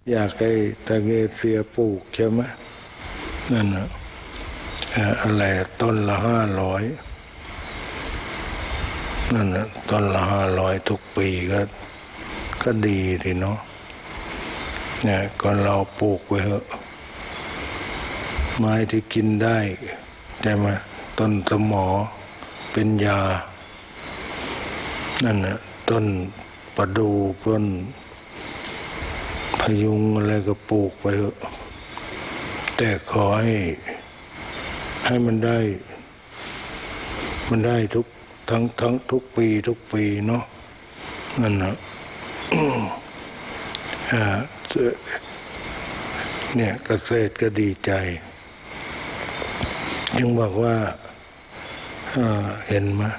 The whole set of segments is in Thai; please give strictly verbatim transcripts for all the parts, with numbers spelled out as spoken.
อยากให้ตะเงเสียปลูกใช่ไหมนั่นนะอะไรต้นละห้าร้อยนั่นนะต้นละห้าร้อยทุกปีก็ก็ดีทีเนาะเนี่ยก็เราปลูกไว้เถอะไม้ที่กินได้ใช่ไหมต้นสมอเป็นยานั่นนะต้นประดู่ต้นพยุงอะไรก็ปลูกไปเถอะแต่ขอให้ให้มันได้มันได้ทุกทั้งทั้งทุกปีทุกปีเนาะนั่นนะ เนี่ยเกษตรก็ดีใจยังบอกว่าเห็นไหม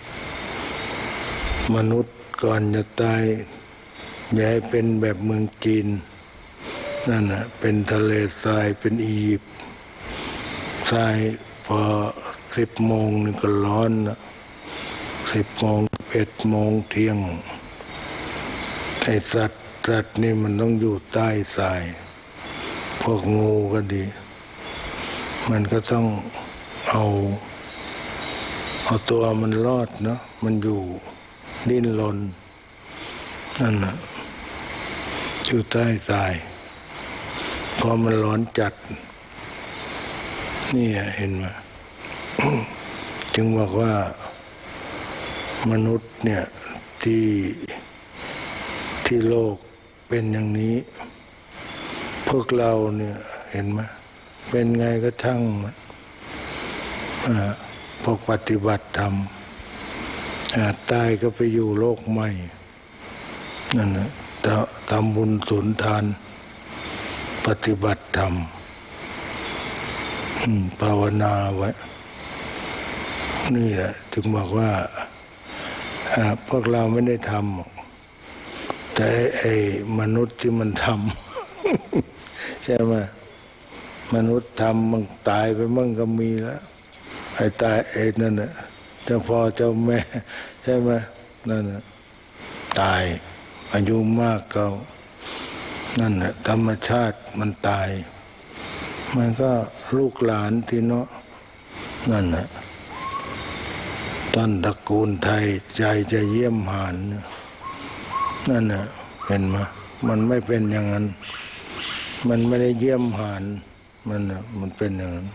มนุษย์ก่อนจะตายอย่าให้เป็นแบบเมืองจีนนั่นนะเป็นทะเลทรายเป็นอียิปต์ทรายพอสิบโมงนี่ก็ร้อนนะสิบโมงเอ็ดโมงเที่ยงไอสัตว์สัตว์นี่มันต้องอยู่ใต้ทรายพวกงูก็ดีมันก็ต้องเอาเอาตัวมันรอดเนาะมันอยู่ดิ้นรนนั่นนะอยู่ใต้ทรายพอมันร้อนจัดนี่เห็นไหม จึงบอกว่ามนุษย์เนี่ยที่ที่โลกเป็นอย่างนี้พวกเราเนี่ยเห็นไหมเป็นไงก็ช่างมันพวกปฏิบัติธรรมตายก็ไปอยู่โลกใหม่นั่นนะทำบุญสุนทานปฏิบัติธรรมภาวนาไว้นี่แหละถึงบอกว่าพวกเราไม่ได้ทำแต่ไอ้มนุษย์ที่มันทำ ใช่ไหมมนุษย์ทำมันตายไปมั่งก็มีแล้วไอ้ตายไอ้นั่นน่ะเจ้าพ่อเจ้าแม่ใช่ไหมนั่นน่ะตายอายุมากก็นั่นน่ะธรรมชาติมันตายมันก็ลูกหลานที่เนาะนั่นน่ะต้นตระกูลไทยใจจะเยี่ยมหานนั่นน่ะเห็นไหมมันไม่เป็นอย่างนั้นมันไม่ได้เยี่ยมหานมันน่ะมันเป็นอย่างนั้น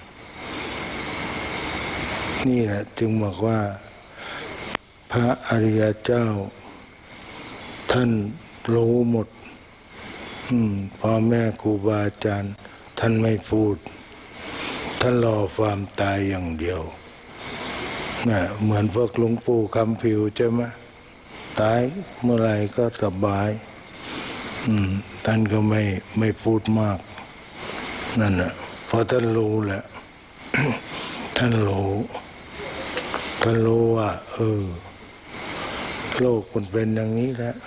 นี่แหละจึงบอกว่าพระอริยเจ้าท่านรู้หมดพ่อแม่ครูบาอาจารย์ท่านไม่พูดท่านรอความตายอย่างเดียวนะเหมือนพวกหลวงปู่คำผิวใช่ไหมตายเมื่อไหร่ก็สบายท่านก็ไม่ไม่พูดมากนั่นแหละเพราะท่านรู้แหละ ท่านรู้ท่านรู้ว่าเออโลกมันเป็นอย่างนี้แหละ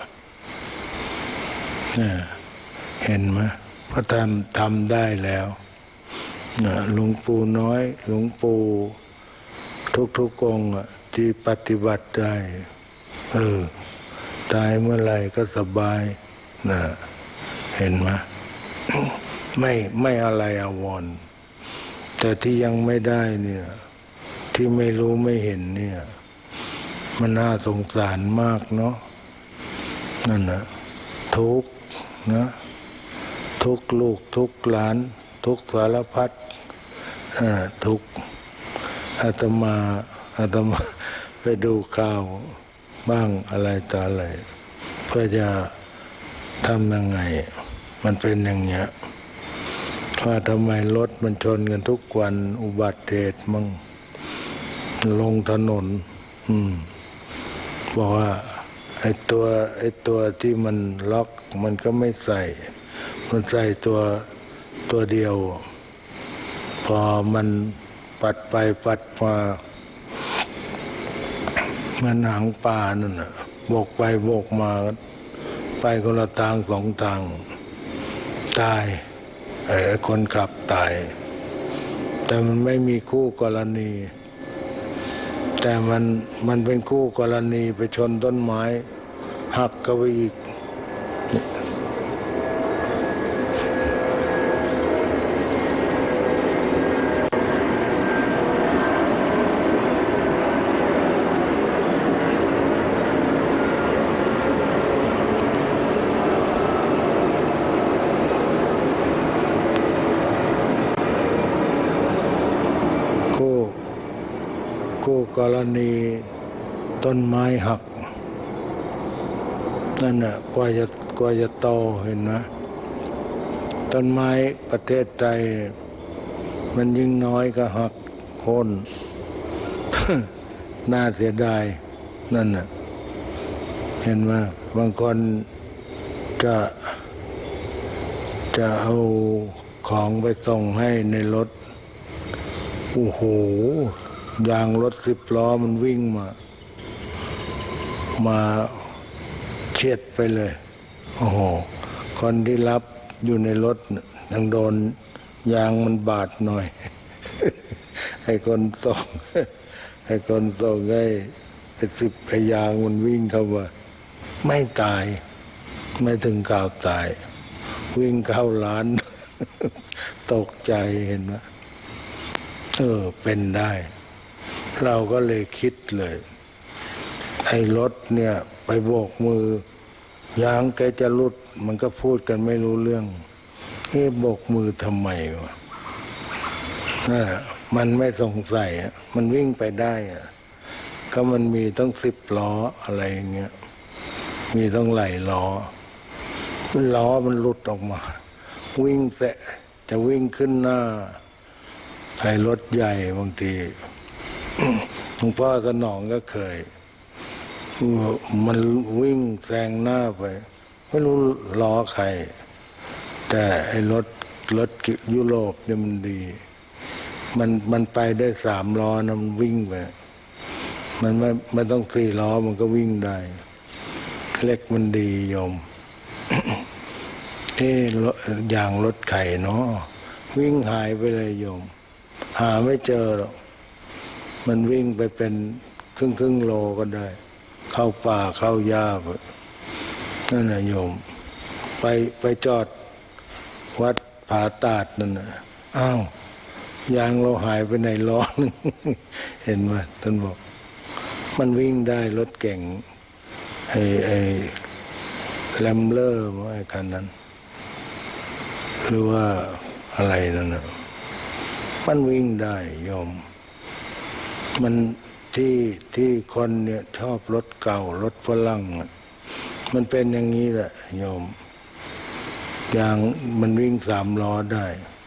เห็นไหมพระธรรมทำได้แล้วหลวงปู่น้อยหลวงปู่ทุกๆองค์ที่ปฏิบัติได้เออตายเมื่อไหร่ก็สบายนะเห็นไหม ไม่ไม่อะไรอาวรณ์แต่ที่ยังไม่ได้เนี่ยที่ไม่รู้ไม่เห็นเนี่ยมันน่าสงสารมากเนาะนั่นนะทุกนะทุกลูกทุกหลานทุกสารพัดทุกอาตมาอาตมาไปดูข่าวบ้างอะไรต่ออะไรเพื่อจะทำยังไงมันเป็นอย่างเงี้ยว่าทำไมรถมันชนกันทุกวันอุบัติเหตุมั่งลงถนนอืมบอกว่าไอ้ตัวไอ้ตัวที่มันล็อกมันก็ไม่ใส่มันใส่ตัวตัวเดียวพอมันปัดไปปัดมามันหางปลานั่นน่ะโบกไปโบกมาไปคนละทางสองทางตายไอ้คนขับตายแต่มันไม่มีคู่กรณีแต่มันมันเป็นคู่กรณีไปชนต้นไม้หักก็ไปอีกกรณีต้นไม้หักนั่นน่ะกว่าจะกว่าจะโตเห็นไหมต้นไม้ประเทศไทยมันยิ่งน้อยก็หักโค่น น่าเสียดายนั่นน่ะเห็นไหมบางคนจะจะเอาของไปส่งให้ในรถโอ้โหยางรถสิบล้อมันวิ่งมามาเฉียดไปเลยโอ้โหคนที่รับอยู่ในรถยังโดนยางมันบาดหน่อย ให้คนส่ง ให้คนส่งให้ไอ้สิบไอ้ยางมันวิ่งเข้ามาไม่ตายไม่ถึงข่าวตายวิ่งเข้าร้าน ตกใจเห็นไหมเออเป็นได้เราก็เลยคิดเลยไอ้รถเนี่ยไปโบกมือยางแกจะหลุดมันก็พูดกันไม่รู้เรื่องเอ๊ะโบกมือทำไมวะนั่นแหละมันไม่สงสัยอ่ะมันวิ่งไปได้อ่ะก็มันมีต้องสิบล้ออะไรอย่างเงี้ยมีต้องไหลล้อล้อมันหลุดออกมาวิ่งแสะจะวิ่งขึ้นหน้าไอ้รถใหญ่บางที หลวงพ่อสนองก็เคยมันวิ่งแซงหน้าไปไม่รู้ล้อใครแต่ไอ้รถรถยุโรปเนี่ยมันดีมันมันไปได้สามล้อนะมันวิ่งไปมันไม่ไม่ต้องสี่ล้อมันก็วิ่งได้เล็กมันดีโยม เอ๊ะอย่างรถไข่เนาะวิ่งหายไปเลยโยมหาไม่เจอหรอกมันวิ่งไปเป็นครึ่งครึ่งโลก็ได้เข้าป่าเข้าหญ้าไปนั่นนะโยมไปไปจอดวัดผาตาดนั่นนะอ้าวยางเราหายไปในล้อนึง เห็นไหมท่านบอกมันวิ่งได้รถเก่งไอ้ไอ้แลมเลอร์ไอ้คันนั้นหรือว่าอะไรนั่นนะมันวิ่งได้โยมมันที่ที่คนเนี่ยชอบรถเก่ารถฝรั่งมันเป็นอย่างนี้แหละโยมอย่างมันวิ่งสามล้อได้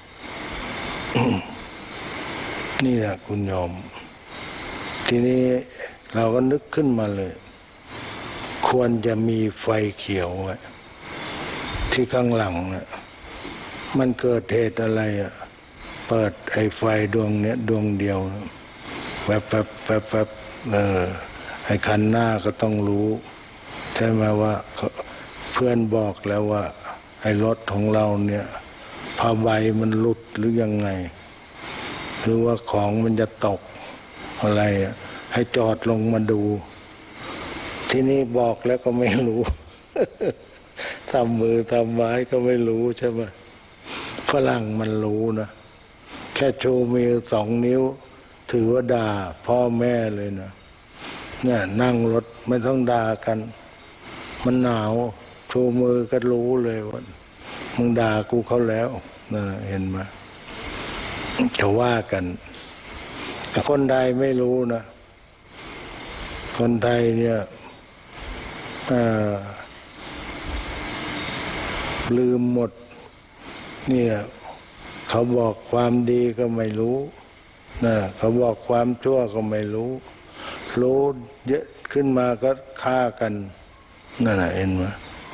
นี่แหละคุณโยมทีนี้เราก็นึกขึ้นมาเลยควรจะมีไฟเขียวไว้ที่ข้างหลังน่ะมันเกิดเหตุอะไรอ่ะเปิดไอ้ไฟดวงเนี้ยดวงเดียวแวบแวบแวบแวบเออไอ้คันหน้าก็ต้องรู้ใช่ไหมว่าเพื่อนบอกแล้วว่าไอ้รถของเราเนี่ยผ้าใบมันหลุดหรือยังไงหรือว่าของมันจะตกอะไรอ่ะให้จอดลงมาดูที่นี่บอกแล้วก็ไม่รู้ ทำมือทำไม้ก็ไม่รู้ใช่ไหมฝรั่งมันรู้นะแค่ชูมือสองนิ้วถือว่าด่าพ่อแม่เลยนะเนี่ยนั่งรถไม่ต้องด่ากันมันหนาวชูมือก็รู้เลยว่ามึงด่ากูเขาแล้วนะเห็นไหมจะว่ากันแต่คนไทยไม่รู้นะคนไทยเนี่ยลืมหมดเนี่ยเขาบอกความดีก็ไม่รู้นะเขาบอกความชั่วก็ไม่รู้รู้เยอะขึ้นมาก็ฆ่ากันนั่นแหละเห็นไหม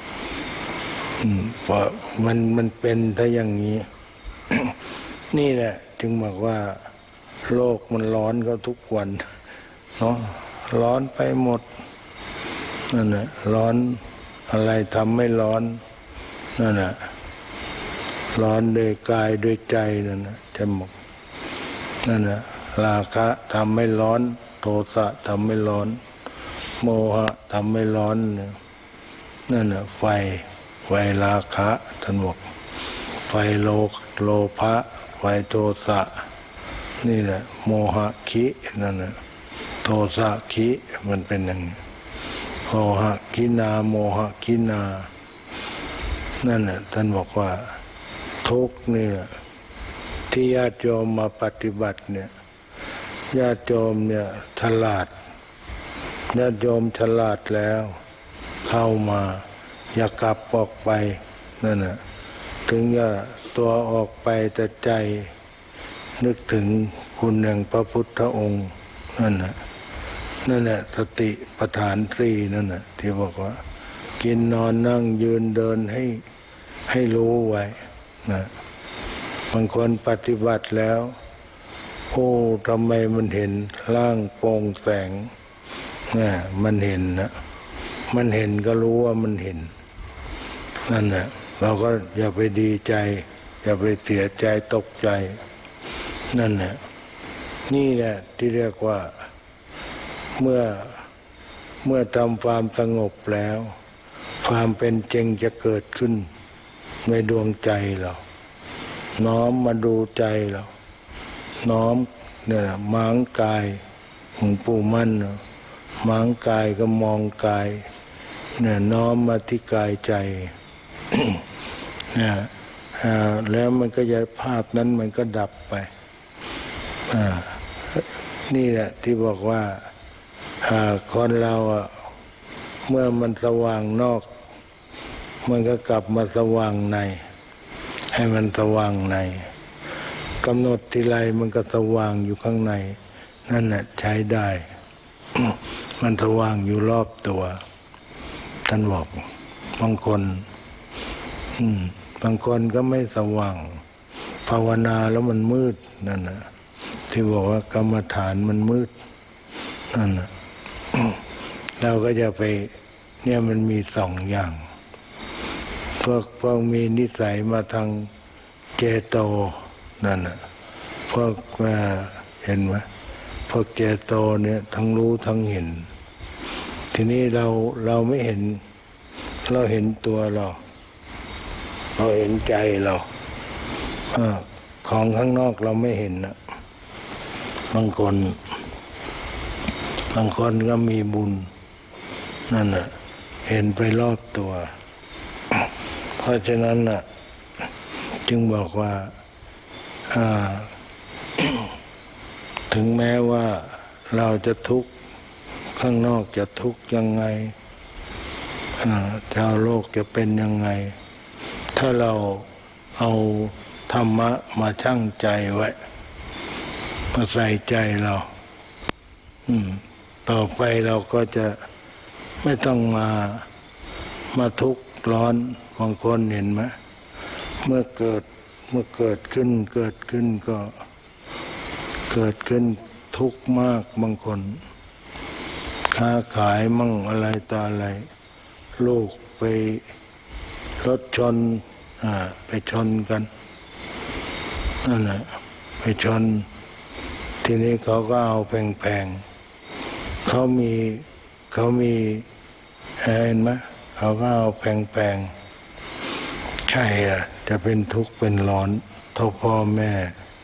เพราะมันมันเป็นถ้าอย่างนี้ นี่แหละจึงบอกว่าโลกมันร้อนก็ทุกวันเนาะร้อนไปหมดนั่นแหละร้อนอะไรทำไม่ร้อนนั่นแหละร้อนด้วยกายด้วยใจนั่นนะจะบอกนั่นแหละราคะทำไม่ร้อนโทสะทำไม่ร้อนโมหะทำไม่ร้อนนั่นแหละไฟไฟราคะท่านบอกไฟโลกโลภะไฟโทสะนี่แหละโมหะคินั่นแหละโทสะคิมันเป็นอย่างนี้โมหะคินาโมหะคินานั่นแหละท่านบอกว่าทุกเนี่ยที่ญาติโยมมาปฏิบัติเนี่ยญาติโยมเนี่ยฉลาดญาติโยมฉลาดแล้วเข้ามาอย่ากลับออกไปนั่นน่ะถึงจะตัวออกไปแต่ใจนึกถึงคุณแห่งพระพุทธองค์นั่นน่ะนั่นแหละสติปัฏฐานสี่นั่นน่ะที่บอกว่ากินนอนนั่งยืนเดินให้ให้รู้ไว้นะบางคนปฏิบัติแล้วโอ้ทำไมมันเห็นร่างโปร่งแสงนะมันเห็นนะมันเห็นก็รู้ว่ามันเห็นนั่นแหละเราก็อย่าไปดีใจอย่าไปเสียใจตกใจนั่นแหละนี่แหละที่เรียกว่าเมื่อเมื่อทำความสงบแล้วความเป็นจริงจะเกิดขึ้นในดวงใจเราน้อมมาดูใจเราน้อมเนี่ยนะมางกายหลวงปู่มั่นมางกายก็มองกายเนี่ยน้อมมาที่กายใจ เนี่ยแล้วมันก็จะภาพนั้นมันก็ดับไปนี่แหละที่บอกว่าคนเราอะเมื่อมันสว่างนอกมันก็กลับมาสว่างในให้มันสว่างในกำหนดทีไรมันก็สว่างอยู่ข้างในนั่นแหละใช้ได้ มันสว่างอยู่รอบตัวท่านบอกบางคนอืมบางคนก็ไม่สว่างภาวนาแล้วมันมืดนั่นนะที่บอกว่ากรรมฐานมันมืดนั่นนะ เราก็จะไปเนี่ยมันมีสองอย่างพวกพวกมีนิสัยมาทางเจโตนั่นน่ะพวกเห็นไหมพวกเจโตเนี่ยทั้งรู้ทั้งเห็นทีนี้เราเราไม่เห็นเราเห็นตัวเราเราเห็นใจเราของข้างนอกเราไม่เห็นนะบางคนบางคนก็มีบุญนั่นน่ะเห็นไปรอบตัวเพราะฉะนั้นน่ะจึงบอกว่าถึงแม้ว่าเราจะทุกข์ข้างนอกจะทุกข์ยังไงชาวโลกจะเป็นยังไงถ้าเราเอาธรรมะมาชั่งใจไว้มาใส่ใจเราต่อไปเราก็จะไม่ต้องมามาทุกข์ร้อนบางคนเห็นไหมเมื่อเกิดเมื่อเกิดขึ้นเกิดขึ้นก็เกิดขึ้นทุกข์มากบางคนค้าขายมั่งอะไรต่ออะไรลูกไปรถชนอ่าไปชนกันนั่นแหละไปชนทีนี้เขาก็เอาแพงๆเขามีเขามีเห็นไหมเขาก็เอาแพงๆใครอ่ะจะเป็นทุกข์เป็นร้อนเท่าพ่อแม่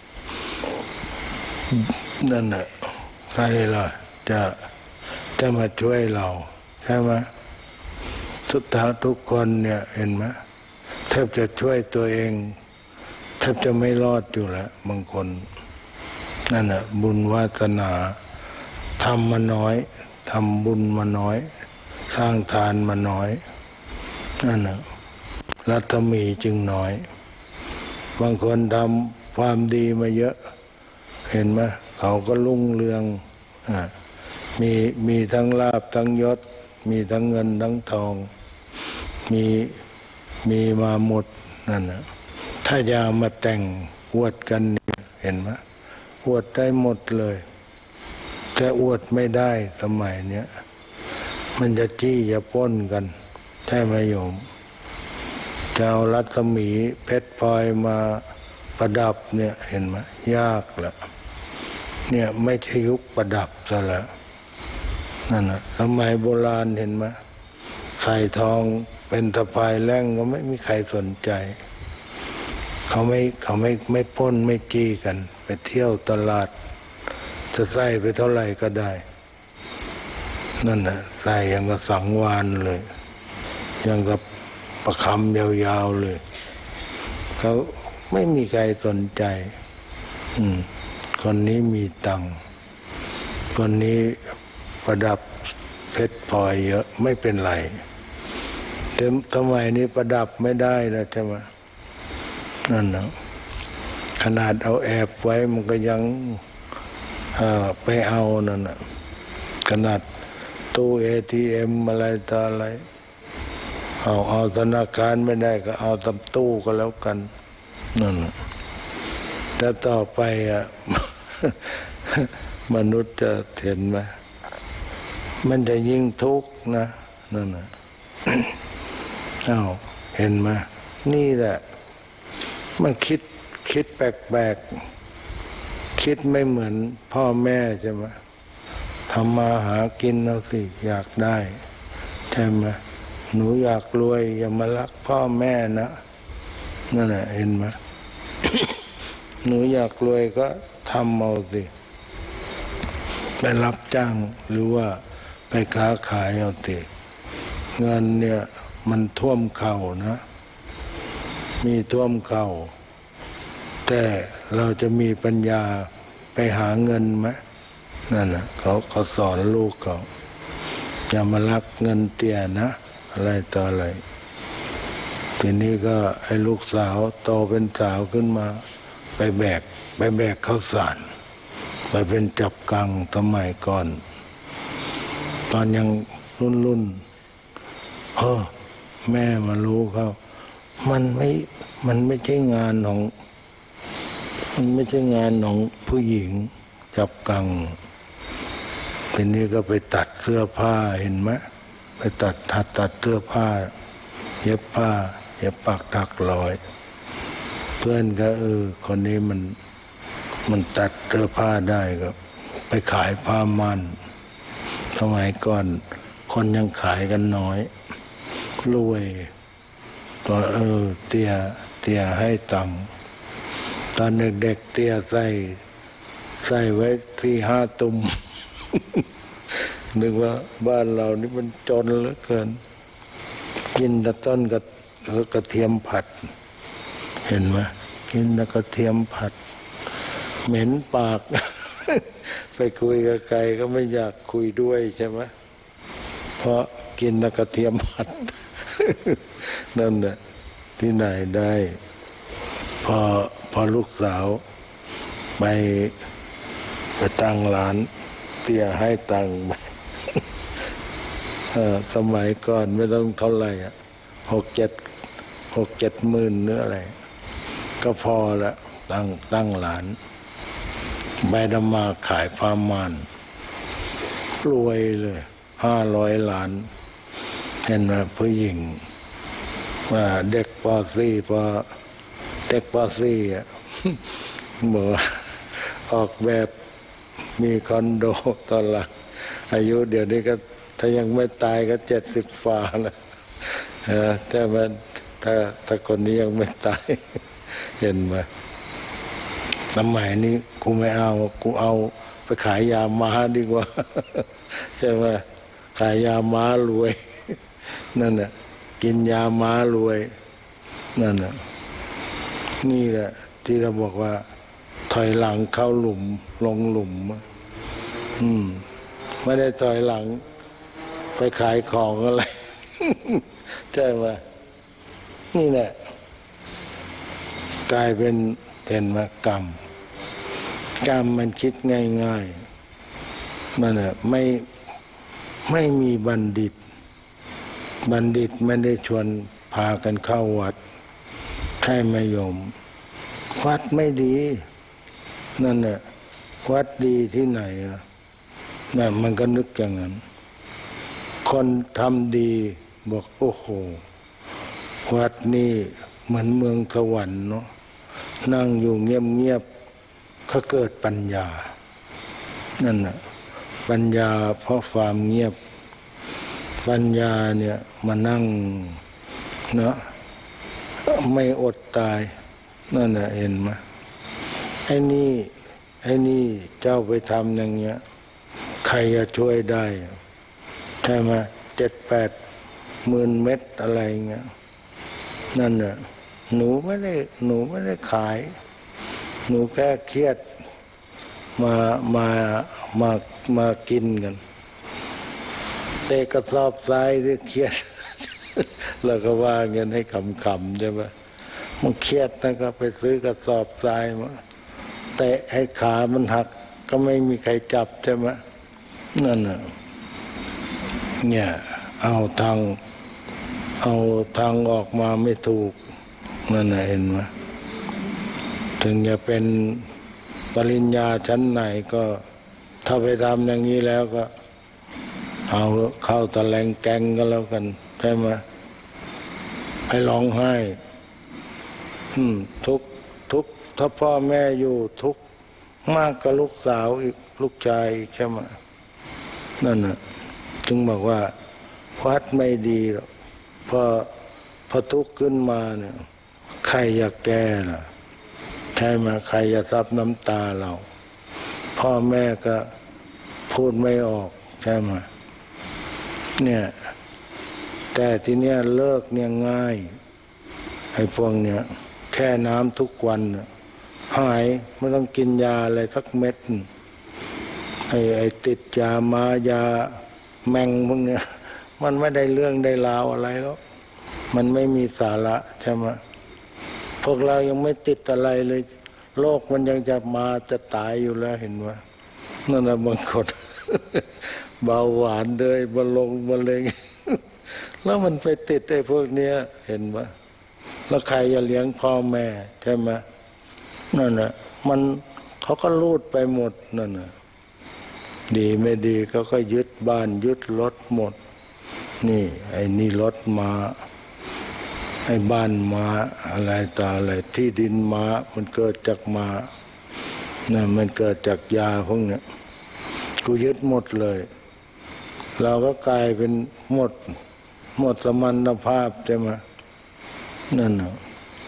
นั่นแหละใครล่ะจะจะมาช่วยเราใช่ไหมสุดท้ายทุกคนเนี่ยเห็นไหมแทบจะช่วยตัวเองแทบจะไม่รอดอยู่แล้วบางคนนั่นแหละบุญวาสนาทำมาน้อยทำบุญมาน้อยสร้างทานมาน้อยนั่นแหละรัตมีจึงน้อยบางคนทำความดีมาเยอะเห็นไหมเขาก็รุ่งเรืองอ่ามีมีทั้งลาภทั้งยศมีทั้งเงินทั้งทองมีมีมาหมดนั่นนะถ้าจะมาแต่งอวดกันเห็นไหมอวดได้หมดเลยแต่อวดไม่ได้สมัยเนี้ยมันจะจี้จะป้นกันใช่ไหมโยมจะเอารัศมีเพชรพลอยมาประดับเนี่ยเห็นไหมยากละเนี่ยไม่ใช่ยุคประดับซะแล้วนั่นนะสมัยโบราณเห็นไหมใส่ทองเป็นตะพายแล่งก็ไม่มีใครสนใจเขาไม่เขาไม่ไม่ป้นไม่จี้กันไปเที่ยวตลาดจะใส่ไปเท่าไหร่ก็ได้นั่นน่ะใส่อย่างกับสังวาลเลยอย่างกับประคำยาวๆเลยเขาไม่มีใครสนใจอืมคนนี้มีตังค์คนนี้ประดับเพชรพลอยเยอะไม่เป็นไรแต่สมัยนี้ประดับไม่ได้แล้วใช่ไหมนั่นนะขนาดเอาแอบไว้มันก็ยังไปเอานั่นนะขนาดตู้ เอ ที เอ็ม อะไรต่ออะไรเอาเอาธนาคารไม่ได้ก็เอาตำตู้ก็แล้วกันนั่นนะแต่ต่อไปอ่ะ มนุษย์จะเห็นไหมมันจะยิ่งทุกข์นะนั่นนะ อ้าวเห็นไหมนี่แหละมันคิดคิดแปลกๆคิดไม่เหมือนพ่อแม่ใช่ไหมทำมาหากินเอาสิอยากได้ใช่ไหมหนูอยากรวยอย่ามารักพ่อแม่นะนั่นแหละเห็นไหม หนูอยากรวยก็ทำเอาสิไปรับจ้างหรือว่าไปค้าขายเอาสิเงินเนี่ยมันท่วมเข่านะมีท่วมเข่าแต่เราจะมีปัญญาไปหาเงินไหมนั่นนะเขาเขาสอนลูกเขาอย่ามารักเงินเตี้ยนะอะไรต่ออะไรทีนี้ก็ไอ้ลูกสาวโตเป็นสาวขึ้นมาไปแบกไปแบกข้าวสารไปเป็นจับกังสมัยก่อนตอนยังรุ่นรุ่นเออแม่มารู้เขามันไม่มันไม่ใช่งานของมันไม่ใช่งานของผู้หญิงจับกังทีนี้ก็ไปตัดเสื้อผ้าเห็นไหมไปตัดหัดตัดเสื้อผ้าเย็บผ้าเย็บปักถักร้อยเพื่อนก็เออคนนี้มันมันตัดเสื้อผ้าได้ก็ไปขายผ้ามันสมัยก่อนคนยังขายกันน้อยรวยก็เออเตี้ยเตี้ยให้ตังค์ตอนเด็กๆเตี้ยใส่ใส่ไว้ที่ห้าตุ่ม นึกว่าบ้านเรานี่มันจนเหลือเกินกินแต่ต้นกระกระเทียมผัดเห็นไหมกินแต่กระเทียมผัดเหม็นปาก ไปคุยกับใครก็ไม่อยากคุยด้วยใช่ไหมเพราะกินแต่กระเทียมผัด นั่นแหละที่ไหนได้พอพอลูกสาวไปไปตั้งร้านเตี้ยให้ตังค์ สมัยก่อนไม่ต้องเท่าไหร่อ่ะหกเจ็ดหกเจ็ดหมื่นหรืออะไรก็พอละตั้งตั้งร้านใบดำมาขายผ้าม่านรวยเลยห้าร้อยล้านเห็นไหมผู้หญิงว่าเด็กป.สี่ป.เด็กป.สี่อ่ะ บอกออกแบบมีคอนโดตอนหลังอายุเดี๋ยวนี้ก็ถ้ายังไม่ตายก็เจ็ดสิบฝ่าแล้วใช่ไหมถ้าถ้าคนนี้ยังไม่ตาย เห็นไหมสมัยนี้กูไม่เอากูเอาไปขายยาม้าดีกว่า ใช่ไหมขายยาม้ารวย นั่นน่ะกินยาม้ารวยนั่นน่ะนี่แหละที่เราบอกว่าถอยหลังเข้าหลุมลงหลุมอืมไม่ได้ถอยหลังไปขายของอะไร ใช่ไหมนี่แหละกลายเป็นเห็นไหมกรรมกรรมมันคิดง่ายๆมันอะไม่ไม่มีบัณฑิตบัณฑิตไม่ได้ชวนพากันเข้าวัดใช่ไหมโยมวัดไม่ดีนั่นแหละวัดดีที่ไหนอ่ะนั่นมันก็นึกอย่างนั้นคนทำดีบอกโอ้โหวัดนี่เหมือนเมืองสวรรค์เนาะนั่งอยู่เงียบๆเขาเกิดปัญญานั่นน่ะปัญญาเพราะความเงียบปัญญาเนี่ยมานั่งเนาะไม่อดตายนั่นน่ะเห็นไหมไอ้นี่ไอ้นี่เจ้าไปทำอย่างเงี้ยใครจะช่วยได้ใช่ไหมเจ็ดแปดหมื่นเม็ดอะไรเงี้ยนั่นน่ะหนูไม่ได้หนูไม่ได้ขายหนูแค่เครียดมามามามากินกันเตะกระสอบทรายที่เครียด แล้วก็ว่าเงินให้ขำๆใช่ไหมมันเครียดนะครับไปซื้อกระสอบทรายมาเตะให้ขามันหักก็ไม่มีใครจับใช่ไหมนั่นน่ะเนี่ยเอาทางเอาทางออกมาไม่ถูกนั่นน่ะเห็นไหมถึงจะเป็นปริญญาชั้นไหนก็ถ้าไปทำอย่างนี้แล้วก็เอาเข้าตะแลงแกงก็แล้วกันใช่ไหมให้ร้องไห้ทุกทุกถ้าพ่อแม่อยู่ทุกมากกับลูกสาวอีกลูกชายใช่ไหมนั่นน่ะจึงบอกว่าวัดไม่ดีหรอกพอพอทุกข์ขึ้นมาเนี่ยใครอยากแก้ล่ะใช่ไหมใครจะซับน้ำตาเราพ่อแม่ก็พูดไม่ออกใช่ไหมเนี่ยแต่ทีเนี้ยเลิกเนี่ยง่ายไอ้พวกเนี้ยแค่น้ำทุกวันหายไม่ต้องกินยาอะไรสักเม็ดไอ้ไอ้ติดยามายาแมงพวกเนี้ยมันไม่ได้เรื่องได้ราวอะไรหรอกมันไม่มีสาระใช่ไหมพวกเรายังไม่ติดอะไรเลยโรคมันยังจะมาจะตายอยู่แล้วเห็นไหมนั่นแหละบางคน เบาหวานเลยมะลงมะเร็ง แล้วมันไปติดไอ้พวกเนี้ยเห็นไหมแล้วใครจะเลี้ยงพ่อแม่ใช่ไหมนั่นน่ะมันเขาก็ลูดไปหมดนั่นน่ะดีไม่ดีเขาก็ยึดบ้านยึดรถหมดนี่ไอ้นี่รถมาไอ้บ้านมาอะไรต่ออะไรที่ดินมามันเกิดจากมาน่ะมันเกิดจากยาพวกเนี้ยกูยึดหมดเลยเราก็กลายเป็นหมดหมดสมรรถภาพใช่ไหมนั่นน่ะ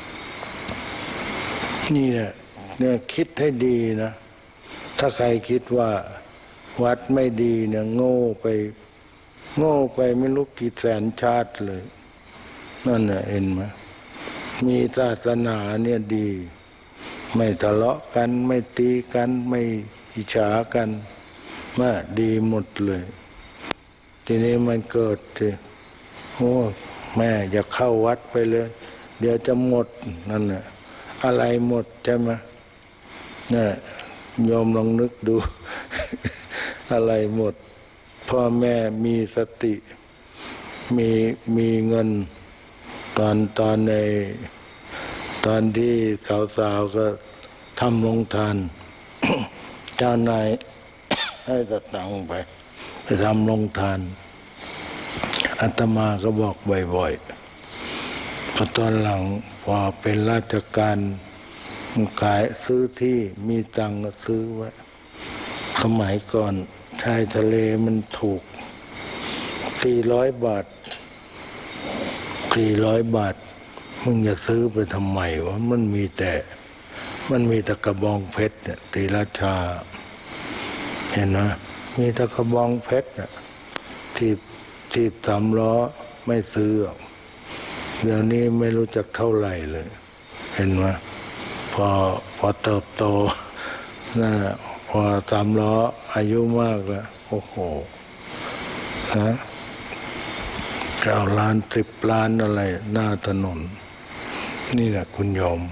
นี่แหละเนี่ยคิดให้ดีนะถ้าใครคิดว่าวัดไม่ดีเนี่ยโง่ไปโง่ไปไม่รู้กี่แสนชาติเลยนั่นน่ะเห็นไหมมีศาสนาเนี่ยดีไม่ทะเลาะกันไม่ตีกันไม่อิจฉากันมาดีหมดเลยทีนี้มันเกิดทีโอ้แม่อย่าเข้าวัดไปเลยเดี๋ยวจะหมดนั่นน่ะอะไรหมดใช่ไหมเนี่ยโยมลองนึกดู อะไรหมดพ่อแม่มีสติมีมีเงินตอนตอนในตอนที่สาวๆก็ทำลงทาน เจ้านายให้ตัดตังไปไปทำลงทานอาตมาก็บอกบ่อยๆพอตอนหลังพอเป็นราชการขายซื้อที่มีตังก็ซื้อไว้สมัยก่อนชายทะเลมันถูกสี่ร้อยบาทสี่ร้อยบาทมึงจะซื้อไปทำไมวะมันมีแต่มันมีแต่กระบองเพชรเนี่ยตีราชาเห็นไหมมีแต่กระบองเพชรเนี่ยที่ที่สามล้อไม่ซื้อเดี๋ยวนี้ไม่รู้จักเท่าไหร่เลยเห็นไหมพอพอเติบโตนะพอสามล้ออายุมากแล้วโอ้โหนะเก้าล้านสิบล้านอะไรหน้าถนนนี่แหละคุณโยม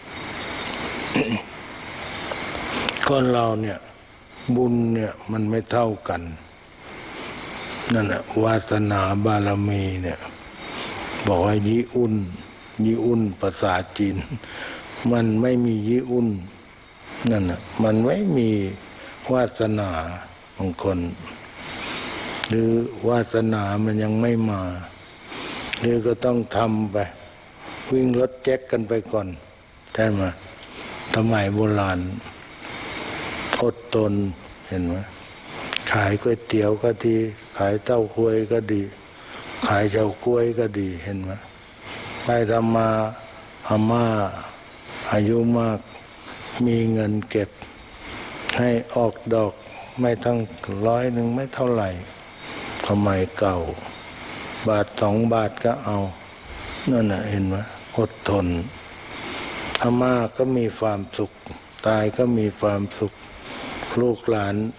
คนเราเนี่ยบุญเนี่ยมันไม่เท่ากันนั่นแหละวาสนาบารมีเนี่ยบอกว่ายี่อุ่นยี่อุ่นภาษาจีนมันไม่มียี่อุ่นนั่นน่ะมันไม่มีวาสนาบางคนหรือวาสนามันยังไม่มาหรือก็ต้องทำไปวิ่งรถแจ็คกันไปก่อนใช่ไหมสมัยโบราณอดทนเห็นไหมขายก๋วยเตี๋ยวก็ดีขายเต้าหวยก็ดีขายเฉาก๊วยก็ดีเห็นไหมไปทำมาอาม่าอายุมากมีเงินเก็บให้ออกดอกไม่ทั้งร้อยหนึ่งไม่เท่าไหร่สมัยเก่าบาทสองบาทก็เอานั่นน่ะเห็นไหมอดทนอาม่าก็มีความสุขตายก็มีความสุขลูกหลาน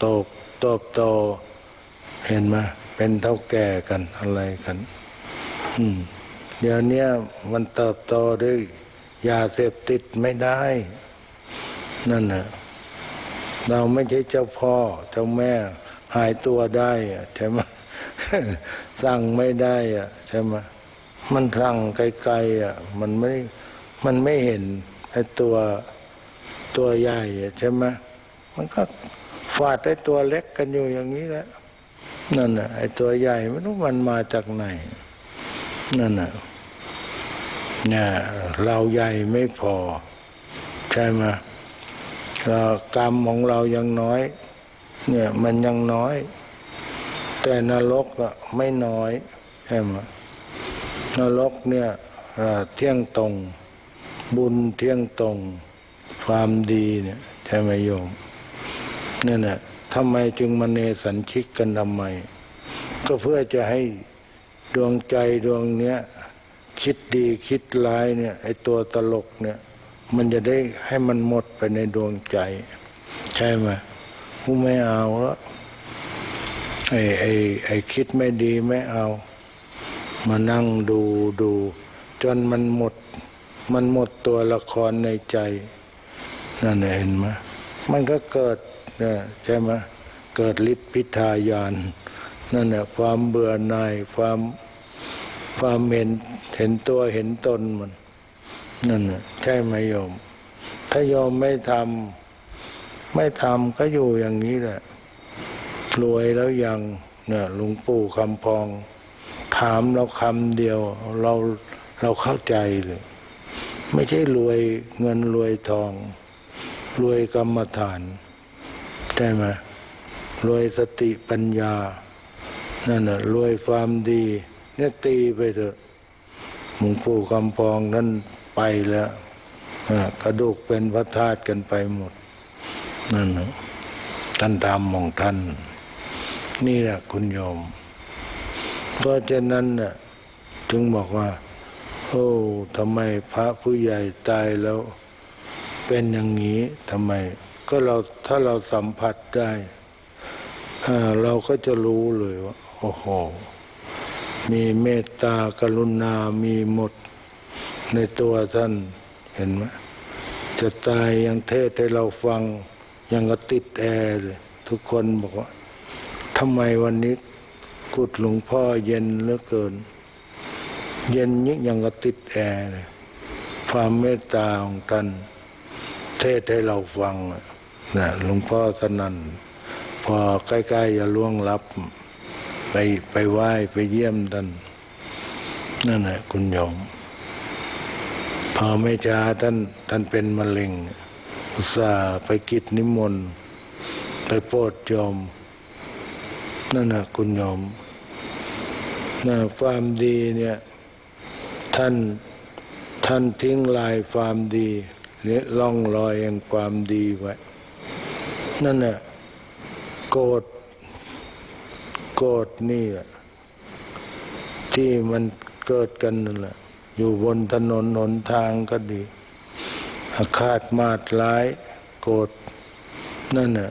โตโตโตเห็นไหมเป็นเท่าแก่กันอะไรกันอืมเดี๋ยวนี้มันเติบโตด้วยยาเสพติดไม่ได้นั่นน่ะเราไม่ใช่เจ้าพ่อเจ้าแม่หายตัวได้ใช่ไหม สั่งไม่ได้อะใช่ไหมมันสั่งไกลๆอ่ะมันไม่มันไม่เห็นไอ้ตัวตัวใหญ่ใช่ไหมมันก็ฟาดไอ้ตัวเล็กกันอยู่อย่างนี้แหละนั่นน่ะไอ้ตัวใหญ่ไม่รู้มันมาจากไหนนั่นน่ะเนี่ยเราใหญ่ไม่พอใช่ไหมกรรมของเรายังน้อยเนี่ยมันยังน้อยแต่นรกอ่ะไม่น้อยใช่ไหมนรกเนี่ยเที่ยงตรงบุญเที่ยงตรงความดีเนี่ยใช่ไหมโยมนั่นแหละทำไมจึงมาเนสัญชิกกันทำไมก็เพื่อจะให้ดวงใจดวงเนี้ยคิดดีคิดร้ายเนี่ยไอ้ตัวตลกเนี่ยมันจะได้ให้มันหมดไปในดวงใจใช่ไหมผู้ไม่เอาแล้วไอ้ไอ้ไอ้คิดไม่ดีไม่เอามานั่งดูดูจนมันหมดมันหมดตัวละครในใจนั่นเห็นไหมมันก็เกิดเนี่ยใช่ไหมเกิดฤทธิพิทายานนั่นแหละความเบื่อหน่ายความความเห็นเห็นตัวเห็นตนมันนั่นใช่ไหมโยมถ้าโยมไม่ทำไม่ทำก็อยู่อย่างนี้แหละรวยแล้วยังเนี่ยหลวงปู่คำพองถามเราคำเดียวเราเราเข้าใจเลยไม่ใช่รวยเงินรวยทองรวยกรรมฐานใช่ไหมรวยสติปัญญานั่นน่ะรวยความดีเนี่ยตีไปเถอะหลวงปู่คำพองนั่นไปแล้วกระดูกเป็นพระธาตุกันไปหมดนั่นนะท่านตามมองท่านนี่แหละคุณโยมเพราะฉะนั้นน่ะจึงบอกว่าโอ้ทำไมพระผู้ใหญ่ตายแล้วเป็นอย่างนี้ทำไมก็เราถ้าเราสัมผัสได้เราก็จะรู้เลยว่าโอ้โหมีเมตตากรุณามีหมดในตัวท่านเห็นไหมจะตายยังเทศให้เราฟังยังก็ติดแอร์เลยทุกคนบอกว่าทำไมวันนี้กุดหลวงพ่อเย็นเหลือเกินเย็นยิ่งยังก็ติดแอร์เลยความเมตตาของท่านเทศให้เราฟังนะหลวงพ่อสนั่นพอใกล้ๆจะล่วงลับไปไปไหว้ไปเยี่ยมท่านนั่นแหละคุณโยมพอไม่ช้าท่านท่านเป็นมะเร็งอุตส่าห์ไปกิจนิมนต์ไปโปรดโยมนั่นแหละคุณโยมนะความดีเนี่ยท่านท่านทิ้งลายความดีหรือล่องรอยแห่งความดีไว้นั่นแหละโกรธโกรธนี่แหละที่มันเกิดกันนั่นแหละอยู่บนถนนหนทางก็ดีอาฆาตมาตร้ายโกรธนั่นน่ะ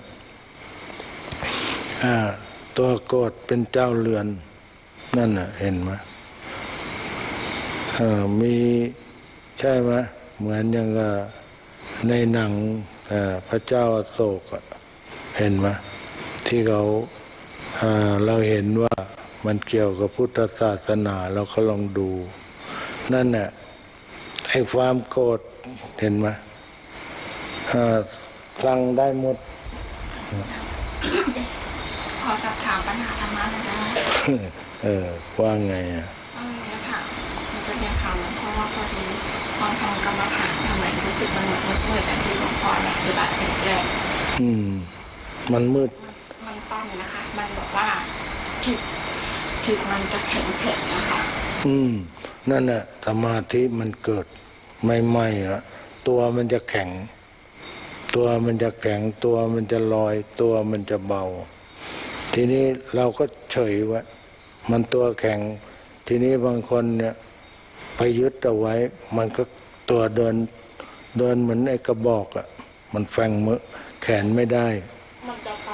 อ่าตัวโกรธเป็นเจ้าเรือนนั่นน่ะเห็นไหมอ่ามีใช่ไหมเหมือนอย่างในหนังพระเจ้าอโศกเห็นไหมที่เขาเราเห็นว่ามันเกี่ยวกับพุทธศาสนาเราก็ลองดูนั่นน่ะไอ้ความโกรธเห็นไหมฟังได้หมดขอจับถามปัญหาธรรมะหน่อยได้เออว่าไงอ่ะเออจะถามมันจะเรียนถามหลวงพ่อว่าพอดีตอนทำกรรมฐานทำไมรู้สึกมันเหมือนมืดแต่ที่หลวงพ่อเนี่ยคือแบบแรกอืมมันมืดมันต้องนะคะมันบอกว่าจิตจิตมันจะแข็งแข็งนะคะอืมนั่นแหละสมาธิมันเกิดไม่ไม่อะตัวมันจะแข็งตัวมันจะแข็งตัวมันจะลอยตัวมันจะเบาทีนี้เราก็เฉยไว้มันตัวแข็งทีนี้บางคนเนี่ยไปยึดเอาไว้มันก็ตัวเดินเดินเหมือนไอ้กระบอกอ่ะมันแฝงมือแขนไม่ได้มันจะประ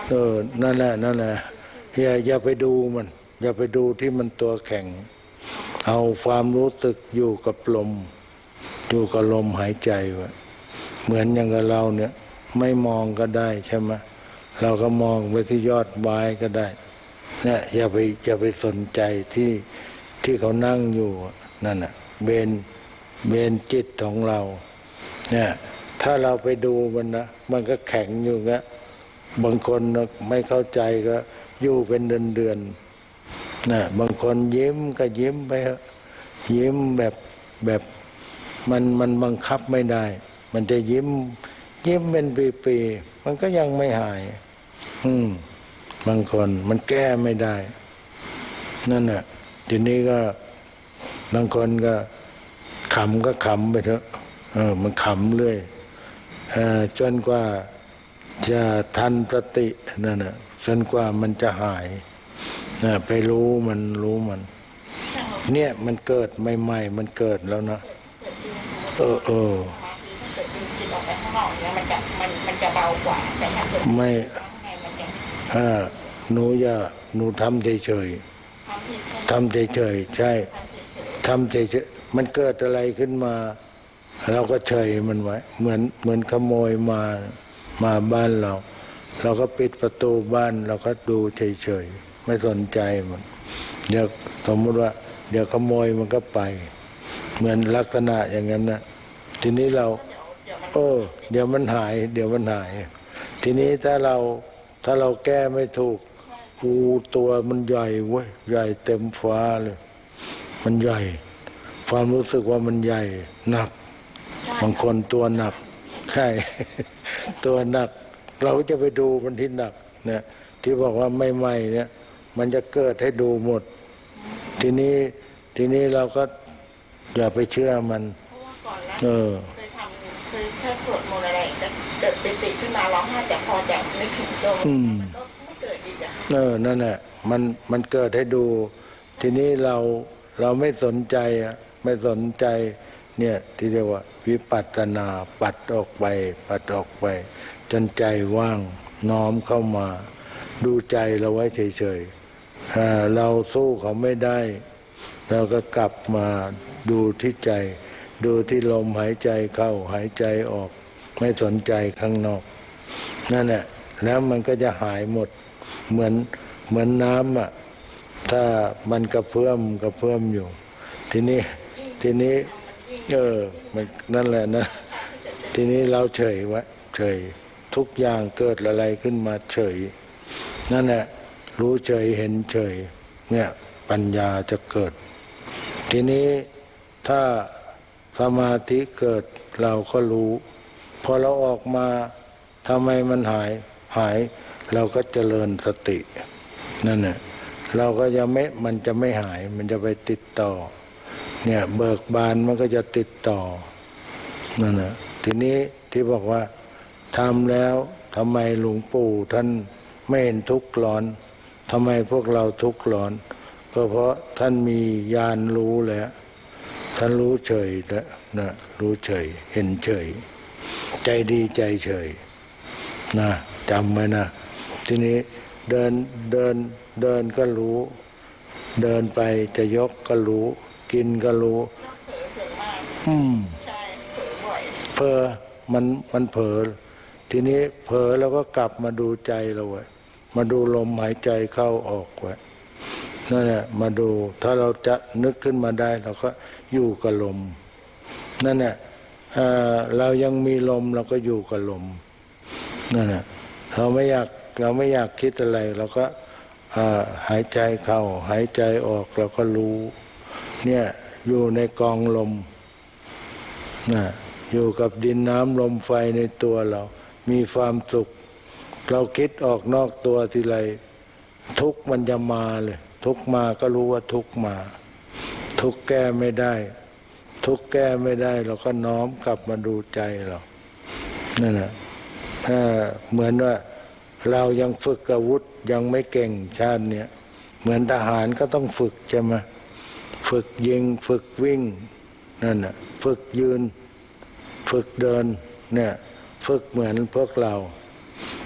เออนั่นแหละนั่นแหละอย่าอย่าไปดูมัน อย่าไปดูที่มันตัวแข็งเอาความรู้สึกอยู่กับลมอยู่กับลมหายใจไว้เหมือนอย่างกับเราเนี่ยไม่มองก็ได้ใช่ไหมเราก็มองไปที่ยอดไม้ก็ได้เนี่ยอย่าไปอย่าไปสนใจที่ที่เขานั่งอยู่นั่นน่ะเบนเบนจิตของเราเนี่ยถ้าเราไปดูมันนะมันก็แข็งอยู่นะบางคนไม่เข้าใจก็อยู่เป็นเดือนเดือนนะบางคนยิ้มก็ยิ้มไปยิ้มแบบแบบมันมันบังคับไม่ได้มันจะยิ้มยิ้มเป็นปีๆมันก็ยังไม่หายอืมบางคนมันแก้ไม่ได้นั่นน่ะทีนี้ก็บางคนก็ขำก็ขำไปเถอะเออมันขำเรื่อยเออจนกว่าจะทันสตินั่นน่ะจนกว่ามันจะหายนะไปรู้มันรู้มันเนี่ยมันเกิดใหม่ๆมันเกิดแล้วนะเออเออจิตออกไปข้างนอกเนี่ยมันจะมันมันจะเบากว่าแต่ถ้าเกิดไม่ข้างในมันจะอ่าหนูอย่าหนูทำเฉยๆทำเฉยๆใช่ทำเฉยๆมันเกิดอะไรขึ้นมาเราก็เฉยมันไว้เหมือนเหมือนขโมยมามาบ้านเราเราก็ปิดประตูบ้านเราก็ดูเฉยๆไม่สนใจมันเดี๋ยวสมมติว่าเดี๋ยวขโมยมันก็ไปเหมือนลักษณะอย่างนั้นนะทีนี้เราโอ้เดี๋ยวมันหายเดี๋ยวมันหายทีนี้ถ้าเราถ้าเราแก้ไม่ถูกอูตัวมันใหญ่เว้ยใหญ่เต็มฟ้าเลยมันใหญ่ความรู้สึกว่ามันใหญ่หนักบางคนตัวหนักใช่ตัวหนักเราจะไปดูมันที่หนักเนี่ยที่บอกว่าไม่ไหมเนี่ยมันจะเกิดให้ดูหมดทีนี้ทีนี้เราก็อย่าไปเชื่อมันเออเคยทำเคยแค่สวดมนต์อะไรจะเกิดปิติขึ้นมาร้องไห้แต่พอจะไม่ถึงโจมมันก็ไม่เกิดอีกอ่ะเออนั่นแหละมันมันเกิดให้ดูทีนี้เราเราไม่สนใจอ่ะไม่สนใจเนี่ยที่เรียกว่าวิปัสสนาปัดออกไปปัดออกไปจนใจว่างน้อมเข้ามาดูใจเราไว้เฉยๆเราสู้เขาไม่ได้เราก็กลับมาดูที่ใจดูที่ลมหายใจเข้าหายใจออกไม่สนใจข้างนอกนั่นแหละแล้วมันก็จะหายหมดเหมือนเหมือนน้ำอ่ะถ้ามันกระเพื่อมกระเพื่อมอยู่ทีนี้ทีนี้เออมันนั่นแหละนะทีนี้เราเฉยไว้เฉยทุกอย่างเกิดอะไรขึ้นมาเฉยนั่นแหละรู้เฉยเห็นเฉยเนี่ยปัญญาจะเกิดทีนี้ถ้าสมาธิเกิดเราก็รู้พอเราออกมาทำไมมันหายหายเราก็เจริญสตินั่นแหละเราก็จะไม่มันจะไม่หายมันจะไปติดต่อเนี่ยเบิกบานมันก็จะติดต่อนั่นแหละทีนี้ที่บอกว่าทำแล้วทำไมหลวงปู่ท่านไม่เห็นทุกข์ร้อนทำไมพวกเราทุกข์ร้อนก็เพราะท่านมีญาณรู้แล้วท่านรู้เฉยแล้วนะรู้เฉยเห็นเฉยใจดีใจเฉยนะจำไว้นะทีนี้เดินเดินเดินก็รู้เดินไปจะยกก็รู้กินก็รู้อืมเผลอมันมันเผลอทีนี้เผลอแล้วก็กลับมาดูใจเราไว้มาดูลมหายใจเข้าออกไว้นั่นแหละมาดูถ้าเราจะนึกขึ้นมาได้เราก็อยู่กับลมนั่นแหละเรายังมีลมเราก็อยู่กับลมนั่นแหละเราไม่อยากเราไม่อยากคิดอะไรเราก็หายใจเข้าหายใจออกเราก็รู้เนี่ยอยู่ในกองลมนะอยู่กับดินน้ำลมไฟในตัวเรามีความสุขเราคิดออกนอกตัวทีไรทุกข์มันจะมาเลยทุกข์มาก็รู้ว่าทุกข์มาทุกข์แก้ไม่ได้ทุกข์แก้ไม่ได้เราก็น้อมกลับมาดูใจเรานั่นแหละเหมือนว่าเรายังฝึกอาวุธยังไม่เก่งชาติเนี้ยเหมือนทหารก็ต้องฝึกใช่ไหมฝึกยิงฝึกวิ่งนั่นน่ะฝึกยืนฝึกเดินเนี่ยฝึกเหมือนพวกเรา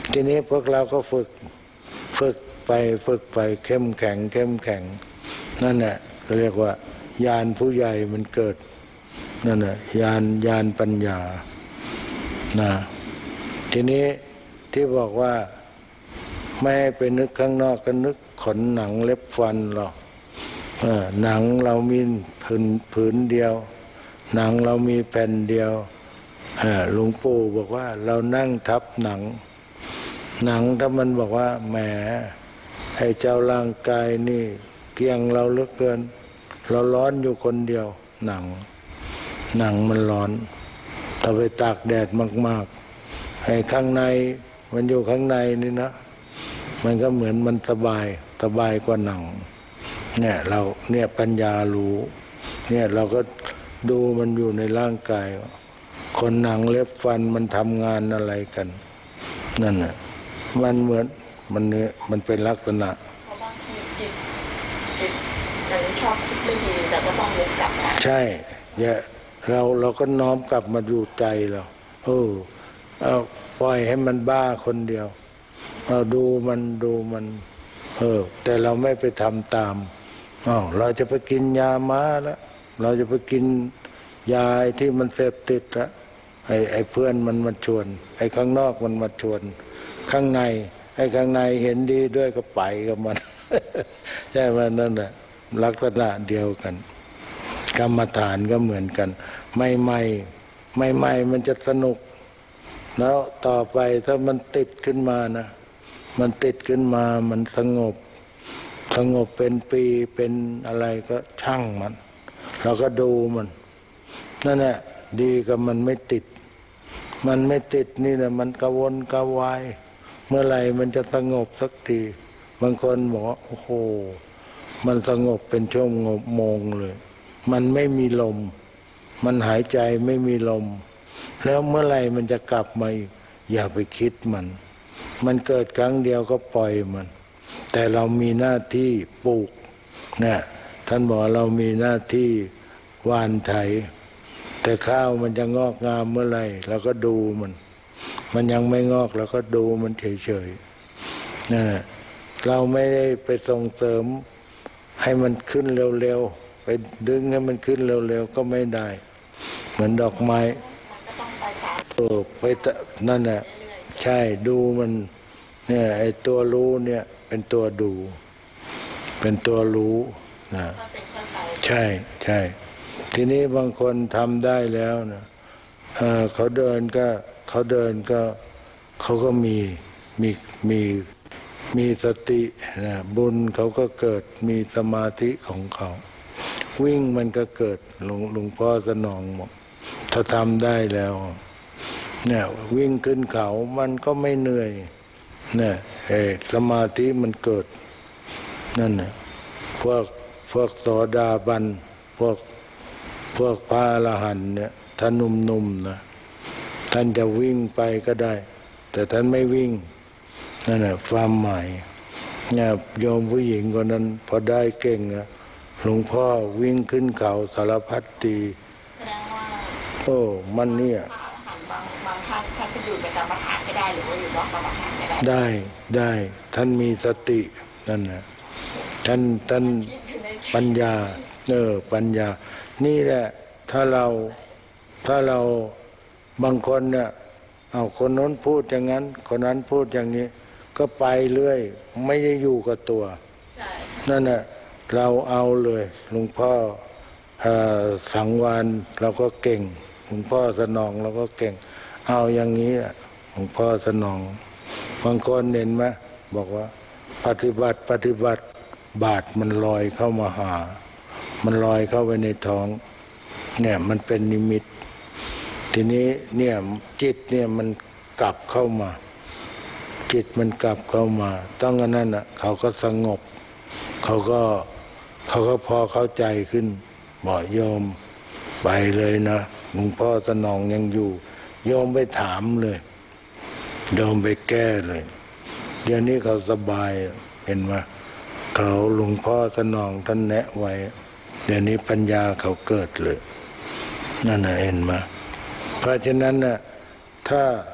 ทีนี้พวกเราก็ฝึกฝึกไปฝึกไปเข้มแข็งเข้มแข็งนั่นแหละเรียกว่าญาณผู้ใหญ่มันเกิดนั่นแหละญาณญาณปัญญานะทีนี้ที่บอกว่าไม่ให้ไปนึกข้างนอกก็นึกขนหนังเล็บฟันหรอกหนังเรามีผืนผืนเดียวหนังเรามีแผ่นเดียวหลวงปู่บอกว่าเรานั่งทับหนังหนังถ้ามันบอกว่าแหมให้เจ้าร่างกายนี่เกี่ยงเราเหลือเกินเราร้อนอยู่คนเดียวหนังหนังมันร้อนถ้าไปตากแดดมากๆให้ข้างในมันอยู่ข้างในนี่นะมันก็เหมือนมันสบายสบายกว่าหนังเนี่ยเราเนี่ยปัญญารู้เนี่ยเราก็ดูมันอยู่ในร่างกายคนหนังเล็บฟันมันทำงานอะไรกันนั่นน่ะมันเหมือนมันเนี่ยมันเป็นลักษณะเพราะบางทีจิตจิตมันชอบคิดไม่ดีแต่ก็ต้องวกกลับมาใช่เนี่ยเราเราก็น้อมกลับมาอยู่ใจเราเออเอาปล่อยให้มันบ้าคนเดียวเราดูมันดูมันเออแต่เราไม่ไปทำตามอ๋อเราจะไปกินยาม้าแล้วเราจะไปกินยาที่มันเสพติดละไอ้ไอ้เพื่อนมันมาชวนไอ้ข้างนอกมันมาชวนข้างในไอ้ข้างในเห็นดีด้วยก็ไปกับมัน ใช่ไหมนั่นแหละลักษณะเดียวกันกรรมฐานก็เหมือนกันไม่ไม่ไม่ไม่มันจะสนุกแล้วต่อไปถ้ามันติดขึ้นมานะมันติดขึ้นมามันสงบสงบเป็นปีเป็นอะไรก็ช่างมันเราก็ดูมันนั่นแหละดีกับมันไม่ติดมันไม่ติดนี่นะมันกระวนกระวายเมื่อไหร่มันจะสงบสักทีบางคนบอกโอ้โหมันสงบเป็นชั่วโมงเลยมันไม่มีลมมันหายใจไม่มีลมแล้วเมื่อไหร่มันจะกลับมาอีกอย่าไปคิดมันมันเกิดครั้งเดียวก็ปล่อยมันแต่เรามีหน้าที่ปลูกเนี่ยท่านบอกเรามีหน้าที่หว่านไถแต่ข้าวมันจะงอกงามเมื่อไหร่เราก็ดูมันมันยังไม่งอกเราก็ดูมันเฉยๆนั่นแหละเราไม่ได้ไปส่งเสริมให้มันขึ้นเร็วๆไปดึงให้มันขึ้นเร็วๆก็ไม่ได้เหมือนดอกไม้เออไปนั่นแหละใช่ดูมันเนี่ยไอ้ตัวรู้เนี่ยเป็นตัวดูเป็นตัวรู้นะใช่ใช่ทีนี้บางคนทำได้แล้วนะเออเขาเดินก็เขาเดินก็เขาก็มีมีมีมีสตินะบุญเขาก็เกิดมีสมาธิของเขาวิ่งมันก็เกิดหลวงหลวงพ่อสนองบอกถ้าทำได้แล้วเนี่ยวิ่งขึ้นเขามันก็ไม่เหนื่อยเนี่ยเออสมาธิมันเกิดนั่นน่ะพวกพวกโสดาบันพวกพวกพระอรหันต์เนี่ยท่านนุ่มๆนะท่านจะวิ่งไปก็ได้แต่ท่านไม่วิ่งนั่นแหละความหมายเนี่ยโยมผู้หญิงคนนั้นพอได้เก่งนะหลวงพ่อวิ่งขึ้นเขาสารพัดตีแสดงว่าโอ้มันเนี่ยบางบางท่านท่านจะอยู่ในกรรมฐานก็ได้หรือว่าอยู่นอกกรรมฐานก็ได้ได้ได้ท่านมีสตินั่นนะท่านท่านปัญญาเออปัญญานี่แหละถ้าเราถ้าเราบางคนเนี่ยเอาคนนั้นพูดอย่างนั้นคนนั้นพูดอย่างนี้ก็ไปเรื่อยไม่ได้อยู่กับตัวนั่นแหละเราเอาเลยหลวงพ่อสังวานเราก็เก่งหลวงพ่อสนองเราก็เก่งเอาอย่างนี้หลวงพ่อสนองบางคนเห็นไหมบอกว่าปฏิบัติปฏิบัติบาดมันลอยเข้ามาหามันลอยเข้าไปในท้องเนี่ยมันเป็นนิมิตทีนี้เนี่ยจิตเนี่ยมันกลับเข้ามาจิตมันกลับเข้ามาต้องอันนั้นอ่ะเขาก็สงบเขาก็เขาก็พอเข้าใจขึ้นบอกโยมไปเลยนะหลวงพ่อสนองยังอยู่โยมไปถามเลยโยมไปแก้เลยเดี๋ยวนี้เขาสบายเห็นไหมเขาหลวงพ่อสนองท่านแนะไว้เดี๋ยวนี้ปัญญาเขาเกิดเลยนั่นน่ะเห็นไหมเพราะฉะนั้นน่ะถ้า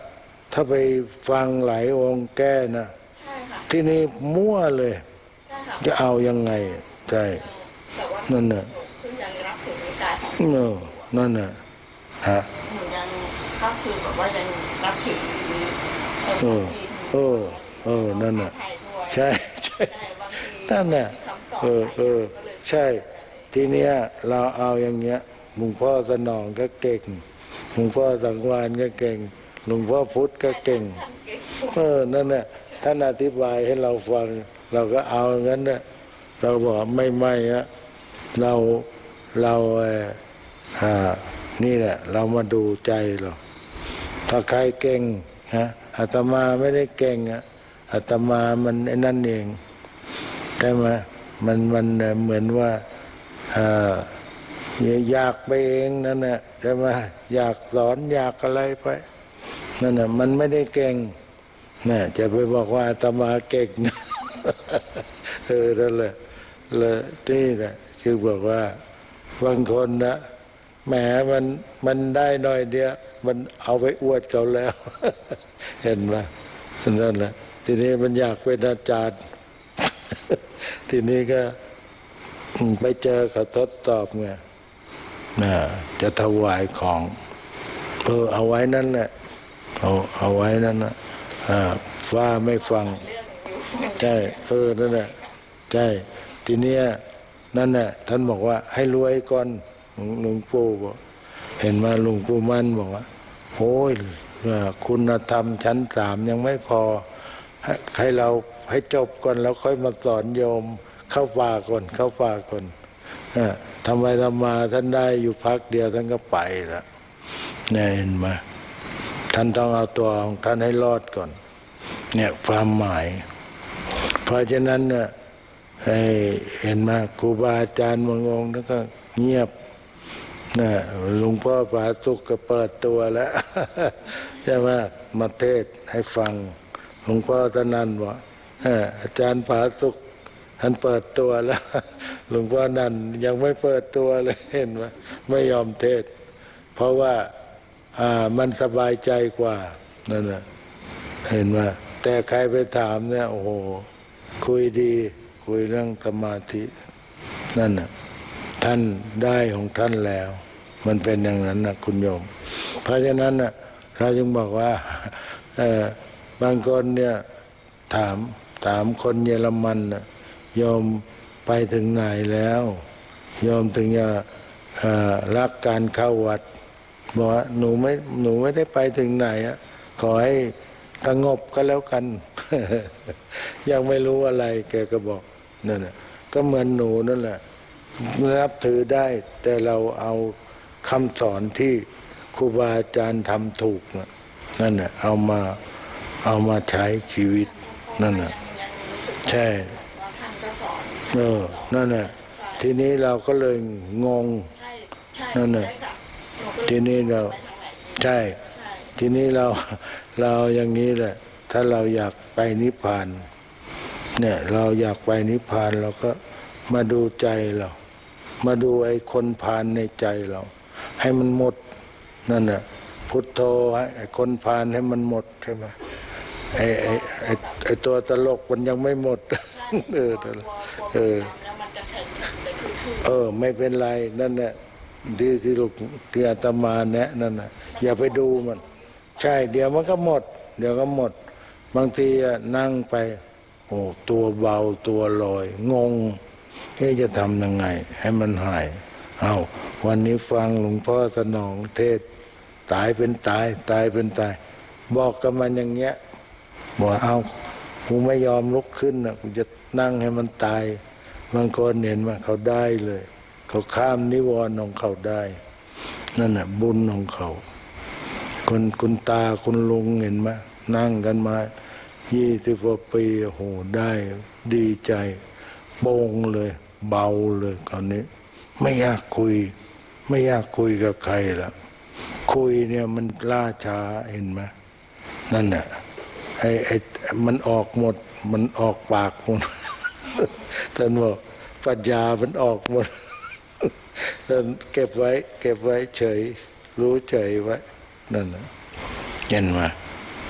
ถ้าไปฟังหลายองค์แก้นะใช่ค่ะที่นี่มั่วเลยใช่ค่ะจะเอายังไงใช่แต่ว่านั่นน่ะคือยังรับถือในกายของเออนั่นน่ะฮะหนูยังก็คือแบบว่ายังรับถือเออเออเออนั่นน่ะใช่ใช่นั่นน่ะเออเออใช่ทีเนี้ยเราเอาอย่างเงี้ยหลวงพ่อสนองก็เก่งหลวงพ่อสังวานก็เก่งหลวงพ่อพุธก็เก่งเออนั่นน่ะท่านอธิบายให้เราฟังเราก็เอางั้นน่ะเราบอกไม่ไม่อะเราเราอ่านี่แหละเรามาดูใจเราถ้าใครเก่งฮะอาตมาไม่ได้เก่งอะอาตมามันไอ้นั่นเองใช่ไหมมันมันเหมือนว่าอ่าอยากไปเองนั่นแหละใช่ไหมอยากสอนอยากอะไรไปนั่นน่ะมันไม่ได้เก่งน่ะจะไปบอกว่าอาตมาเก่งเออนั่นแหละเลยนี่แหละคือบอกว่าบางคนนะแหมมันมันได้หน่อยเดียวมันเอาไปอวดเขาแล้วเห็นไหมนั่นแหละทีนี้มันอยากเป็นอาจารย์ทีนี้ก็ไปเจอเขาทดสอบไงน่ะจะถวายของเออเอาไว้นั่นแหละเอาเอาไว้นั่นนะอ่าว่าไม่ฟังใช่เออนั่นแหละใช่ทีเนี้ยนั่นแหละท่านบอกว่าให้รวยก่อนหลวงปู่บอกเห็นมาหลวงปู่มั่นบอกว่าโอ้ยคุณธรรมชั้นสามยังไม่พอให้เราให้จบก่อนแล้วค่อยมาสอนโยมเข้าป่าก่อนเข้าป่าก่อนทำไปทำมาท่านได้อยู่พักเดียวท่านก็ไปแล้วเนี่ยเห็นไหมท่านต้องเอาตัวของท่านให้รอดก่อนเนี่ยความหมายเพราะฉะนั้นเนี่ยเห็นไหมครูบาอาจารย์บางองค์แล้วก็เงียบนะหลวงพ่อผาสุกก็เปิดตัวแล้วใช่ไหมมาเทศให้ฟังหลวงพ่อท่านนั้นบอกอาจารย์ผาสุกท่านเปิดตัวแล้วหลวงพ่อนั่นยังไม่เปิดตัวเลยเห็นไหมไม่ยอมเทศเพราะว่าอ่ามันสบายใจกว่านั่นน่ะเห็นไหมแต่ใครไปถามเนี่ยโอ้โหคุยดีคุยเรื่องสมาธินั่นน่ะท่านได้ของท่านแล้วมันเป็นอย่างนั้นนะคุณโยมเพราะฉะนั้นน่ะเราจึงบอกว่าเออบางคนเนี่ยถามถามคนเยอรมันน่ะโยมไปถึงไหนแล้วโยมถึงจะรักการเข้าวัดบอกว่าหนูไม่หนูไม่ได้ไปถึงไหนอ่ะขอให้สงบก็แล้วกัน ยังไม่รู้อะไรแกก็บอกนั่นแหละก็เหมือนหนูนั่นแหละนับถือได้แต่เราเอาคำสอนที่ครูบาอาจารย์ทำถูกนั่นแหละเอามาเอามาใช้ชีวิตนั่นแหละใช่เออนั่นแหละทีนี้เราก็เลยงงนั่นแหละทีนี้เราใช่ทีนี้เราเราอย่างนี้แหละถ้าเราอยากไปนิพพานเนี่ยเราอยากไปนิพพานเราก็มาดูใจเรามาดูไอ้คนพาลในใจเราให้มันหมดนั่นแหละพุทโธไอ้คนพาลให้มันหมดใช่ไหมไอ้ไอ้ไอ้ไอ้ตัวตลกมันยังไม่หมดเออเออเออไม่เป็นไรนั่นแหละที่ที่ลูกที่อาตมาแนะนั่นน่ะอย่าไปดูมันใช่เดี๋ยวมันก็หมดเดี๋ยวก็หมดบางทีนั่งไปโอ้ตัวเบาตัวลอยงงเอ๊ะจะทำยังไงให้มันหายเอาวันนี้ฟังหลวงพ่อสนองเทศตายเป็นตายตายเป็นตายบอกกับมันอย่างเงี้ยบอกเอากูไม่ยอมลุกขึ้นนะกูจะนั่งให้มันตายบางคนเห็นว่าเขาได้เลยเขาข้ามนิวรณ์ของเขาได้นั่นน่ะบุญของเขาคนคุณตาคุณลุงเห็นไหมนั่งกันมายี่สิบกว่าปีโหได้ดีใจโปร่งเลยเบาเลยคราวนี้ไม่อยากคุยไม่อยากคุยกับใครละคุยเนี่ยมันล่าช้าเห็นไหมนั่นน่ะไอ้ไอ้มันออกหมดมันออกปากหมดท่านบอกปัญญามันออกหมดท่านเก็บไว้เก็บไว้เฉยรู้เฉยไว้นั่นน่ะเห็นไหม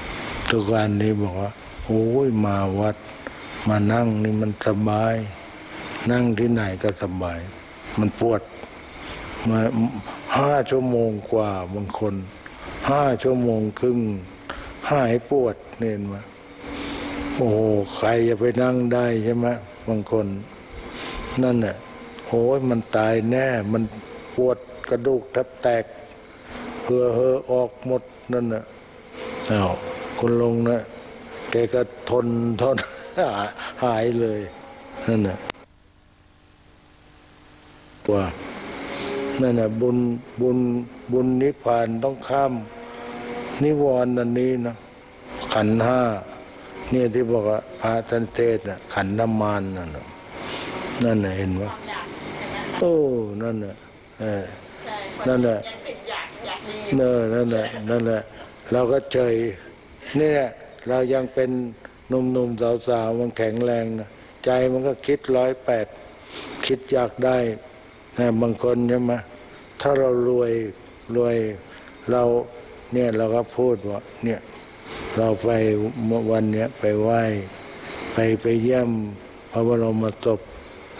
ทุกวันนี้บอกว่าโอ้ยมาวัดมานั่งนี่มันสบายนั่งที่ไหนก็สบายมันปวดมาห้าชั่วโมงกว่าบางคนห้าชั่วโมงครึ่งหายปวดเนี่ยมาโอ้ใครจะไปนั่งได้ใช่ไหมบางคนนั่นน่ะโอ้ยมันตายแน่มันปวดกระดูกแทบแตกเหือเหือออกหมดนั่นน่ะอ้าวคุณลงนะแกก็ทนทนหายเลยนั่นน่ะว่านั่นน่ะบุญบุญบุญนิพพานต้องข้ามนิวรณ์อันนี้นะขันธ์ห้าเนี่ยที่บอกว่าพระท่านเทศน่ะขันธ์น้ำมันนั่นน่ะนั่นน่ะเห็นไหมโอ้นั่นน่ะเออนั่นน่ะเนอนั่นน่ะนั่นแหละเราก็เฉยเนี่ยเรายังเป็นหนุ่มๆสาวๆมันแข็งแรงนะใจมันก็คิดร้อยแปดคิดอยากได้นะบางคนใช่ไหมถ้าเรารวยรวยเราเนี่ยเราก็พูดว่าเนี่ยเราไปเมื่อวันเนี้ยไปไหว้ไปไปเยี่ยมพระบรมศพ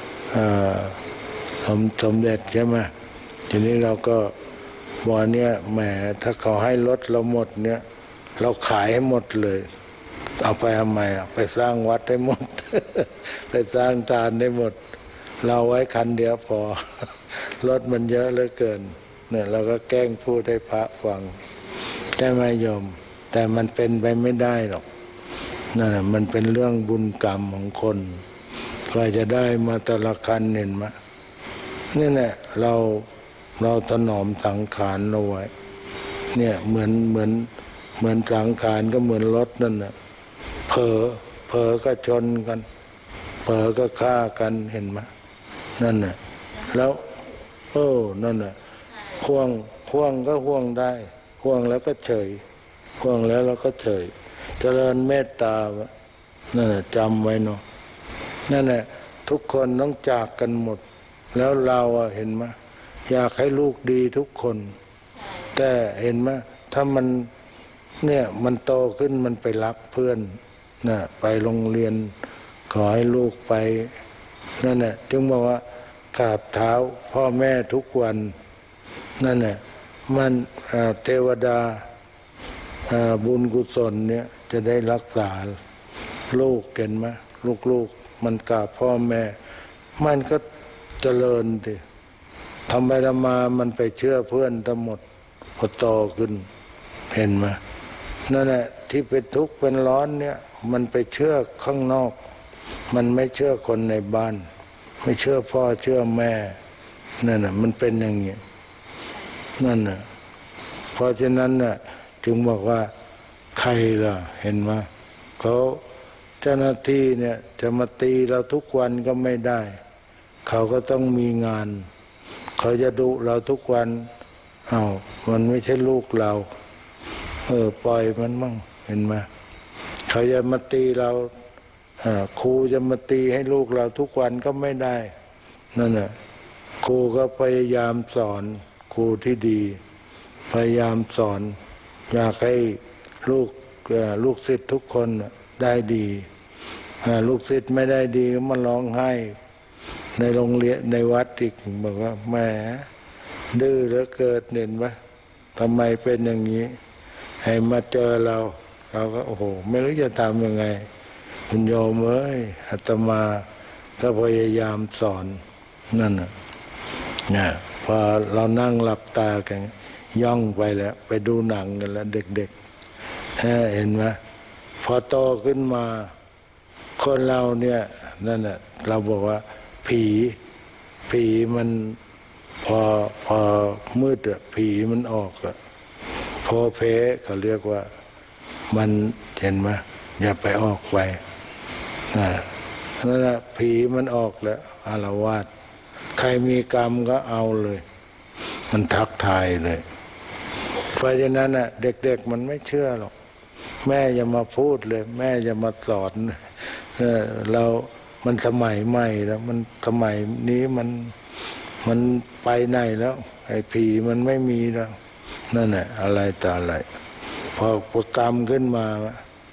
สมสมเด็จใช่ไหมทีนี้เราก็บอกเนี่ยแหมถ้าเขาให้รถเราหมดเนี่ยเราขายให้หมดเลยเอาไปทำไมอ่ะไปสร้างวัดให้หมด ไปสร้างทานให้หมดเราไว้คันเดียวพอ รถมันเยอะเหลือเกินเนี่ยเราก็แกล้งพูดให้พระฟังใช่ไหมโยมแต่มันเป็นไปไม่ได้หรอกนั่นมันเป็นเรื่องบุญกรรมของคนใครจะได้มาแต่ละคันเห็นไหมนี่แหละเราเราถนอมสังขารเอาไว้เนี่ยเหมือนเหมือนเหมือนสังขารก็เหมือนรถนั่นน่ะเผลอเผลอก็ชนกันเผลอก็ฆ่ากันเห็นไหมนั่นน่ะแล้วโอ้นั่นน่ะห่วงห่วงก็ห่วงได้ห่วงแล้วก็เฉยห่วงแล้วเราก็เฉยเจริญเมตตานั่นน่ะจำไว้เนาะนั่นแหละทุกคนต้องจากกันหมดแล้วเราอะเห็นไหมอยากให้ลูกดีทุกคนแต่เห็นไหมถ้ามันเนี่ยมันโตขึ้นมันไปรักเพื่อนนะไปโรงเรียนขอให้ลูกไปนั่นแหละจึงบอกว่ากราบเท้าพ่อแม่ทุกวันนั่นแหละมันเทวดาบุญกุศลเนี่ยจะได้รักษาลูกเห็นไหมลูกๆมันกราบพ่อแม่มันก็เจริญดิทำไปทำมามันไปเชื่อเพื่อนทั้งหมดพอโตขึ้นเห็นไหมนั่นแหละที่เป็นทุกข์เป็นร้อนเนี่ยมันไปเชื่อข้างนอกมันไม่เชื่อคนในบ้านไม่เชื่อพ่อเชื่อแม่นั่นน่ะมันเป็นอย่างนี้นั่นน่ะเพราะฉะนั้นน่ะจึงบอกว่าใครล่ะเห็นไหมเขาเจ้าหน้าที่เนี่ยจะมาตีเราทุกวันก็ไม่ได้เขาก็ต้องมีงานเขาจะดุเราทุกวันอ้าวมันไม่ใช่ลูกเราเออปล่อยมันมั่งเห็นไหมเขาจะมาตีเราครูจะมาตีให้ลูกเราทุกวันก็ไม่ได้นั่นแหละครูก็พยายามสอนครูที่ดีพยายามสอนอยากให้ลูกลูกศิษย์ทุกคนได้ดีลูกศิษย์ไม่ได้ดีก็มาร้องไห้ในโรงเรียนในวัดอีกบอกว่าแหมดื้อเหลือเกินเห็นไหมทำไมเป็นอย่างนี้ให้มาเจอเราเราก็โอ้โหไม่รู้จะทำยังไงคุณโยมเอ้ยอาตมาก็พยายามสอนนั่นน่ะเนี่ยพอเรานั่งหลับตากันย่องไปแล้วไปดูหนังกันแล้วเด็กๆเห็นไหมพอโตขึ้นมาคนเราเนี่ยนั่นน่ะเราบอกว่าผีผีมันพอพอมืดอะผีมันออกอะพอเพเขาเรียกว่ามันเห็นไหมอย่าไปออกไปนั่นแหละผีมันออกแล้วอาละวาดใครมีกรรมก็เอาเลยมันทักทายเลยเพราะฉะนั้นน่ะเด็กๆมันไม่เชื่อหรอกแม่อย่ามาพูดเลยแม่อย่ามาสอนเรามันสมัยใหม่แล้วมันสมัยนี้มันมันไปไหนแล้วไอ้ผีมันไม่มีแล้วนั่นแหละอะไรต่ออะไรพอประกรรมขึ้นมา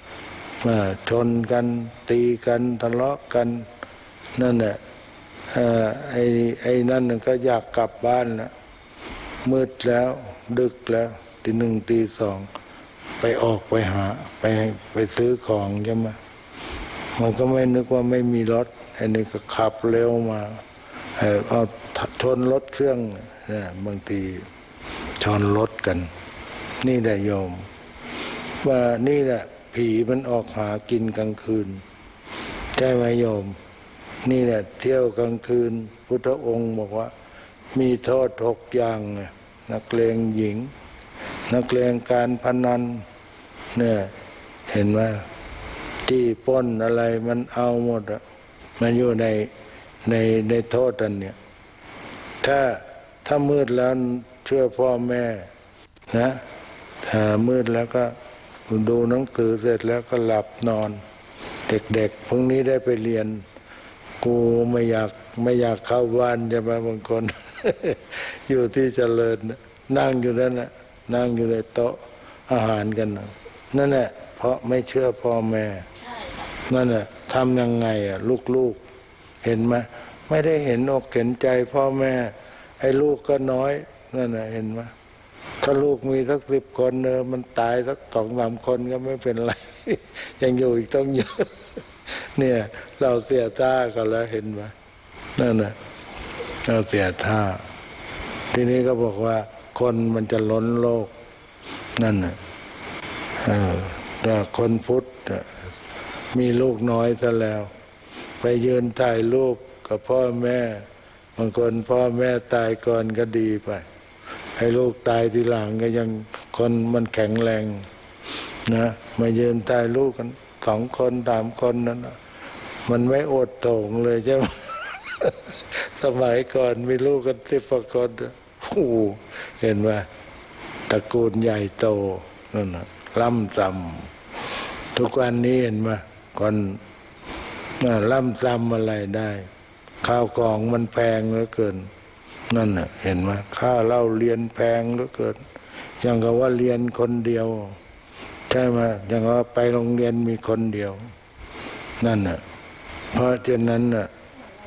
ชนกันตีกันทะเลาะกันนั่นแหละไอ้ไอ้นั่นก็อยากกลับบ้านแล้วมืดแล้วดึกแล้วตีหนึ่งตีสองไปออกไปหาไปไปซื้อของใช่ไหมมันก็ไม่นึกว่าไม่มีรถไอ้นี่ก็ขับเร็วมาเอาชนรถเครื่องนะบางทีชนรถกันนี่แหละโยมว่านี่แหละผีมันออกหากินกลางคืนใช่ไหมโยมนี่แหละเที่ยวกลางคืนพุทธองค์บอกว่ามีโทษหกอย่างนักเลงหญิงนักเลงการพนันเนี่ยเห็นไหมที่ปล้นอะไรมันเอาหมดอ่ะมันอยู่ในในในโทษอันเนี้ยถ้าถ้ามืดแล้วเชื่อพ่อแม่นะถ้ามืดแล้วก็ดูหนังสือเสร็จแล้วก็หลับนอนเด็กๆพรุ่งนี้ได้ไปเรียนกูไม่อยากไม่อยากเข้าบ้านใช่ไหมบางคน อยู่ที่เจริญนั่งอยู่นั่นแหละนั่งอยู่ในโต๊ะอาหารกันนั่นแหละเพราะไม่เชื่อพ่อแม่นั่นแหละทำยังไงอ่ะลูกๆเห็นไหมไม่ได้เห็นอกเห็นใจพ่อแม่ไอ้ลูกก็น้อยนั่นแหละเห็นไหมถ้าลูกมีสักสิบคนเนอมันตายสักสองสามคนก็ไม่เป็นไร ยังอยู่อีกต้องเยอะเนี่ยเราเสียท่ากันแล้วเห็นไหมนั่นแหละเราเสียท่าทีนี้ก็บอกว่าคนมันจะล้นโลกนั่นน่ะเออแต่คนพุทธมีลูกน้อยซะแล้วไปยืนถ่ายรูปกับพ่อแม่บางคนพ่อแม่ตายก่อนก็ดีไปให้ลูกตายทีหลังก็ยังคนมันแข็งแรงนะมายืนถ่ายรูปกันสองคนสามคนนั้นมันไม่อดโถงเลยใช่ไหม สมัยก่อนมีลูกกันสิบกว่าคนโอ้เห็นไหมตระกูลใหญ่โตนั่นน่ะล่ำซ้ำทุกวันนี้เห็นไหมคนล่ำซ้ำอะไรได้ข้าวกล่องมันแพงเหลือเกินนั่นน่ะเห็นไหมค่าเล่าเรียนแพงเหลือเกินอย่างกับว่าเรียนคนเดียวใช่ไหมอย่างว่าไปโรงเรียนมีคนเดียวนั่นน่ะเพราะฉะนั้นน่ะ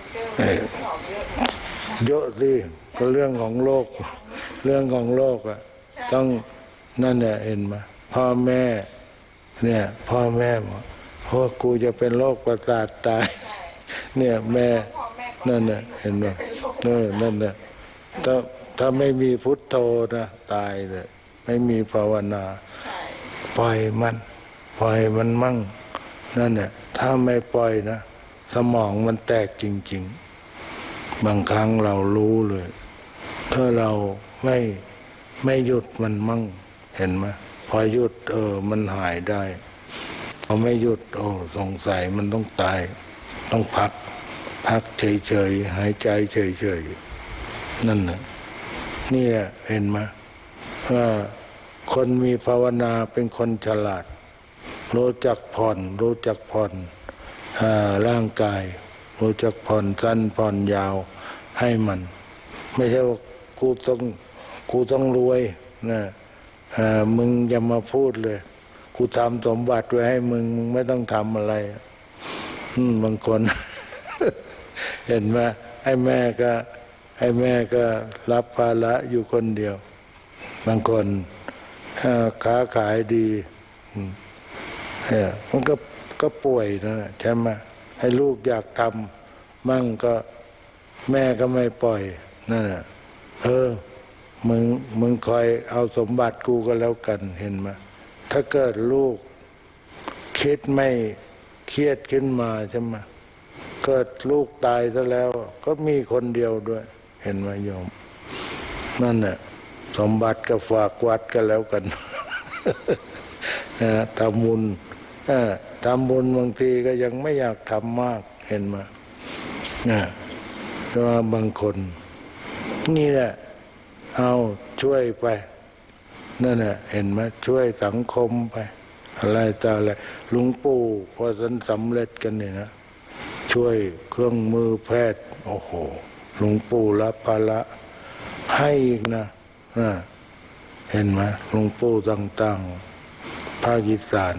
เยอะสิก็เรื่องของโลกเรื่องของโลกอ่ะต้องนั่นแหละเห็นไหมพ่อแม่เนี่ยพ่อแม่บอกพวกกูจะเป็นโรคประสาทตายเนี่ยแม่นั่นน่ะเห็นไหมเออนั่นน่ะถ้าถ้าไม่มีพุทโธนะตายเลยไม่มีภาวนาปล่อยมันปล่อยมันมั่งนั่นน่ะถ้าไม่ปล่อยนะสมองมันแตกจริงๆบางครั้งเรารู้เลยถ้าเราไม่ไม่หยุดมันมั่งเห็นไหมพอหยุดเออมันหายได้พอไม่หยุดโอ้สงสัยมันต้องตายต้องพักพักเฉยๆหายใจเฉยๆนั่นน่ะนี่แหละเห็นไหมว่าคนมีภาวนาเป็นคนฉลาดรู้จักผ่อนรู้จักผ่อนร่างกายรู้จักผ่อนสั้นผ่อนยาวให้มันไม่ใช่ว่ากูต้องกูต้องรวยนะมึงอย่ามาพูดเลยกูทำสมบัติไว้ให้มึงมึงไม่ต้องทำอะไรอืมบางคน เห็นไหมไอ้แม่ก็ไอ้แม่ก็รับภาระอยู่คนเดียวบางคนค้าขายดีเนี่ยมันก็ก็ป่วยนะใช่ไหมให้ลูกอยากทำมั่งก็แม่ก็ไม่ปล่อยนั่นน่ะเออมึงมึงคอยเอาสมบัติกูก็แล้วกันเห็นไหมถ้าเกิดลูกคิดไม่เครียดขึ้นมาใช่ไหมเกิดลูกตายซะแล้วก็มีคนเดียวด้วยเห็นไหมโยมนั่นน่ะสมบัติก็ฝากวัดกันแล้วกัน นะทำบุญทำบุญบางทีก็ยังไม่อยากทำมากเห็นไหมนะเพราะว่าบางคนนี่แหละเอาช่วยไปนั่นแหละเห็นไหมช่วยสังคมไปอะไรต่ออะไรหลวงปู่พอสันสำเร็จกันเนี่ยนะช่วยเครื่องมือแพทย์โอ้โหหลวงปู่รับภาระให้อีกนะนะเห็นไหมหลวงปู่ต่างๆภาคอีสาน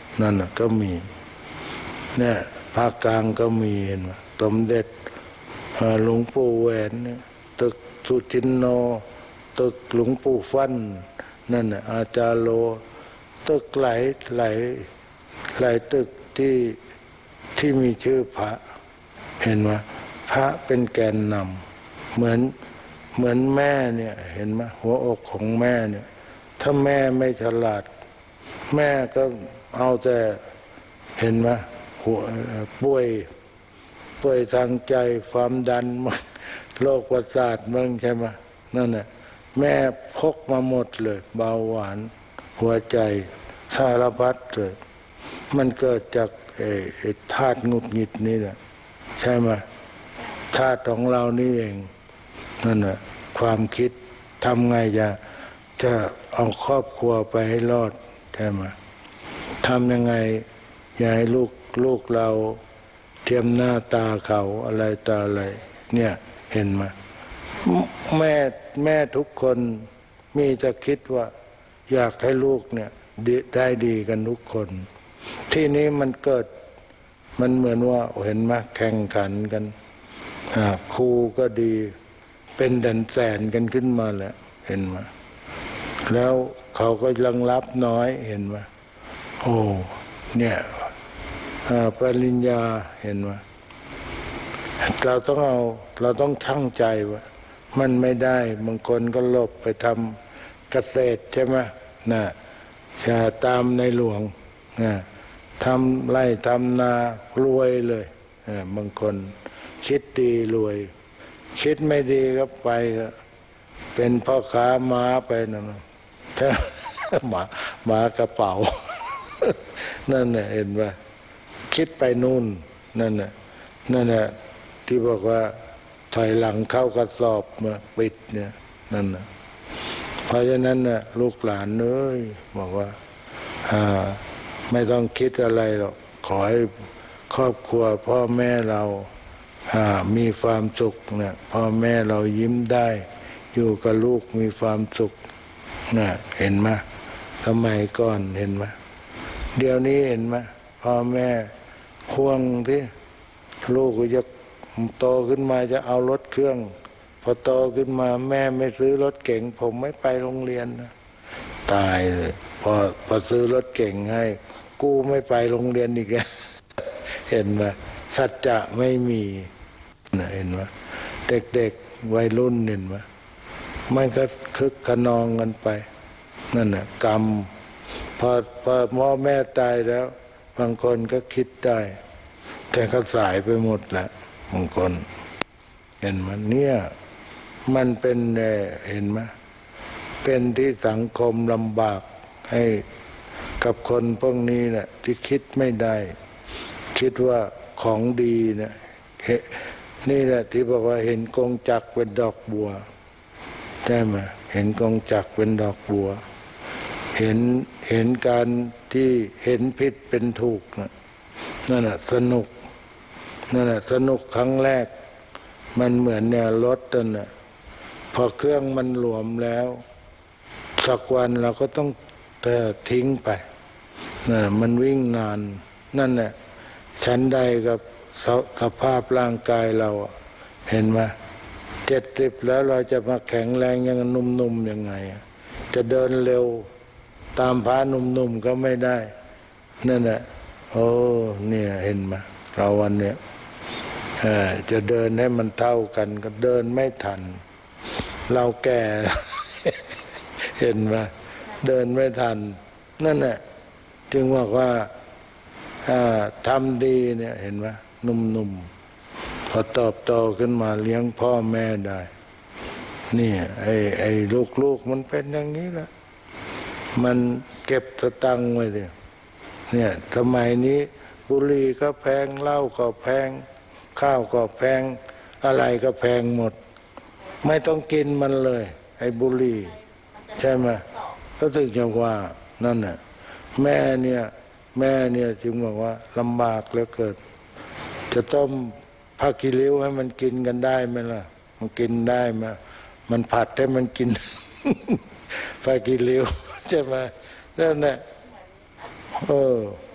นั่นน่ะก็มีเนี่ยภาคกลางก็มีเห็นไหมสมเด็จหลวงปู่แหวนเนี่ยตึกสุจินโนตึกหลวงปู่ฟั่นนั่นน่ะอาจารย์โลตึกหลายหลายหลายตึกที่ที่มีชื่อพระเห็นไหมพระเป็นแกนนำเหมือนเหมือนแม่เนี่ยเห็นไหมหัวอกของแม่เนี่ยถ้าแม่ไม่ฉลาดแม่ก็เอาแต่เห็นไหมหัวป่วยป่วยทางใจความดันมันโรคประสาทมั่งใช่ไหมนั่นน่ะแม่พกมาหมดเลยเบาหวานหัวใจสารพัดเลยมันเกิดจากไอ้ธาตุหงุดหงิดนี่แหละใช่ไหมธาตุของเรานี่เองนั่นน่ะความคิดทำไงจะจะเอาครอบครัวไปให้รอดใช่ไหมทำยังไงอย่าให้ลูกลูกเราเทียมหน้าตาเขาอะไรตาอะไรเนี่ยเห็นไหมแม่แม่ทุกคนมีแต่คิดว่าอยากให้ลูกเนี่ยได้ดีกันทุกคนที่นี้มันเกิดมันเหมือนว่าเห็นไหมแข่งขันกันครูก็ดีเป็นแสนแสนกันขึ้นมาแหละเห็นไหมแล้วเขาก็ยังรับน้อยเห็นไหมโอ้เนี่ยปริญญาเห็นไหมเราต้องเอาเราต้องชั่งใจว่ามันไม่ได้บางคนก็หลบไปทำเกษตรใช่ไหมนะจะตามในหลวงนะทำไร่ทำนารวยเลยบางคนคิดดีรวยคิดไม่ดีก็ไปก็เป็นพ่อค้าม้าไปนะถ้าหมาหมากระเป๋านั่นน่ะเห็นป่ะคิดไปนู่นนั่นน่ะนั่นน่ะที่บอกว่าถอยหลังเข้ากระสอบมาปิดเนี่ยนั่นน่ะเพราะฉะนั้นน่ะลูกหลานเอ้ยบอกว่าอ่าไม่ต้องคิดอะไรหรอกขอให้ครอบครัวพ่อแม่เราอ่ามีความสุขเนี่ยพ่อแม่เรายิ้มได้อยู่กับลูกมีความสุขน่ะเห็นไหมสมัยก่อนเห็นไหมเดี๋ยวนี้เห็นไหมพ่อแม่ห่วงที่ลูกจะโตขึ้นมาจะเอารถเครื่องพอโตขึ้นมาแม่ไม่ซื้อรถเก๋งผมไม่ไปโรงเรียนนะตายเลยพอพอซื้อรถเก๋งให้กูไม่ไปโรงเรียนอีกแล้วเห็นไหมสัจจะไม่มีนะเห็นไหมเด็กๆวัยรุ่นเห็นไหมมันก็คึกขนองกันไปนั่นน่ะกรรมพอพอพ่อแม่ตายแล้วบางคนก็คิดได้แต่ก็สายไปหมดแหละบางคนเห็นมันเนี่ยมันเป็นเห็นไหมเป็นที่สังคมลำบากให้กับคนพวกนี้แหละที่คิดไม่ได้คิดว่าของดีเนี่ยนี่แหละที่บอกว่าเห็นกงจักรเป็นดอกบัวใช่ไหมเห็นกงจักรเป็นดอกบัวเห็นเห็นการที่เห็นผิดเป็นถูกนะนั่นแหะสนุกนั่นแหะสนุกครั้งแรกมันเหมือนเนี่ยรถนั่นน่ะพอเครื่องมันหลวมแล้วสักวันเราก็ต้องทิ้งไปนะมันวิ่งนานนั่นแหละชั้นใดกับสภาพร่างกายเราเห็นไหมเจ็ดสิบแล้วเราจะมาแข็งแรงยังหนุ่มๆยังไงจะเดินเร็วตามพระหนุ่มๆก็ไม่ได้นั่นแหละโอ้เนี่ยเห็นไหมเราวันเนี้ยจะเดินให้มันเท่ากันก็เดินไม่ทันเราแก่เห็นไหมเดินไม่ทันนั่นแหละจึงบอกว่าทำดีเนี่ยเห็นไหมหนุ่มๆพอเติบโตขึ้นมาเลี้ยงพ่อแม่ได้นี่ไอ้ไอ้ลูกๆมันเป็นอย่างนี้แหละมันเก็บสตังค์ไว้ดิเนี่ยสมัยนี้บุหรี่ก็แพงเหล้าก็แพงข้าวก็แพงอะไรก็แพงหมดไม่ต้องกินมันเลยไอ้บุหรี่ใช่ไหมก็ถึงจะว่านั่นน่ะแม่เนี่ยแม่เนี่ยจึงบอกว่าลำบากเหลือเกินจะต้มผักขี้ริ้วให้มันกินกันได้ไหมล่ะมันกินได้ไหมมันผัดให้มันกิน ผักขี้ริ้วใช่ไหมนั่นแหละเออ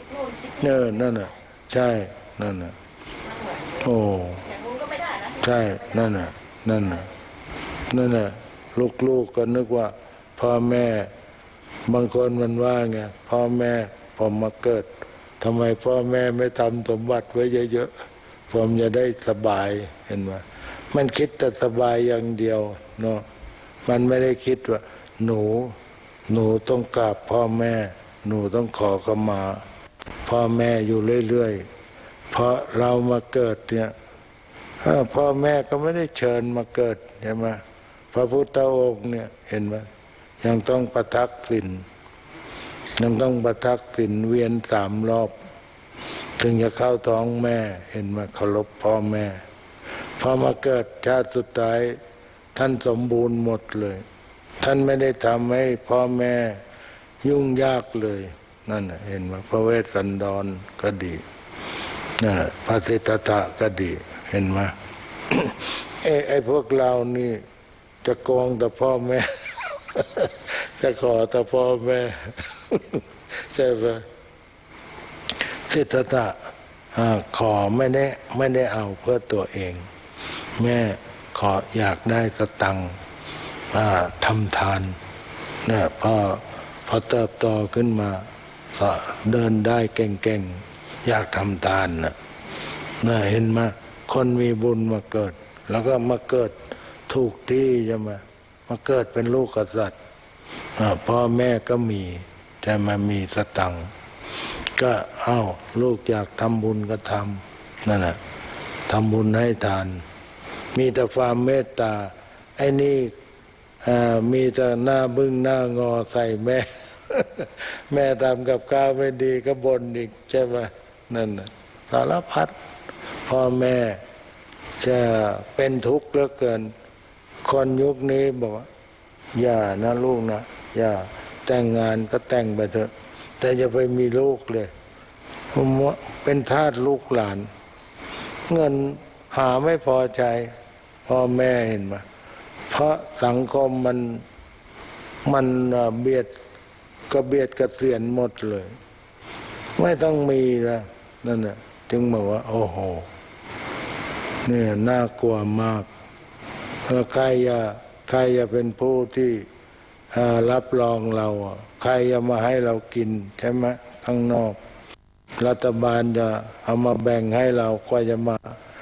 นู่นคิดเออนั่นน่ะใช่นั่นน่ะโอ้อย่างนู้นก็ไม่ได้นะใช่นั่นน่ะนั่นน่ะนั่นน่ะลูกๆก็นึกว่าพ่อแม่บางคนมันว่าไงพ่อแม่ผมมาเกิดทำไมพ่อแม่ไม่ทำสมบัติไว้เยอะๆผมจะได้สบายเห็นไหมมันคิดแต่สบายอย่างเดียวเนาะมันไม่ได้คิดว่าหนูหนูต้องกราบพ่อแม่หนูต้องขอขมาพ่อแม่อยู่เรื่อยๆเพราะเรามาเกิดเนี่ยพ่อแม่ก็ไม่ได้เชิญมาเกิดใช่ไหมพระพุทธองค์เนี่ยเห็นไหมยังต้องประทักษิณยังต้องประทักษิณเวียนสามรอบถึงจะเข้าท้องแม่เห็นไหมเคารพพ่อแม่พอมาเกิดชาติสุดท้ายท่านสมบูรณ์หมดเลยท่านไม่ได้ทำให้พ่อแม่ยุ่งยากเลยนั่นเห็นไหมพระเวสสันดรก็ดีนั่นพระสิทธัตถะก็ดีเห็นไหม ไอ้ไอ้พวกเรานี่จะโกงแต่พ่อแม่ จะขอแต่พ่อแม่ ใช่ไหมสิทธัตถะขอไม่ได้ไม่ได้เอาเพื่อตัวเองแม่ขออยากได้สตังค์ทำทานเนี่ยพอพอเติบโตขึ้นมาก็เดินได้เก่งๆอยากทำทานน่ะน่ะเห็นไหมคนมีบุญมาเกิดแล้วก็มาเกิดถูกที่จะมามาเกิดเป็นลูกกษัตริย์พ่อแม่ก็มีแต่มามีสตังค์ก็เอ้าลูกอยากทำบุญก็ทำนั่นแหละทำบุญให้ทานมีแต่ความเมตตาไอ้นี่มีแต่หน้าบึ้งหน้างอใส่แม่ แม่ทำกับข้าวไม่ดีก็บ่นอีกใช่ไหมนั่นน่ะสารพัดพ่อแม่จะเป็นทุกข์เหลือเกินคนยุคนี้บอกว่าอย่านะลูกนะอย่าแต่งงานก็แต่งไปเถอะแต่อย่าไปมีลูกเลยผมว่าเป็นทาสลูกหลานเงินหาไม่พอใจพ่อแม่เห็นไหมเพราะสังคมมันมันเบียดกระเบียดกระเสียนหมดเลยไม่ต้องมีนะนั่นน่ะจึงบอกว่าโอ้โหเนี่ยน่ากลัวมากแล้วใครจะใครจะเป็นผู้ที่รับรองเราใครจะมาให้เรากินใช่ไหมข้างนอกรัฐบาลจะเอามาแบ่งให้เราก็จะมา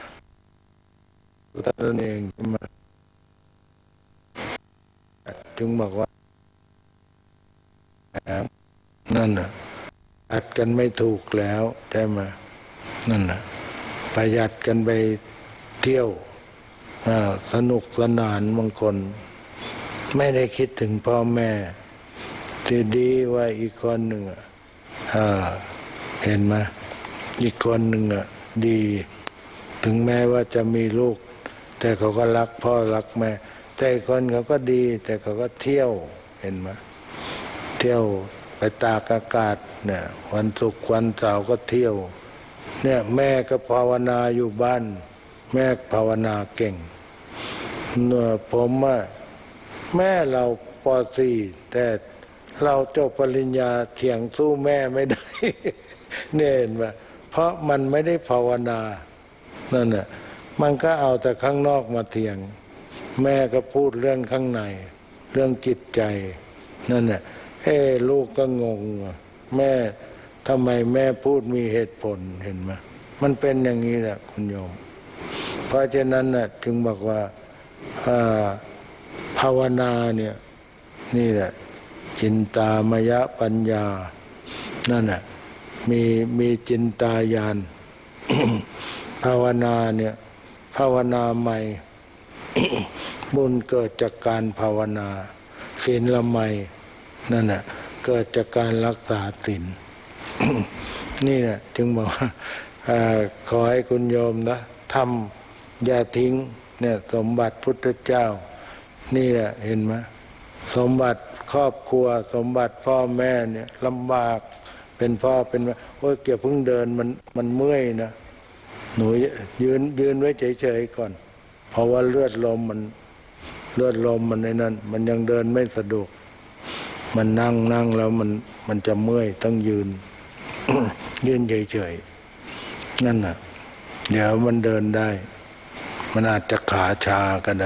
ตัวเองใช่ไหมจึงบอกว่านั่นน่ะอัดกันไม่ถูกแล้วใช่ไหมนั่นน่ะประหยัดกันไปเที่ยวสนุกสนานบางคนไม่ได้คิดถึงพ่อแม่ที่ดีว่าอีกคนหนึ่งอ่ะเห็นไหมอีกคนหนึ่งอ่ะดีถึงแม้ว่าจะมีลูกแต่เขาก็รักพ่อรักแม่แต่คนเขาก็ดีแต่เขาก็เที่ยวเห็นไหมเที่ยวไปตากอากาศเนี่ยวันศุกร์วันเสาร์ก็เที่ยวเนี่ยแม่ก็ภาวนาอยู่บ้านแม่ภาวนาเก่งเนอะผมว่าแม่เราป.สี่ แต่เราจบปริญญาเถียงสู้แม่ไม่ได้ เนี่ยเห็นไหมเพราะมันไม่ได้ภาวนานั่นน่ะมันก็เอาแต่ข้างนอกมาเถียงแม่ก็พูดเรื่องข้างในเรื่องจิตใจนั่นน่ะเอ้ลูกก็งงแม่ทำไมแม่พูดมีเหตุผลเห็นไหมมันเป็นอย่างนี้แหละคุณโยมเพราะฉะนั้นน่ะจึงบอกว่าภาวนาเนี่ยนี่แหละจินตามยปัญญานั่นน่ะมีมีจินตายาน ภาวนาเนี่ยภาวนาใหม่ บุญเกิดจากการภาวนาศีลละไมนั่นน่ะเกิดจากการรักษาศีล นี่แหละจึงบอกว่าขอให้คุณโยมนะทำอย่าทิ้งเนี่ยสมบัติพุทธเจ้านี่แหละเห็นไหมสมบัติครอบครัวสมบัติพ่อแม่เนี่ยลำบากเป็นพ่อเป็นแม่โอ้ยเกี่ยวเพิ่งเดินมันมันเมื่อยนะหนูยืนยืนไว้เฉยๆก่อนเพราะว่าเลือดลมมันเลือดลมมันในนั้นมันยังเดินไม่สะดวกมันนั่งนั่งแล้วมันมันจะเมื่อยต้องยืนยืนเฉยๆนั่นน่ะเดี๋ยวมันเดินได้มันอาจจะขาชาก็ได้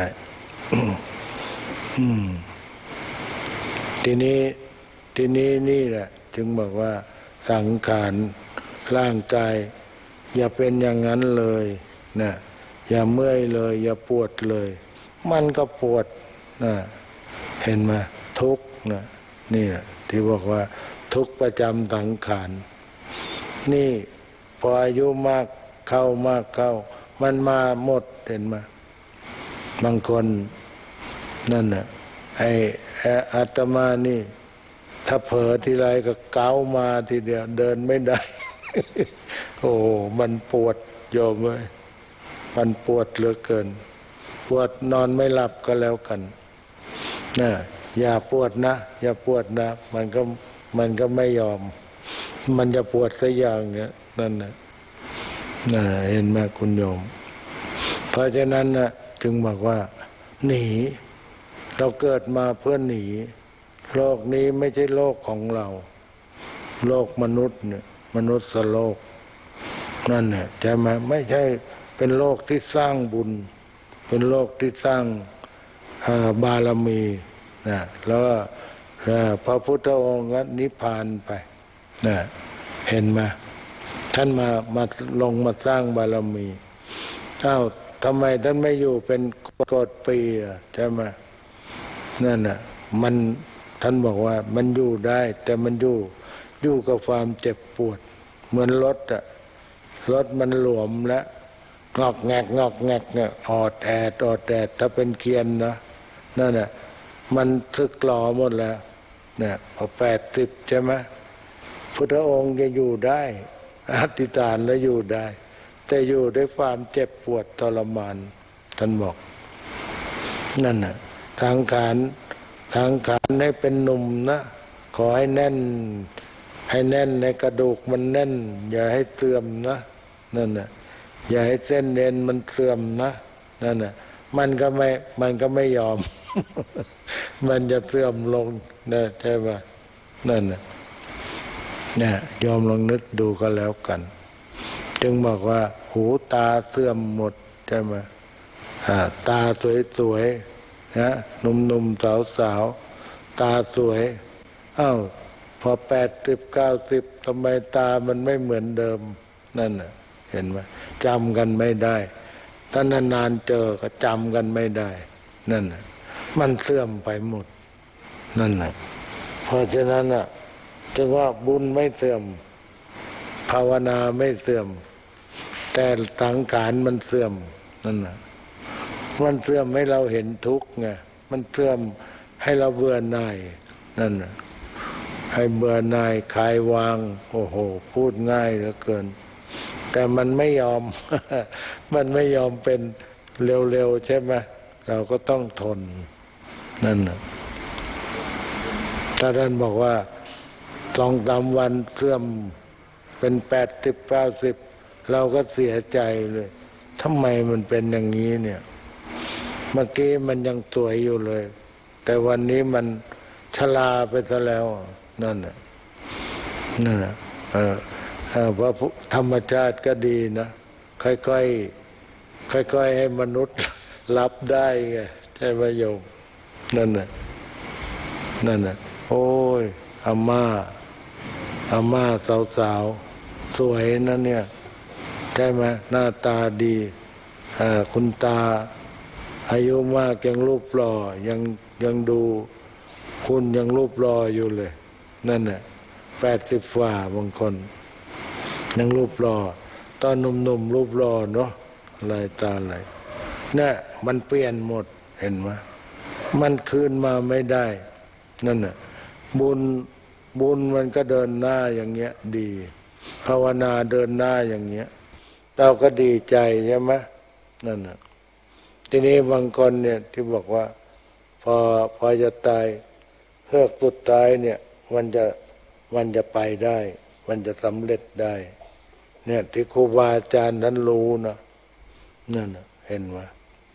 ทีนี้ทีนี้นี่แหละจึงบอกว่าสังขารร่างกายอย่าเป็นอย่างนั้นเลยนะอย่าเมื่อยเลยอย่าปวดเลยมันก็ปวดนะเห็นไหมทุกข์นะนี่แหละที่บอกว่าทุกข์ประจำสังขารนี่พออายุมากเข้ามากเข้ามันมาหมดเห็นไหมบางคนนั่นน่ะไอ้อาตมานี่ถ้าเผลอทีไรก็เกามาทีเดียวเดินไม่ได้ โอ้มันปวดโยมเว้ยมันปวดเหลือเกินปวดนอนไม่หลับก็แล้วกันนะอย่าปวดนะอย่าปวดนะมันก็มันก็ไม่ยอมมันจะปวดสักอย่างเนี้ยนั่นนะนะเห็นไหมคุณโยมเพราะฉะนั้นนะจึงบอกว่าหนีเราเกิดมาเพื่อหนีโลกนี้ไม่ใช่โลกของเราโลกมนุษย์เนี่ยมนุษย์โลกนั่นเนี่ยใช่ไหมไม่ใช่เป็นโลกที่สร้างบุญเป็นโลกที่สร้างบารมีนะแล้วพระพุทธองค์ก็นิพพานไปนะเห็นไหมท่านมามาลงมาสร้างบารมีอ้าวทำไมท่านไม่อยู่เป็นกฎปีใช่ไหมนั่นน่ะมันท่านบอกว่ามันอยู่ได้แต่มันอยู่อยู่กับความเจ็บปวดเหมือนรถอะรถมันหลวมแล้วงอกแงกงอกแงกเนี่ยออดแอดออดแอดถ้าเป็นเกียนนะนั่นน่ะมันทึกหล่อหมดแล้วเนี่ยพอแปดสิบใช่ไหมพุทธองค์จะอยู่ได้อธิษฐานแล้วอยู่ได้แต่อยู่ด้วยความเจ็บปวดทรมานท่านบอกนั่นน่ะทางการทางการให้เป็นหนุ่มนะขอให้แน่นให้แน่นในกระดูกมันแน่นอย่าให้เสื่อมนะนั่นน่ะอย่าให้เส้นเอ็นมันเสื่อมนะนั่นน่ะมันก็ไม่มันก็ไม่ยอม มันจะเสื่อมลงนะใช่ป่ะนั่นน่ะเนี่ยยอมลองนึกดูก็แล้วกันจึงบอกว่าหูตาเสื่อมหมดใช่ไหมตาสวยๆนะหนุ่มๆสาวๆตาสวยอ้าวพอแปดสิบเก้าสิบทำไมตามันไม่เหมือนเดิมนั่นน่ะเห็นไหมจำกันไม่ได้ถ้านานๆเจอก็จำกันไม่ได้นั่นน่ะมันเสื่อมไปหมดนั่นน่ะเพราะฉะนั้นน่ะจึงว่าบุญไม่เสื่อมภาวนาไม่เสื่อมแต่สังขารมันเสื่อมนั่นน่ะมันเสื่อมให้เราเห็นทุกข์ไงมันเสื่อมให้เราเบื่อหน่ายนั่นน่ะให้เบื่อหน่ายคลายวางโอ้โหพูดง่ายเหลือเกินแต่มันไม่ยอม มันไม่ยอมเป็นเร็วๆใช่ไหมเราก็ต้องทนนั่นน่ะถ้าท่านบอกว่าสองสามวันเสื่อมเป็นแปดสิบเก้าสิบเราก็เสียใจเลยทำไมมันเป็นอย่างนี้เนี่ยเมื่อกี้มันยังสวยอยู่เลยแต่วันนี้มันชราไปซะแล้วนั่นน่ะนั่นน่ะเออเออพระธรรมชาติก็ดีนะค่อยๆค่อยๆให้มนุษย์รับได้ไงใช่ไหมโยมนั่นน่ะนั่นน่ะโอ้ยอาม่าอาม่าสาวๆสวยนะเนี่ยใช่ไหมหน้าตาดีคุณตาอายุมากยังรูปหล่อยังยังดูคุณยังรูปหล่ออยู่เลยนั่นน่ะแปดสิบฝ่าบางคนยังรูปหล่อตอนหนุ่มๆรูปหล่อเนาะอะไรตาอะไรเนี่ยมันเปลี่ยนหมดเห็นไหมมันคืนมาไม่ได้นั่นน่ะบุญบุญมันก็เดินหน้าอย่างเงี้ยดีภาวนาเดินหน้าอย่างเงี้ยเราก็ดีใจใช่ไหมนั่นน่ะทีนี้บางคนเนี่ยที่บอกว่าพอพอจะตายเฮือกสุดท้ายเนี่ยมันจะมันจะไปได้มันจะสำเร็จได้เนี่ยที่ครูบาอาจารย์ท่านรู้นะนั่นน่ะเห็นไหม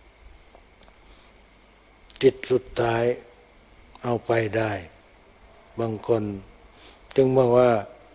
จิตสุดท้ายเอาไปได้บางคนจึงบอกว่า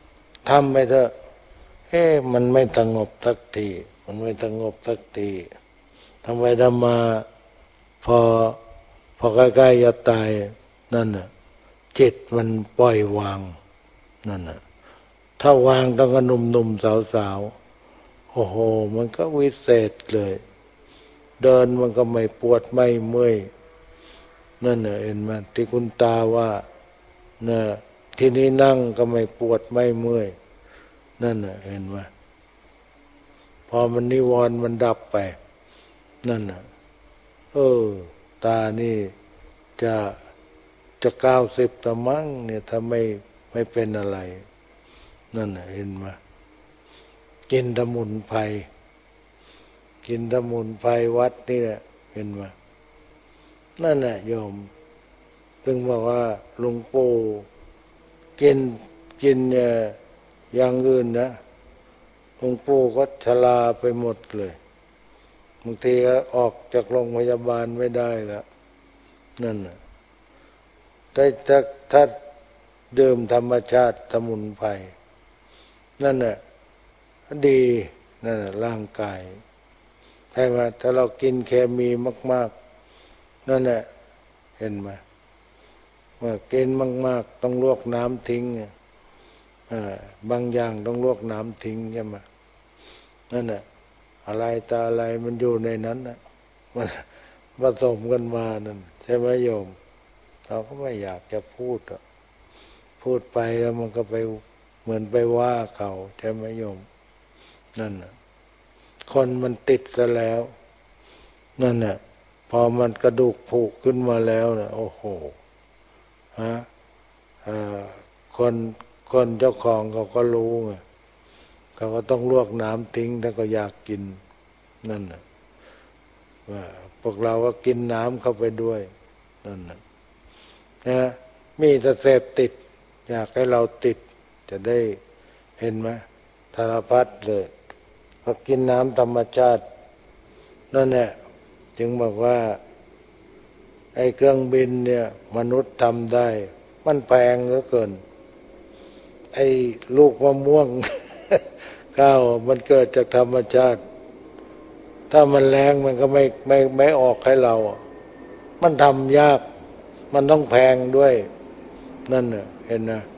ทำไปเถอะเอ๊ะมันไม่สงบสักทีมันไม่สงบสักทีทำไปทำมาพอพอใกล้ๆจะตายนั่นน่ะจิตมันปล่อยวางนั่นน่ะถ้าวางต้องกระหนุ่มๆสาวๆโอ้โหมันก็วิเศษเลยเดินมันก็ไม่ปวดไม่เมื่อยนั่นน่ะเห็นไหมที่คุณตาว่าน่ะที่นี่นั่งก็ไม่ปวดไม่เมื่อยนั่นน่ะเห็นไหมพอมันนิวรณ์มันดับไปนั่นน่ะเออตานี่จะจะเก้าสิบตะมั้งเนี่ยถ้าไม่ไม่เป็นอะไรนั่นน่ะเห็นไหมกินสมุนไพรกินสมุนไพรวัดนี่แหละเห็นไหมนั่นน่ะโยมถึงบอกว่าหลวงปู่กินกินอย่างอื่นนะหลวงปู่ก็ชราไปหมดเลยบางทีก็ออกจากโรงพยาบาลไม่ได้แล้วนั่นน่ะแต่ถ้าถ้าดื่มธรรมชาติสมุนไพรนั่นน่ะดีนั่นน่ะร่างกายใช่ไหมถ้าเรากินเคมีมากๆนั่นแหละเห็นไหมเมื่อกินมากๆต้องลวกน้ำทิ้งอ่าบางอย่างต้องลวกน้ำทิ้งใช่ไหมนั่นแหละอะไรตาอะไรมันอยู่ในนั้นนะมันผสมกันมานั่นใช่ไหมโยมเราก็ไม่อยากจะพูดอ่ะพูดไปแล้วมันก็ไปเหมือนไปว่าเขาใช่ไหมโยมนั่นน่ะคนมันติดซะแล้วนั่นน่ะพอมันกระดูกผุขึ้นมาแล้วนะโอ้โหฮะคนคนเจ้าของเขาก็รู้ไงเขาก็ต้องลวกน้ำทิ้งถ้าก็อยากกินนั่นน่ะว่าพวกเราก็กินน้ำเข้าไปด้วยนั่นน่ะนะมีแต่เสพติดอยากให้เราติดจะได้เห็นไหมสารพัดเลยพอกินน้ำธรรมชาตินั่นแหละจึงบอกว่าไอ้เครื่องบินเนี่ยมนุษย์ทำได้มันแพงเหลือเกินไอ้ลูกมะม่วง ข้าวมันเกิดจากธรรมชาติถ้ามันแรงมันก็ไม่ไม่ไม่ออกให้เรามันทำยากมันต้องแพงด้วยนั่นน่ะเห็นนะ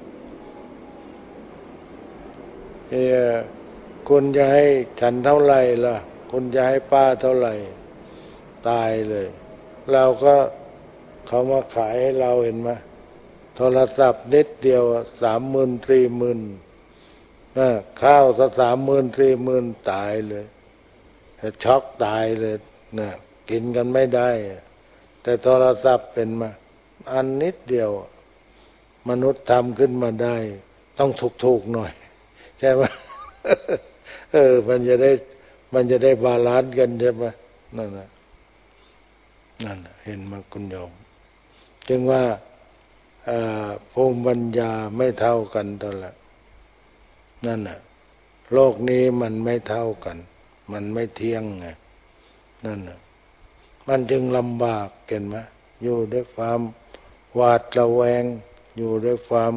เอ่อคุณจะให้ฉันเท่าไหร่ล่ะคุณจะให้ป้าเท่าไหร่ตายเลยเราก็เขามาขายให้เราเห็นไหมโทรศัพท์นิดเดียวสามหมื่นสี่หมื่นข้าวสักสามหมื่นสี่หมื่นตายเลยช็อกตายเลยนะกินกันไม่ได้แต่โทรศัพท์เป็นมาอันนิดเดียวมนุษย์ทำขึ้นมาได้ต้องถูกๆหน่อยใช่ไหม เออมันจะได้มันจะได้บาลานซ์กันใช่ไหมนั่นนะนั่นเห็นมาคุณโยมจึงว่าภูมิปัญญาไม่เท่ากันตอนละนั่นน่ะโลกนี้มันไม่เท่ากันมันไม่เที่ยงไงนั่นน่ะมันจึงลำบากเห็นไหมอยู่ด้วยความหวาดระแวงอยู่ด้วยความ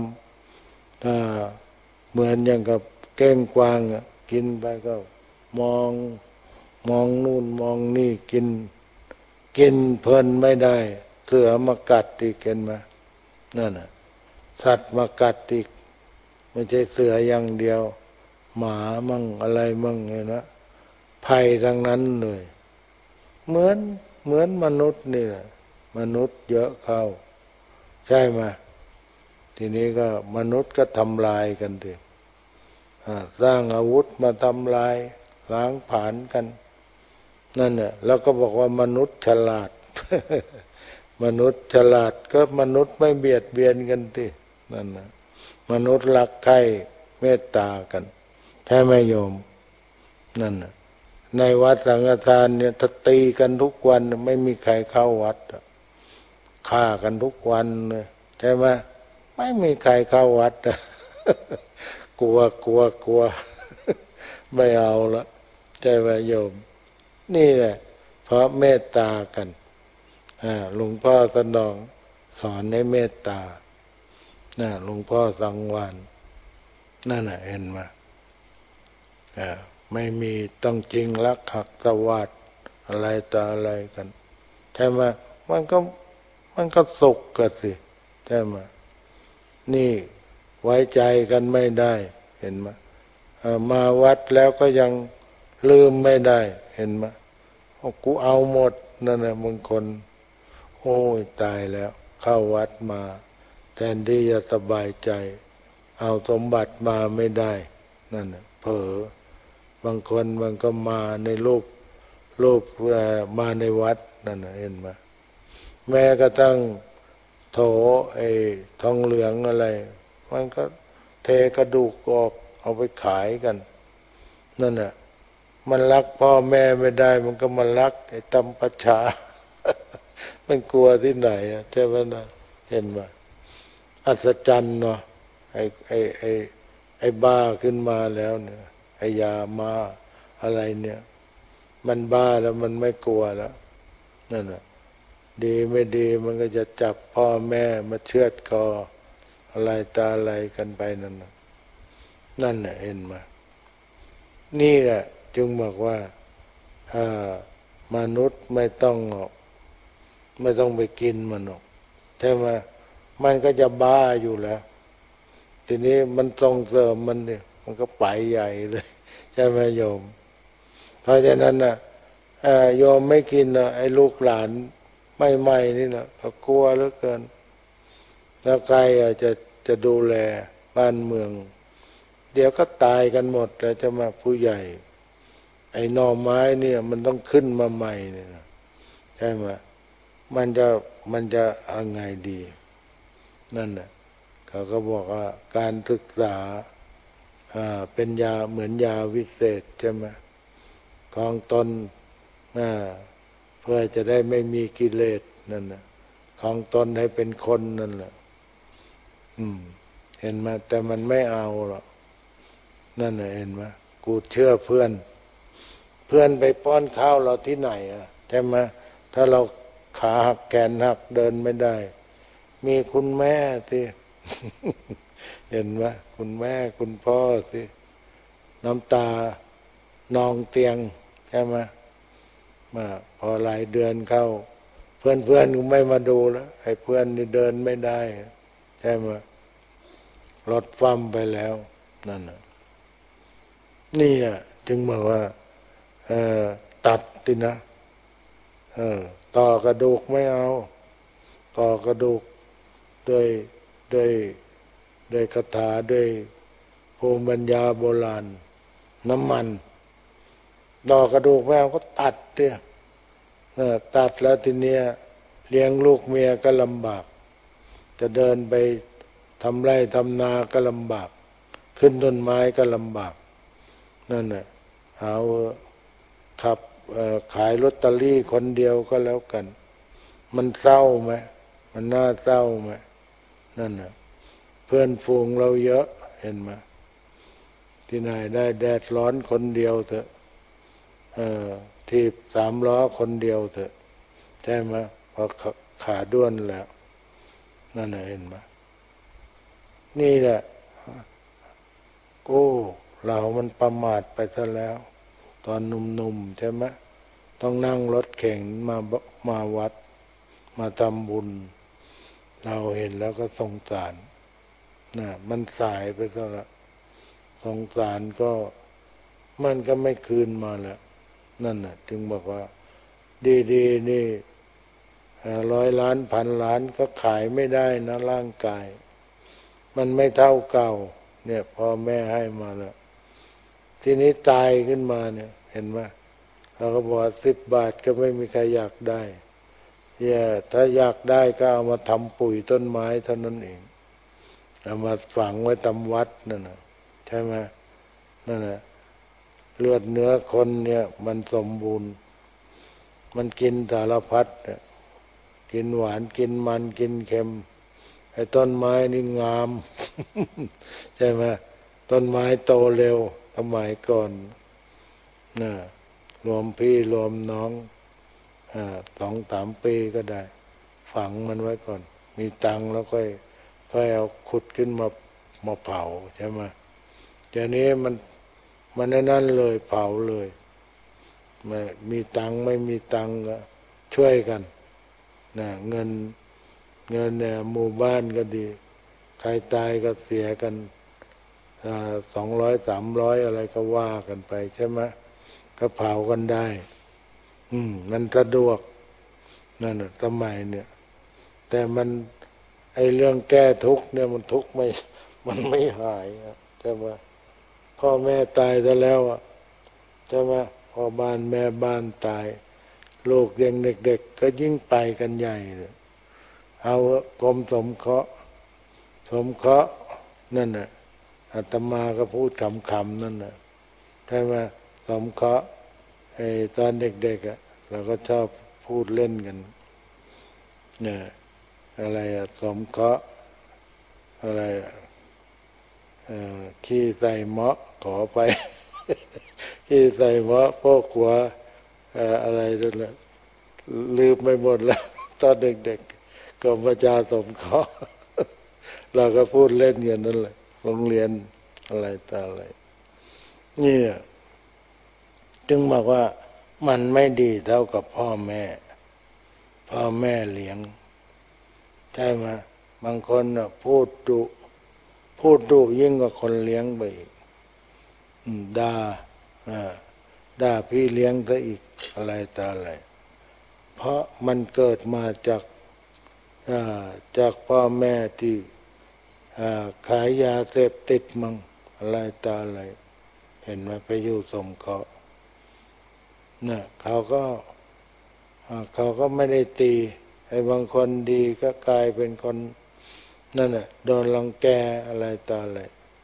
เหมือนอย่างกับเก้งกวางกินไปก็มองมองนู่นมองนี่กินกินเพลินไม่ได้เสือมากัดอีกเห็นไหมนั่นน่ะสัตว์มากัดอีกไม่ใช่เสืออย่างเดียวหมามั่งอะไรมั่งเนี่ยนะภัยทั้งนั้นเลยเหมือนเหมือนมนุษย์นี่แหละมนุษย์เยอะเข้าใช่ไหมทีนี้ก็มนุษย์ก็ทำลายกันทีสร้างอาวุธมาทำลายล้างผลาญกันนั่นแหละแล้วก็บอกว่ามนุษย์ฉลาด มนุษย์ฉลาดก็มนุษย์ไม่เบียดเบียนกันทีนั่นนะมนุษย์รักใคร่เมตตากันใช่ไหมโยมนั่นนะในวัดสังฆทานเนี่ยถ้าตีกันทุกวันไม่มีใครเข้าวัดฆ่ากันทุกวันเลยใช่ไหมไม่มีใครเข้าวัด กลัวกลัวกลัว ไม่เอาละใช่ไหมโยมนี่แหละเพราะเมตตากันหลวงพ่อสนองสอนให้เมตตาหลวงพ่อสังวาลนั่นน่ะเห็นไหมอ่าไม่มีต้องจริงรักหักตวาดอะไรต่ออะไรกันใช่ไหมมันก็มันก็สุขกันสิใช่ไหมนี่ไว้ใจกันไม่ได้เห็นไหมมาวัดแล้วก็ยังลืมไม่ได้เห็นไหมโอ้กูเอาหมดนั่นแหละบางคนโอ้ยตายแล้วเข้าวัดมาแทนที่จะสบายใจเอาสมบัติมาไม่ได้นั่นน่ะเผลอบางคนมันก็มาในรูปรูปมาในวัดนั่นน่ะเห็นไหมแม้กระทั่งโถไอ้ทองเหลืองอะไรมันก็เทกระดูกออกเอาไปขายกันนั่นน่ะมันรักพ่อแม่ไม่ได้มันก็มารักไอ้ตำประชา มันกลัวที่ไหนอ่ะใช่ไหมนะเห็นไหมอัศจรรย์เนาะไอ้ไอ้ไอ้ไอ้บ้าขึ้นมาแล้วเนี่ยไอ้ยามาอะไรเนี่ยมันบ้าแล้วมันไม่กลัวแล้วนั่นน่ะดีไม่ดีมันก็จะจับพ่อแม่มาเชือดคออะไรตาอะไรกันไปนั่นน่ะนั่นน่ะเห็นไหมนี่แหละจึงบอกว่าถ้ามนุษย์ไม่ต้องไม่ต้องไปกินมันหรอกใช่ไหมมันก็จะบ้าอยู่แล้วทีนี้มันส่งเสริมมันเนี่ยมันก็ไปใหญ่เลยใช่ไหมโยมเพราะฉะนั้นนะโยมไม่กินนะไอ้ลูกหลานไม่ไม่นี่นะก็กลัวเหลือเกินแล้วใครจะจะดูแลบ้านเมืองเดี๋ยวก็ตายกันหมดแล้วจะมาผู้ใหญ่ไอ้หน่อไม้เนี่ยมันต้องขึ้นมาใหม่เนี่ยนะใช่ไหมมันจะมันจะเอาไงดีนั่นน่ะเขาก็บอกว่าการศึกษาอ่าเป็นยาเหมือนยาวิเศษใช่ไหมของตนอ่าเพื่อจะได้ไม่มีกิเลสนั่นน่ะของตนให้เป็นคนนั่นแหละอืมเห็นไหมแต่มันไม่เอาหรอกนั่นน่ะเห็นไหมกูเชื่อเพื่อนเพื่อนไปป้อนข้าวเราที่ไหนอ่ะใช่ไหมถ้าเราขาหักแขนหักเดินไม่ได้มีคุณแม่สิ เห็นไหมคุณแม่คุณพ่อสิน้ำตานองเตียงใช่ไหมมาพอหลายเดือนเข้าเพื่อนเพื่อนไม่มาดูแล้วไอ้เพื่อนนี่เดินไม่ได้ใช่ไหมรถฟั่มไปแล้วนั่นน่ะนี่อ่ะจึงบอกว่าเออตัดตินะเออต่อกระดูกไม่เอาต่อกระดูกด้วยด้วยด้วยคาถาด้วยภูมิปัญญาโบราณน้ำมันต่อกระดูกไม่เอาก็ตัดเตี้ยเออตัดแล้วทีเนี้ยเลี้ยงลูกเมียก็ลำบากจะเดินไปทำไร่ทำนาก็ลำบากขึ้นต้นไม้ก็ลำบากนั่นน่ะเอาขับขายลอตเตอรี่คนเดียวก็แล้วกันมันเศร้าไหมมันน่าเศร้าไหมนั่นน่ะเพื่อนฝูงเราเยอะเห็นไหมที่ไหนได้แดดร้อนคนเดียวเถอะเออทีบสามล้อคนเดียวเถอะใช่ไหมพอขาด้วนแล้วนั่นน่ะเห็นไหมนี่แหละโอ้เรามันประมาทไปซะแล้วตอนหนุ่มๆใช่ไหมต้องนั่งรถเข็นมามาวัดมาทำบุญเราเห็นแล้วก็สงสารนะมันสายไปซะแล้วสงสารก็มันก็ไม่คืนมาแล้วนั่นน่ะจึงบอกว่าดีๆนี่ร้อยล้านพันล้านก็ขายไม่ได้นะร่างกายมันไม่เท่าเก่าเนี่ยพ่อแม่ให้มาแล้วทีนี้ตายขึ้นมาเนี่ยเห็นไหมเราก็บอกสิบบาทก็ไม่มีใครอยากได้เนี่ยถ้าอยากได้ก็เอามาทำปุ๋ยต้นไม้เท่านั้นเองเอามาฝังไว้ตามวัดนั่นน่ะใช่ไหมนั่นน่ะเลือดเนื้อคนเนี่ยมันสมบูรณ์มันกินสารพัดเนี่ยกินหวานกินมันกินเค็มไอ้ต้นไม้นี่งาม ใช่ไหมต้นไม้โตเร็วสมัยก่อนน่ะรวมพี่รวมน้องอ่าสองสามปีก็ได้ฝังมันไว้ก่อนมีตังค์แล้วค่อยค่อยเอาขุดขึ้นมามาเผาใช่ไหมเดี๋ยวนี้มันมันนั่นเลยเผาเลยไม่มีตังค์ไม่มีตังค์ก็ช่วยกันนะเงินเงินเนี่ยหมู่บ้านก็ดีใครตายก็เสียกันสองร้อยสามร้อยอะไรก็ว่ากันไปใช่ไหมก็เผากันได้อืมมันสะดวกนั่นน่ะสมัยเนี่ยแต่มันไอ้เรื่องแก้ทุกข์เนี่ยมันทุกข์ไม่มันไม่หายใช่ไหมพ่อแม่ตายซะแล้วอ่ะใช่ไหมพ่อบ้านแม่บ้านตายลูกยังเด็กๆก็ยิ่งไปกันใหญ่เลยเอากรมสมเคราะห์สมเคราะห์นั่นน่ะอาตมาก็พูดขำๆนั่นน่ะใช่ไหมสมเคราะห์ไอ้ตอนเด็กๆอ่ะเราก็ชอบพูดเล่นกันเนี่ยอะไรอะสมเคราะห์อะไรอะขี้ใส่เมาะขอไป ขี้ใส่เมาะพวกหัวอะไรนั่นแหละลืมไปหมดแล้ว ตอนเด็กๆกรมประชาสงเคราะห์เราก็พูดเล่นกันนั่นแหละโรงเรียนอะไรต่ออะไรนี่จึงบอกว่ามันไม่ดีเท่ากับพ่อแม่พ่อแม่เลี้ยงใช่ไหมบางคนน่ะพูดดุพูดดุยิ่งกว่าคนเลี้ยงไปอีกด่าด่าพี่เลี้ยงซะอีกอะไรต่ออะไรเพราะมันเกิดมาจากจากพ่อแม่ที่ขายยาเสพติดมั่งอะไรต่ออะไรเห็นไหมไปอยู่สมเคราะห์เนี่ยเขาก็เขาก็ไม่ได้ตีไอ้บางคนดีก็กลายเป็นคนนั่นน่ะโดนรังแกอะไรต่ออะไร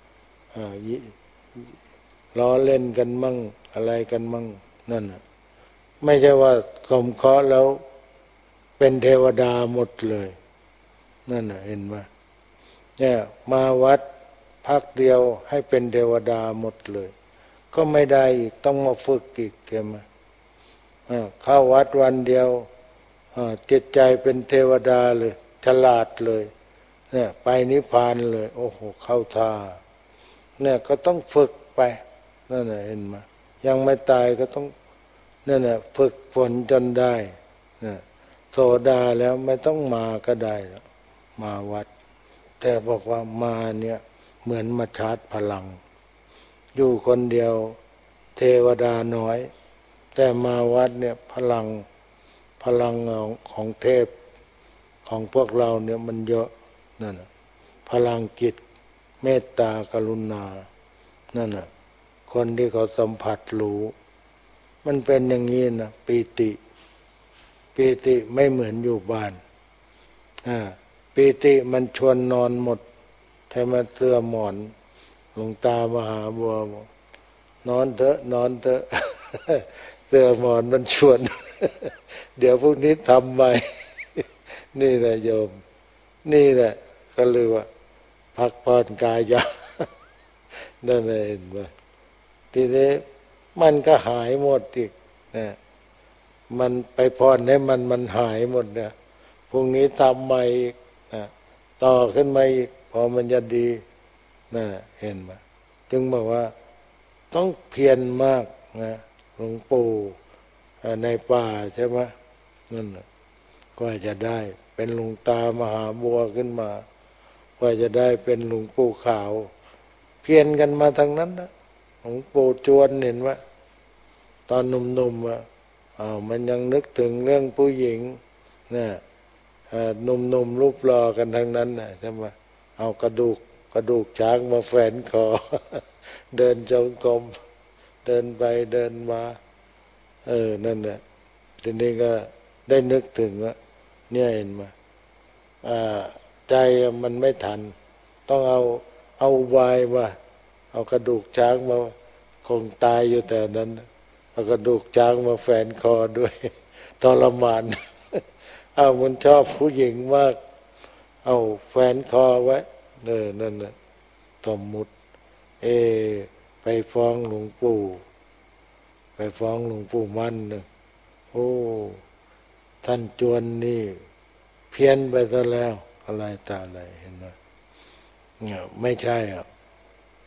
ล้อเล่นกันมั่งอะไรกันมั่งนั่นน่ะไม่ใช่ว่าสมเคราะห์แล้วเป็นเทวดาหมดเลยนั่นน่ะเห็นไหมเนี่ยมาวัดพักเดียวให้เป็นเทวดาหมดเลยก็ไม่ได้อีกต้องมาฝึกอีกใช่ไหมเข้าวัดวันเดียวจิตใจเป็นเทวดาเลยฉลาดเลยเนี่ยไปนิพพานเลยโอ้โหเข้าท่าเนี่ยก็ต้องฝึกไปนั่นแหละเห็นไหมยังไม่ตายก็ต้องนั่นแหละฝึกฝนจนได้เนี่ยโสดาแล้วไม่ต้องมาก็ได้มาวัดแต่บอกว่ามาเนี่ยเหมือนมาชาร์จพลังอยู่คนเดียวเทวดาน้อยแต่มาวัดเนี่ยพลังพลังของเทพของพวกเราเนี่ยมันเยอะนั่นน่ะพลังจิตเมตตากรุณานั่นน่ะคนที่เขาสัมผัสรู้มันเป็นอย่างนี้นะปีติปีติไม่เหมือนอยู่บ้านอ่าปีติมันชวนนอนหมดใช่ไหมเสื้อหมอนหลวงตามหาบัวนอนเถอะนอนเถอะ เสื้อหมอนมันชวน เดี๋ยวพวกนี้ทำใหม่ นี่แหละโยมนี่แหละก็เลยว่าพักผ่อนกายะ นั่นเองว่าทีนี้มันก็หายหมดอีกนะมันไปพรให้มันมันหายหมดเนี่ยพรุ่งนี้ทำใหม่อีกนะต่อขึ้นมาอีกพอมันจะดีนะเห็นไหมจึงบอกว่าต้องเพียรมากนะหลวงปู่ในป่าใช่ไหมนั่นก็จะได้เป็นหลวงตามหาบัวขึ้นมาก็จะได้เป็นหลวงปู่ขาวเพียรกันมาทั้งนั้นนะหลวงปู่จวนเห็นว่าตอนหนุ่มๆอ่ะอ้าวมันยังนึกถึงเรื่องผู้หญิงนะหนุ่มๆรูปหล่อกันทั้งนั้นนะใช่ไหมเอากระดูกกระดูกช้างมาแฝนคอ เดินจงกรมเดินไปเดินมาเออนั่นแหละทีนี้ก็ได้นึกถึงว่าเนี่ยเห็นไหมใจมันไม่ทันต้องเอาเอาวายมาเอากระดูกช้างมาคงตายอยู่แต่นั้นเอากระดูกช้างมาแฝนคอด้วย ทรมาน เอามันชอบผู้หญิงมากเอาแฝนคอไว้เออนั่นน่ะสมมุติเอไปฟ้องหลวงปู่ไปฟ้องหลวงปู่มั่นนะโอ้ท่านจวนนี่เพี้ยนไปซะแล้วอะไรตาอะไรเห็นไหมเนี่ยไม่ใช่อ่ะ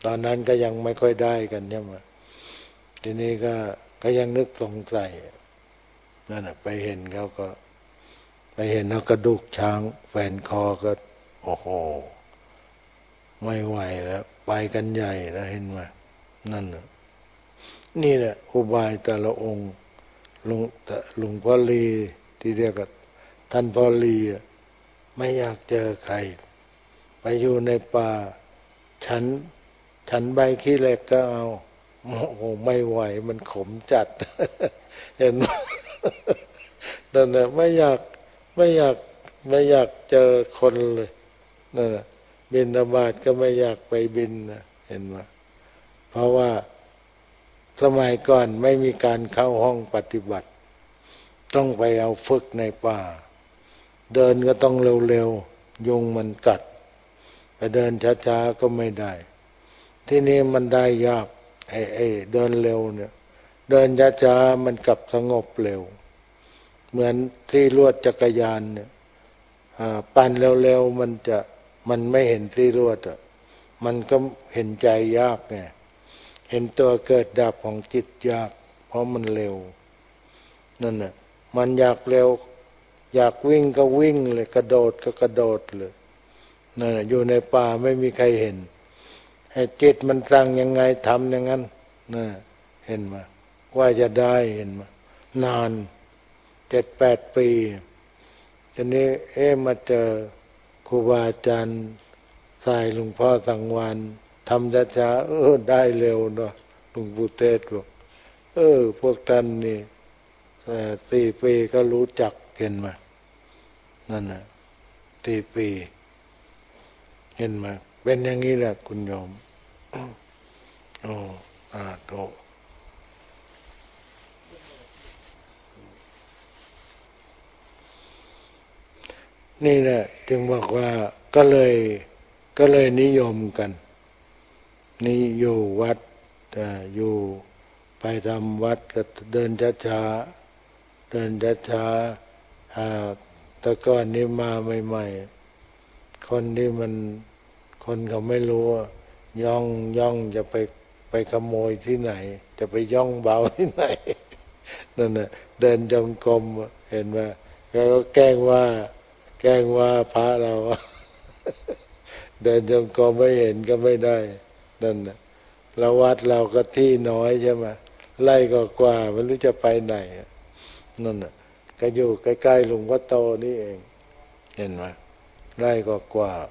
ตอนนั้นก็ยังไม่ค่อยได้กันใช่ไหมทีนี้ก็ก็ยังนึกสงสัยนั่นแหะไปเห็นเขาก็ ไปเห็นเอากระดูกช้างแฝนคอก็โอ้โหไม่ไหวแล้วไปกันใหญ่แล้วเห็นไหมนั่นน่ะนี่แหละอุบายแต่ละองค์ลุงแต่ลุงพ่อลีที่เรียกว่าท่านพ่อลีไม่อยากเจอใครไปอยู่ในป่าฉันฉันใบขี้เหล็กก็เอาโอ้โหไม่ไหวมันขมจัด เห็นไหมนั่นแหละไม่อยากไม่อยากไม่อยากเจอคนเลยนั่นแหละบิณฑบาตก็ไม่อยากไปบินนะเห็นไหมเพราะว่าสมัยก่อนไม่มีการเข้าห้องปฏิบัติต้องไปเอาฝึกในป่าเดินก็ต้องเร็วๆยุงมันกัดไปเดินช้าๆก็ไม่ได้ที่นี่มันได้ยากไอ้ไอ้เดินเร็วเนี่ยเดินช้าๆมันกลับสงบเร็วเหมือนที่ลวดจักรยานเนี่ยปั่นเร็วๆมันจะมันไม่เห็นที่ลวดอ่ะมันก็เห็นใจยากไงเห็นตัวเกิดดับของจิตยากเพราะมันเร็วนั่นน่ะมันอยากเร็วอยากวิ่งก็วิ่งเลยกระโดดก็กระโดดเลยนั่นน่ะอยู่ในป่าไม่มีใครเห็นให้จิตมันสั่งยังไงทำอย่างนั้นน่ะเห็นไหมว่าจะได้เห็นไหมนานเจ็ดแปดปีทีนี้เอ๊ะมาเจอครูบาอาจารย์สายหลวงพ่อสังวานทำช้าๆเออได้เร็วเนาะหลวงปู่เทศบอกเออพวกท่านนี่สี่ปีก็รู้จักเห็นไหมนั่นน่ะสี่ปีเห็นไหมเป็นอย่างนี้แหละคุณโยมโอ้อาโตนี่แหละจึงบอกว่าก็เลยก็เลยนิยมกันนี่อยู่วัดแต่อยู่ไปทำวัดก็เดินช้าๆเดินช้าๆอ่าแต่ก่อนนี้มาใหม่ๆคนที่มันคนเขาไม่รู้ย่องย่องจะไปไปขโมยที่ไหนจะไปย่องเบาที่ไหนนั่นน่ะเดินจงกรมเห็นไหมแล้วก็แกล้งว่าแกล้งว่าพระเรา เดินจงกรมไม่เห็นก็ไม่ได้นั่นน่ะเราวัดเราก็ที่น้อยใช่ไหมไล่ก็กว่าไม่รู้จะไปไหนนั่นน่ะก็อยู่ใกล้ๆหลวงพ่อโตนี่เองเห็นไหมไล่ก็กว่า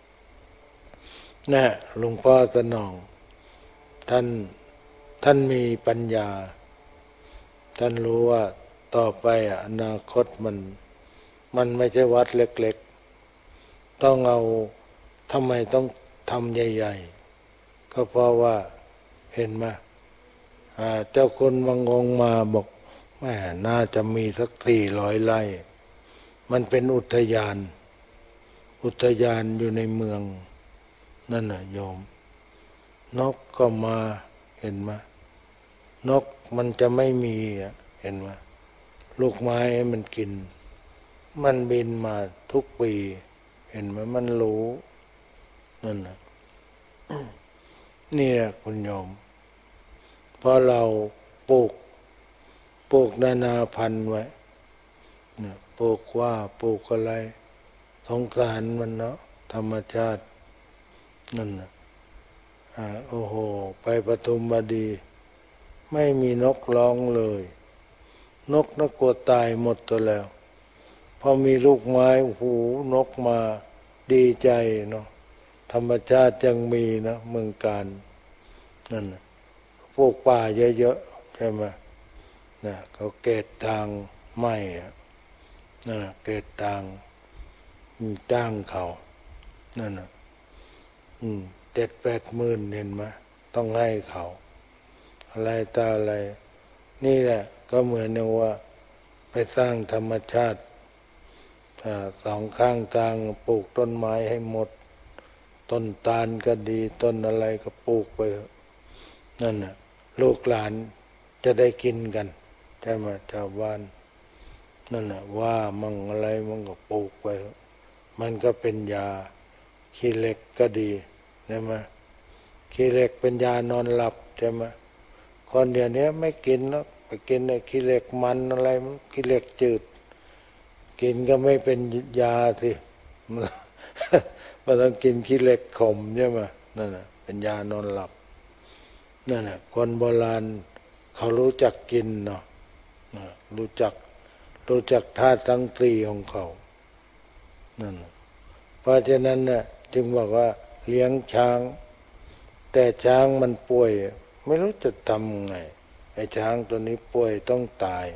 น่ะหลวงพ่อสนองท่านท่านมีปัญญาท่านรู้ว่าต่อไปอนาคตมันมันไม่ใช่วัดเล็กๆต้องเอาทำไมต้องทำใหญ่ๆก็เพราะว่าเห็นไหมเจ้าคุณบางองค์มาบอกแม่น่าจะมีสักสี่ร้อยไร่มันเป็นอุทยานอุทยานอยู่ในเมืองนั่นน่ะโยมนกก็มาเห็นไหมนกมันจะไม่มีเห็นไหมลูกไม้มันกินมันบินมาทุกปีเห็นไหมมันรู้นั่นน่ะ นี่แหละคุณโยมเพราะเราปลูกปลูกนานาพันธุ์ไว้เนี่ยปลูกว่าปลูกอะไรสงสารมันเนาะธรรมชาตินั่นน่ะอ่าโอ้โหไปปทุมบดีไม่มีนกร้องเลยนกนักกลัวตายหมดตัวแล้วพอมีลูกไม้โอ้โหนกมาดีใจเนาะธรรมชาติยังมีนะเมืองการนั่นน่ะพวกป่าเยอะๆใช่ไหมนะเขาเกตทางไม้นะเกตทางจ้างเขานั่นน่ะอืมเจ็ดแปดหมื่นเห็นไหมต้องให้เขาอะไรตาอะไรนี่แหละก็เหมือนว่าไปสร้างธรรมชาติสองข้างทางปลูกต้นไม้ให้หมดต้นตาลก็ดีต้นอะไรก็ปลูกไปนั่นน่ะลูกหลานจะได้กินกันใช่ไหมชาวบ้านนั่นน่ะว่ามั่งอะไรมั่งก็ปลูกไปมันก็เป็นยาขี้เหล็กก็ดีใช่ไหมขี้เหล็กเป็นยานอนหลับใช่ไหมคนเดี๋ยวนี้ไม่กินแล้วไปกินไอ้ขี้เหล็กมันอะไรขี้เหล็กจืดกินก็ไม่เป็นยาสิมันต้องกินขี้เหล็กขมใช่ไหมนั่นน่ะเป็นยานอนหลับนั่นน่ะคนโบราณเขารู้จักกินเนาะรู้จักรู้จักธาตุทั้งสี่ของเขานั่นเพราะฉะนั้นน่ะจึงบอกว่าเลี้ยงช้างแต่ช้างมันป่วยไม่รู้จะทำไงไอ้ช้างตัวนี้ป่วยต้องตาย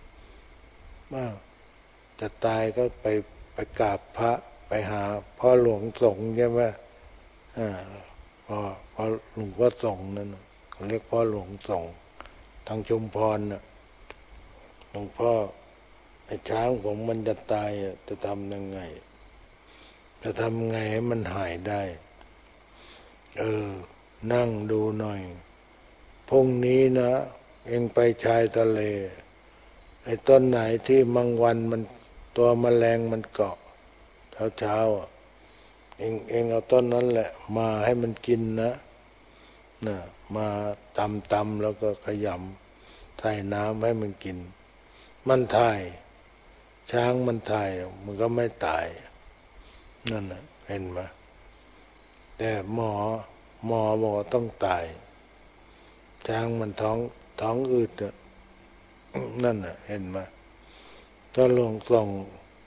จะตายก็ไปไปกราบพระไปหาพ่อหลวงสงฆ์ใช่ไหมอ่าพ่อพ่อหลวงพ่อสงฆ์นั่นเขาเรียกพ่อหลวงสงฆ์ทางชุมพรน่ะหลวงพ่อไอ้ช้างผมมันจะตายจะทำยังไงจะทำไงให้มันหายได้เออนั่งดูหน่อยพรุ่งนี้นะเองไปชายทะเลไอ้ต้นไหนที่มังวันมันตัวแมลงมันเกาะเช้าๆเองเองเอาต้นนั้นแหละมาให้มันกินนะน่ะมาตำตำแล้วก็ขยำใส่น้ำให้มันกินมันถ่ายช้างมันถ่ายมันก็ไม่ตายนั่นน่ะเห็นไหมแต่หมอหมอบอกว่าต้องตายช้างมันท้องท้องอืดนั่นน่ะเห็นไหมก็ลงส่ง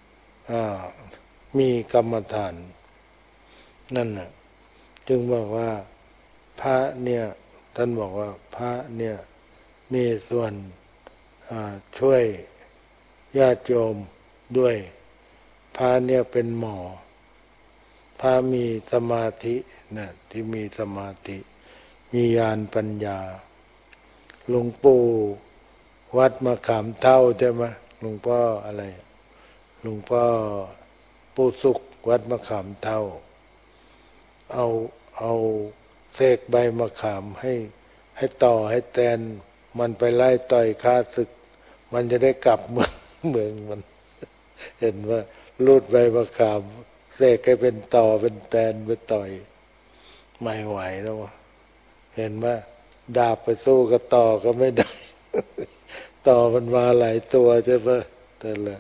มีกรรมฐานนั่นน่ะจึงบอกว่าพระเนี่ยท่านบอกว่าพระเนี่ยมีส่วนช่วยญาติโยมด้วยพระเนี่ยเป็นหมอพระมีสมาธินะที่มีสมาธิมีญาณปัญญาหลวงปู่วัดมะขามเท่าใช่ไหมหลวงพ่ออะไรหลวงพ่อปู่สุขวัดมะขามเท่าเอาเอาเสกใบมะขามให้ให้ต่อให้แตนมันไปไล่ต่อยข้าศึกมันจะได้กลับเมืองเมืองมันเห็นว่าลูดใบมะขามเสกให้เป็นต่อเป็นแตนไปต่อยไม่ไหวแล้วเห็นไหมดาบไปสู้กับต่อก็ไม่ได้ต่อมันมาหลายตัวใช่ไหมแต่ละ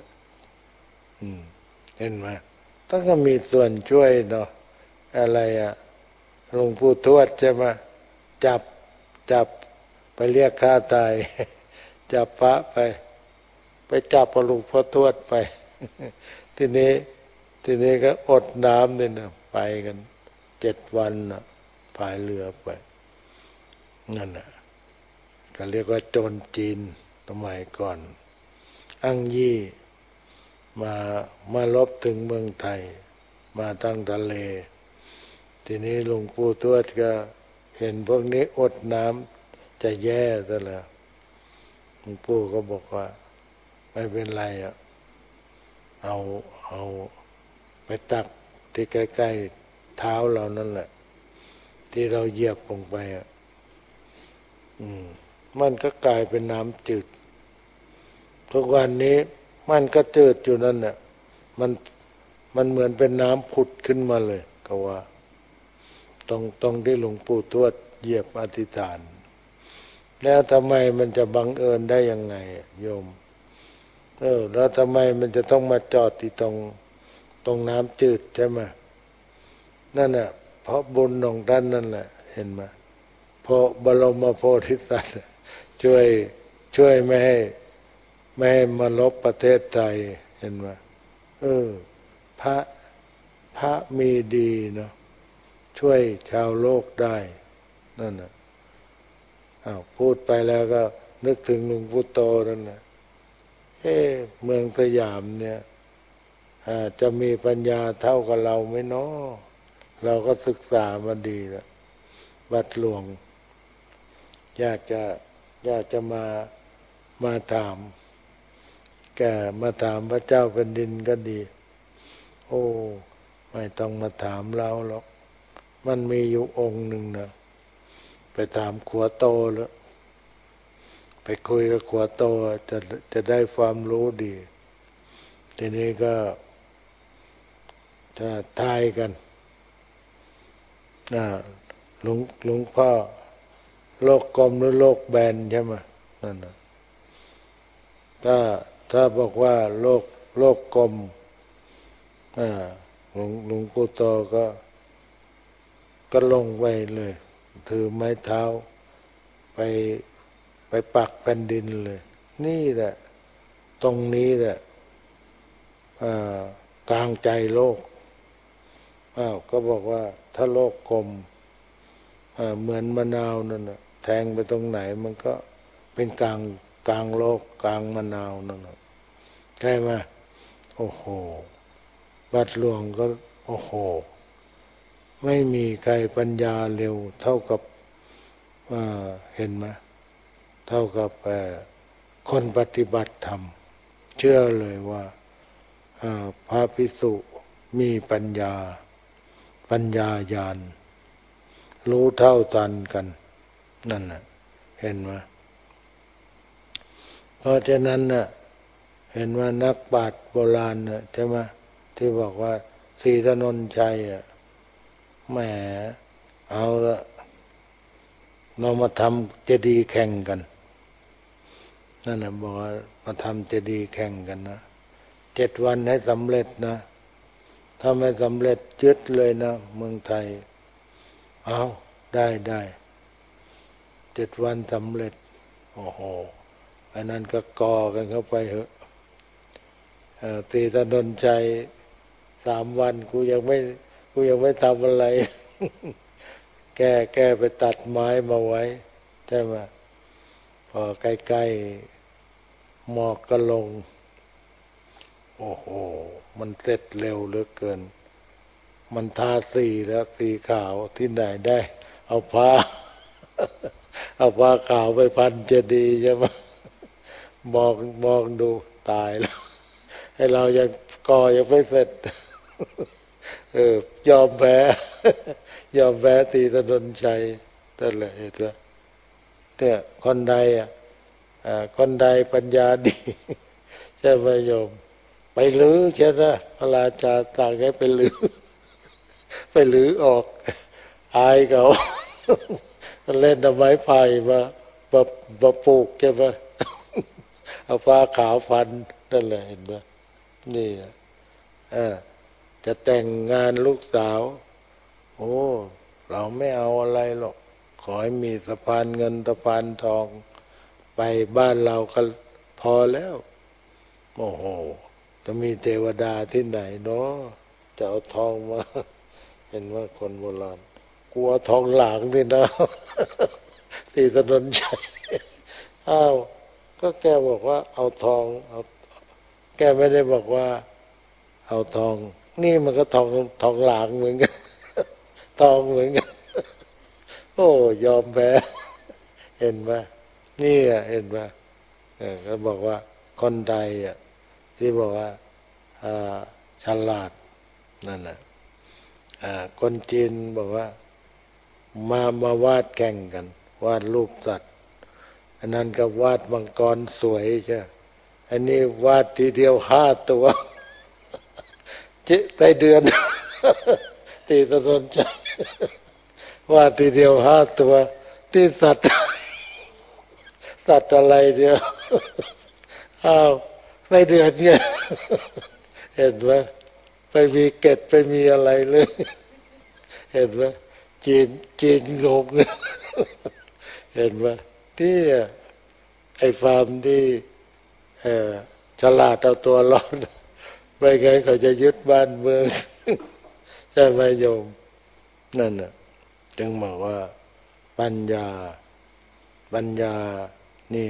เห็นไหมต้องก็มีส่วนช่วยเนาะอะไรอะหลวงปู่ทวดใช่ไหมจับจับไปเรียกฆ่าตายจับพระไปไปจับหลวงพ่อทวดไปทีนี้ทีนี้ก็อดน้ำเลยนะไปกันเจ็ดวันนะพายเรือไปนั่นน่ะก็เรียกว่าโจรจีนสมัยก่อนอังยี่มามาลบถึงเมืองไทยมาตั้งทะเลทีนี้หลวงปู่ทวดก็เห็นพวกนี้อดน้ำจะแย่ซะแล้วหลวงปู่ก็บอกว่าไม่เป็นไรอ่ะเอาเอาไปตักที่ใกล้ๆเท้าเรานั่นแหละที่เราเหยียบลงไปอ่ะอืมมันก็กลายเป็นน้ำจืดทุกวันนี้มันก็จืดอยู่นั่นน่ะมันมันเหมือนเป็นน้ำผุดขึ้นมาเลยก็ว่าตรงตรงที่หลวงปู่ทวดเหยียบอธิษฐานแล้วทำไมมันจะบังเอิญได้ยังไงโยมเออแล้วทำไมมันจะต้องมาจอดที่ตรงตรงน้ำจืดใช่ไหมนั่นน่ะเพราะบุญของท่านนั่นแหละเห็นไหมเพราะบรมโพธิสัตว์ช่วยช่วยไม่ให้ไม่ให้มาลบประเทศไทยเห็นไหมเออพระพระมีดีเนาะช่วยชาวโลกได้นั่นน่ะอ้าวพูดไปแล้วก็นึกถึงหลวงปู่โตนั่นน่ะเอ๊ะเมืองสยามเนี่ยจะมีปัญญาเท่ากับเราไหมเนาะเราก็ศึกษามาดีแล้ววัดหลวงอยากจะอยากจะมามาถามแกมาถามพระเจ้าแผ่นดินก็ดีโอ้ไม่ต้องมาถามเราหรอกมันมีอยู่องค์หนึ่งนะไปถามขัวโตแล้วไปคุยกับขัวโตจะจะได้ความรู้ดีทีนี้ก็จะทายกันนะหลวงหลวงพ่อโลกกลมหรือโลกแบนใช่ไหมนั่นนะถ้าถ้าบอกว่าโลกโลกกลมอ่าหลวงหลวงปู่โตก็ก็ลงไปเลยถือไม้เท้าไปไปปักแผ่นดินเลยนี่แหละตรงนี้แหละกลางใจโลกอ้าวก็บอกว่าถ้าโลกกลมเหมือนมะนาวนั่นน่ะแทงไปตรงไหนมันก็เป็นกลางกลางโลกกลางมะนาวนั่นน่ะใช่ไหมโอ้โหบัดหลวงก็โอ้โหไม่มีใครปัญญาเร็วเท่ากับเห็นไหมเท่ากับคนปฏิบัติธรรมเชื่อเลยว่าพระภิกษุมีปัญญาปัญญาญาณรู้เท่าทันกันนั่นน่ะเห็นไหมเพราะฉะนั้นน่ะเห็นว่านักปราชญ์โบราณน่ะใช่ไหมที่บอกว่าศรีถนนชัยอ่ะแหมเอาละเรามาทำเจดีย์แข่งกันนั่นน่ะบอกว่ามาทำเจดีย์แข่งกันนะเจ็ดวันให้สำเร็จนะถ้าไม่สำเร็จยึดเลยนะเมืองไทยเอาได้ได้เจ็ดวันสำเร็จโอ้โหอันนั้นก็กอกันเข้าไปเหอะตีถนนชัยสามวันกูยังไม่กูยังไม่ทำอะไร แก้แก้ไปตัดไม้มาไว้ใช่ไหมพอใกล้ๆหมอกก็ลงโอ้โหมันเสร็จเร็วเหลือเกินมันทาสีแล้วสีขาวที่ไหนได้เอาผ้า เอาผ้าขาวไปพันเจดีย์ใช่ไหมมองมองดูตายแล้วให้เรายังก่อยังไม่เสร็จ เออยอมแพ้ ยอมแพ้ตีถนนชัยนั่นแหละเห็นไหมเนี่ยคนใดอ่ะคนใดปัญญาดี ใช่ไหมโยมไปลื้อใช่ไหมพระราชาสั่งให้ไปลื้อ ไปลื้อออกอายเขา เล่นเอาไม้ไผ่มามามาปลูกใช่ไหม เอาฟ้าขาวฟันนั่นแหละเห็นไหมนี่อ่าจะแต่งงานลูกสาวโอ้เราไม่เอาอะไรหรอกขอให้มีสะพานเงินสะพานทองไปบ้านเราก็พอแล้วโอ้โหจะมีเทวดาที่ไหนเนาะจะเอาทองมา เห็นว่าคนโบราณกลัวทองหลางนี่นะ ที่ถนนชัย อ้าวก็แกบอกว่าเอาทองเอาแกไม่ได้บอกว่าเอาทองนี่มันก็ทองทองหลางเหมือนกัน ทองเหมือนกัน โอ้ยอมแพ้ เห็นไหมนี่อ่ะเห็นไหมเออเขาบอกว่าคนใดอ่ะที่บอกว่าอ่าฉลาดนั่นน่ะอ่าคนจีนบอกว่ามามาวาดแข่งกันวาดรูปสัตว์อันนั้นก็วาดมังกรสวยใช่อันนี้วาดทีเดียวห้าตัว จิไปเดือน ตีถนนชัยวาดทีเดียวห้าตัวที่สัตว์ สัตว์อะไรเดียว อ้าวไปเดือนเนี่ย เห็นไหมไปมีเกล็ดไปมีอะไรเลย เห็นไหมจีนจีนงง เห็นไหมที่ไอ้ฟาร์มที่เอ่อฉลาดเอาตัวรอด ไม่งั้นเขาจะยึดบ้านเมือง ใช่ไหมโยมนั่นน่ะจึงบอกว่าปัญญาปัญญานี่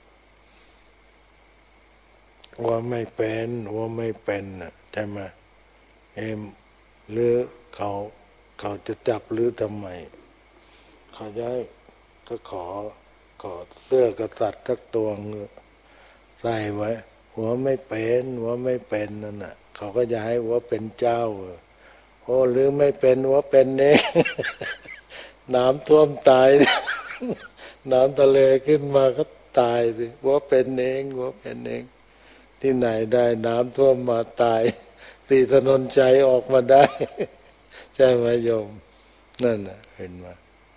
ว่าไม่เป็นว่าไม่เป็นน่ะใช่ไหมเอ็มหรือเขาเขาจะจับหรือทำไมเขาจะให้ก็ขอขอเสื้อกษัตริย์สักตัวเงือใส่ไว้หัวไม่เป็นหัวไม่เป็นนั่นน่ะเขาก็จะให้หัวเป็นเจ้าโอ้หรือไม่เป็นหัวเป็นเอง น้ำท่วมตาย น้ำทะเลขึ้นมาก็ตายสิหัวเป็นเองหัวเป็นเองที่ไหนได้น้ำท่วมมาตายตีถนนชัยออกมาได้ ใช่ไหมโยมนั่นน่ะเห็นไหม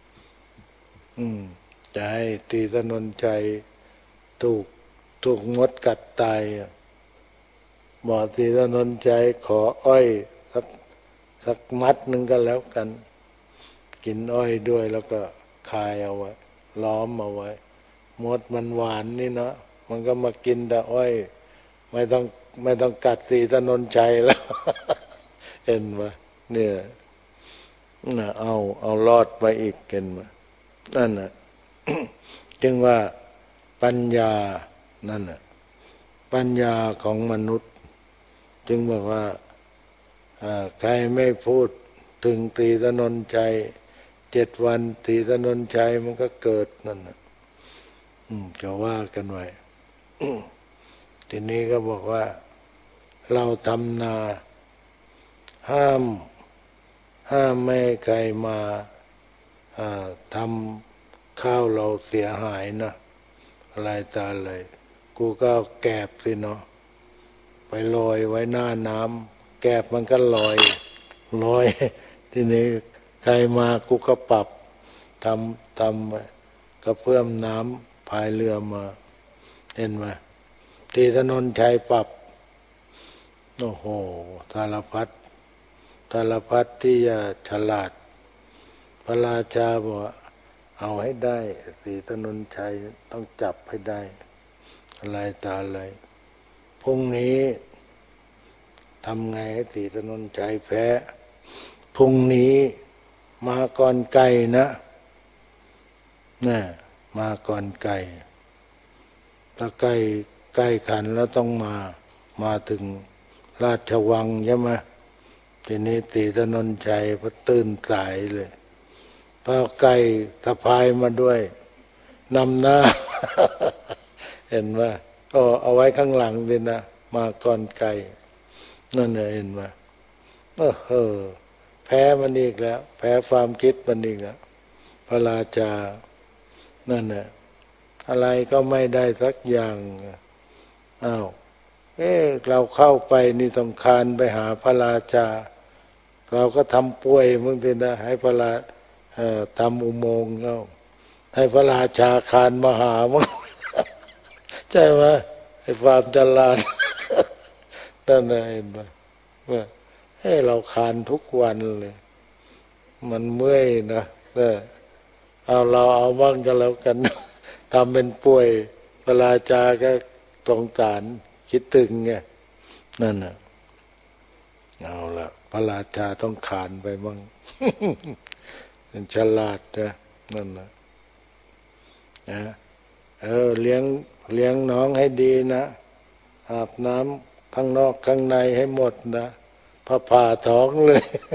อืมจะให้ตีถนนชัยถูกถูกมดกัดตายบอกตีถนนชัยขออ้อยสักสักมัดหนึ่งก็แล้วกันกินอ้อยด้วยแล้วก็คายเอาไว้ล้อมเอาไว้มดมันหวานนี่เนาะมันก็มากินแต่อ้อยไม่ต้องไม่ต้องกัดตีถนนชัยแล้ว เห็นไหมเนี่ยน่ะเอาเอารอดไปอีกเห็นไหมนั่นน่ะ จึงว่าปัญญานั่นน่ะปัญญาของมนุษย์จึงบอกว่าใครไม่พูดถึงตีถนนชัยเจ็ดวันตีถนนชัยมันก็เกิดนั่นน่ะจะว่ากันไว้ ทีนี้ก็บอกว่าเราทำนาห้ามห้ามไม่ให้ใครมาทำข้าวเราเสียหายนะอะไรตาอะไรกูก็แกบสิเนาะไปลอยไว้หน้าน้ำแกบมันก็ลอยลอยทีนี้ใครมากูก็ปรับทำทำก็เพิ่มน้ำพายเรือมาเห็นไหมตีถนนชัยปรับโอ้โหสารพัดสารพัดที่จะฉลาดพระราชาบอกเอาให้ได้ตีถนนชัยต้องจับให้ได้อะไรตาอะไรพรุ่งนี้ทำไงให้ตีถนนชัยแพ้พรุ่งนี้มาก่อนไก่นะน่ะมาก่อนไก่ถ้าไก่ใกล้ขันแล้วต้องมามาถึงราชวังใช่ไหมทีนี้ตีถนนชัยพอตื่นสายเลยพอไก่สะพายมาด้วยนำหน้า เห็นว่าก็เอาไว้ข้างหลังดินะมาก่อนไก่นั่นน่ะเห็นว่าเออเออแพ้มันอีกแล้วแพ้ความคิดมันอีกแล้วพระราชานั่นน่ะอะไรก็ไม่ได้สักอย่างอ้าวเอ๊ะเราเข้าไปนี่ต้องคานไปหาพระราชาเราก็ทำป่วยมึงทีนะให้พระราเอ่อทำอุโมงค์เนาะให้พระราชาคานมาหามึง ใช่ไหมให้ความฉลาด นั่นเห็นไหมว่าให้เราคานทุกวันเลยมันเมื่อยนะเออเอาเราเอาบ้างก็แล้วกัน ทำเป็นป่วยพระราชาก็สงสารคิดถึงไงนั่นน่ะเอาละพระราชาต้องคานไปบ้าง เป็นฉลาดนะนั่นน่ะนะเออเลี้ยงเลี้ยงน้องให้ดีนะอาบน้ำข้างนอกข้างในให้หมดนะพาผ่าท้องเลย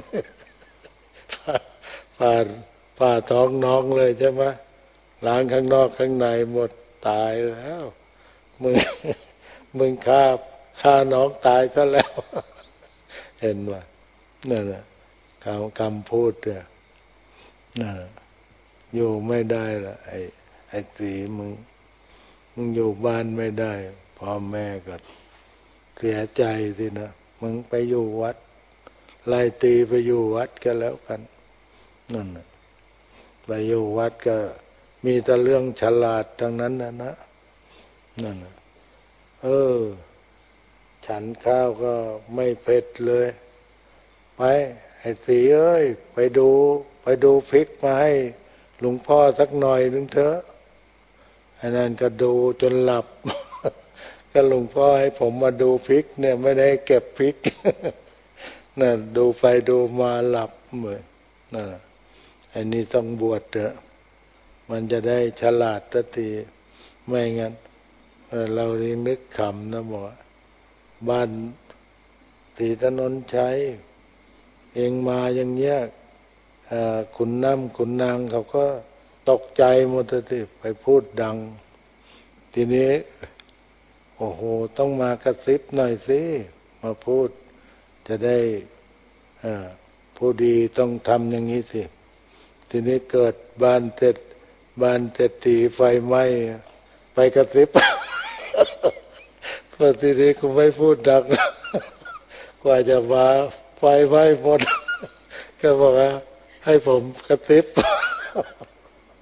ผ่าผ่าท้องน้องเลยใช่ไหมล้างข้างนอกข้างในหมดตายแล้วมึง มึงฆ่าฆ่าน้องตายซะแล้ว เห็นว่านั่นแหละคำคำพูดเนี่ยน่ะอยู่ไม่ได้ละไอ้ไอ้สีมึงมึงอยู่บ้านไม่ได้พ่อแม่ก็เสียใจสินะมึงไปอยู่วัดไล่ตีไปอยู่วัดก็แล้วกันนั่นน่ะไปอยู่วัดก็มีแต่เรื่องฉลาดทั้งนั้นนะนะนั่นน่ะเออฉันข้าวก็ไม่เผ็ดเลยไปไอ้สีเอ้ยไปดูไปดูพริกมาให้หลวงพ่อสักหน่อยนึงเถอะไอ้นั่นก็ดูจนหลับ ก็หลวงพ่อให้ผมมาดูพริกเนี่ยไม่ได้เก็บพริก นั่นดูไปดูมาหลับเหมือนนั่นไอ้นี่ต้องบวชเถอะมันจะได้ฉลาดสักทีไม่งั้นเราเรียนนึกขำนะบอกบ้านตีถนนชัยเองมาอย่างเงี้ยคุณน้ำคุณนางเขาก็ตกใจหมดทีไปพูดดังทีนี้โอ้โหต้องมากระซิบหน่อยสิมาพูดจะได้ผู้ดีต้องทำอย่างนี้สิทีนี้เกิดบ้านเศรษบ้านเศรษฐีไฟไหม้ไปกระซิบ พอทีนี้กูไม่พูดดัง กว่าจะมาไฟไหม้หมด ก็บอกว่าให้ผมกระซิบ พ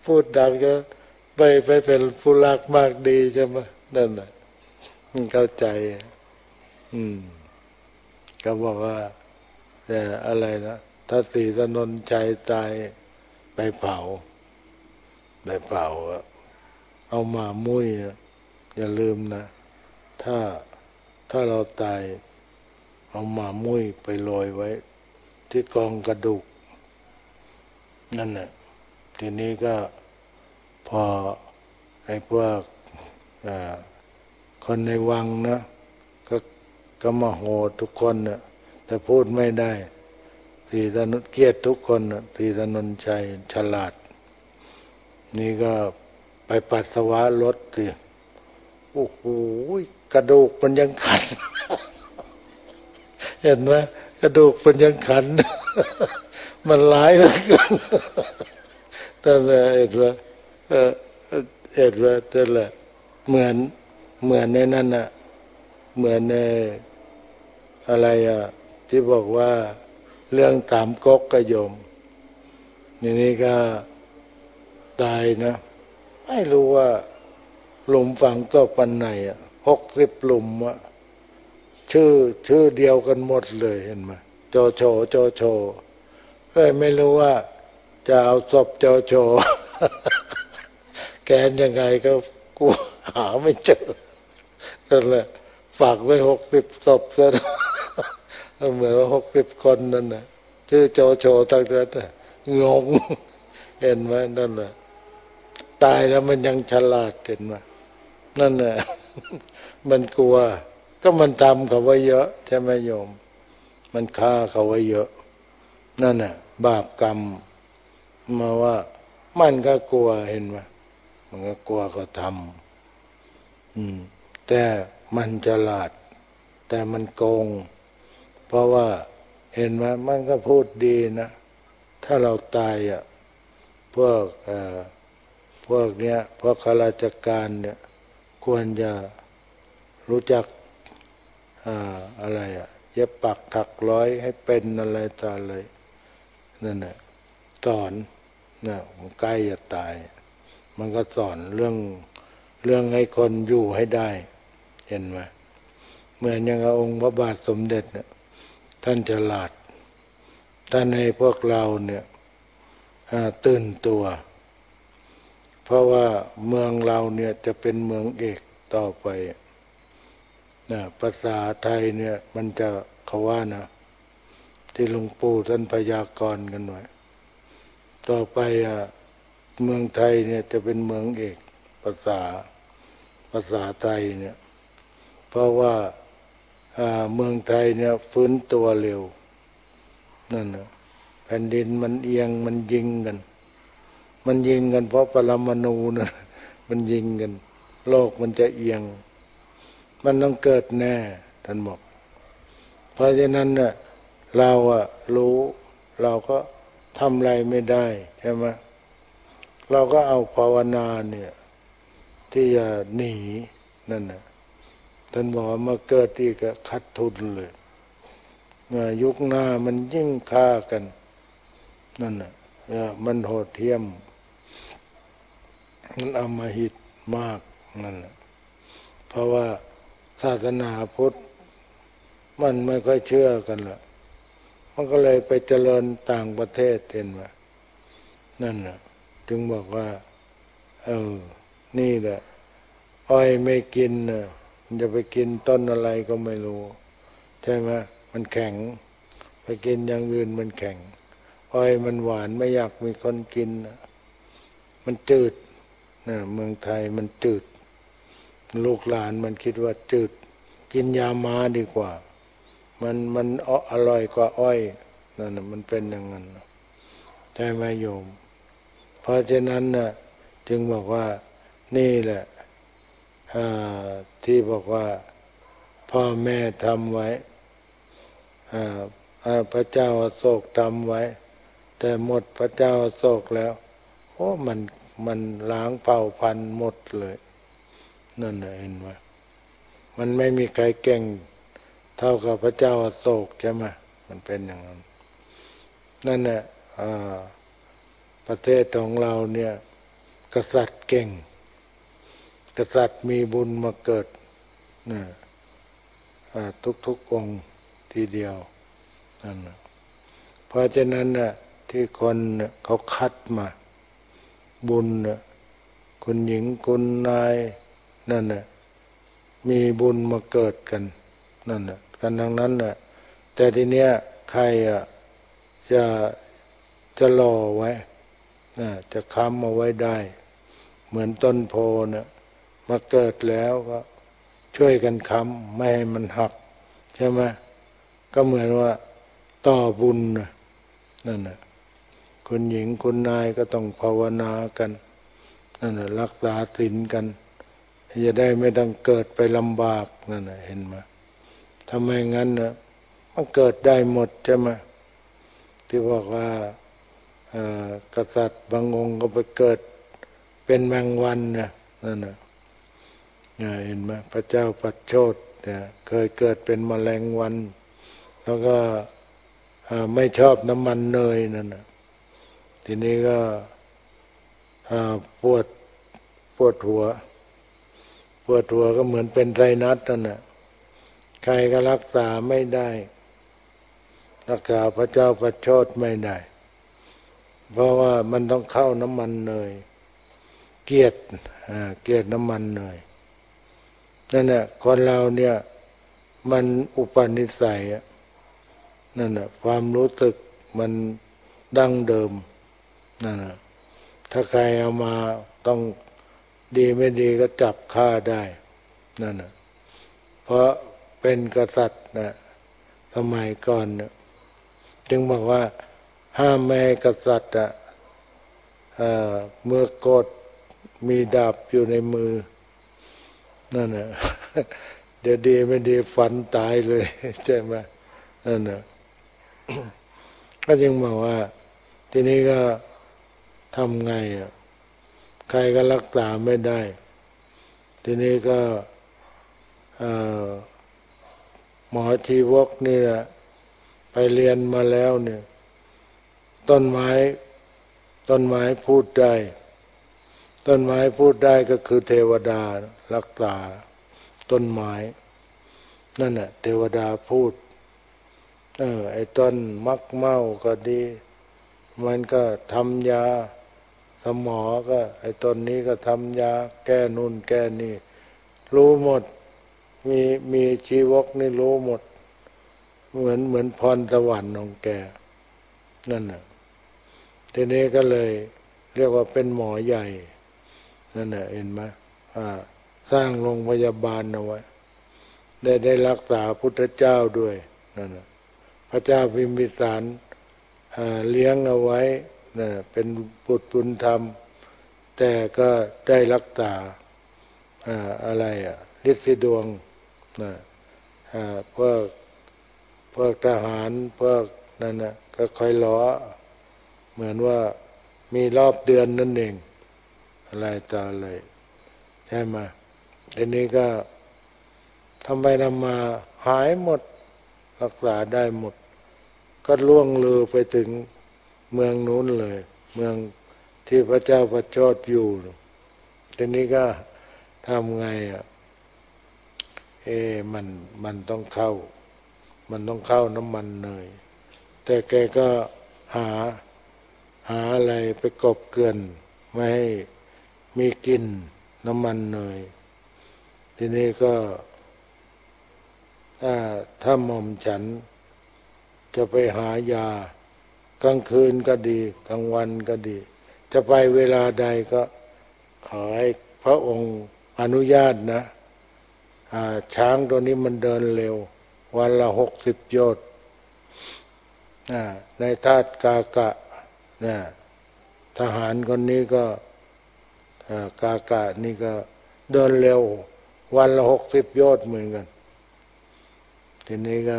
พูดดังก็ไปไปเป็นผู้รักมากดีใช่ไหมนั่นแหละมันเข้าใจ อืมก็บอกว่าแต่อะไรนะถ้าสีถนนชัยตายไปเผาไปเผาเอามามุ้ยอย่าลืมนะถ้าถ้าเราตายเอามามุ้ยไปโรยไว้ที่กองกระดูกนั่นแหละทีนี้ก็พอไอ้พวกคนในวังนะก็ก็มาโหดทุกคนนะแต่พูดไม่ได้สีถนนเกียรติทุกคนนะสีถนนชัยฉลาดนี่ก็ไปปัสสาวะรถสิโอ้โหกระดูกมันยังขัน เห็นไหมกระดูกมันยังขัน มันหลายเหลือเกินแต่ละเห็นว่าเออเห็นว่าแต่ละเหมือนเหมือนในนั้นน่ะเหมือนในอะไรอ่ะที่บอกว่าเรื่องตามก๊กกระยมนี่นี่ก็ตายนะไม่รู้ว่าหลุมฝังศพปันไหนอ่ะหกสิบหลุมอ่ะชื่อชื่อเดียวกันหมดเลยเห็นไหมโจโฉโจโฉเอ้ยไม่รู้ว่าจะเอาศพโจโฉ แกนยังไงก็กูหาไม่เจอนั่นแหละฝากไว้หกสิบศพซะ เหมือนว่าหกสิบคนนั่นน่ะชื่อโจโฉตั้งแต่งง เห็นไหมนั่นแหละตายแล้วมันยังฉลาดเห็นไหมนั่นแหละ มันกลัวก็มันทำเขาไว้เยอะใช่ไหมโยมมันฆ่าเขาไว้เยอะนั่นน่ะบาปกรรมมาว่ามันก็กลัวเห็นไหมมันก็กลัวเขาทำอืมแต่มันฉลาดแต่มันโกงเพราะว่าเห็นไหมมันก็พูดดีนะถ้าเราตายอ่ะพวกเอ่อพวกเนี้ยพวกข้าราชการเนี่ยควรจะรู้จักอ่าอะไรอ่ะเย็บปักถักร้อยให้เป็นอะไรตาเลยนั่นแหละสอนนะมันใกล้จะตายมันก็สอนเรื่องเรื่องให้คนอยู่ให้ได้เห็นไหมเหมือนอย่างองค์พระบาทสมเด็จเนี่ยท่านฉลาดท่านให้พวกเราเนี่ยตื่นตัวเพราะว่าเมืองเราเนี่ยจะเป็นเมืองเอกต่อไปนะภาษาไทยเนี่ยมันจะเขาว่านะที่หลวงปู่ท่านพยากรณ์กันไว้ต่อไปอ่ะเมืองไทยเนี่ยจะเป็นเมืองเอกภาษาภาษาไทยเนี่ยเพราะว่าเมืองไทยเนี่ยฟื้นตัวเร็วนั่นนะแผ่นดินมันเอียงมันยิงกันมันยิงกันเพราะปรมาณูนะมันยิงกันโลกมันจะเอียงมันต้องเกิดแน่ท่านบอกเพราะฉะนั้นเนี่ยเราอะรู้เราก็ทำอะไรไม่ได้ใช่ไหมเราก็เอาภาวนาเนี่ยที่จะหนีนั่นน่ะท่านบอกว่ามาเกิดอีกก็ขาดทุนเลยยุคหน้ามันยิ่งฆ่ากันนั่นน่ะมันโหดเหี้ยมมันอำมหิตมากนั่นน่ะเพราะว่าศาสนาพุทธมันไม่ค่อยเชื่อกันละมันก็เลยไปเจริญต่างประเทศเห็นไหมนั่นน่ะจึงบอกว่าเออนี่แหละอ้อยไม่กินน่ะมันจะไปกินต้นอะไรก็ไม่รู้ใช่ไหมมันแข็งไปกินอย่างอื่นมันแข็งอ้อยมันหวานไม่อยากมีคนกินนะมันจืดนะเมืองไทยมันจืดลูกหลานมันคิดว่าจืดกินยาม้าดีกว่ามันมันอร่อยกว่าอ้อยนั่นน่ะมันเป็นอย่างนั้นใช่ไหมโยมเพราะฉะนั้นน่ะจึงบอกว่านี่แหละที่บอกว่าพ่อแม่ทำไว้พระเจ้าอโศกทำไว้แต่หมดพระเจ้าอโศกแล้วโอ้มันมันล้างเผ่าพันธุ์หมดเลยนั่นน่ะเห็นไหมมันไม่มีใครเก่งเท่ากับพระเจ้าอโศกใช่ไหมมันเป็นอย่างนั้นนั่นแหละประเทศของเราเนี่ยกษัตริย์เก่งกษัตริย์มีบุญมาเกิดนะทุกๆองค์ทีเดียวนั่นนะเพราะฉะนั้นน่ะที่คนเขาคัดมาบุญน่ะคุณหญิงคุณนายนั่นน่ะมีบุญมาเกิดกันนั่นน่ะกันทั้งนั้นน่ะแต่ทีเนี้ยใครอ่ะจะจะรอไว้นะจะค้ำเอาไว้ได้เหมือนต้นโพน่ะมาเกิดแล้วก็ช่วยกันค้ำไม่ให้มันหักใช่ไหมก็เหมือนว่าต่อบุญน่ะนั่นน่ะคุณหญิงคุณนายก็ต้องภาวนากันนั่นน่ะรักษาศีลกันจะได้ไม่ต้องเกิดไปลำบากนั่นน่ะเห็นไหมทำไมงั้นน่ะมันเกิดได้หมดใช่ไหมที่บอกว่ากษัตริย์บางองค์ก็ไปเกิดเป็นแมงวันนะนั่นน่ะเห็นไหมพระเจ้าปัจโชตเนี่ยเคยเกิดเป็นแมลงวันแล้วก็ไม่ชอบน้ำมันเนยนั่นน่ะทีนี้ก็ปวดปวดหัวปวดหัวก็เหมือนเป็นไซนัสนั่นน่ะใครก็รักษาไม่ได้รักษาพระเจ้าปัจโชตไม่ได้เพราะว่ามันต้องเข้าน้ำมันเนยเกลียดเกลียดน้ำมันเนยนั่นแหละคนเราเนี่ยมันอุปนิสัยนั่นแหละความรู้สึกมันดั้งเดิมนั่นแหละถ้าใครเอามาต้องดีไม่ดีก็จับฆ่าได้นั่นแหละเพราะเป็นกษัตริย์นะสมัยก่อนเนี่ยจึงบอกว่าห้ามแม่กษัตริย์อ่ะเมื่อโกรธมีดาบอยู่ในมือนั่นน่ะเดี๋ยวดีไม่ดีฝันตายเลยใช่ไหมนั่นน่ะ ก็จึงบอกว่าทีนี้ก็ทำไงอ่ะใครก็รักษาไม่ได้ทีนี้ก็หมอชีวกนี่แหละไปเรียนมาแล้วเนี่ยต้นไม้ต้นไม้พูดได้ต้นไม้พูดได้ก็คือเทวดารักษาต้นไม้นั่นน่ะเทวดาพูดเออไอ้ต้นมักเมาก็ดีมันก็ทำยาสมอก็ไอ้ต้นนี้ก็ทำยาแก้นู่นแก้นี่รู้หมดมีมีชีวกนี่รู้หมดเหมือนเหมือนพรสวรรค์ของแกนั่นน่ะทีนี้ก็เลยเรียกว่าเป็นหมอใหญ่นั่นน่ะเห็นไหมสร้างโรงพยาบาลเอาไว้ได้ได้รักษาพุทธเจ้าด้วยนั่นน่ะพระเจ้าพิมพิสารเลี้ยงเอาไว้นั่นเป็นบุตรบุญธรรมแต่ก็ได้รักษาอะไรอ่ะฤทธิดวงนะพวกพวกทหารพวกนั่นน่ะก็คอยล้อเหมือนว่ามีรอบเดือนนั่นเองอะไรต่อเลยใช่ไหมทีนี้ก็ทำไปทำมาหายหมดรักษาได้หมดก็ล่วงลือไปถึงเมืองนู้นเลยเมืองที่พระเจ้าประโชตอยู่ทีนี้ก็ทำไงอ่ะเอ๊มันมันต้องเข้ามันต้องเข้าน้ำมันเนยแต่แกก็หาหาอะไรไปกบเกลื่อนไม่ให้มีกลิ่นน้ำมันเนยทีนี้ก็ถ้าหม่อมฉันจะไปหายากลางคืนก็ดีกลางวันก็ดีจะไปเวลาใดก็ขอให้พระองค์อนุญาตนะช้างตัวนี้มันเดินเร็ววันละหกสิบโยชน์ในธาตุกากะนะทหารคนนี้ก็กากะนี่ก็เดินเร็ววันละหกสิบโยชน์เหมือนกันทีนี้ก็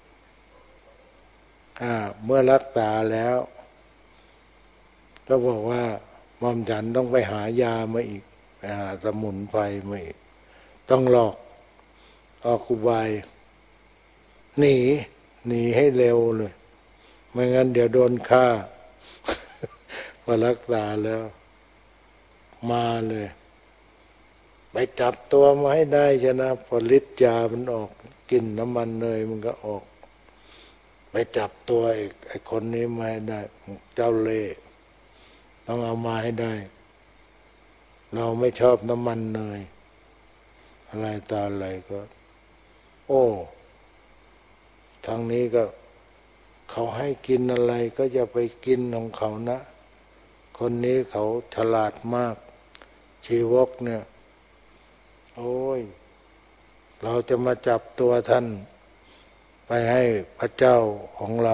เมื่อรักษาแล้วก็บอกว่าหม่อมฉันต้องไปหายามาอีกไปหาสมุนไพรมาอีกต้องหลอกออกอุบายหนีหนีให้เร็วเลยไม่งั้นเดี๋ยวโดนฆ่าพอรักษาแล้วมาเลย ไปจับตัวมาให้ได้ชนะพอฤทธิ์ยามันออกกลิ่นน้ำมันเนยมันก็ออก ไปจับตัวไอ้ไอ้คนนี้มาให้ได้เจ้าเล่ห์ต้องเอามาให้ได้ เราไม่ชอบน้ำมันเนยอะไรต่ออะไรก็ โอ้ทางนี้ก็เขาให้กินอะไรก็อย่าไปกินของเขานะคนนี้เขาฉลาดมากชีวกเนี่ยโอ้ยเราจะมาจับตัวท่านไปให้พระเจ้าของเรา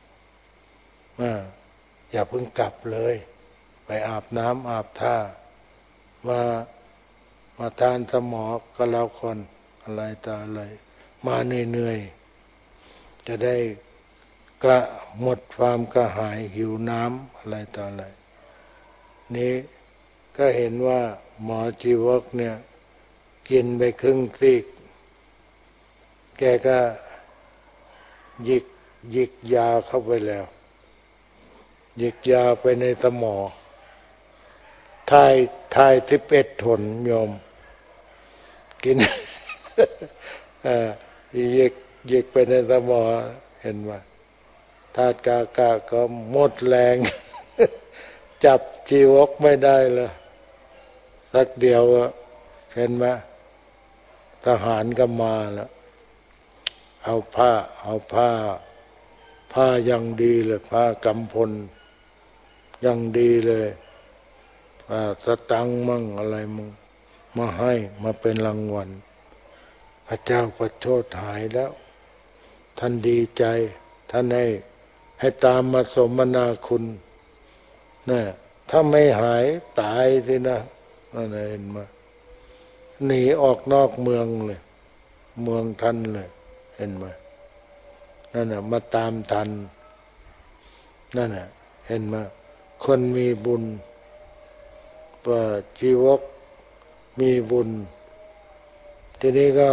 อย่าเพิ่งกลับเลยไปอาบน้ำอาบท่ามามาทานสมอก็แล้วคนอะไรต่ออะไรมาเหนื่อยๆจะได้ก็หมดความกระหายหิวน้ำอะไรต่ออะไรนี้ก็เห็นว่าหมอชีวกเนี่ยกินไปครึ่งซีกแกก็หยิกหยิกยาเข้าไปแล้วหยิกยาไปในสมองทายทายสิบเอ็ดถนโยมกิน อ่าหยิกหยิกไปในสมองเห็นไหมธาตุกากะก็หมดแรง จับชีวกไม่ได้เลยสักเดียวเห็นไหมทหารก็มาแล้วเอาผ้าเอาผ้าผ้ายังดีเลยผ้ากำพลยังดีเลยผ้าสตังค์มั่งอะไรมั่งมาให้มาเป็นรางวัลพระเจ้าประโชดหายแล้วท่านดีใจท่านให้ให้ตามมาสมนาคุณนะถ้าไม่หายตายสินะนั่นเห็นไหมหนีออกนอกเมืองเลยเมืองท่านเลยเห็นไหมนั่นน่ะมาตามทันนั่นน่ะเห็นไหมคนมีบุญว่าชีวกมีบุญทีนี้ก็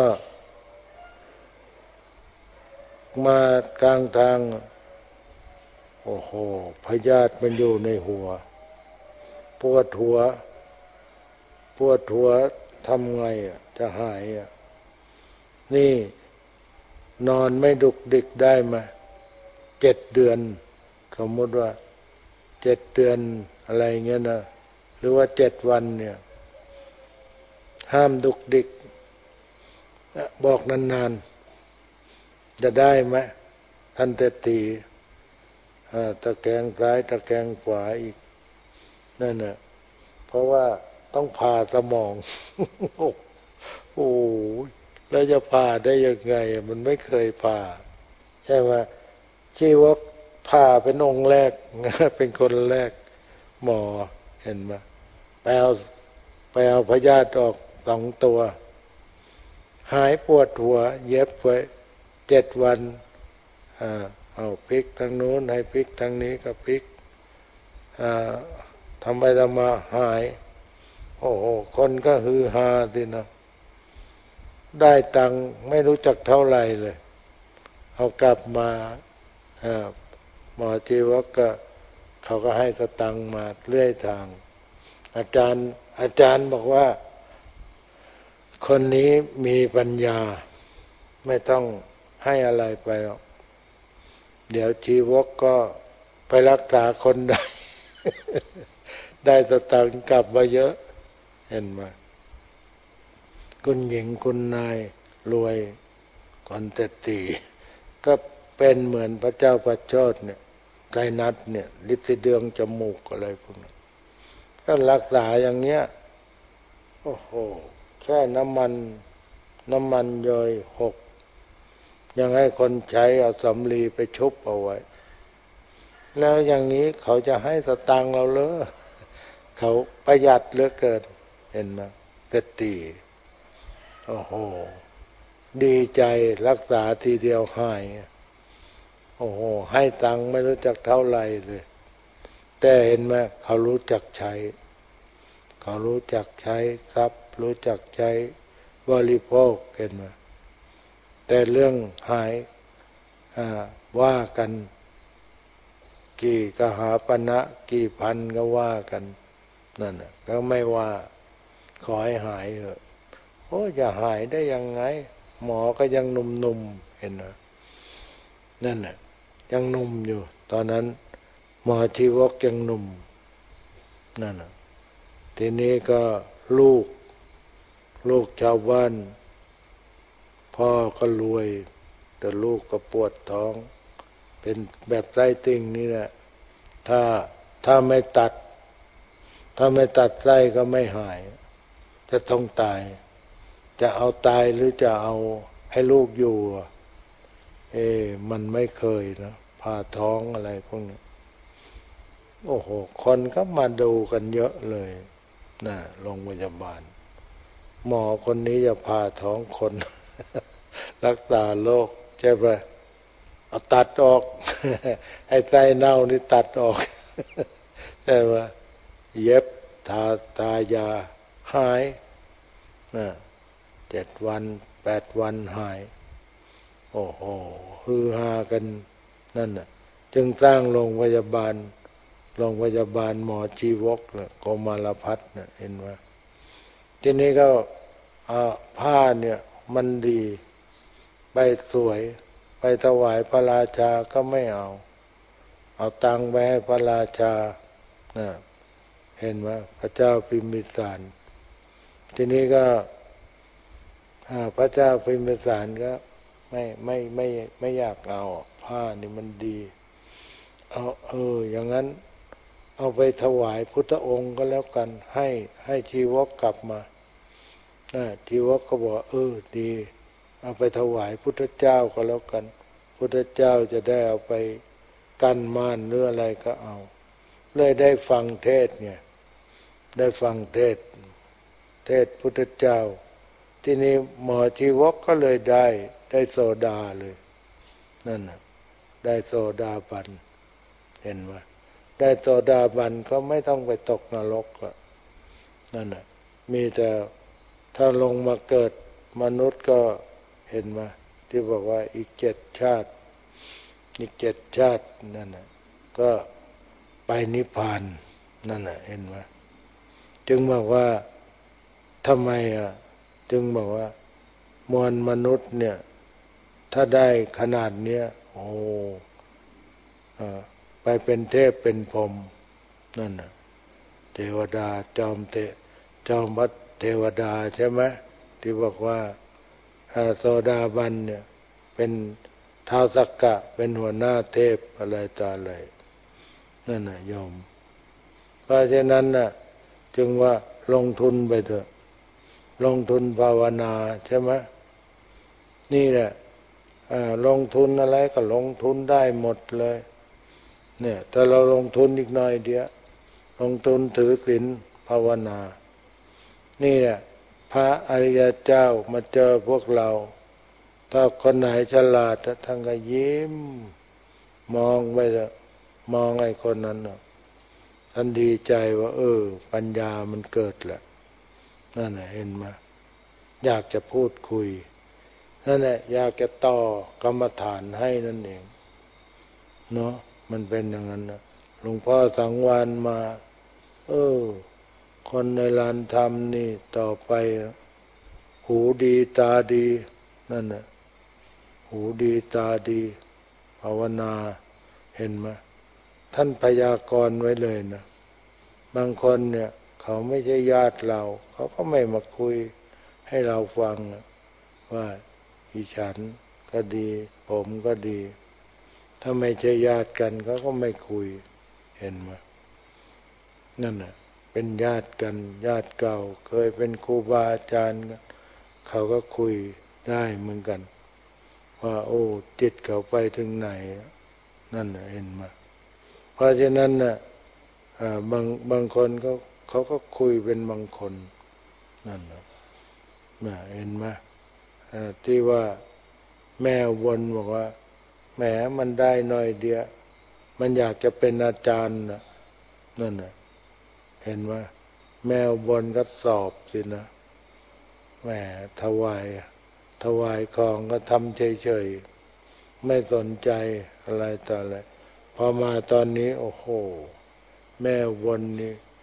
มากลางทางโอ้โหพยาธิมันอยู่ในหัวปวดหัวปวดหัวทำไงอ่ะจะหายอ่ะนี่นอนไม่ดุกดิกได้มาเจ็ดเดือนสมมติว่าเจ็ดเดือนอะไรเงี้ยนะหรือว่าเจ็ดวันเนี่ยห้ามดุกดิกบอกนานๆจะได้ไหมท่านเตตีตะแคงซ้ายตะแคงขวาอีกนั่นน่ะเพราะว่าต้องผ่าสมอง โอ้แล้วจะผ่าได้ยังไงมันไม่เคยผ่าใช่ไหมชีวกผ่าเป็นองค์แรก เป็นคนแรกหมอเห็นไหมไปเอาไปเอาพยาธิออกสองตัวหายปวดหัวเย็บไว้เจ็ดวันอ่าเอาพลิกทางโน้นให้พลิกทางนี้ก็พลิกอ่าทำไปทำมาหายโอ้โหคนก็ฮือฮาสินะได้ตังค์ไม่รู้จักเท่าไหร่เลยเอากลับมาหมอชีวกก็เขาก็ให้สตังค์มาเรื่อยทางอาจารย์อาจารย์บอกว่าคนนี้มีปัญญาไม่ต้องให้อะไรไปหรอกเดี๋ยวชีวกก็ไปรักษาคนได้ ได้สตังค์กลับมาเยอะเห็นไหมคุณหญิงคุณนายรวยคนเศรษฐีก็เป็นเหมือนพระเจ้าประโชดเนี่ยไกรนัดเนี่ยฤทธิ์เดืองจมูกอะไรพวกนั้นก็รักษาอย่างเงี้ยโอ้โหแค่น้ำมันน้ำมันย่อยหกยังให้คนใช้เอาสำลีไปชุบเอาไว้แล้วอย่างนี้เขาจะให้สตางค์เราเหรอเขาประหยัดเหลือเกินเห็นไหมเศรษฐีโอ้โหดีใจรักษาทีเดียวหายโอ้โหให้ตังค์ไม่รู้จักเท่าไหร่เลยแต่เห็นไหมเขารู้จักใช้เขารู้จักใช้ทรัพย์รู้จักใช้บริโภคเห็นไหมแต่เรื่องหายว่ากันกี่กหาปณะกี่พันก็ว่ากันนั่นน่ะก็ไม่ว่าขอให้หายเถอะโอ้จะหายได้ยังไงหมอก็ยังหนุ่มๆเห็นไหมนั่นน่ะยังหนุ่มอยู่ตอนนั้นหมอชีวกยังหนุ่มนั่นน่ะทีนี้ก็ลูกลูกชาวบ้านพ่อก็รวยแต่ลูกก็ปวดท้องเป็นแบบไส้ติ่งนี่แหละถ้าถ้าไม่ตัดถ้าไม่ตัดไส้ก็ไม่หายจะต้องตายจะเอาตายหรือจะเอาให้ลูกอยู่เอ๊มันไม่เคยนะผ่าท้องอะไรพวกนี้โอ้โหคนก็มาดูกันเยอะเลยนะโรงพยาบาลหมอคนนี้จะผ่าท้องคน รักษาโรคใช่ปะเอาตัดออก ให้ไส้เน่านี่ตัดออก ใช่ปะเย็บทาตายาหายนะเจ็ดวันแปดวันหายโอ้โหฮือฮากันนั่นน่ะจึงสร้างโรงพยาบาลโรงพยาบาลหมอชีวกน่ะโกมารพัฒน์น่ะเห็นไหมทีนี้ก็ผ้าเนี่ยมันดีไปสวยไปถวายพระราชาก็ไม่เอาเอาตังค์ไปให้พระราชาน่ะเห็นไหมพระเจ้าพิมพิสารทีนี้ก็พระเจ้าพิมพิสารก็ไม่ไม่ไม่ไม่อยากเอาผ้านี่มันดีเอาเอออย่างนั้นเอาไปถวายพุทธองค์ก็แล้วกันให้ให้ชีวกกลับมาชีวกก็บอกเออดีเอาไปถวายพุทธเจ้าก็แล้วกันพุทธเจ้าจะได้เอาไปกันม่านหรืออะไรก็เอาเลยได้ฟังเทศเนี่ยได้ฟังเทศเทศพุทธเจ้าที่นี้หมอชีวกก็เลยได้ได้โสดาเลยนั่นน่ะได้โสดาบันเห็นไหมได้โสดาบันก็ไม่ต้องไปตกนรกอ่ะนั่นน่ะมีแต่ถ้าลงมาเกิดมนุษย์ก็เห็นไหมที่บอกว่าอีกเจ็ดชาติอีกเจ็ดชาตินั่นน่ะก็ไปนิพพานนั่นน่ะเห็นไหมจึงบอกว่าทำไมอ่ะจึงบอกว่ามวลมนุษย์เนี่ยถ้าได้ขนาดเนี้ยโอ้ไปเป็นเทพเป็นพรหมนั่นน่ะเทวดาจอมเทจอมวัดเทวดาใช่ไหมที่บอกว่าโสดาบันเนี่ยเป็นท้าวสักกะเป็นหัวหน้าเทพอะไรต่ออะไรนั่นน่ะโยมเพราะฉะนั้นน่ะจึงว่าลงทุนไปเถอะลงทุนภาวนาใช่ไหมนี่แหละลงทุนอะไรก็ลงทุนได้หมดเลยเนี่ยถ้าเราลงทุนอีกหน่อยเดียวลงทุนถือศีลภาวนานี่แหละพระอริยเจ้ามาเจอพวกเราถ้าคนไหนฉลาดท่านก็ยิ้มมองไปเลยมองไอ้คนนั้นท่านดีใจว่าเออปัญญามันเกิดแหละนั่นแหละเห็นไหมอยากจะพูดคุยนั่นแหละอยากจะต่อกรรมฐานให้นั่นเองเนาะมันเป็นอย่างนั้นนะหลวงพ่อสังวานมาเออคนในลานธรรมนี่ต่อไปหูดีตาดีนั่นน่ะหูดีตาดีภาวนาเห็นไหมท่านพยากรณ์ไว้เลยนะบางคนเนี่ยเขาไม่ใช่ญาติเราเขาก็ไม่มาคุยให้เราฟังว่าอีฉันก็ดีผมก็ดีถ้าไม่ใช่ญาติกันเขาก็ไม่คุยเห็นไหมนั่นน่ะเป็นญาติกันญาติเก่าเคยเป็นครูบาอาจารย์กันเขาก็คุยได้เหมือนกันว่าโอ้จิตเขาไปถึงไหนนั่นน่ะเห็นไหมเพราะฉะนั้นน่ะบางบางคนเขาเขาก็คุยเป็นบางคนนั่นน่ะเห็นไหมที่ว่าแม่วนบอกว่าแหมมันได้หน่อยเดียวมันอยากจะเป็นอาจารย์นะนั่นน่ะเห็นไหมแมวบนก็สอบสินะแหมถวายถวายของก็ทำเฉยๆไม่สนใจอะไรต่ออะไรพอมาตอนนี้โอ้โหแมวบนนี่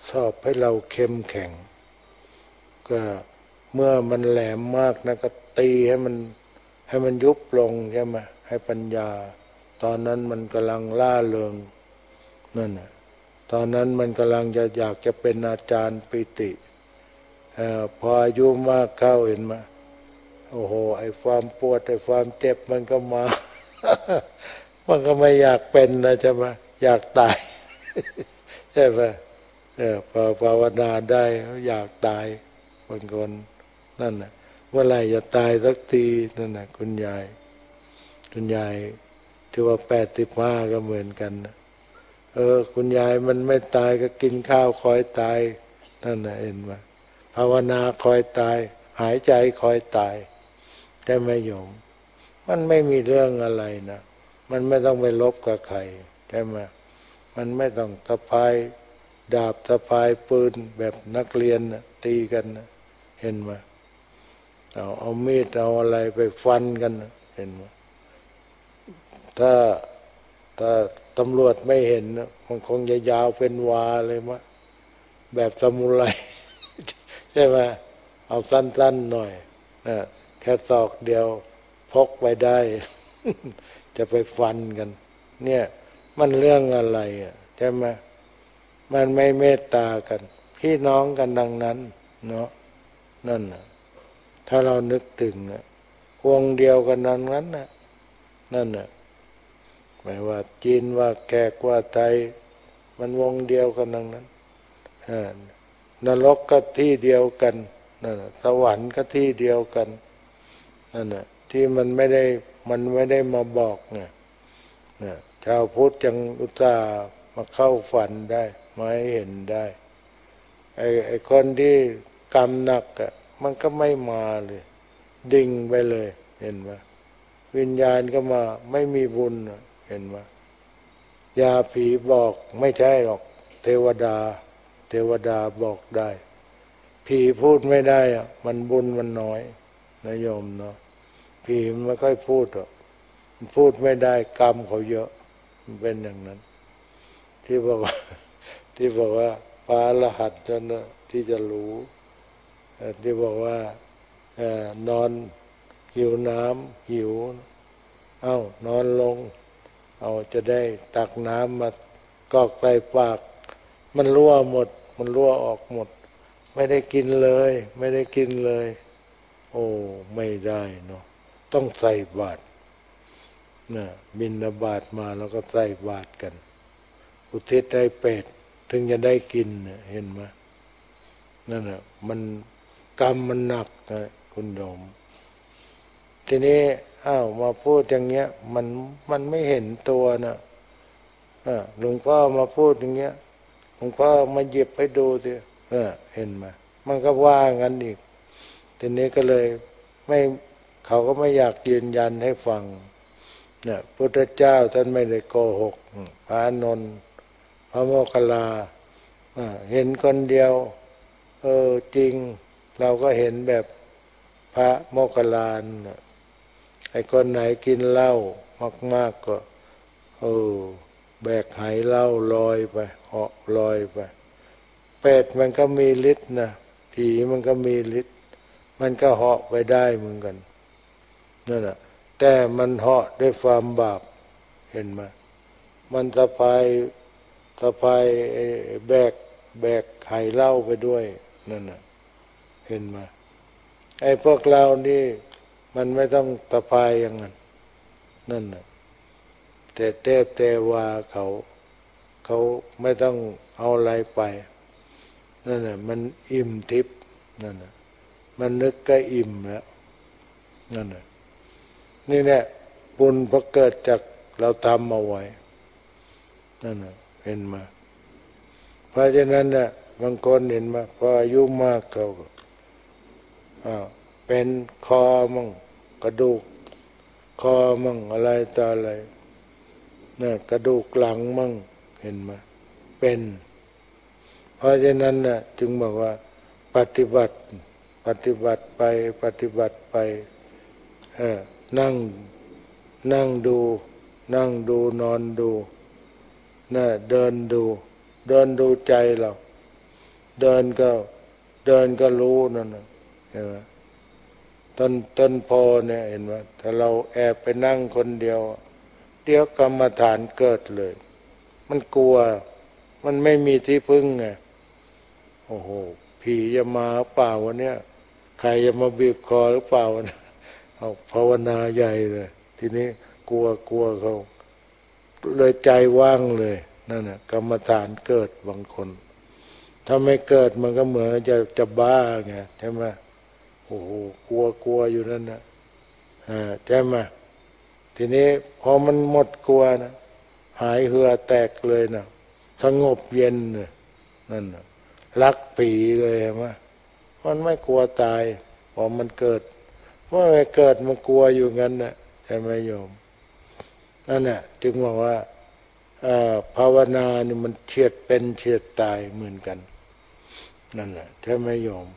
สอบให้เราเข้มแข็งก็เมื่อมันแหลมมากนะก็ตีให้มันให้มันยุบลงใช่ไหมให้ปัญญาตอนนั้นมันกำลังล่าเริงนั่นน่ะตอนนั้นมันกำลังจะอยากจะเป็นอาจารย์ปิติเอ่อพออายุมากเข้าเห็นไหมโอ้โหไอ้ความปวดไอ้ความเจ็บมันก็มา มันก็ไม่อยากเป็นนะใช่ไหมอยากตาย ใช่ไหมเออพอภาวนาได้อยากตายบางคนนั่นน่ะเมื่อไหร่จะตายสักทีนั่นน่ะคุณยายคุณยายที่ว่าแปดสิบห้าก็เหมือนกันนะเออคุณยายมันไม่ตายก็กินข้าวคอยตายนั่นน่ะเห็นไหมภาวนาคอยตายหายใจคอยตายได้ไหมโยมมันไม่มีเรื่องอะไรนะมันไม่ต้องไปลบกับใครใช่ไหมมันไม่ต้องสะพายดาบสะพายปืนแบบนักเรียนนะตีกันนะเห็นไหมเอาเอามีดเอาอะไรไปฟันกันนะเห็นไหมถ้าถ้าตำรวจไม่เห็นนะมันคงจะยาวเป็นวาเลยมะแบบซามูไร ใช่ไหมเอาสั้นๆหน่อยนะแค่ศอกเดียวพกไปได้ จะไปฟันกันเนี่ยมันเรื่องอะไรอ่ะใช่ไหมมันไม่เมตตากันพี่น้องกันดังนั้นเนาะนั่นน่ะถ้าเรานึกถึงอ่ะวงเดียวกันดังนั้นน่ะนั่นน่ะไม่ว่าจีนว่าแขกว่าไทยมันวงเดียวกันดังนั้นนรกก็ที่เดียวกันนั่นน่ะสวรรค์ก็ที่เดียวกันนั่นน่ะที่มันไม่ได้มันไม่ได้มาบอกไงนะชาวพุทธยังอุตส่าห์มาเข้าฝันได้มาให้เห็นได้ไอ้ไอ้คนที่กรรมหนักอ่ะมันก็ไม่มาเลยดิ่งไปเลยเห็นไหมวิญญาณก็มาไม่มีบุญเห็นไหมยาผีบอกไม่ใช่หรอกเทวดาเทวดาบอกได้ผีพูดไม่ได้อ่ะมันบุญมันน้อยนะโยมเนาะผีมันไม่ค่อยพูดหรอกมันพูดไม่ได้กรรมเขาเยอะมันเป็นอย่างนั้นที่บอกว่าที่บอกว่าพระอรหันต์นั่นนะที่จะรู้ที่บอกว่านอนหิวน้ำหิวเอ้านอนลงเอาจะได้ตักน้ำมากอกใส่ปากมันรั่วหมดมันรั่วออกหมดไม่ได้กินเลยไม่ได้กินเลยโอ้ไม่ได้เนาะต้องใส่บาตรนะบิณฑบาตมาแล้วก็ใส่บาตรกันอุทิศให้เป็ดถึงจะได้กินเห็นไหมนั่นน่ะมันกรรมมันหนักนะคุณโยมทีนี้อ้าวมาพูดอย่างเงี้ยมันมันไม่เห็นตัวนะอ่าหลวงพ่อมาพูดอย่างเงี้ยหลวงพ่อมาหยิบให้ดูสิเออเห็นไหมมันก็ว่างั้นอีกทีนี้ก็เลยไม่เขาก็ไม่อยากยืนยันให้ฟังเนี่ยพุทธเจ้าท่านไม่ได้โกหกพระอานนท์พระโมคคัลลาเห็นคนเดียวเออจริงเราก็เห็นแบบพระโมคคัลลานะไอ้คนไหนกินเหล้ามากๆก็เออแบกไหเหล้าลอยไปเหาะลอยไปเป็ดมันก็มีฤทธิ์นะผีมันก็มีฤทธิ์มันก็เหาะไปได้เหมือนกันนั่นแหละแต่มันเหาะด้วยความบาปเห็นไหมมันสะพายสะพายแบกแบกไหเหล้าไปด้วยนั่นน่ะเห็นไหมไอ้พวกเรานี่มันไม่ต้องสะพายอย่างนั้นนั่นน่ะแต่เทพเทวาเขาเขาไม่ต้องเอาอะไรไปนั่นน่ะมันอิ่มทิพย์นั่นน่ะมันนึกก็อิ่มแล้วนั่นน่ะนี่แหละบุญพอเกิดจากเราทำเอาไว้นั่นน่ะเห็นมาเพราะฉะนั้นน่ะบางคนเห็นมาพออายุมากเขาก็อ้าวเป็นคอมั่งกระดูกคอมั่งอะไรต่ออะไรน่ะกระดูกหลังมั่งเห็นมาเป็นเพราะฉะนั้นน่ะจึงบอกว่าปฏิบัติปฏิบัติไปปฏิบัติไปเออนั่งนั่งดูนั่งดูนอนดูน่ะเดินดูเดินดูใจเราเดินก็เดินก็รู้นั่นนะเห็นไหมต้นต้นโพเนี่ยเห็นไหมถ้าเราแอบไปนั่งคนเดียวเดี๋ยวกรรมฐานเกิดเลยมันกลัวมันไม่มีที่พึ่งไงโอ้โหผีจะมาเปล่าวะเนี่ยใครจะมาบีบคอหรือเปล่าวะนะเอาภาวนาใหญ่เลยทีนี้กลัวกลัวเขาเลยใจว่างเลยนั่นน่ะกรรมฐานเกิดบางคนถ้าไม่เกิดมันก็เหมือนจะจะบ้าไงใช่ไหมโอ้โหกลัวกลัวอยู่นั่นนะอ่าใช่ไหมทีนี้พอมันหมดกลัวนะหายเหือแตกเลยนะสงบเย็นเลยนั่นนะรักผีเลยใช่ไหมมันไม่กลัวตายพอมันเกิดเพราะไม่เกิดมันกลัวอยู่งั้นนะใช่ไหมโยมนั่นแหละจึงบอกว่าภาวนานี่มันเฉียดเป็นเฉียดตายเหมือนกันนั่นแหละใช่ไหมโยม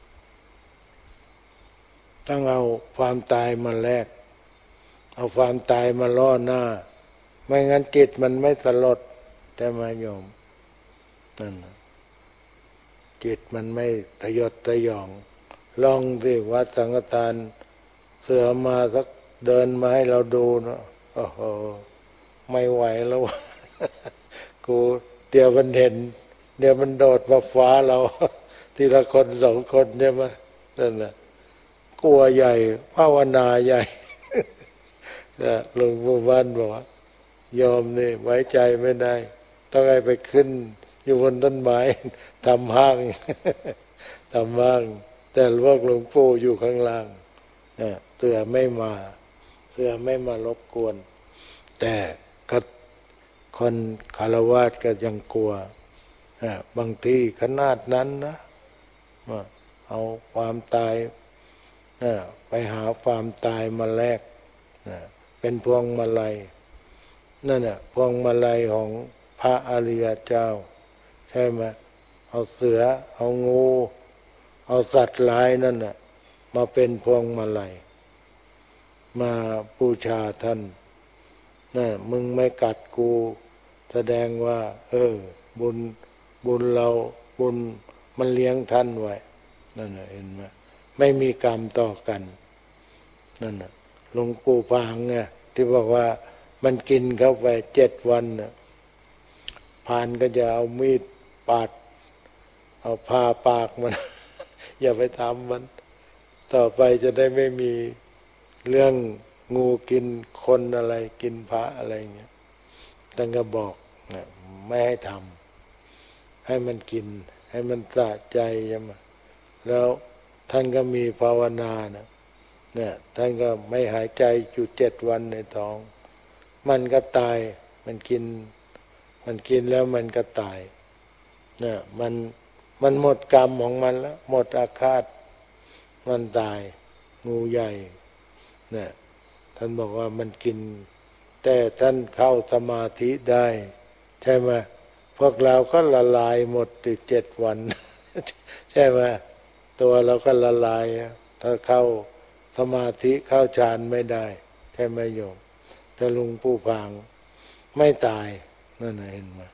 ต้องเอาความตายมาแลกเอาความตายมาล่อหน้าไม่งั้นจิตมันไม่สลดใช่ไหมโยมนั่นจิตมันไม่ทะยดทะยองลองสิวัดสังฆทานเสือมาสักเดินมาให้เราดูเนาะโอ้โหไม่ไหวแล้ว กูเดี๋ยวมันเห็นเดี๋ยวมันโดดมาฟ้าเราทีละคนสองคนใช่ไหมนั่นแหละกลัวใหญ่ภาวนาใหญ่ นะหลวงปู่มั่นบอกว่ายอมนี่ไว้ใจไม่ได้ต้องให้ไปขึ้นอยู่บนต้นไม้ทำห้าง ทำห้างแต่พวกหลวงปู่อยู่ข้างล่างเสือไม่มาเสือไม่มารบกวนแต่ก็คนคฤหัสถ์ก็ยังกลัวบางทีขนาดนั้นนะเอาความตายไปหาความตายมาแลกเป็นพวงมาลัยนั่นน่ะพวงมาลัยของพระอริยเจ้าใช่ไหมเอาเสือเอางูเอาสัตว์หลายนั่นน่ะมาเป็นพวงมาลัยมาบูชาท่านน่ะมึงไม่กัดกูแสดงว่าเออบุญบุญเราบุญมันเลี้ยงท่านไว้นั่นน่ะเห็นไหมไม่มีกรรมต่อกันนั่นน่ะหลวงปู่พางเนี่ยที่บอกว่ามันกินเข้าไปเจ็ดวันน่ะพานก็จะเอามีดปาดเอาผ่าปากมัน อย่าไปทำมันต่อไปจะได้ไม่มีเรื่องงูกินคนอะไรกินพระอะไรเงี้ยท่านก็บอกนะไม่ให้ทำให้มันกินให้มันสะใจใช่ไหมแล้วท่านก็มีภาวนานะเนี่ยท่านก็ไม่หายใจอยู่เจ็ดวันในท้องมันก็ตายมันกินมันกินแล้วมันก็ตายเนี่ยมันมันหมดกรรมของมันแล้วหมดอาฆาตมันตายงูใหญ่เนี่ยท่านบอกว่ามันกินแต่ท่านเข้าสมาธิได้ใช่ไหมพวกเราก็ละลายหมดติดเจ็ดวัน ใช่ไหมตัวเราก็ละลายถ้าเข้าสมาธิเข้าฌานไม่ได้ใช่ไหมโยมแต่ลุงปู่พางไม่ตายนั่นเห็นไหม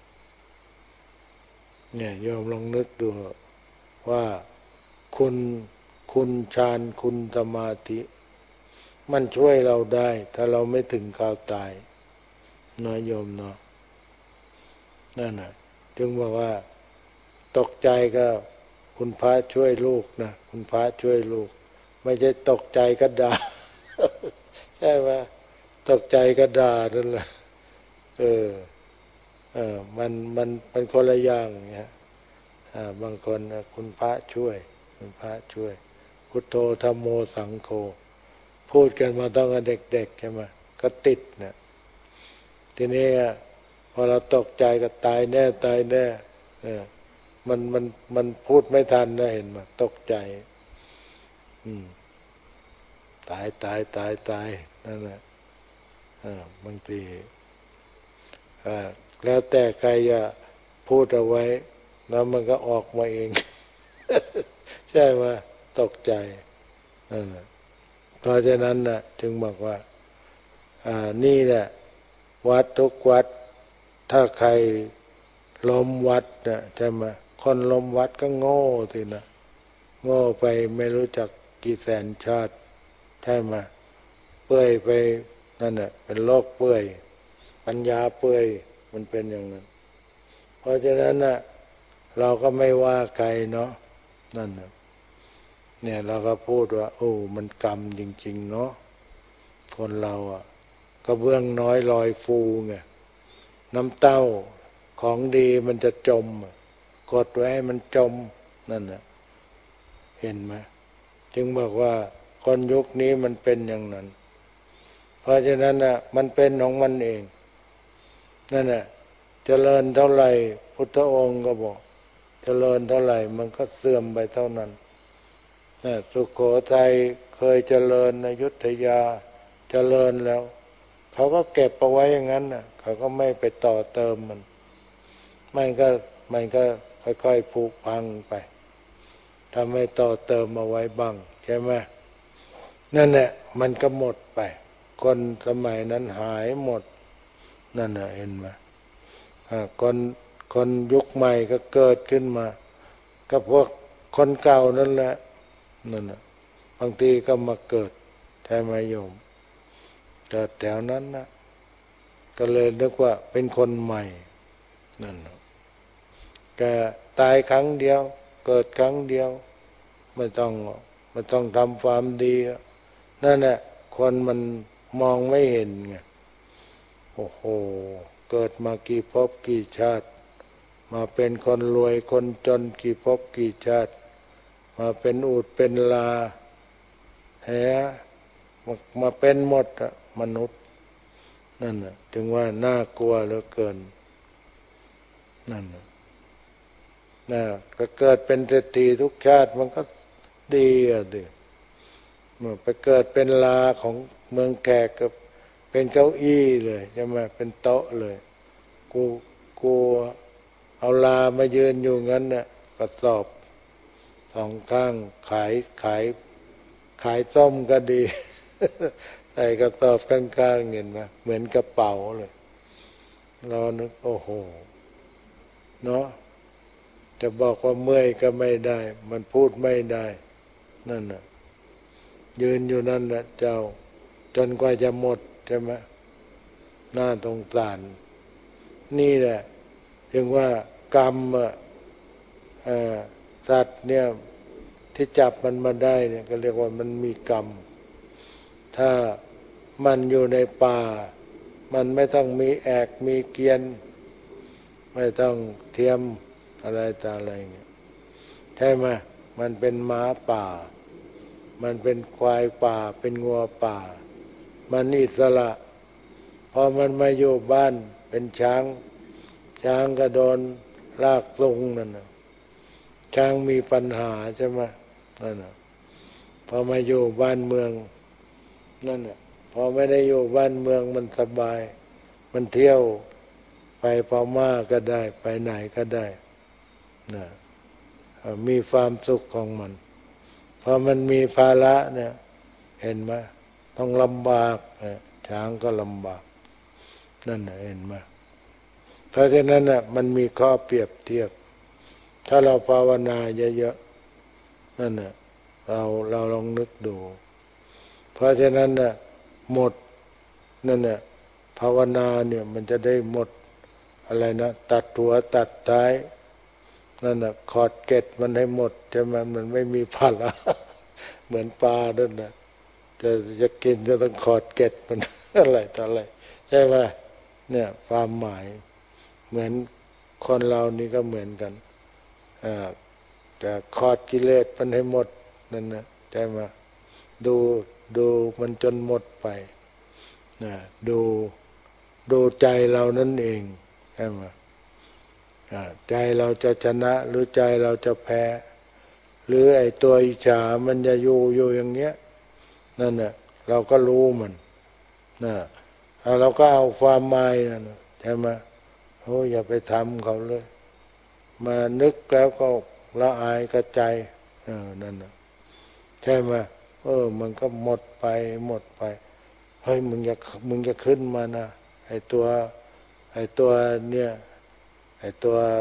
เนี่ยโยมลองนึกดูว่าคุณคุณฌานคุณสมาธิมันช่วยเราได้ถ้าเราไม่ถึงข่าวตายนะโยมเนาะนั่นน่ะจึงบอกว่าตกใจก็คุณพระช่วยลูกนะคุณพระช่วยลูกไม่ใช่ตกใจก็ด่า ใช่ไหมตกใจก็ด่านั่นแหละเออเออมันมันเป็นคนละอย่างเงี้ยอ่าบางคนคุณพระช่วยคุณพระช่วยพุทโธธัมโมสังโฆพูดกันมาตั้งแต่เด็กๆใช่ไหมก็ติดเนี่ยทีนี้พอเราตกใจก็ตายแน่ตายแน่เออมันมันมันพูดไม่ทันนะเห็นไหมตกใจอืมตายตายตายตายนั่นแหละบางทีแล้วแต่ใครจะพูดเอาไว้แล้วมันก็ออกมาเอง ใช่ไหมตกใจนั่นแหละเพราะฉะนั้นนะจึงบอกว่าอ่านี่แหละวัดทุกวัดถ้าใครล้มวัดนะใช่ไหมคนลมวัดก็โง่สินะโง่ไปไม่รู้จักกี่แสนชาติใช่ไหมเปื่อยไปนั่นแหละเป็นโลกเปื่อยปัญญาเปื่อยมันเป็นอย่างนั้นเพราะฉะนั้นน่ะเราก็ไม่ว่าใครเนาะนั่นน่ะเนี่ยเราก็พูดว่าโอ้มันกรรมจริงๆเนาะคนเราอ่ะกระเบื้องน้อยลอยฟูไงน้ำเต้าของดีมันจะจมกดไว้ให้มันจมนั่นน่ะเห็นไหมจึงบอกว่าคนยุคนี้มันเป็นอย่างนั้นเพราะฉะนั้นน่ะมันเป็นของมันเองนั่นน่ะเจริญเท่าไหร่พุทธองค์ก็บอกเจริญเท่าไหร่มันก็เสื่อมไปเท่านั้นนะสุโขทัยเคยเจริญอยุธยาเจริญแล้วเขาก็เก็บเอาไว้อย่างนั้นน่ะเขาก็ไม่ไปต่อเติมมันมันก็มันก็ค่อยๆผุพังไปทำให้ต่อเติมเอาไว้บ้างใช่ไหมนั่นแหละมันก็หมดไปคนสมัยนั้นหายหมดนั่นน่ะเห็นไหมคนคนยุคใหม่ก็เกิดขึ้นมาก็พวกคนเก่านั่นแหละนั่นน่ะบางทีก็มาเกิดใช่ไหมโยมเกิดแถวนั้นนะก็เลยนึกว่าเป็นคนใหม่นั่นน่ะแกตายครั้งเดียวเกิดครั้งเดียวไม่ต้องไม่ต้องทำความดีนั่นแหละคนมันมองไม่เห็นไงโอ้โหเกิดมากี่ภพกี่ชาติมาเป็นคนรวยคนจนกี่ภพกี่ชาติมาเป็นอูฐเป็นลาแหมามาเป็นหมดอะมนุษย์นั่นน่ะถึงว่าน่ากลัวเหลือเกินนั่นน่ะนะก็เกิดเป็นเศรษฐีทุกชาติมันก็ดีอ่ะดิเมื่อไปเกิดเป็นลาของเมืองแขกก็เป็นเก้าอี้เลยใช่ไหมเป็นโต๊ะเลยกูกูเอาลามายืนอยู่งั้นน่ะกระสอบสองข้างขายขายขายส้มก็ดี ใส่กระสอบข้างๆเห็นไหมเหมือนกระเป๋าเลยเรานึกโอ้โหเนาะจะบอกว่าเมื่อยก็ไม่ได้มันพูดไม่ได้นั่นน่ะยืนอยู่นั่นน่ะเจ้าจนกว่าจะหมดใช่ไหมน่าสงสารนี่แหละถึงว่ากรรมอ่ะสัตว์เนี่ยที่จับมันมาได้เนี่ยก็เรียกว่ามันมีกรรมถ้ามันอยู่ในป่ามันไม่ต้องมีแอกมีเกวียนไม่ต้องเทียมอะไรต่ออะไรเงี้ยใช่ไหมมันเป็นม้าป่ามันเป็นควายป่าเป็นงัวป่ามันอิสระพอมันมาอยู่บ้านเป็นช้างช้างก็โดนลากซุงนั่นน่ะช้างมีปัญหาใช่ไหมนั่นน่ะพอมาอยู่บ้านเมืองนั่นน่ะพอไม่ได้อยู่บ้านเมืองมันสบายมันเที่ยวไปพม่าก็ได้ไปไหนก็ได้นะมีความสุขของมันพอมันมีภาระเนี่ยเห็นไหมต้องลำบากช้างก็ลำบากนั่นน่ะเห็นไหมเพราะฉะนั้นน่ะมันมีข้อเปรียบเทียบถ้าเราภาวนาเยอะๆนั่นน่ะเราเราลองนึกดูเพราะฉะนั้นน่ะหมดนั่นน่ะภาวนาเนี่ยมันจะได้หมดอะไรนะตัดหัวตัดท้ายนั่นน่ะขอดเกล็ดมันให้หมดใช่ไหมมันไม่มีภาระเหมือนปลานั่นน่ะจะจะกินจะต้องขอดเกล็ดมัน อะไรต่ออะไรใช่ไหมเนี่ยความหมายเหมือนคนเรานี่ก็เหมือนกันอ่าจะขอดกิเลสมันให้หมดนั่นนะใช่ไหมดูดูมันจนหมดไปนะดูดูใจเรานั่นเองใช่ไหมใจเราจะชนะหรือใจเราจะแพ้หรือไอ้ตัวอิจฉามันจะอยู่อยู่อย่างเงี้ยนั่นน่ะเราก็รู้มันนะเราก็เอาความหมายนั่นใช่ไหมโอ้อย่าไปทำเขาเลยมานึกแล้วก็ละอายกระใจเออนั่นน่ะใช่ไหมเออมันก็หมดไปหมดไปเฮ้ยมึงจะมึงจะขึ้นมานะไอ้ตัวไอ้ตัวเนี่ยไอ้ตัว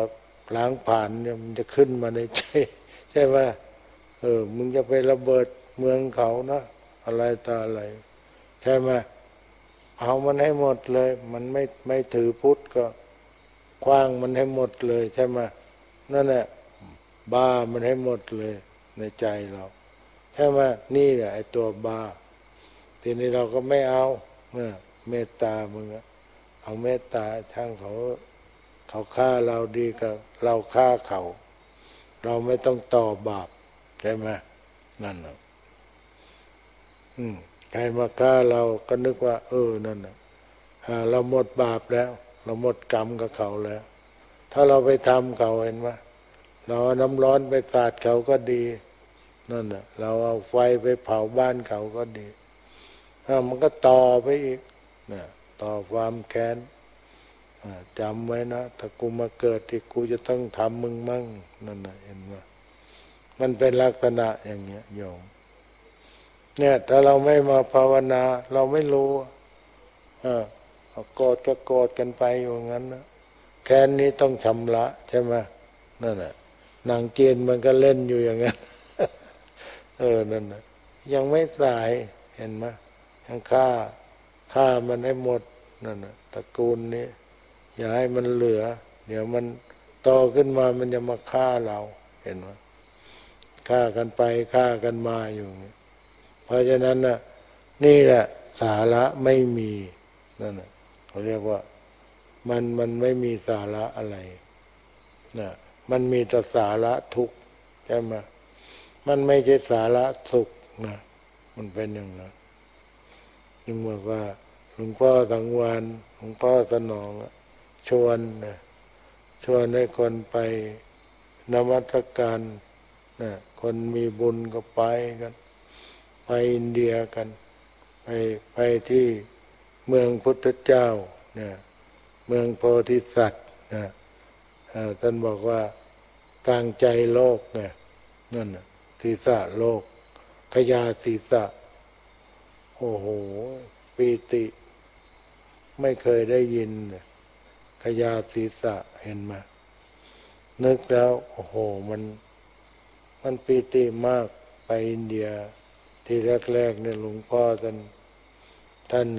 ล้างผ่านเนี่ยมันจะขึ้นมาในใจใช่ไหมเออมึงจะไประเบิดเมืองเขานะอะไรต่ออะไรใช่ไหมเอามันให้หมดเลยมันไม่ไม่ถือพุทธก็คว้างมันให้หมดเลยใช่ไหมนั่นแหละบ้ามันให้หมดเลยในใจเราใช่ไหมนี่แหละไอ้ตัวบ้าทีนี้เราก็ไม่เอาเนี่ยเมตตามึงเอาเมตตาช่างเขาเขาฆ่าเราดีกับเราฆ่าเขาเราไม่ต้องต่อบาปใช่ไหมนั่นน่ะอืมใครมาฆ่าเราก็นึกว่าเออนั่นน่ะเราหมดบาปแล้วเราหมดกรรมกับเขาแล้วถ้าเราไปทำเขาเห็นไหมเราเอาน้ำร้อนไปสาดเขาก็ดีนั่นน่ะเราเอาไฟไปเผาบ้านเขาก็ดีมันก็ต่อไปอีกนะต่อความแค้นจำไว้นะถ้ากูมาเกิดที่กูจะต้องทำมึงมั่งนั่นน่ะเห็นไหมมันเป็นลักษณะอย่างเงี้ยโยมเนี่ยถ้าเราไม่มาภาวนาเราไม่รู้อ่าโกรธก็โกรธกันไปอยู่งั้นนะแค้นนี้ต้องชำระใช่ไหมนั่นน่ะนางเจียนมันก็เล่นอยู่อย่างนั้นเออนั่นน่ะยังไม่สายเห็นไหมยังฆ่าฆ่ามันให้หมดนั่นน่ะตระกูลนี้อย่าให้มันเหลือเดี๋ยวมันโตขึ้นมามันจะมาฆ่าเราเห็นไหมฆ่ากันไปฆ่ากันมาอยู่เพราะฉะนั้นน่ะนี่แหละสาระไม่มีนั่นน่ะเขาเรียกว่ามันมันไม่มีสาระอะไรน่ะมันมีแต่สาระทุกข์ใช่ไหมมันไม่ใช่สาระสุขนะมันเป็นอย่างนั้นจึงบอกว่าหลวงพ่อสังวานหลวงพ่อสนองชวนนะชวนให้คนไปนมัสการนะคนมีบุญก็ไปกันไปอินเดียกันไปไปที่เมืองพุทธเจ้าเนี่ยเมืองโพธิสัตว์นะท่านบอกว่ากลางใจโลกเนี่ยนั่นน่ะศีรษะโลกพญาศีรษะโอ้โหปีติไม่เคยได้ยินพญาศีรษะเห็นไหมนึกแล้วโอ้โหมันมันปีติมากไปอินเดียที่แรกๆเนี่ยหลวงพ่อท่านท่าน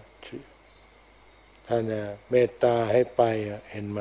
ท่านเมตตาให้ไปเห็นไหม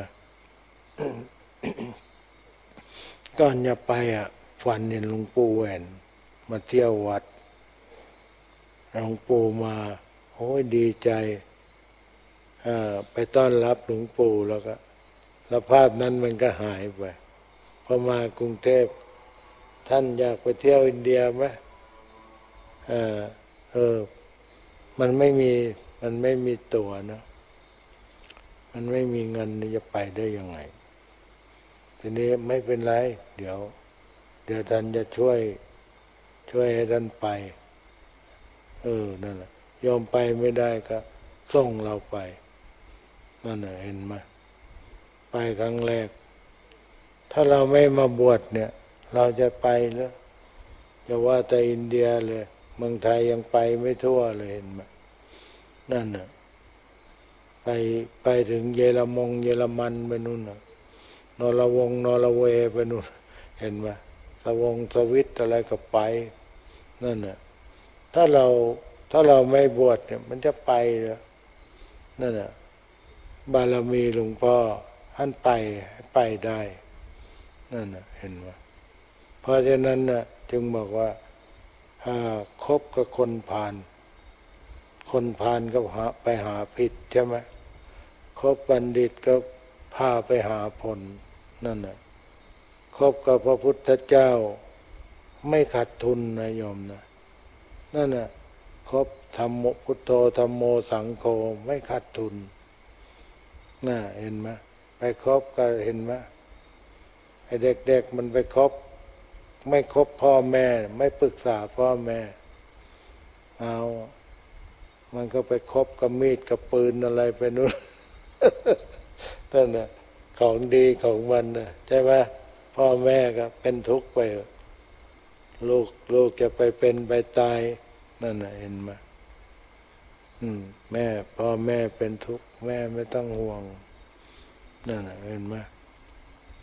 ก่อนจะไปอ่ะฝันเห็นหลวงปู่แหวนมาเที่ยววัดหลวงปู่มาโอ้ยดีใจไปต้อนรับหลวงปู่แล้วก็แล้วภาพนั้นมันก็หายไปพอมากรุงเทพท่านอยากไปเที่ยวอินเดียไหมเออเออมันไม่มีมันไม่มีตั๋วนะมันไม่มีเงินจะไปได้ยังไงทีนี้ไม่เป็นไรเดี๋ยวเดี๋ยวท่านจะช่วยช่วยให้ท่านไปเออนั่นแหละยอมไปไม่ได้ก็ส่งเราไปนั่นน่ะเห็นไหมไปครั้งแรกถ้าเราไม่มาบวชเนี่ยเราจะไปหรือจะว่าแต่อินเดียเลยเมืองไทยยังไปไม่ทั่วเลยเห็นไหมนั่นน่ะไปไปถึงเยอรมงเยอรมันไปนู่นน่ะนอร์วงนอร์เวย์ไปนู่นเห็นไหมสวงสวิตอะไรก็ไปนั่นน่ะถ้าเราถ้าเราไม่บวชเนี่ยมันจะไปเหรอนั่นน่ะบารมีหลวงพ่อท่านไปให้ไปได้นั่นน่ะเห็นไหมเพราะฉะนั้นน่ะจึงบอกว่าถ้าคบกับคนพาลคนพาลก็หาไปหาผิดใช่ไหมคบบัณฑิตก็พาไปหาผลนั่นน่ะคบกับพระพุทธเจ้าไม่ขาดทุนนะโยมนะนั่นน่ะคบธัมโมพุทโธธัมโมสังโฆไม่ขาดทุนน่ะเห็นไหมไปคบก็เห็นไหมไอ้เด็กๆมันไปคบไม่คบพ่อแม่ไม่ปรึกษาพ่อแม่เอามันก็ไปคบกับมีดกับปืนอะไรไปนู่นนั่นน่ะของดีของมันนะใช่ไหมพ่อแม่ก็เป็นทุกข์ไปลูกลูกจะไปเป็นไปตายนั่นน่ะเห็นไหมอืมแม่พ่อแม่เป็นทุกข์แม่ไม่ต้องห่วงนั่นน่ะเห็นไหม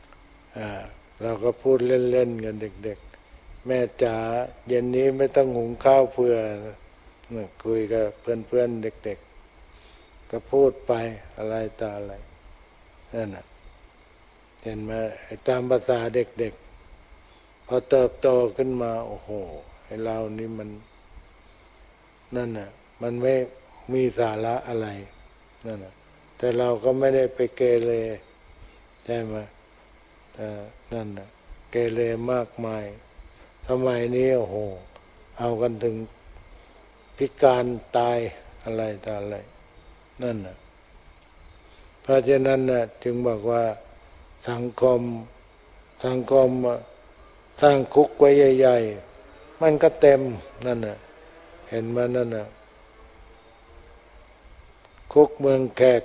อ่าเราก็พูดเล่นๆกันเด็กๆแม่จ๋าเย็นนี้ไม่ต้องหุงข้าวเผื่อนะคุยกับเพื่อนๆเด็กๆก็พูดไปอะไรต่ออะไรนั่นน่ะเห็นไหมไอ้ตามภาษาเด็กๆพอเติบโตขึ้นมาโอ้โหไอ้เรานี่มันนั่นน่ะมันไม่มีสาระอะไรนั่นน่ะแต่เราก็ไม่ได้ไปเกเรใช่ไหมเออนั่นน่ะเกเรมากมายสมัยนี้โอ้โหเอากันถึงพิการตายอะไรต่ออะไรนั่นน่ะเพราะฉะนั้นน่ะจึงบอกว่าสังคมสังคมสร้างคุกไว้ใหญ่ๆมันก็เต็มนั่นน่ะเห็นมั้ยนั่นน่ะคุกเมืองแขก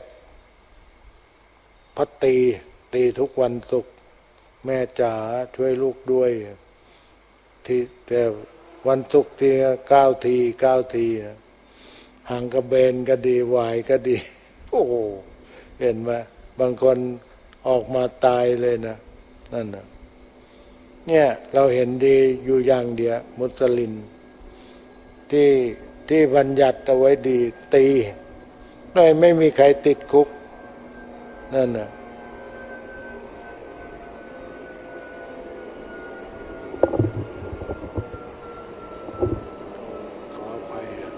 พัดตีตีทุกวันศุกร์แม่จ๋าช่วยลูกด้วยที่แต่วันศุกร์ทีเก้าทีเก้าทีหางกระเบนก็ดีหวายก็ดีโอ้โหเห็นไหมบางคนออกมาตายเลยนะนั่นนะเนี่ยเราเห็นดีอยู่อย่างเดียวมุสลิมที่ที่บัญญัติเอาไว้ดีตีเลยไม่มีใครติดคุกนั่นนะขออภัยนะ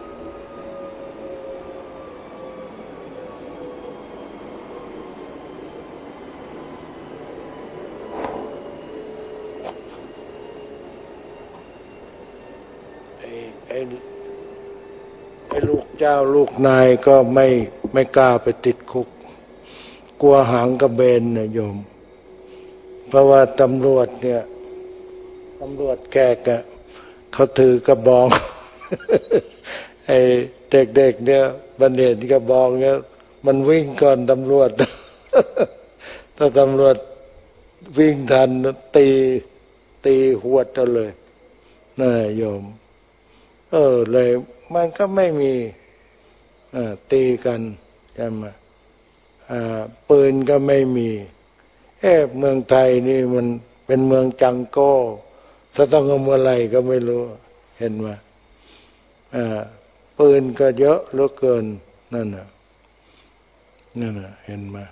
ไอ้ไอ้ไอ้ลูกเจ้าลูกนายก็ไม่ไม่กล้าไปติดคุกกลัวหางกระเบนนะโยมเพราะว่าตำรวจเนี่ยตำรวจแขกอะเขาถือกระบอง ไอ้เด็กๆเนี่ยบันเห็นกระบองเนี่ยมันวิ่งก่อนตำรวจ ถ้าตำรวจวิ่งทันตีตีหวดเอาเลยน่ะโยมเออเลยมันก็ไม่มีอ่าตีกันใช่ไหมอ่าปืนก็ไม่มีเอ๊ะเมืองไทยนี่มันเป็นเมืองจังโก้สะต้องเอาเมื่อไรก็ไม่รู้เห็นไหมอ่าปืนก็เยอะเหลือเกินนั่นน่ะนั่นน่ะเห็นไหม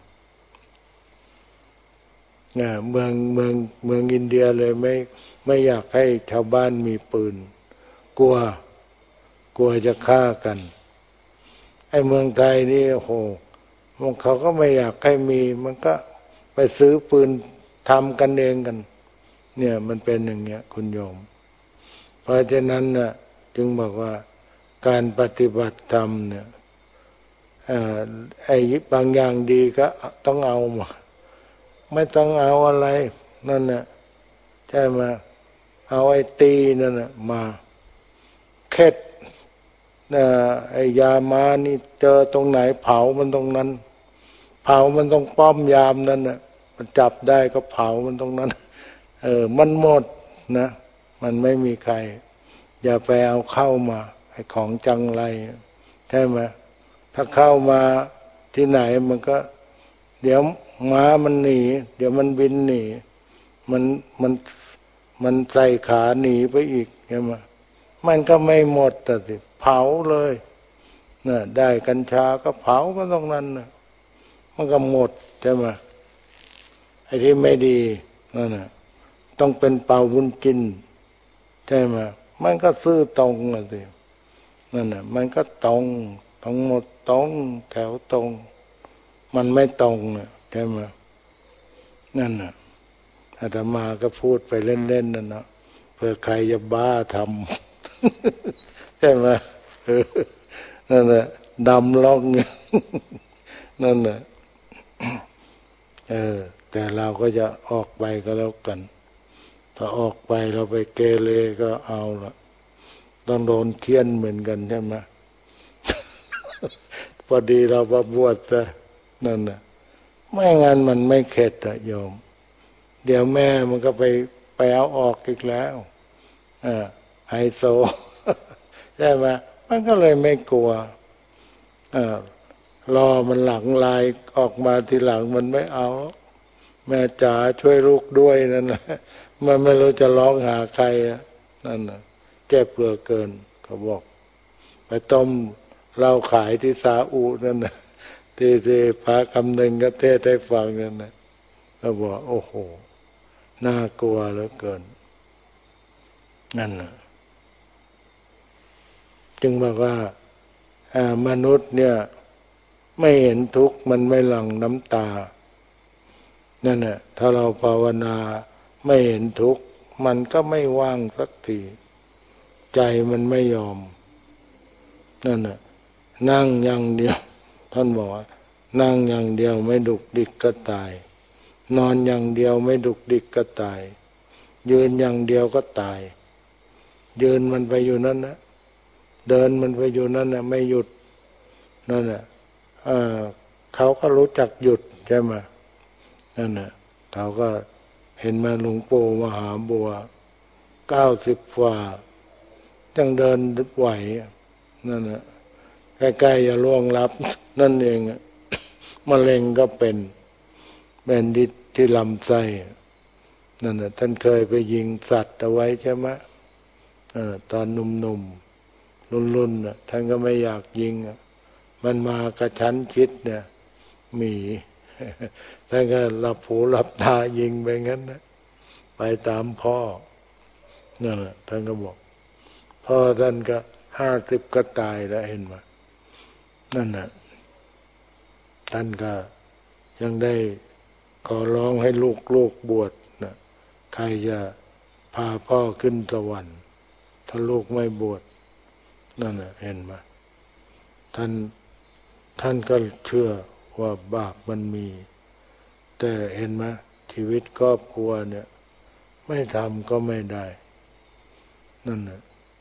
เนี่ยเมืองเมืองเมืองอินเดียเลยไม่ไม่อยากให้ชาวบ้านมีปืนกลัวกลัวจะฆ่ากันไอ้เมืองไทยนี่โอ้โหมันเขาก็ไม่อยากให้มีมันก็ไปซื้อปืนทำกันเองกันเนี่ยมันเป็นอย่างเงี้ยคุณโยมเพราะฉะนั้นน่ะจึงบอกว่าการปฏิบัติธรรมเนี่ยไอ้บางอย่างดีก็ต้องเอามาไม่ต้องเอาอะไรนั่นน่ะใช่ไหมเอาไอ้ตีนั่นน่ะมาเข็ดนะไอ้ยามานี่เจอตรงไหนเผามันตรงนั้นเผามันตรงป้อมยามนั่นน่ะมันจับได้ก็เผามันตรงนั้นเออมันหมดนะมันไม่มีใครอย่าไปเอาเข้ามาไอ้ของจังไรใช่ไหมถ้าเข้ามาที่ไหนมันก็เดี๋ยวม้ามันหนีเดี๋ยวมันบินหนีมันมันมันใส่ขาหนีไปอีกใช่ไหมมันก็ไม่หมดแต่สิเผาเลยน่ะได้กัญชาก็เผามันตรงนั้นน่ะมันก็หมดใช่ไหมไอ้ที่ไม่ดีนั่นน่ะต้องเป็นเป่าบุญกินใช่ไหมมันก็ซื่อตรงน่ะสินั่นน่ะมันก็ตรงทั้งหมดตรงแถวตรงมันไม่ตรงน่ะใช่ไหมนั่นน่ะอาตมาก็พูดไปเล่นๆนั่นนะเพื่อใครจะบ้าทำ ใช่ไหมนั่นแหละดำล่องนั่นแหละเออแต่เราก็จะออกไปก็แล้วกันถ้าออกไปเราไปเกเรก็เอาละต้องโดนเคี่ยนเหมือนกันใช่ไหม พอดีเรามาบวชซะนั่นน่ะไม่งั้นมันไม่เข็ดอะโยมเดี๋ยวแม่มันก็ไปไปเอาออกอีกแล้วอ่าไฮโซ ใช่ไหมมันก็เลยไม่กลัวอ่ารอมันหลังลายออกมาทีหลังมันไม่เอาแม่จ๋าช่วยลูกด้วยนั่นนะมันไม่รู้จะร้องหาใครนั่นนะเจ็บเหลือเกินเขาบอกไปต้มเหล้าขายที่ซาอุนั่นนะที่ที่พระคำหนึ่งก็เทศให้ฟังนั่นนะเขาบอกโอ้โหน่ากลัวเหลือเกินนั่นนะจึงบอกว่ามนุษย์เนี่ยไม่เห็นทุกข์มันไม่หลั่งน้ำตานั่นแหละถ้าเราภาวนาไม่เห็นทุกข์มันก็ไม่ว่างสักทีใจมันไม่ยอมนั่นน่ะนั่งอย่างเดียวท่านบอกว่านั่งอย่างเดียวไม่ดุกดิกก็ตายนอนอย่างเดียวไม่ดุกดิกก็ตายยืนอย่างเดียวก็ตายยืนมันไปอยู่นั่นนะเดินมันไปอยู่นั่นนะไม่หยุดนั่นน่ะเอ่อเขาก็รู้จักหยุดใช่ไหมนั่นน่ะเขาก็เห็นมาหลวงปู่มหาบัวเก้าสิบกว่ายังเดินไหวนั่นน่ะใกล้ๆจะล่วงลับนั่นเองมะเร็งก็เป็นเป็นที่ที่ลำไส้นั่นน่ะท่านเคยไปยิงสัตว์เอาไว้ใช่ไหมเออตอนหนุ่มๆรุ่นๆน่ะท่านก็ไม่อยากยิงมันมากระชั้นชิดเนี่ยหมีท่านก็หลับหูหลับตายิงไปงั้นนะไปตามพ่อนั่นแหละท่านก็บอกพ่อท่านก็ห้าสิบก็ตายแล้วเห็นไหมนั่นน่ะท่านก็ยังได้ขอร้องให้ลูกลูกบวชนะใครจะพาพ่อขึ้นสวรรค์ถ้าลูกไม่บวชนั่นน่ะเห็นไหมท่านท่านก็เชื่อว่าบาปมันมีแต่เห็นไหมชีวิตครอบครัวเนี่ยไม่ทำก็ไม่ได้นั่นน่ะ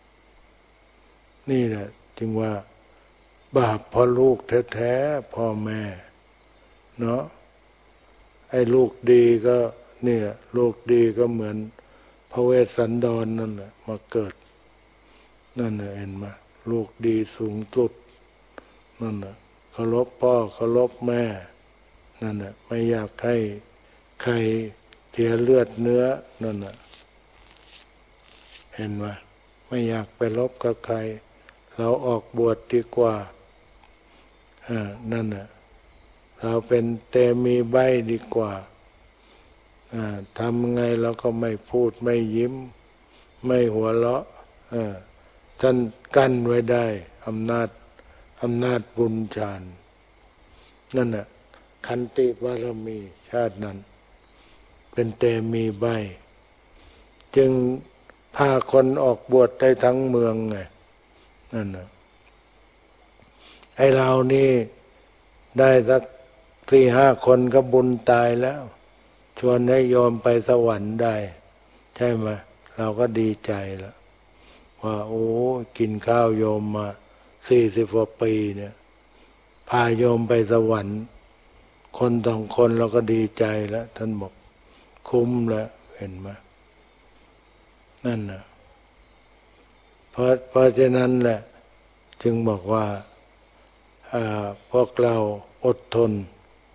นี่แหละจึงว่าบาปเพราะลูกแท้ๆพ่อแม่เนาะไอ้ลูกดีก็เนี่ยลูกดีก็เหมือนพระเวสสันดรนั่นแหละมาเกิดนั่นน่ะเห็นไหมลูกดีสูงสุดนั่นน่ะเคารพพ่อเคารพแม่นั่นน่ะไม่อยากให้ใครเสียเลือดเนื้อนั่นน่ะเห็นไหมไม่อยากไปรบกับใครเราออกบวชดีกว่าอ่านั่นน่ะเราเป็นเตมีใบดีกว่าอ่าทำไงเราก็ไม่พูดไม่ยิ้มไม่หัวเราะอ่าท่านกั้นไว้ได้อำนาจอำนาจบุญญาณนั่นน่ะขันติบารมีชาตินั้นเป็นเตมีใบจึงพาคนออกบวชได้ทั้งเมืองไงนั่นน่ะไอ้เรานี่ได้สักสี่ห้าคนก็บุญตายแล้วชวนให้โยมไปสวรรค์ได้ใช่ไหมเราก็ดีใจแล้วว่าโอ้กินข้าวโยมมาสี่สิบกว่าปีเนี่ยพาโยมไปสวรรค์คนสองคนเราก็ดีใจแล้วท่านบอกคุ้มแล้วเห็นไหมนั่นน่ะเพราะเพราะฉะนั้นแหละจึงบอกว่าพวกเราอดทน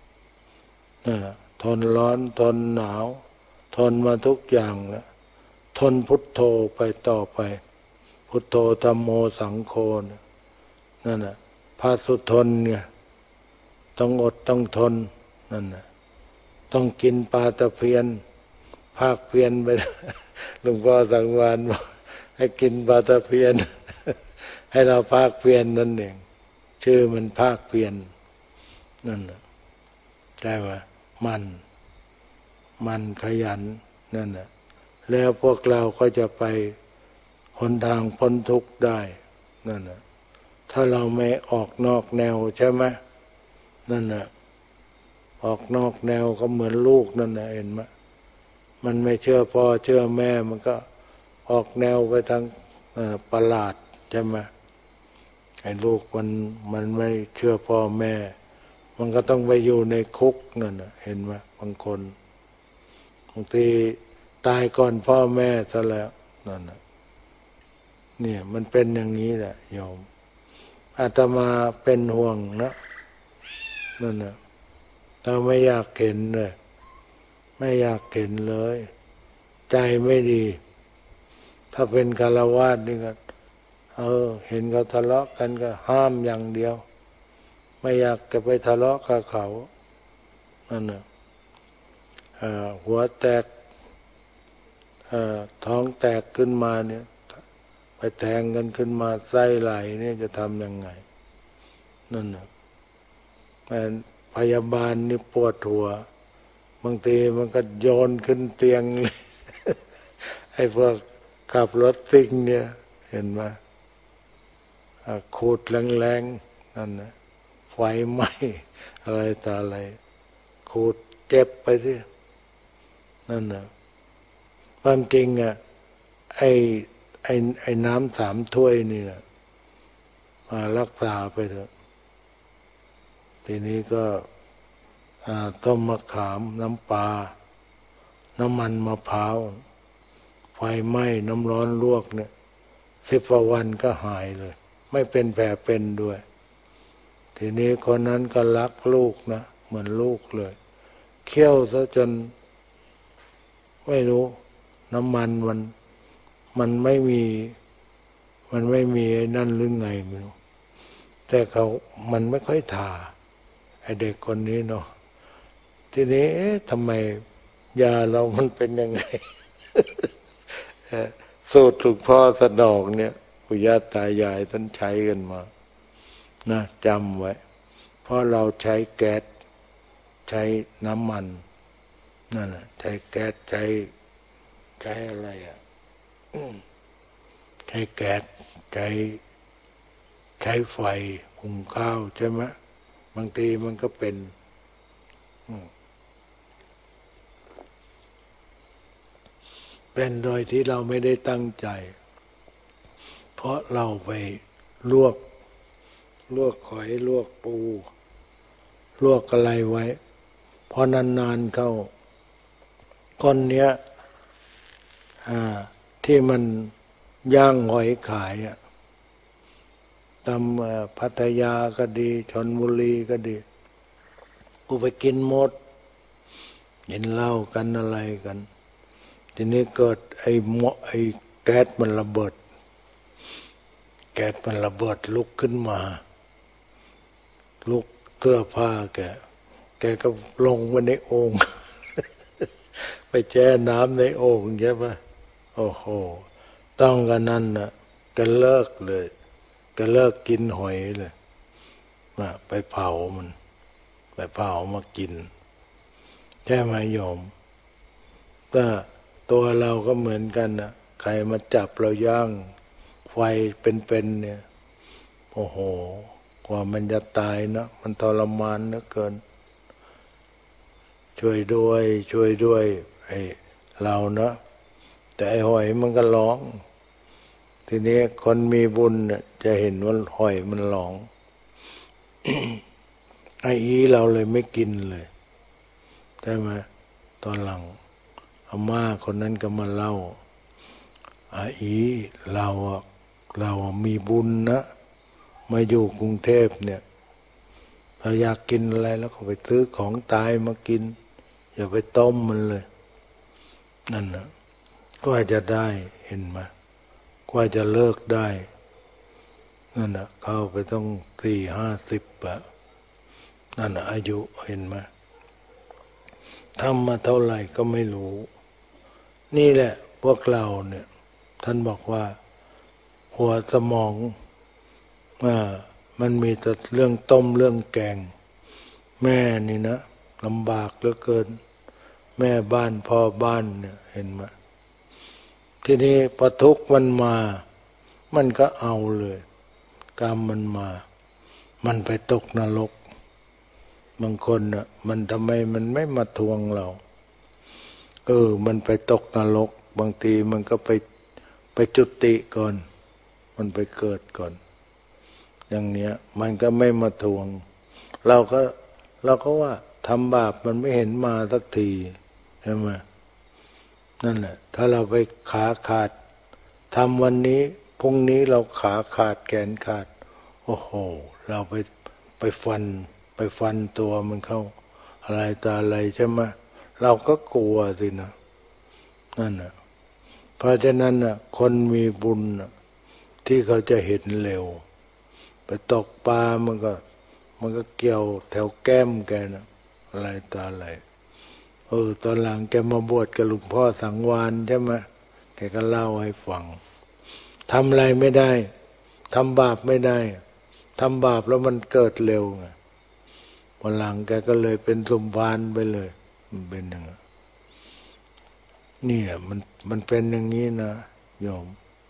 ทนร้อนทนหนาวทนมาทุกอย่างแล้วทนพุทโธไปต่อไปพุทโธธัมโมสังโฆนั่นน่ะพระสุทนเนี่ยต้องอดต้องทนนั่นน่ะต้องกินปลาตะเพียนภาคเพียนไปหลวงพ่อสังวานบอกให้กินปลาตะเพียนให้เราภาคเพียนนั่นเองชื่อมันภาคเพียนนั่นน่ะได้ไหมมันมันขยันนั่นน่ะแล้วพวกเราก็จะไปหนทางพ้นทุกข์ได้นั่นน่ะถ้าเราไม่ออกนอกแนวใช่ไหมนั่นน่ะออกนอกแนวก็เหมือนลูกนั่นน่ะเห็นไหมมันไม่เชื่อพ่อเชื่อแม่มันก็ออกแนวไปทางประหลาดใช่ไหมไอ้ลูกมันมันไม่เชื่อพ่อแม่มันก็ต้องไปอยู่ในคุกนั่นน่ะเห็นไหมบางคนบางทีตายก่อนพ่อแม่ซะแล้วนั่นน่ะเนี่ยมันเป็นอย่างนี้แหละโยมอาตมาเป็นห่วงนะนั่นน่ะเราไม่อยากเห็นเลยไม่อยากเห็นเลย ใจไม่ดี ถ้าเป็นฆราวาสนี่ก็เออเห็นเขาทะเลาะกันก็ห้ามอย่างเดียว ไม่อยากจะไปทะเลาะกับเขานั่นน่ะหัวแตกท้องแตกขึ้นมาเนี่ยไปแทงกันขึ้นมาไส้ไหลเนี่ยจะทำยังไงนั่นน่ะพยาบาลนี่ปวดหัวบางทีมันก็โยนขึ้นเตียงเลย ไอ้พวกขับรถซิ่งเนี่ยเห็นไหมขูดแรงๆนั่นนะไฟไหม้อะไรต่ออะไรขูดเจ็บไปสินั่นนะความจริงอ่ะไอ้ไอ้ไอ้น้ำสามถ้วยนี่นะมารักษาไปเถอะทีนี้ก็ต้มมะขามน้ำปลาน้ำมันมะพร้าวไฟไหม้น้ำร้อนลวกเนี่ยสิบกว่าวันก็หายเลยไม่เป็นแผลเป็นด้วยทีนี้คนนั้นก็รักลูกนะเหมือนลูกเลยเคี่ยวซะจนไม่รู้น้ำมันมันมันไม่มีมันไม่มีไอ้นั่นหรือไงไม่รู้แต่เขามันไม่ค่อยทาไอ้เด็กคนนี้เนาะทีนี้เอ๊ะทำไมยาเรามันเป็นยังไง สูตรหลวงพ่อสนองเนี่ยปู่ย่าตายายท่านใช้กันมานะจำไว้เพราะเราใช้แก๊สใช้น้ำมันนั่นแหละใช้แก๊สใช้ใช้อะไรอ่ะใช้แก๊สใช้ใช้ไฟหุงข้าวใช่ไหมบางทีมันก็เป็นเป็นโดยที่เราไม่ได้ตั้งใจเพราะเราไปลวกลวกหอยลวกปูลวกอะไรไว้พอนานๆเข้าก้อนเนี้ยที่มันย่างหอยขายอ่ะตามพัทยาก็ดีชลบุรีก็ดีกูไปกินหมดกินเหล้ากันอะไรกันทีนี้เกิดไอ้หม้อไอ้แก๊สมันระเบิดแก๊สมันระเบิดลุกขึ้นมาลุกเสื้อผ้าแกแกก็ลงไปในโอ่ง ไปแช่น้ำในโอ่งใช่ปะโอ้โหต้องกันนั่นนะแกเลิกเลยแกเลิกกินหอยเลยมาไปเผามันไปเผามากินใช่ไหมโยมก็ตัวเราก็เหมือนกันนะใครมาจับเราย่างไฟเป็นๆเนี่ยโอ้โหกว่ามันจะตายนะมันทรมานเหลือเกินช่วยด้วยช่วยด้วยไอ้เรานะแต่ไอ้หอยมันก็ร้องทีนี้คนมีบุญเนี่ยจะเห็นว่าหอยมันร้อง ไอ้อีเราเลยไม่กินเลยใช่ไหมตอนหลังอาม่าคนนั้นก็มาเล่าอาอีเราเรามีบุญนะมาอยู่กรุงเทพเนี่ยเราอยากกินอะไรแล้วก็ไปซื้อของตายมากินอย่าไปต้มมันเลยนั่นนะก็จะได้เห็นไหมกว่าจะเลิกได้นั่นนะเข้าไปต้องสี่ห้าสิบอะนั่นนะอายุเห็นไหมทำมาเท่าไหร่ก็ไม่รู้นี่แหละพวกเราเนี่ยท่านบอกว่าหัวสมองอ่ามันมีแต่เรื่องต้มเรื่องแกงแม่นี่นะลำบากเหลือเกินแม่บ้านพ่อบ้านเนี่ยเห็นไหมทีนี้พอทุกข์มันมามันก็เอาเลยกรรมมันมามันไปตกนรกบางคนน่ะมันทำไมมันไม่มาทวงเราเออมันไปตกนรกบางทีมันก็ไปไปจุติก่อนมันไปเกิดก่อนอย่างเนี้ยมันก็ไม่มาทวงเราก็เราก็ว่าทำบาปมันไม่เห็นมาสักทีใช่ไหมนั่นแหละถ้าเราไปขาขาดทำวันนี้พรุ่งนี้เราขาขาดแขนขาดโอ้โหเราไปไปฟันไปฟันตัวมันเข้าอะไรต่ออะไรใช่ไหมเราก็กลัวสินะนั่นน่ะเพราะฉะนั้นน่ะคนมีบุญน่ะที่เขาจะเห็นเร็วไปตกปลามันก็มันก็เกี่ยวแถวแก้มแกนะอะไรต่ออะไรเออตอนหลังแกมาบวชกับหลวงพ่อสังวาลใช่ไหมแกก็เล่าให้ฟังทำอะไรไม่ได้ทำบาปไม่ได้ทำบาปแล้วมันเกิดเร็วไงวันหลังแกก็เลยเป็นสมภารไปเลยมันเป็นอย่างนี้เนี่ยมันมันเป็นอย่างนี้นะโยม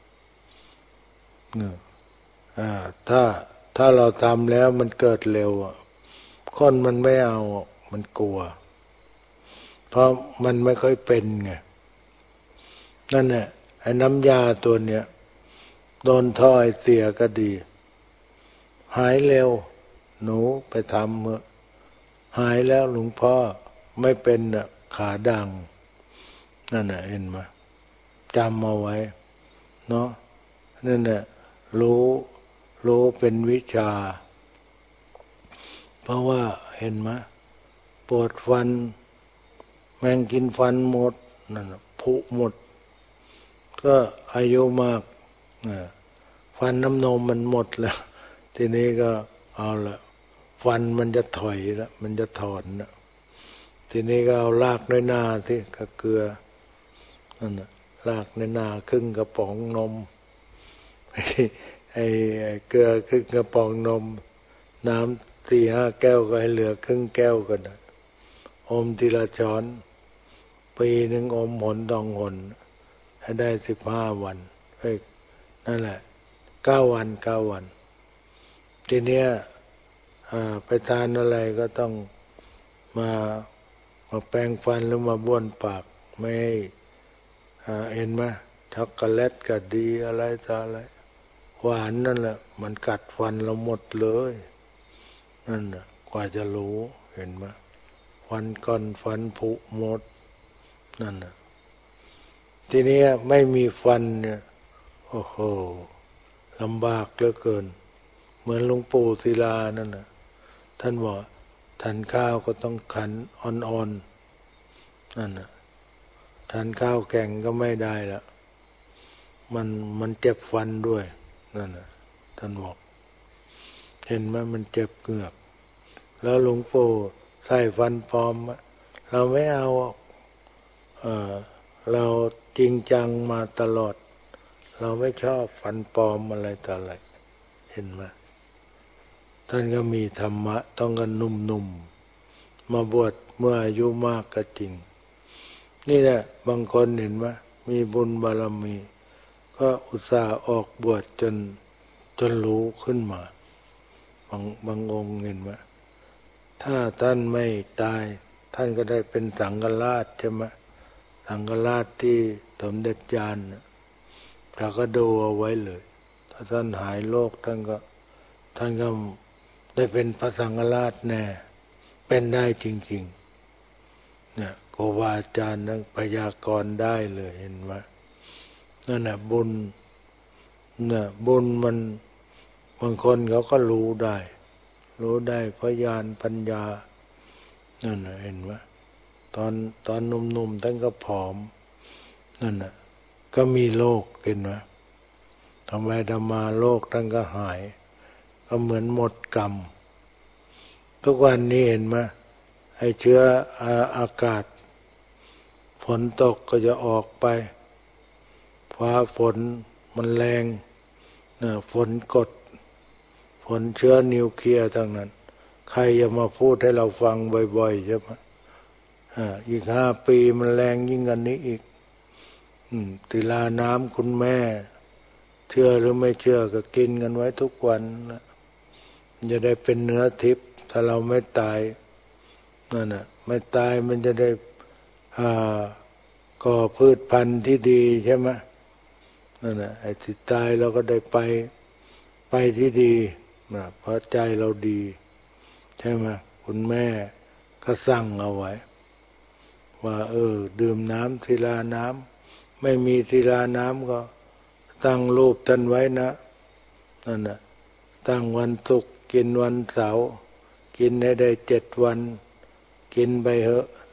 เนี่ยอ่าถ้าถ้าเราทำแล้วมันเกิดเร็วอ่ะคนมันไม่เอามันกลัวเพราะมันไม่ค่อยเป็นไงนั่นแหละไอ้น้ำยาตัวเนี้ยโดนท่อไอเสียก็ดีหายเร็วหนูไปทำเมื่อหายแล้วหลวงพ่อไม่เป็นอ่ะขาดังนั่นน่ะเห็นไหมจำเอาไว้เนาะนั่นแหละรู้รู้เป็นวิชาเพราะว่าเห็นไหมปวดฟันแมงกินฟันหมดนั่นน่ะผุหมดก็อายุมากฟันน้ำนมมันหมดแล้วทีนี้ก็เอาละฟันมันจะถอยแล้วมันจะถอนนะทีนี้ก็เอาลากน้อยหน้าที่กระเกลือนั่นน่ะลากน้อยหน้าครึ่งกระป๋องนมไอ้ไอ้เกลือครึ่งกระป๋องนมน้ำสี่ห้าแก้วก็ให้เหลือครึ่งแก้วก็ได้อมทีละช้อนปีหนึ่งอมหนดองหนให้ได้สิบห้าวันเฮ้ยนั่นแหละเก้าวันเก้าวันทีเนี้ยไปทานอะไรก็ต้องมามาแปรงฟันหรือมาบ้วนปากไม่เห็นไหมช็อกโกแลตก็ดีอะไรต่ออะไรหวานนั่นแหละมันกัดฟันเราหมดเลยนั่นน่ะกว่าจะรู้เห็นไหมฟันก้อนฟันผุหมดนั่นน่ะทีนี้ไม่มีฟันเนี่ยโอ้โหลำบากเหลือเกินเหมือนหลวงปู่ศิลานั่นน่ะท่านบอกทานข้าวก็ต้องขันอ่อนๆนั่นน่ะทานข้าวแข็งก็ไม่ได้ละมันมันเจ็บฟันด้วยนั่นน่ะท่านบอกเห็นไหมมันเจ็บเหงือกแล้วหลวงปู่ใส่ฟันปลอมเราไม่เอาเออเราจริงจังมาตลอดเราไม่ชอบฟันปลอมอะไรต่ออะไรเห็นไหมท่านก็มีธรรมะต้องกันหนุ่มๆมาบวชเมื่ออายุมากก็จริงนี่แหละบางคนเห็นไหมมีบุญบารมีก็อุตส่าห์ออกบวชจนจนรู้ขึ้นมาบางบางองค์เห็นไหมถ้าท่านไม่ตายท่านก็ได้เป็นสังฆราชใช่ไหมสังฆราชที่สมเด็จญาณเราก็ดูเอาไว้เลยถ้าท่านหายโรคท่านก็ท่านก็ได้เป็นพระสังฆราชแน่เป็นได้จริงๆเนี่ยครูบาอาจารย์นั้นพยากรณ์ได้เลยเห็นไหมนั่นน่ะบุญน่ะบุญมันบางคนเขาก็รู้ได้รู้ได้เพราะญาณปัญญานั่นน่ะเห็นไหมตอนตอนหนุ่มๆท่านก็ผอมนั่นน่ะก็มีโรคเห็นไหมทำไมธรรมาโรคท่านก็หายก็เหมือนหมดกรรมทุกวันนี้เห็นไหมไอ้เชื้ออากาศฝนตกก็จะออกไปฟ้าฝนมันแรงนะฝนกดฝนเชื้อนิวเคลียร์ทั้งนั้นใครจะมาพูดให้เราฟังบ่อยๆใช่ไหมอ่าอีกห้าปีมันแรงยิ่งกันนี้อีกอืมติลาน้ำคุณแม่เชื่อหรือไม่เชื่อก็กินกันไว้ทุกวันนะจะได้เป็นเนื้อทิพย์ถ้าเราไม่ตายนั่นน่ะไม่ตายมันจะได้อ่าก่อพืชพันธุ์ที่ดีใช่ไหมนั่นน่ะไอ้ที่ตายเราก็ได้ไปไปที่ดีนะเพราะใจเราดีใช่ไหมคุณแม่ก็สั่งเอาไว้ว่าเออดื่มน้ำศิลาน้ำไม่มีศิลาน้ำก็ตั้งรูปท่านไว้นะนั่นน่ะตั้งวันศุกร์กินวันเสาร์กินให้ได้เจ็ดวันกินไปเหอะ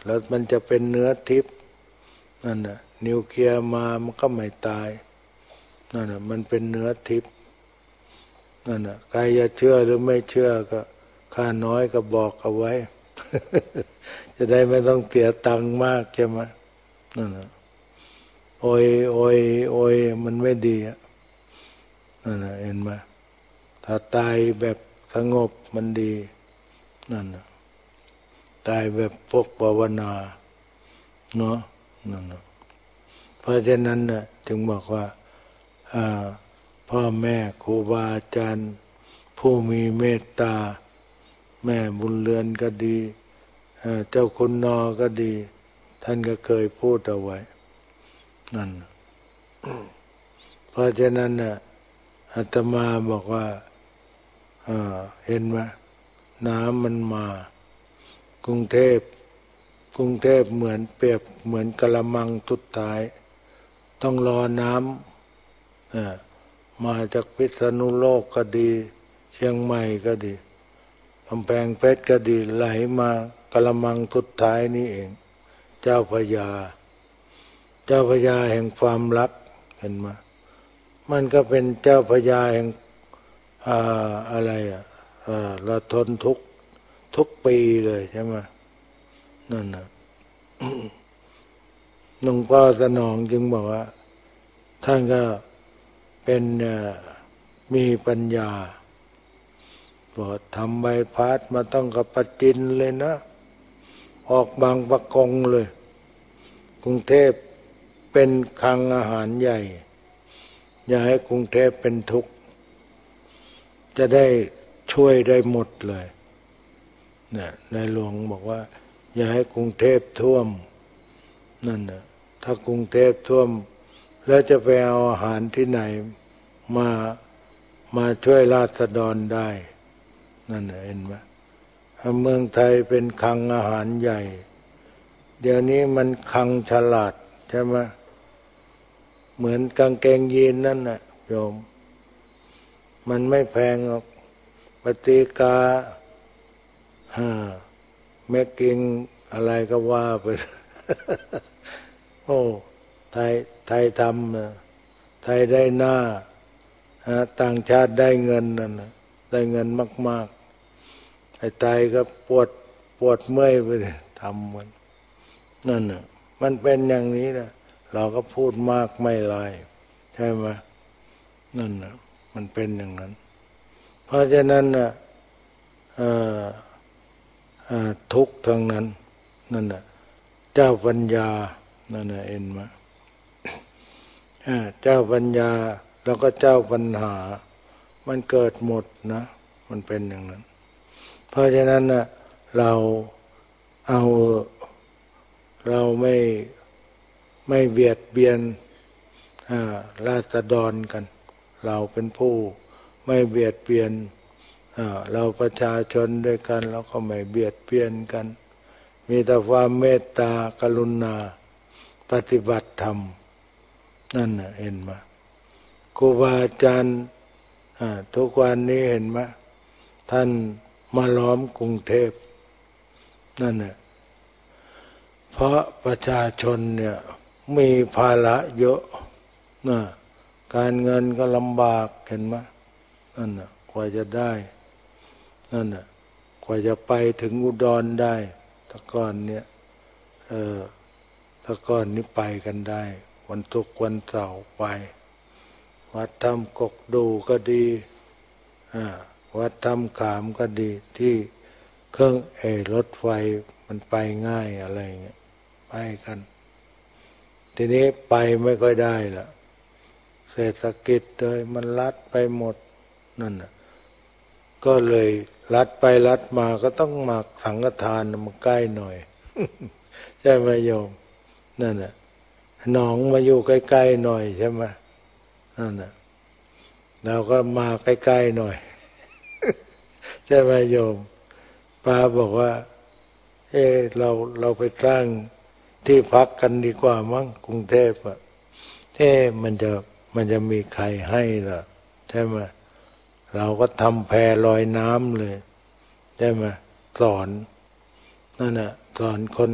แล้วมันจะเป็นเนื้อทิพย์นั่นน่ะนิวเคลียร์มามันก็ไม่ตายนั่นน่ะมันเป็นเนื้อทิพย์นั่นน่ะใครจะเชื่อหรือไม่เชื่อก็ข้าน้อยก็บอกเอาไว้ จะได้ไม่ต้องเสียตังค์มากใช่ไหมนั่นน่ะโอยโอยโอยมันไม่ดีอ่ะนั่นน่ะเห็นไหมถ้าตายแบบสงบมันดีนั่นน่ะตายแบบพวกภาวนาเนาะนั่นน่ะเพราะฉะนั้นน่ะถึงบอกว่าพ่อแม่ครูบาอาจารย์ผู้มีเมตตาแม่บุญเรือนก็ดีเจ้าคุณนอก็ดีท่านก็เคยพูดเอาไว้นั่น เพราะฉะนั้นน่ะอาตมาบอกว่าเห็นไหมน้ำมันมากรุงเทพกรุงเทพเหมือนเปรียบเหมือนกะละมังทุดท้ายต้องรอน้ำมาจากพิษณุโลกก็ดีเชียงใหม่ก็ดีกำแพงเพชรก็ดีไหลมากะละมังทุดท้ายนี่เองเจ้าพระยาเจ้าพระยาแห่งความรักเห็นไหมมันก็เป็นเจ้าพระยาแห่งอ่าอะไรอ่ะเราทนทุกทุกปีเลยใช่ไหมนั่นน่ะ หลวงพ่อสนองจึงบอกว่าท่านก็เป็นมีปัญญาบอกทำใบพัดมาต้องกับปัจจินเลยนะออกบางประกงเลยกรุงเทพเป็นคลังอาหารใหญ่อย่าให้กรุงเทพเป็นทุกข์จะได้ช่วยได้หมดเลยเนี่ยในหลวงบอกว่าอย่าให้กรุงเทพท่วมนั่นน่ะถ้ากรุงเทพท่วมแล้วจะไปเอาอาหารที่ไหนมามาช่วยราษฎรได้นั่นน่ะเห็นไหมเมืองไทยเป็นคลังอาหารใหญ่เดี๋ยวนี้มันคลังฉลาดใช่ไหมเหมือนกางเกงยีนนั่นน่ะโยมมันไม่แพงหรอกปฏิกาฮะแม่กิงอะไรก็ว่าไป โอ้ไทยไทยทำไทยได้หน้าต่างชาติได้เงินนั่นนะได้เงินมากๆไอ้ไทยก็ปวดปวดเมื่อยไปทำมันนั่นน่ะมันเป็นอย่างนี้แหละเราก็พูดมากไม่ลายใช่ไหมนั่นน่ะมันเป็นอย่างนั้นเพราะฉะนั้นน่ะทุกข์ทั้งนั้นนั่นน่ะเจ้าปัญญานั่นน่ะเอ็นมาเจ้าปัญญาแล้วก็เจ้าปัญหามันเกิดหมดนะมันเป็นอย่างนั้นเพราะฉะนั้นน่ะเราเอาเราไม่ไม่เบียดเบียนราษฎรกันเราเป็นผู้ไม่เบียดเบียนเราประชาชนด้วยกันเราก็ไม่เบียดเบียนกันมีแต่ความเมตตากรุณาปฏิบัติธรรมนั่นน่ะเห็นไหมครูบาอาจารย์ทุกวันนี้เห็นไหมท่านมาล้อมกรุงเทพนั่นน่ะเพราะประชาชนเนี่ยมีภาระเยอะนะการเงินก็ลำบากเห็นไหมนั่นน่ะกว่าจะได้นั่นน่ะกว่าจะไปถึงอุดรได้แตะก่อนเนี่ยเออแตะก่อนนี้ไปกันได้วันศุกร์วันเสาร์ไปวัดถ้ำกกดูก็ดีอ่าวัดถ้ำขามก็ดีที่เครื่องเอรถไฟมันไปง่ายอะไรเงี้ยไปกันทีนี้ไปไม่ค่อยได้ละเศรษฐกิจเลยมันลัดไปหมดนั่นน่ะก็เลยลัดไปลัดมาก็ต้องมาสังฆทานมาใกล้หน่อย ใช่ไหมโยมนั่นน่ะหนองมาอยู่ใกล้ๆหน่อยใช่ไหมนั่นน่ะเราก็มาใกล้ๆหน่อย ใช่ไหมโยมป้าบอกว่าเออเราเราไปสร้างที่พักกันดีกว่ามั้งกรุงเทพอ่ะเอ๊ะมันจะมันจะมีใครให้ล่ะใช่ไหมเราก็ทำแพลอยน้ำเลยใช่ไหมสอนนั่นน่ะสอนคน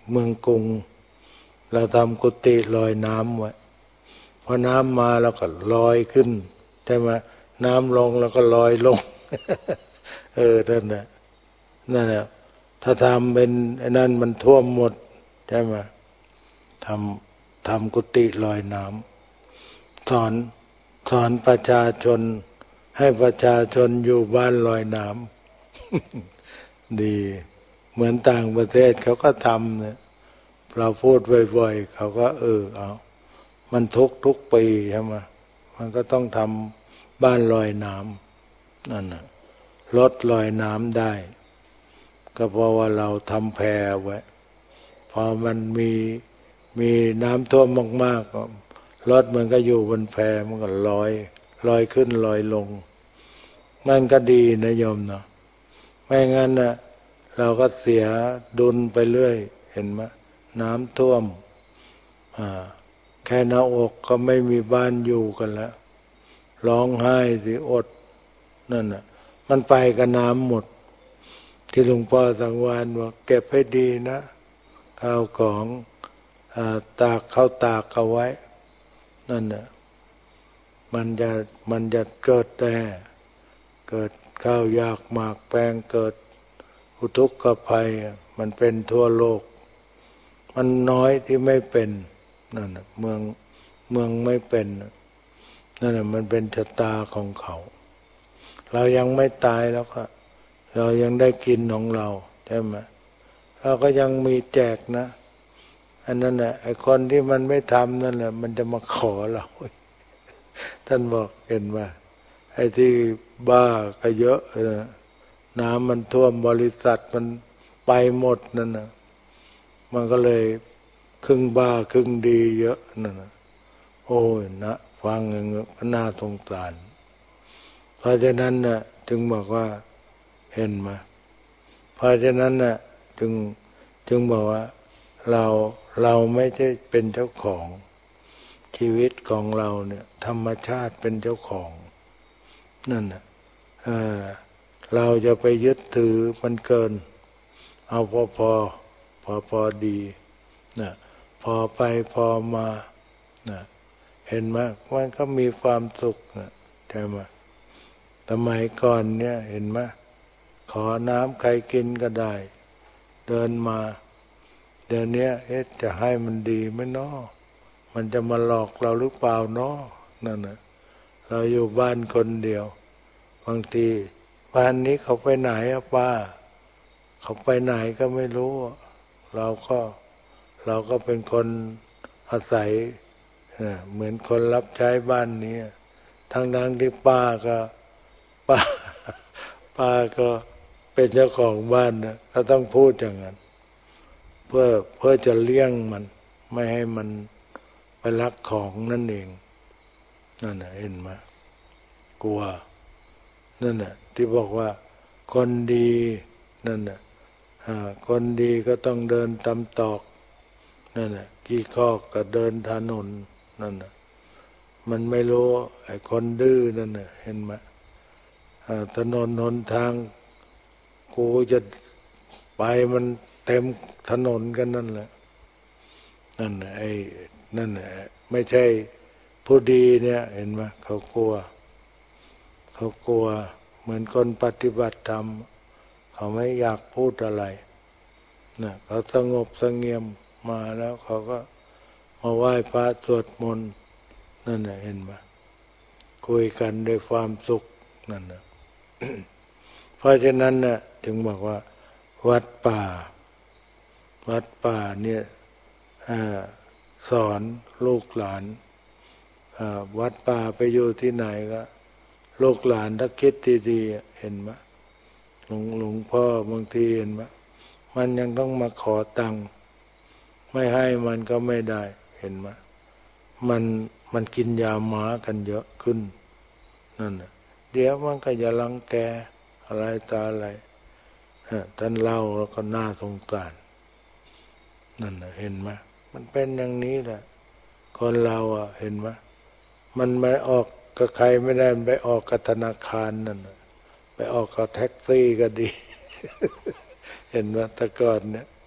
เมืองกรุงเราทำกุฏิลอยน้ำไว้พอน้ำมาเราก็ลอยขึ้นใช่ไหมน้ำลงแล้วก็ลอยลง เออนั่นแหละนั่นแหละถ้าทำเป็นไอ้นั่นมันท่วมหมดใช่ไหมทำทำกุฏิลอยน้ำสอนสอนประชาชนให้ประชาชนอยู่บ้านลอยน้ำ ดีเหมือนต่างประเทศเขาก็ทำเนี่ยเราพูดบ่อยๆเขาก็เออเอามันทุกทุกปีใช่ไหมมันก็ต้องทำบ้านลอยน้ำนั่นน่ะรถลอยน้ำได้ก็เพราะว่าเราทำแพไว้พอมันมีมีน้ำท่วมมากๆรถมันก็อยู่บนแพมันก็ลอยลอยขึ้นลอยลงมันก็ดีนะโยมเนาะไม่งั้นนะเราก็เสียดุลไปเรื่อยเห็นไหมน้ำท่วมอ่าแค่หน้าอกก็ไม่มีบ้านอยู่กันแล้วร้องไห้สิอดนั่นน่ะมันไปกับน้ำหมดที่หลวงพ่อสังวานบอกเก็บให้ดีนะข้าวของอ่าตากเข้าตากเอาไว้นั่นน่ะมันจะมันจะเกิดแต่เกิดข้าวยากหมากแปลงเกิดอุทกภัยมันเป็นทั่วโลกมันน้อยที่ไม่เป็นนั่นน่ะเมืองเมืองไม่เป็นนั่นน่ะมันเป็นชะตาของเขาเรายังไม่ตายแล้วก็เรายังได้กินของเราใช่ไหมเราก็ยังมีแจกนะอันนั้นแหละไอ้คนที่มันไม่ทำนั่นแหละมันจะมาขอเราท่านบอกเห็นว่าไอ้ที่บ้าก็เยอะน้ำมันท่วมบริษัทมันไปหมดนั่นนะมันก็เลยครึ่งบ้าครึ่งดีเยอะนั่นนะโอ้ยนะฟังอย่างนี้ก็น่าสงสารเพราะฉะนั้นน่ะจึงบอกว่าเห็นไหมเพราะฉะนั้นน่ะจึงจึงบอกว่าเราเราไม่ใช่เป็นเจ้าของชีวิตของเราเนี่ยธรรมชาติเป็นเจ้าของนั่นน่ะเออเราจะไปยึดถือมันเกินเอาพอพอพอพอดีนะพอไปพอมานะเห็นไหมมันก็มีความสุขนะใช่ไหมสมัยก่อนเนี่ยเห็นไหมขอน้ำใครกินก็ได้เดินมาเดี๋ยวนี้เอ๊ะจะให้มันดีไหมเนาะมันจะมาหลอกเราหรือเปล่าเนาะนั่นนะเราอยู่บ้านคนเดียวบางทีบ้านนี้เขาไปไหนอะป้าเขาไปไหนก็ไม่รู้เราก็เราก็เป็นคนอาศัยเหมือนคนรับใช้บ้านนี้ทั้งทั้งที่ป้าก็ป้าป้าก็เป็นเจ้าของบ้านนะก็ต้องพูดอย่างนั้นเพื่อเพื่อจะเลี้ยงมันไม่ให้มันไปลักของนั่นเองนั่นน่ะเห็นไหมกลัวนั่นน่ะที่บอกว่าคนดีนั่นน่ะคนดีก็ต้องเดินตามตอกนั่นน่ะกี่ข้อก็เดินถนนนั่นน่ะมันไม่รู้ไอ้คนดื้อนั่นน่ะเห็นไหมถนนหนทางกูจะไปมันเต็มถนนกันนั่นแหละนั่นน่ะไอ้นั่นน่ะไม่ใช่ผู้ดีเนี่ยเห็นไหมเขากลัวเขากลัวเหมือนคนปฏิบัติธรรมเขาไม่อยากพูดอะไรนะเขาสงบสงเงียมมาแล้วเขาก็มาไหว้พระสวดมนต์นั่นน่ะเห็นไหมคุยกันด้วยความสุขนั่นน่ะ เพราะฉะนั้นน่ะถึงบอกว่าวัดป่าวัดป่าเนี่ยสอนลูกหลานวัดป่าไปอยู่ที่ไหนก็ลูกหลานถ้าคิดดีๆเห็นไหมหลวงหลวงพ่อบางทีเห็นไหมมันยังต้องมาขอตังค์ไม่ให้มันก็ไม่ได้เห็นไหมมันมันกินยาหมากันเยอะขึ้นนั่นน่ะเดี๋ยวมันก็จะรังแกอะไรตาอะไรท่านเล่าแล้วก็น่าสงสารนั่นน่ะเห็นไหมมันเป็นอย่างนี้แหละคนเราอ่ะเห็นไหมมันไม่ออกกับใครไม่ได้ไปออกกับธนาคารนั่นน่ะไปออกกับแท็กซี่ก็ดี เห็นไหมแต่ก่อนเนี่ย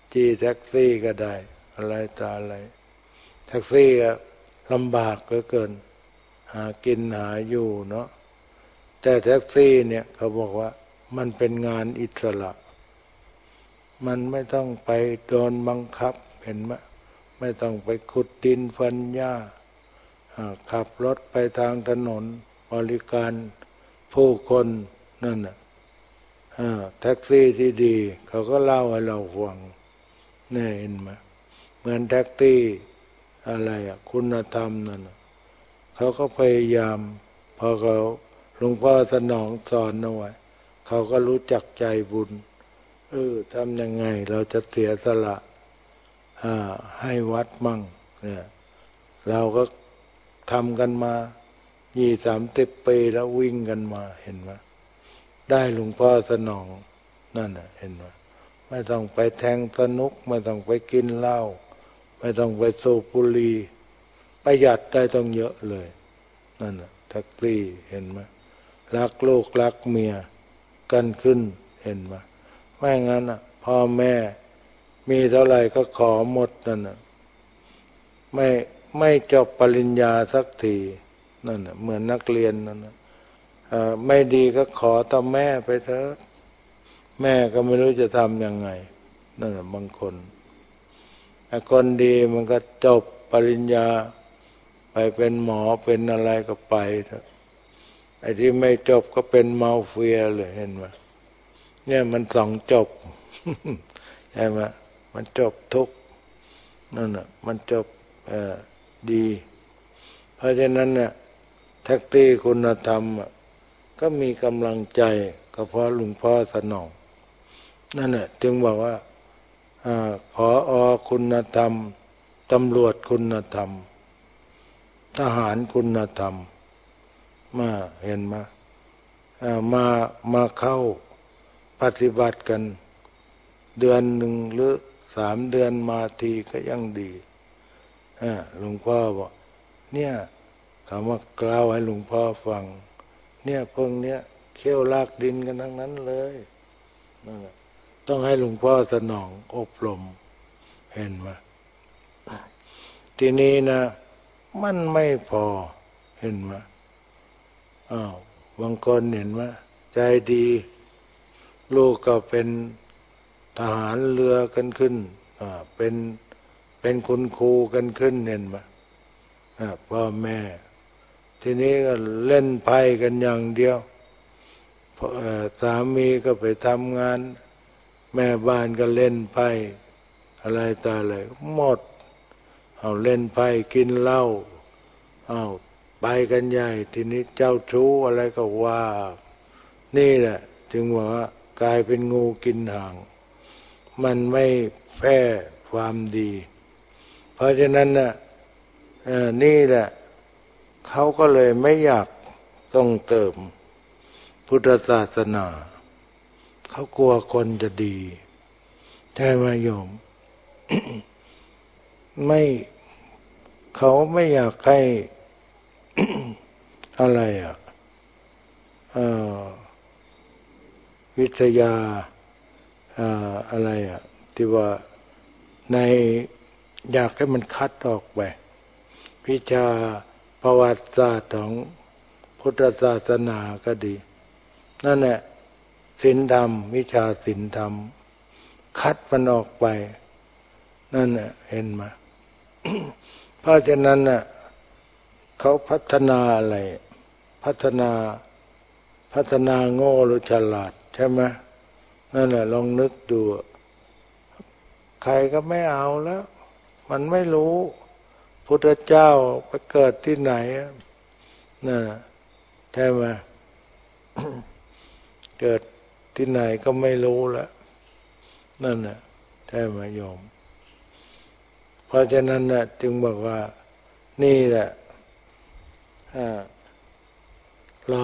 จี้แท็กซี่ก็ได้อะไรต่ออะไรแท็กซี่ก็ลำบากเหลือเกินหากินหาอยู่เนาะแต่แท็กซี่เนี่ยเขาบอกว่ามันเป็นงานอิสระมันไม่ต้องไปโดนบังคับเห็นไหมไม่ต้องไปขุดดินฟันหญ้าขับรถไปทางถนนบริการผู้คนนั่นน่ะแท็กซี่ที่ดีเขาก็เล่าให้เราฟังนี่เห็นไหมเหมือนแท็กซี่อะไรอะคุณธรรมนั่นน่ะเขาก็พยายามพอเขาหลวงพ่อสนองสอนเอาไว้เขาก็รู้จักใจบุญเออทำยังไงเราจะเสียสละให้วัดมั่งเนี่ยเราก็ทำกันมายี่สามสิบปีแล้ววิ่งกันมาเห็นไหมได้หลวงพ่อสนองนั่นน่ะเห็นไหมไม่ต้องไปแทงสนุกไม่ต้องไปกินเหล้าไม่ต้องไปสูบบุหรี่ประหยัดได้ต้องเยอะเลยนั่นน่ะแท็กซี่เห็นไหมรักลูกรักเมียกันขึ้นเห็นไหมไม่งั้นอ่ะพ่อแม่มีเท่าไหร่ก็ขอหมดนั่นน่ะไม่ไม่จบปริญญาสักทีนั่นน่ะเหมือนนักเรียนนั่นน่ะไม่ดีก็ขอต่อแม่ไปเถอะแม่ก็ไม่รู้จะทำยังไงนั่นน่ะบางคนไอ้คนดีมันก็จบปริญญาไปเป็นหมอเป็นอะไรก็ไปเถอะไอ้ที่ไม่จบก็เป็นมาเฟียเลยเห็นไหมเนี่ยมันสองจบใช่ไหมมันจบทุกนั่นน่ะมันจบเอ่อดีเพราะฉะนั้นเนี่ยแท็กซี่คุณธรรมก็มีกำลังใจก็เพราะหลวงพ่อสนองนั่นแหละจึงบอกว่าผอ.คุณธรรมตำรวจคุณธรรมทหารคุณธรรมมาเห็นมามามาเข้าปฏิบัติกันเดือนหนึ่งหรือสามเดือนมาทีก็ยังดีหลวงพ่อบอกเนี่ยเขามากล่าวให้หลวงพ่อฟังเนี่ยพวกเนี้ยเขี้ยวลากดินกันทั้งนั้นเลยต้องให้หลวงพ่อสนองอบรมเห็นไหมทีนี้นะมันไม่พอเห็นไหมอ้าวบางคนเห็นไหมใจดีลูกก็เป็นทหารเรือกันขึ้นอ่าเป็นเป็นคุณครูกันขึ้นเห็นไหมอ่าพ่อแม่ทีนี้ก็เล่นไพ่กันอย่างเดียวสามีก็ไปทำงานแม่บ้านก็เล่นไพ่อะไรต่ออะไรหมดเอาเล่นไพ่กินเหล้าเอาไปกันใหญ่ทีนี้เจ้าชู้อะไรก็ว่านี่แหละจึงว่ากลายเป็นงูกินหางมันไม่แพร่ความดีเพราะฉะนั้นน่ะนี่แหละเขาก็เลยไม่อยากต้องเติมพุทธศาสนาเขากลัวคนจะดีใช่ไหมโยม ไม่เขาไม่อยากให้ อะไรอ่ะวิทยาอะไรอ่ะที่ว่าในอยากให้มันคัดออกไปวิชาประวัติศาสตร์ของพุทธศาสนาก็ดีนั่นแหละศีลธรรมวิชาศีลธรรมคัดมันออกไปนั่นแหละเห็นไหม เพราะฉะนั้นน่ะเขาพัฒนาอะไรพัฒนาพัฒนาโง่หรือฉลาดใช่ไหมนั่นแหละลองนึกดูใครก็ไม่เอาแล้วมันไม่รู้พุทธเจ้าไปเกิดที่ไหนนั่นใช่ไหม เกิดที่ไหนก็ไม่รู้แล้วนั่นน่ะใช่ไหมโยมเพราะฉะนั้นน่ะจึงบอกว่านี่แหละเรา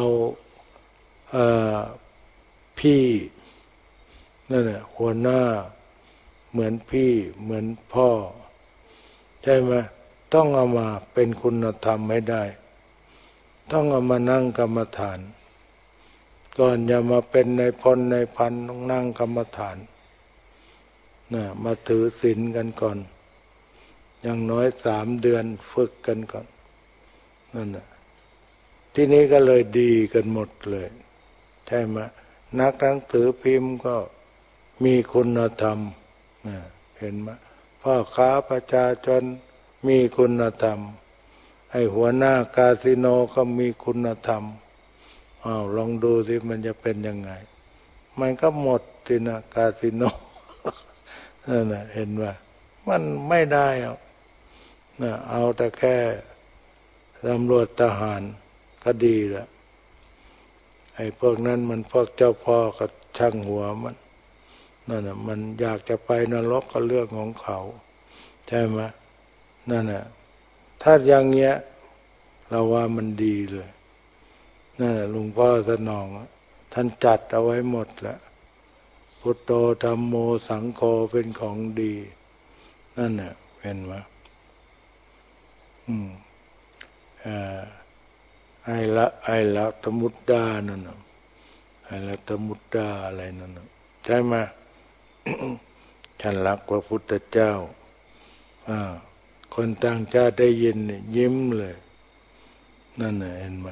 พี่นั่นแหละหัวหน้าเหมือนพี่เหมือนพ่อใช่ไหมต้องเอามาเป็นคุณธรรมให้ได้ต้องเอามานั่งกรรมฐานก่อนอย่ามาเป็นในพลในพันต้องนั่งกรรมฐานนะมาถือศีลกันก่อนอย่างน้อยสามเดือนฝึกกันก่อนนั่นน่ะที่นี้ก็เลยดีกันหมดเลยใช่ไหมนักหนังสือพิมพ์ก็มีคุณธรรมนะเห็นไหมพ่อค้าประชาชนมีคุณธรรมไอ้หัวหน้าคาสิโนก็มีคุณธรรมอ้าวลองดูสิมันจะเป็นยังไงมันก็หมดสินะคาสิโน นั่นน่ะเห็นว่ามันไม่ได้เอานะเอาแต่แค่ตำรวจทหารก็ดีแล้วไอ้พวกนั้นมันพวกเจ้าพ่อกับช่างหัวมันนั่นน่ะมันอยากจะไปนรกก็เรื่องของเขาใช่ไหมนั่นน่ะถ้าอย่างเงี้ยเราว่ามันดีเลยนั่นน่ะหลวงพ่อสนองท่านจัดเอาไว้หมดแล้วพุทโธธัมโมสังโฆเป็นของดีนั่นน่ะเห็นไหมอืมอ่าไอ้ละไอ้ละตมุตตานั่นน่ะไอ้ละตมุตตาอะไรนั่นน่ะใช่ไหม ฉันรักพระพุทธเจ้าอ่าคนต่างชาติได้ยินเนี่ยยิ้มเลยนั่นน่ะเห็นไหม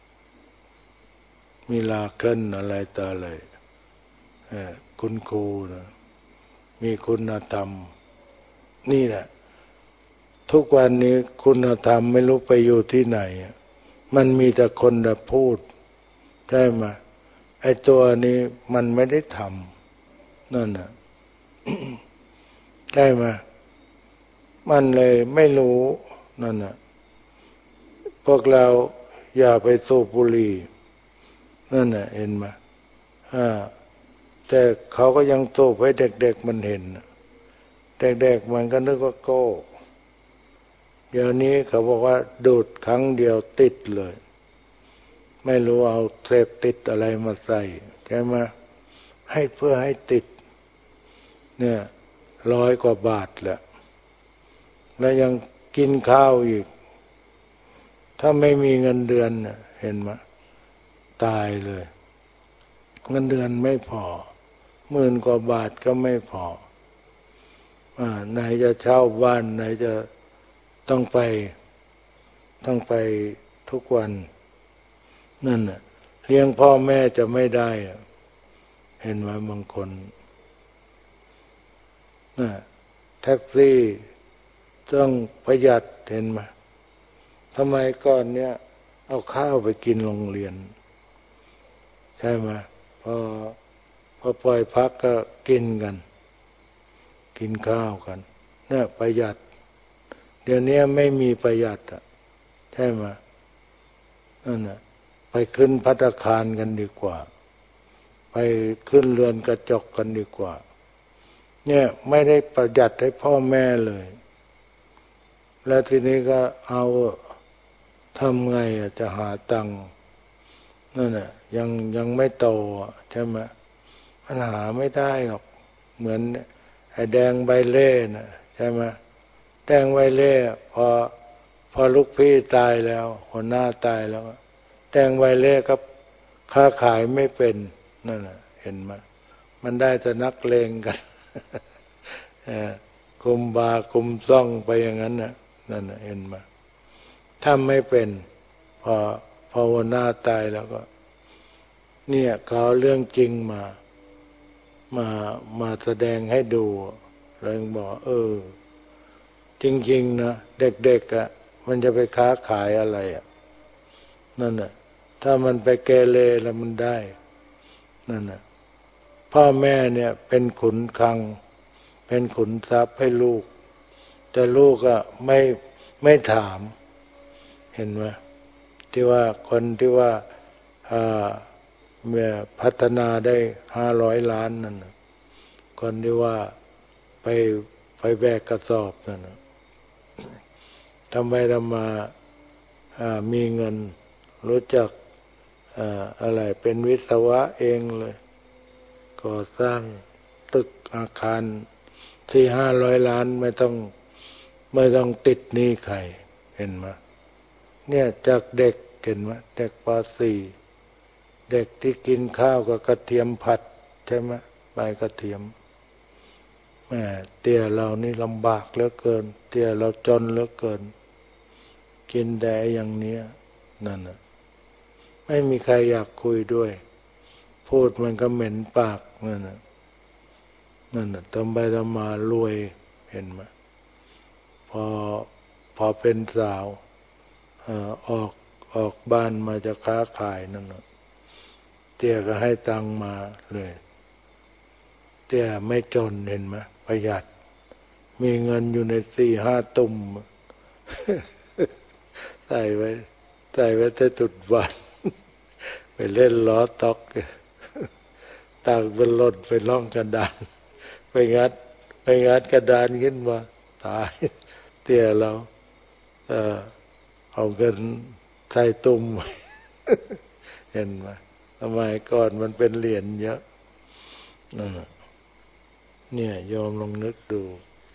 มีลาเคิลอะไรต่ออะไรเออคุณครูนะมีคุณธรรมนี่แหละทุกวันนี้คุณธรรมไม่รู้ไปอยู่ที่ไหนมันมีแต่คนแต่พูดใช่ไหมไอ้ตัวนี้มันไม่ได้ทำนั่นน่ะ ใช่ไหมมันเลยไม่รู้นั่นน่ะพวกเราอย่าไปสูบบุหรี่นั่นน่ะเห็นไหมอ่าแต่เขาก็ยังสูบให้เด็กๆมันเห็นเด็กๆมันก็นึกว่าโก้เดี๋ยวนี้เขาบอกว่าดูดครั้งเดียวติดเลยไม่รู้เอาเสพติดอะไรมาใส่ใช่ไหมให้เพื่อให้ติดเนี่ยร้อยกว่าบาทแหละแล้วยังกินข้าวอีกถ้าไม่มีเงินเดือนเห็นไหมตายเลยเงินเดือนไม่พอหมื่นกว่าบาทก็ไม่พออ่าไหนจะเช่าบ้านไหนจะต้องไปต้องไปทุกวันนั่นน่ะเลี้ยงพ่อแม่จะไม่ได้เห็นไหมบางคนน่ะแท็กซี่ต้องประหยัดเห็นไหมทำไมก่อนเนี้ยเอาข้าวไปกินโรงเรียนใช่ไหมพอพอปล่อยพักก็กินกันกินข้าวกันเนี่ยประหยัดเดี๋ยวนี้ไม่มีประหยัดอ่ะใช่ไหมนั่นน่ะไปขึ้นภัตตาคารกันดีกว่าไปขึ้นเรือนกระจกกันดีกว่าเนี่ยไม่ได้ประหยัดให้พ่อแม่เลยแล้วทีนี้ก็เอาทำไงอ่ะจะหาตังค์นั่นน่ะยังยังไม่โตใช่ไหมมันหาไม่ได้หรอกเหมือนไอ้แดงใบเล่น่ะใช่ไหมแดงใบเล่พอพอลูกพี่ตายแล้วหัวหน้าตายแล้วแดงใบเล่ก็ค้าขายไม่เป็นนั่นน่ะเห็นไหมมันได้แต่นักเลงกันคุมบาคุมซ่องไปอย่างนั้นน่ะนั่นน่ะเห็นไหมถ้าไม่เป็นพอพอหัวหน้าตายแล้วก็เนี่ยเขาเรื่องจริงมามามาแสดงให้ดูแล้วบอกเออจริงๆนะเด็กๆอ่ะมันจะไปค้าขายอะไรอ่ะนั่นน่ะถ้ามันไปเกเรแล้วมันได้นั่นน่ะพ่อแม่เนี่ยเป็นขุนคลังเป็นขุนทรัพย์ให้ลูกแต่ลูกอ่ะไม่ไม่ถามเห็นไหมที่ว่าคนที่ว่าเมื่อพัฒนาได้ห้าร้อยล้านนั่นคนที่ว่าไปไปแบกกระสอบนั่นทำไมทำมามีเงินรู้จักอะไรเป็นวิศวะเองเลยก่อสร้างตึกอาคารที่ห้าร้อยล้านไม่ต้องไม่ต้องติดหนี้ใครเห็นไหมเนี่ยจากเด็กเห็นไหมเด็กป .สี่ เด็กที่กินข้าวกับกระเทียมผัดใช่ไหมใบกระเทียมแม่เตี้ยเรานี่ลำบากเหลือเกินเตี้ยเราจนเหลือเกินกินแต่อย่างเนี้ยนั่นน่ะไม่มีใครอยากคุยด้วยพูดมันก็เหม็นปากนั่นน่ะนั่นน่ะทำไปทำมารวยเห็นไหมพอพอเป็นสาวเอ่อออกออกบ้านมาจะค้าขายนั่นน่ะเตี้ยก็ให้ตังมาเลยเตี้ยไม่จนเห็นไหมประหยัดมีเงินอยู่ในสี่ห้าตุ่มใส่ไว้ใส่ไว้แต่ตุดวันไปเล่นล้อต๊อกตังค์มันหล่นไปล่องกระดานไปงัดไปงัดกระดานขึ้นมาตายเตี้ยเราเออเอาเงินใส่ตุ่มเห็นไหมสมัยก่อนมันเป็นเหรียญเยอะนั่นน่ะเนี่ยยอมลองนึกดู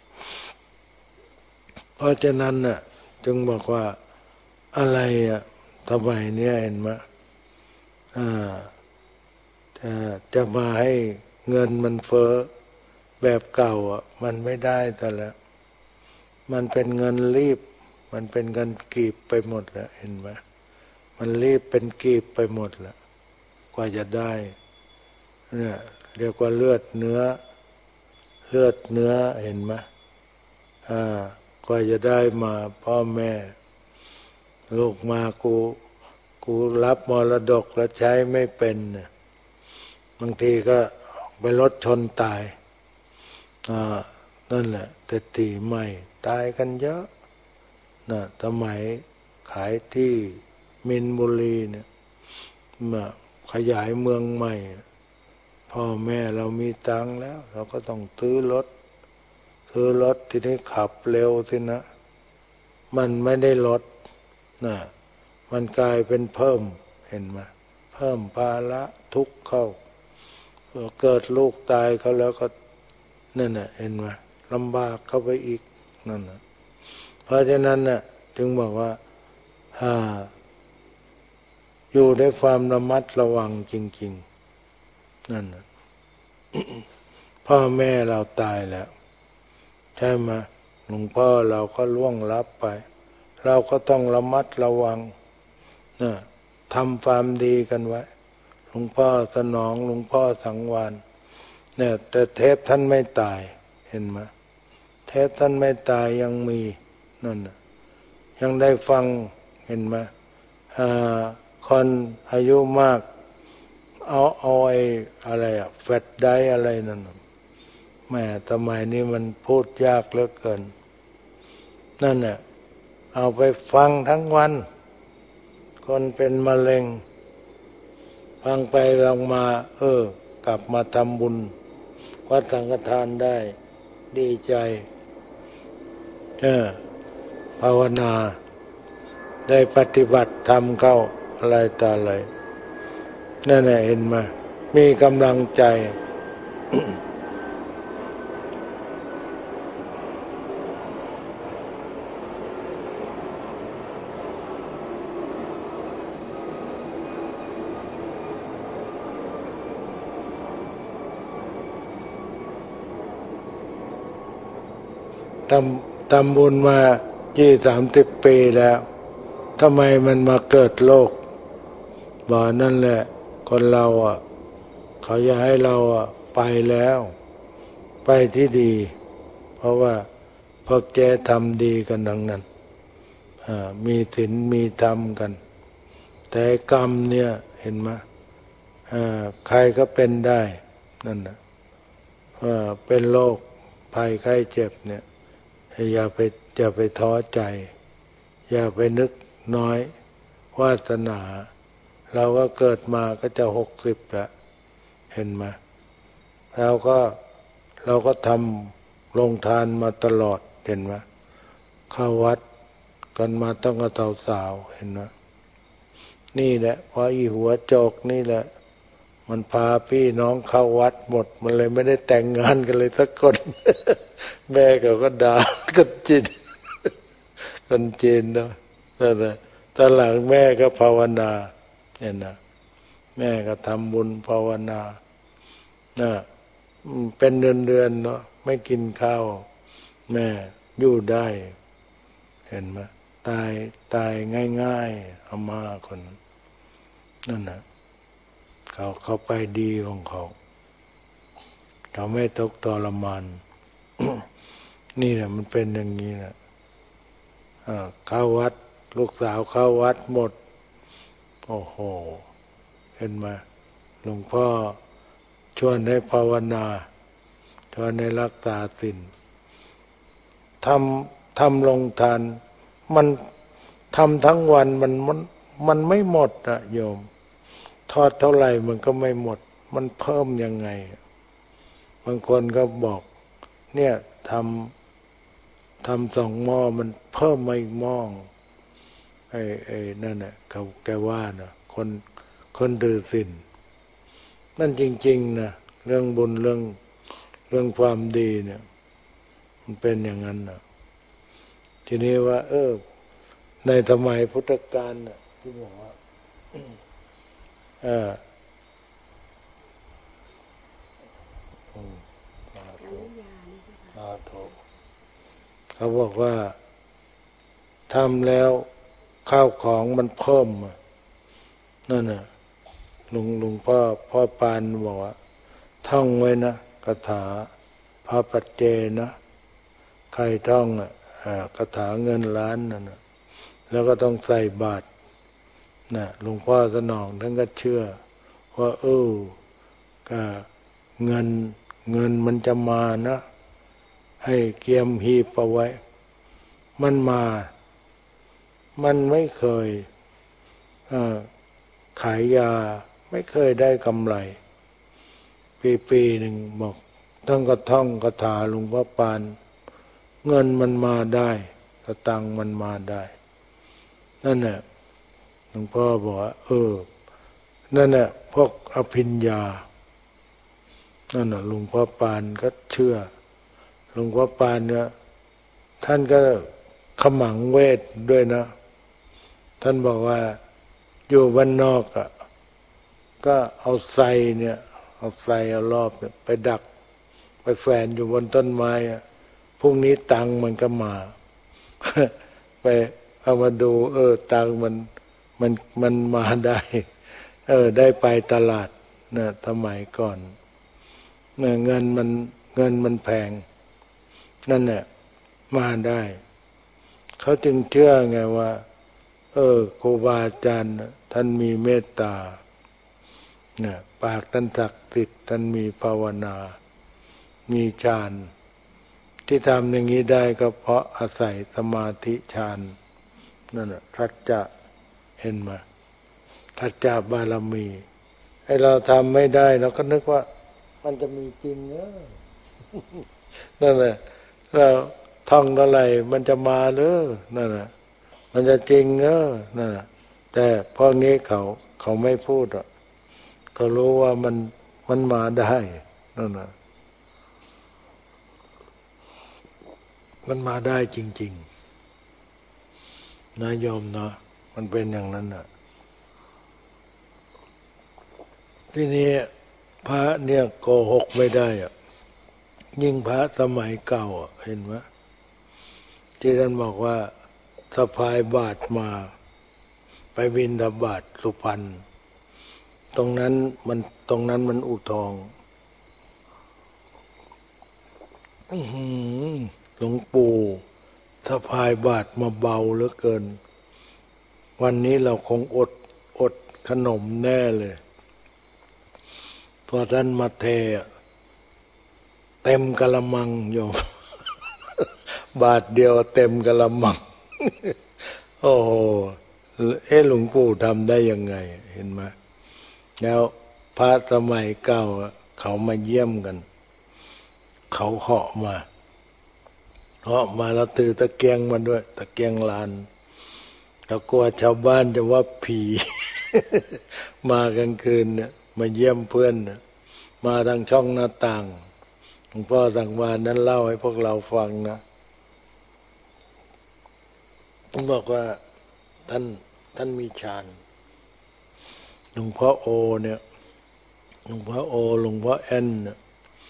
เพราะฉะนั้นน่ะจึงบอกว่าอะไรอ่ะสมัยนี้เห็นไหมอ่าจะจะมาให้เงินมันเฟ้อแบบเก่าอ่ะมันไม่ได้แต่ละมันเป็นเงินรีบมันเป็นเงินกีบไปหมดแล้วเห็นไหมมันรีบเป็นกีบไปหมดแล้วกว่าจะได้เนี่ยเรียกว่าเลือดเนื้อเลือดเนื้อเห็นไหมอ่ากว่าจะได้มาพ่อแม่ลูกมากูกูรับมรดกแล้วใช้ไม่เป็นเนี่ยบางทีก็ไปรถชนตายอ่านั่นแหละแต่ตีไม่ตายกันเยอะนะสมัยขายที่มินบุรีเนี่ยมาขยายเมืองใหม่พ่อแม่เรามีตังค์แล้วเราก็ต้องซื้อรถซื้อรถที่นี้ขับเร็วสินะมันไม่ได้ลดนะมันกลายเป็นเพิ่มเห็นไหมเพิ่มภาระทุกข์เข้าเกิดลูกตายเขาแล้วก็นั่นน่ะเห็นไหมลำบากเข้าไปอีกนั่นน่ะเพราะฉะนั้นน่ะจึงบอกว่าถ้าอยู่ในความระมัดระวังจริงๆนั่นน่ะ พ่อแม่เราตายแล้วใช่ไหมหลวงพ่อเราก็ล่วงลับไปเราก็ต้องระมัดระวังนะทำความดีกันไว้หลวงพ่อสนองหลวงพ่อสังวานเนี่ยแต่เทพท่านไม่ตายเห็นไหมเทพท่านไม่ตายยังมีนั่นน่ะยังได้ฟังเห็นไหมอ่าคนอายุมากเอาเอาไอ้อะไรอะแฟตไดอะไรนั่นแม่สมัยนี้มันพูดยากเหลือเกินนั่นน่ะเอาไปฟังทั้งวันคนเป็นมะเร็งฟังไปฟังมาเออกลับมาทำบุญวัดสังฆทานได้ดีใจเออภาวนาได้ปฏิบัติธรรมเข้าอะไรต่ออะไรนั่นแหละเห็นไหมมีกำลังใจ ทำทำบุญมายี่สามสิบปีแล้วทำไมมันมาเกิดโลกบ่อนั่นแหละคนเราอ่ะเขาอยากให้เราอ่ะไปแล้วไปที่ดีเพราะว่าพวกแกทำดีกันทั้งนั้นมีศีลมีธรรมกันแต่กรรมเนี่ยเห็นไหมใครก็เป็นได้นั่นนะเป็นโรคภัยไข้เจ็บเนี่ยอย่าไปอย่าไปท้อใจอย่าไปนึกน้อยวาสนาเราก็เกิดมาก็จะหกสิบแล้วเห็นไหมเราก็เราก็ทำลงทานมาตลอดเห็นไหมเข้าวัดกันมาตั้งแต่สาวๆเห็นไหมนี่แหละเพราะอีหัวโจกนี่แหละมันพาพี่น้องเข้าวัดหมดมันเลยไม่ได้แต่งงานกันเลยสักคน แม่เขาก็ด่ากันจีนกันจีนเนาะนั่นแหละตอนหลังแม่ก็ภาวนาเนี่ยนะแม่ก็ทำบุญภาวนานะเป็นเดือนๆเนาะไม่กินข้าวแม่อยู่ได้เห็นไหมตายตายง่ายๆอาม่าคนนั้นนั่นนะเขาเขาไปดีของเขาเขาไม่ตกทรมาน นี่แหละมันเป็นอย่างนี้นะเข้าวัดลูกสาวเข้าวัดหมดโอ้โหเห็นไหมหลวงพ่อชวนให้ภาวนาชวนให้รักษาศีลทำทำลงทานมันทำทั้งวันมันมันมันไม่หมดอะโยมทอดเท่าไหร่มันก็ไม่หมดมันเพิ่มยังไงบางคนก็บอกเนี่ยทำทำสองหม้อมันเพิ่มมาอีกหม้อไอ้ไอ้นั่นน่ะเขาแกว่านะคนคนดื้อศีลนั่นจริงๆนะเรื่องบุญเรื่องเรื่องความดีเนี่ยมันเป็นอย่างนั้นนะทีนี้ว่าเออในสมัยพุทธกาลน่ะที่บอกว่าเออเขาบอกว่าทำแล้วข้าวของมันเพิ่มนั่นน่ะลุงลุงพ่อพ่อปานบอกว่าท่องไว้นะคาถาพระปัจเจนะใครท่องอ่ะคาถาเงินล้านนั่นน่ะแล้วก็ต้องใส่บาตรน่ะหลวงพ่อสนองท่านก็เชื่อว่าเออก็เงินเงินมันจะมานะให้เกียมหีบเอาไว้มันมามันไม่เคยเอ่อขายยาไม่เคยได้กำไรปีปีหนึ่งบอกท่านก็ท่องคาถาหลวงพ่อปานเงินมันมาได้สตังค์มันมาได้นั่นแหละหลวงพ่อบอกว่าเออนั่นแหละพวกอภิญญานั่นน่ะหลวงพ่อปานก็เชื่อหลวงพ่อปานเนี่ยท่านก็ขมังเวทด้วยนะท่านบอกว่าอยู่บ้านนอกอ่ะก็เอาไทรเนี่ยเอาไทรเอารอบเนี่ยไปดักไปแฝนอยู่บนต้นไม้อ่ะพรุ่งนี้ตังมันก็มา ไปเอามาดูเออตังมันมันมันมาได้เออได้ไปตลาดนะสมัยก่อนเงินมันเงินมันแพงนั่นแหละมาได้เขาจึงเชื่อไงว่าเออครูบาอาจารย์ท่านมีเมตตาเนี่ยปากท่านศักดิ์สิทธิ์ท่านมีภาวนามีฌานที่ทำอย่างนี้ได้ก็เพราะอาศัยสมาธิฌานนั่นน่ะทัจจะเห็นมาทัจจะบารมีให้เราทำไม่ได้เราก็นึกว่ามันจะมีจริงเนอะ นั่นแหละเราท่องเท่าไหร่มันจะมาหรือนั่นแหละมันจะจริงเนอะนั่นแหละแต่พวกนี้เขาเขาไม่พูดอ่ะเขารู้ว่ามันมันมาได้นั่นแหละมันมาได้จริงๆนะโยมเนาะมันเป็นอย่างนั้นน่ะทีนี้พระเนี่ยโกหกไม่ได้อ่ะยิ่งพระสมัยเก่าอ่ะเห็นไหมที่ท่านบอกว่าสะพายบาตรมาไปบิณฑบาตสุพรรณตรงนั้นมันตรงนั้นมันอุทองอื้อหือหลวงปู่สะพายบาตรมาเบาเหลือเกินวันนี้เราคงอดอดขนมแน่เลยพอท่านมาเทเต็มกะละมังโยม บาทเดียวเต็มกะละมัง โอ้โหเอ๊ะหลวงปู่ทำได้ยังไงเห็นไหมแล้วพระสมัยเก่าเขามาเยี่ยมกันเขาเหาะมาเหาะมาแล้วถือตะเกียงมาด้วยตะเกียงลานแล้วกลัวชาวบ้านจะว่าผี มากลางคืนเนี่ยมาเยี่ยมเพื่อนเนี่ยมาทางช่องหน้าต่างหลวงพ่อสังวาลนั้นเล่าให้พวกเราฟังนะผมบอกว่าท่านท่านมีฌานหลวงพ่อโอเนี่ยหลวงพ่อโอหลวงพ่อแอนเนี่ย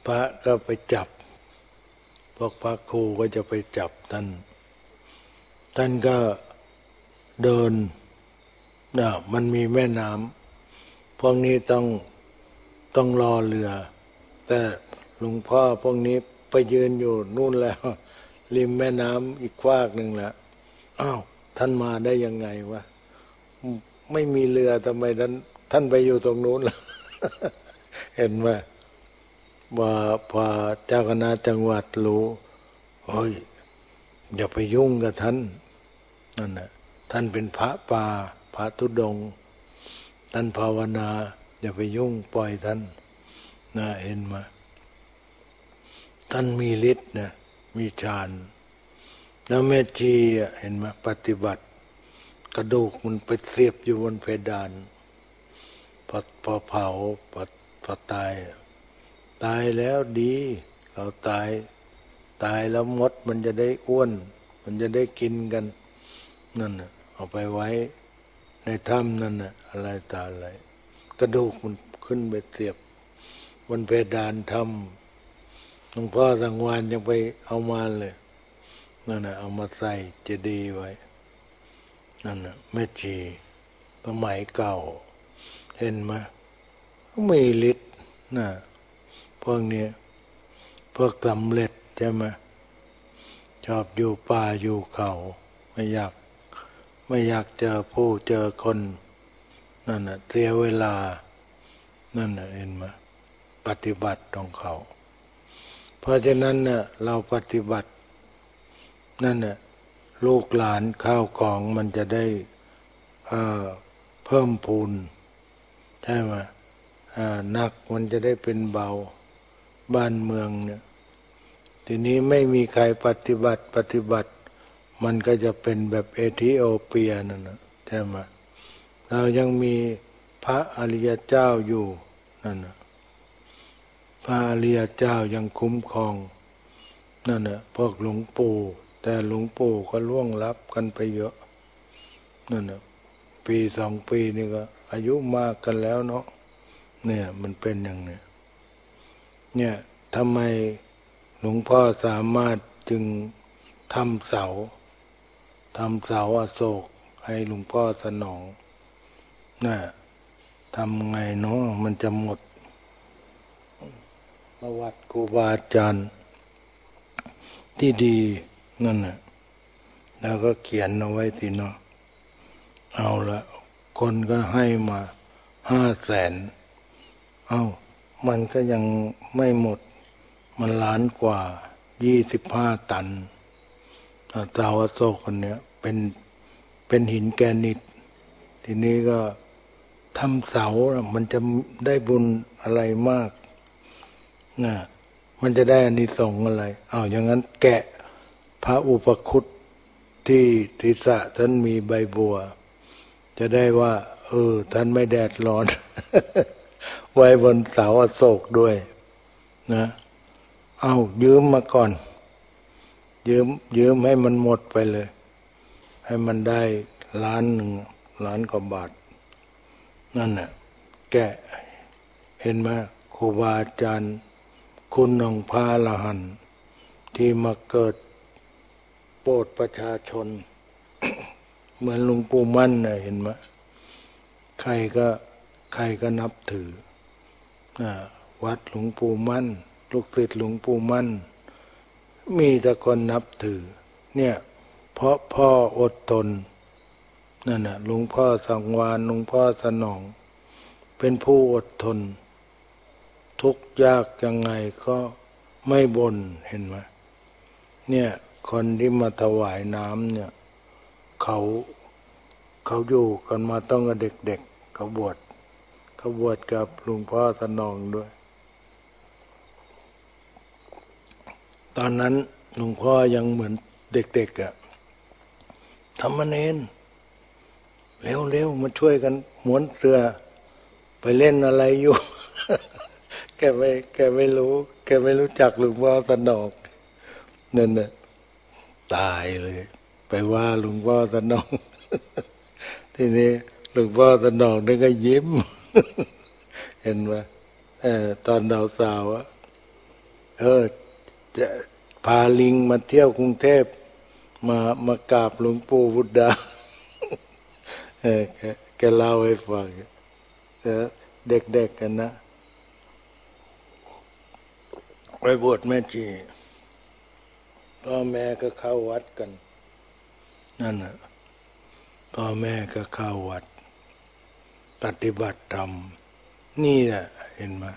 พระก็ไปจับพวกพระครูก็จะไปจับท่านท่านก็เดินนะมันมีแม่น้ำพวกนี้ต้องต้องรอเรือแต่หลวงพ่อพวกนี้ไปยืนอยู่นู่นแล้วริมแม่น้ำอีกฟากหนึ่งแล้วอ้าวท่านมาได้ยังไงวะไม่มีเรือทำไมท่านท่านไปอยู่ตรงนู้นล่ะ เห็นไหมว่าพอเจ้าคณะจังหวัดรู้เฮ้ยอย่าไปยุ่งกับท่านนั่นน่ะท่านเป็นพระป่าพระธุดงค์ท่านภาวนาอย่าไปยุ่งปล่อยท่านนะเห็นไหมท่านมีฤทธิ์นะมีฌานแล้วแม่ชีเห็นไหมปฏิบัติกระดูกมันไปเสียบอยู่บนเพดานพอพอเผาพอพอตายตายแล้วดีเราตายตายแล้วมดมันจะได้อ้วนมันจะได้กินกันนั่นน่ะเอาไปไว้ในถ้ำนั่นน่ะอะไรตาอะไรกระดูกมันขึ้นไปเสียบบนเพดานถ้ำหลวงพ่อสังวานยังไปเอามาเลยนั่นน่ะเอามาใส่เจดีย์ไว้นั่นน่ะแม่ชีสมัยเก่าเห็นไหมมีฤทธิ์นะพวกนี้พวกสำเร็จใช่ไหมชอบอยู่ป่าอยู่เขาไม่อยากไม่อยากเจอผู้เจอคนนั่นน่ะเสียเวลานั่นน่ะเห็นไหมปฏิบัติของเขาเพราะฉะนั้นน่ะเราปฏิบัตินั่นน่ะลูกหลานข้าวของมันจะได้เอ่อเพิ่มพูนใช่ไหมอ่าหนักมันจะได้เป็นเบาบ้านเมืองเนี่ยทีนี้ไม่มีใครปฏิบัติปฏิบัติมันก็จะเป็นแบบเอธิโอเปียนั่นนะใช่ไหมเรายังมีพระอริยเจ้าอยู่นั่นนะพระอริยเจ้ายังคุ้มครองนั่นนะพวกหลวงปู่แต่หลวงปู่ก็ล่วงลับกันไปเยอะนั่นนะปีสองปีนี่ก็อายุมากกันแล้วเนาะเนี่ยมันเป็นอย่างเนี้ยเนี่ยทำไมหลวงพ่อสามารถจึงทำเสาทำเสาอโศกให้หลวงพ่อสนองน่ะทำไงเนาะมันจะหมดประวัติครูบาอาจารย์ที่ดีนั่นน่ะแล้วก็เขียนเอาไว้สิเนาะเอาละคนก็ให้มาห้าแสนเอ้ามันก็ยังไม่หมดมันล้านกว่ายี่สิบห้าตันเสาอโศกคนเนี้ยเป็นเป็นหินแกรนิตทีนี้ก็ทำเสามันจะได้บุญอะไรมากนะมันจะได้อานิสงส์อะไรอ้าวอย่างนั้นแกะพระอุปคุตที่ศีรษะท่านมีใบบัวจะได้ว่าเออท่านไม่แดดร้อน ไว้บนเสาอโศกด้วยนะเอายืมมาก่อนยืมยืมให้มันหมดไปเลยให้มันได้ล้านหนึ่งล้านกว่าบาทนั่นน่ะแกะเห็นไหมครูบาอาจารย์คุณของพระอรหันต์ที่มาเกิดโปรดประชาชน เหมือนหลวงปู่มั่นน่ะเห็นไหมใครก็ใครก็นับถือวัดหลวงปู่มั่นลูกศิษย์หลวงปู่มั่นมีแต่คนนับถือเนี่ยเพราะพ่ออดทนนั่นน่ะหลวงพ่อสังวานหลวงพ่อสนองเป็นผู้อดทนทุกข์ยากยังไงก็ไม่บ่นเห็นไหมเนี่ยคนที่มาถวายน้ำเนี่ยเขาเขาอยู่กันมาต้องกับเด็กๆเขาบวชเขาบวชกับหลวงพ่อสนองด้วยตอนนั้นหลวงพ่อยังเหมือนเด็กๆอ่ะทำมาเน้นเร็วๆมาช่วยกันม้วนเสื้อไปเล่นอะไรอยู่ แกไม่แกไม่รู้แกไม่รู้จักหลวงพ่อสนองนั่นน่ะตายเลยไปว่าหลวงพ่อสนอง ทีนี้หลวงพ่อสนองนี่ก็ยิ้ม เห็นไหมเออตอนดาวสาวอะออจะพาลิงมาเที่ยวกรุงเทพมามากราบหลวงปู่บุตรดาเออแกแกเล่าให้ฟังเออเด็กๆกันนะไปบวชแม่ชีพ่อแม่ก็เข้าวัดกันนั่นน่ะพ่อแม่ก็เข้าวัดปฏิบัติธรรมนี่แหละเห็นไหม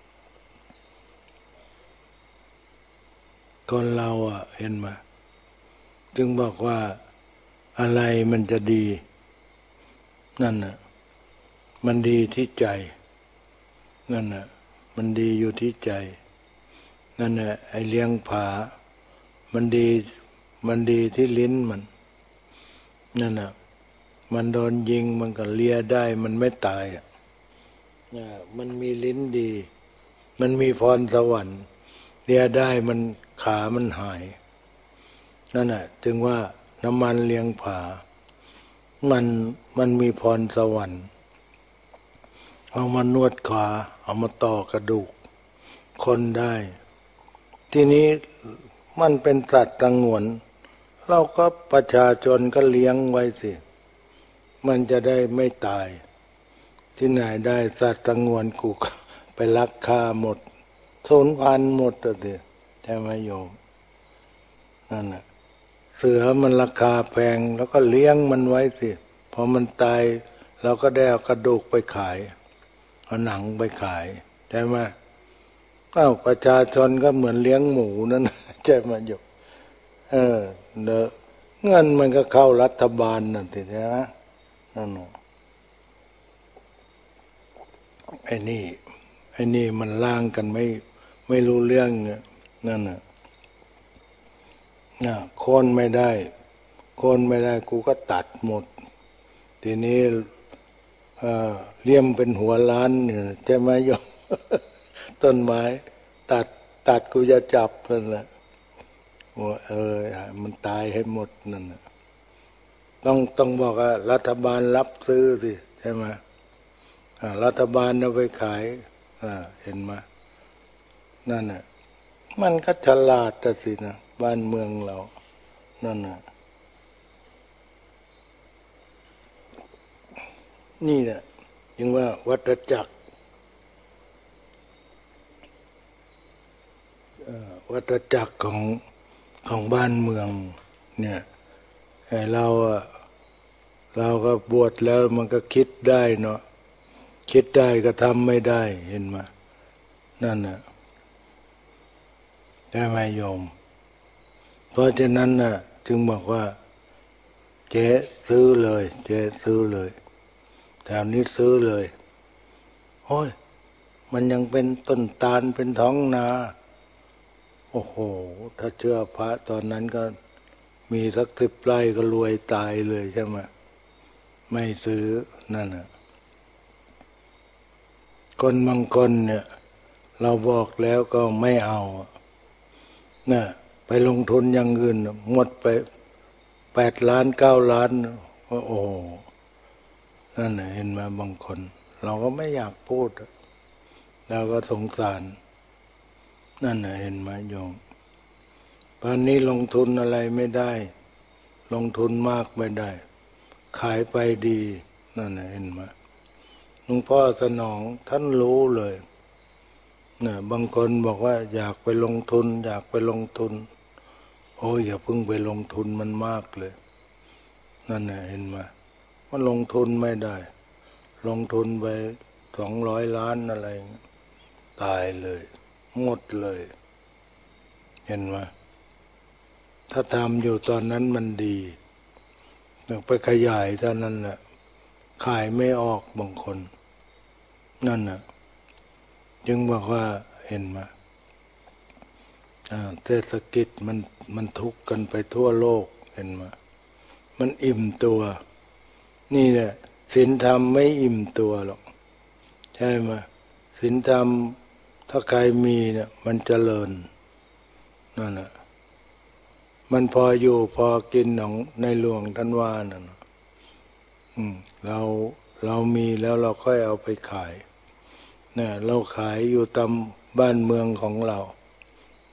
คนเราอ่ะเห็นไหมจึงบอกว่าอะไรมันจะดีนั่นน่ะมันดีที่ใจนั่นน่ะมันดีอยู่ที่ใจนั่นน่ะไอ้เลี้ยงผามันดีมันดีที่ลิ้นมันนั่นน่ะมันโดนยิงมันก็เลียได้มันไม่ตายอ่ะมันมีลิ้นดีมันมีพรสวรรค์เลียได้มันขามันหายนั่นน่ะถึงว่าน้ำมันเลี้ยงผามันมันมีพรสวรรค์เอามานวดขาเอามาต่อกระดูกคนได้ทีนี้มันเป็นสัตว์สงวนเราก็ประชาชนก็เลี้ยงไว้สิมันจะได้ไม่ตายที่ไหนได้สัตว์สงวนกูไปลักฆ่าหมดสูญพันธุ์หมดเลยใช่ไหมโยมนั่นน่ะเสือมันราคาแพงแล้วก็เลี้ยงมันไว้สิพอมันตายเราก็ได้เอากระดูกไปขายเอาหนังไปขายใช่ไหมอ้าวประชาชนก็เหมือนเลี้ยงหมูนั่นใช่ไหมโยมเออเนอะเงินมันก็เข้ารัฐบาลนั่นสิใช่ไหมนั่นน่ะไอ้นี่ไอ้นี่มันล่างกันไม่ไม่รู้เรื่องเนี่ยนั่นน่ะน่ะโค่นไม่ได้โค่นไม่ได้กูก็ตัดหมดทีนี้เอ่อเลี่ยมเป็นหัวล้านเนี่ยใช่ไหมโยม ต้นไม้ตัดตัดกูจะจับนั่นแหละเออมันตายให้หมดนั่นน่ะต้องต้องบอกว่ารัฐบาลรับซื้อสิใช่ไหมรัฐบาลเอาไปขายเห็นไหมนั่นน่ะมันก็ฉลาดแต่สินะบ้านเมืองเรานั่นน่ะนี่แหละจึงว่าวัฏจักรวัฏจักรของของบ้านเมืองเนี่ยเราเราก็บวชแล้วมันก็คิดได้เนาะคิดได้ก็ทำไม่ได้เห็นไหมนั่นน่ะได้ไหมโยมเพราะฉะนั้นน่ะจึงบอกว่าเจ๊ซื้อเลยเจ๊ซื้อเลยแถวนี้ซื้อเลยโอ้ยมันยังเป็นต้นตาลเป็นท้องนาโอ้โหถ้าเชื่อพระตอนนั้นก็มีสักสิบไร่ก็รวยตายเลยใช่ไหมไม่ซื้อนั่นน่ะคนบางคนเนี่ยเราบอกแล้วก็ไม่เอาน่ะไปลงทุนอย่างอื่นหมดไปแปดล้านเก้าล้านโอ้นั่นน่ะเห็นไหมบางคนเราก็ไม่อยากพูดเราก็สงสารนั่นน่ะเห็นไหมโยมตอนนี้ลงทุนอะไรไม่ได้ลงทุนมากไม่ได้ขายไปดีนั่นน่ะเห็นไหมหลวงพ่อสนองท่านรู้เลยนะบางคนบอกว่าอยากไปลงทุนอยากไปลงทุนโอ้ยอย่าเพิ่งไปลงทุนมันมากเลยนั่นน่ะเห็นไหมมันลงทุนไม่ได้ลงทุนไปสองร้อยล้านอะไรตายเลยหมดเลยเห็นไหมถ้าทำอยู่ตอนนั้นมันดีไปขยายเท่านั้นแหละขายไม่ออกบางคนนั่นน่ะจึงบอกว่าเห็นไหมเศรษฐกิจมันมันทุกข์กันไปทั่วโลกเห็นไหมมันอิ่มตัวนี่แหละศีลธรรมไม่อิ่มตัวหรอกใช่ไหมศีลธรรมถ้าใครมีเนี่ยมันเจริญนั่นแหละมันพออยู่พอกินของในหลวงท่านว่านั่นอืมเราเรามีแล้วเราค่อยเอาไปขายเนี่ยเราขายอยู่ตามบ้านเมืองของเรา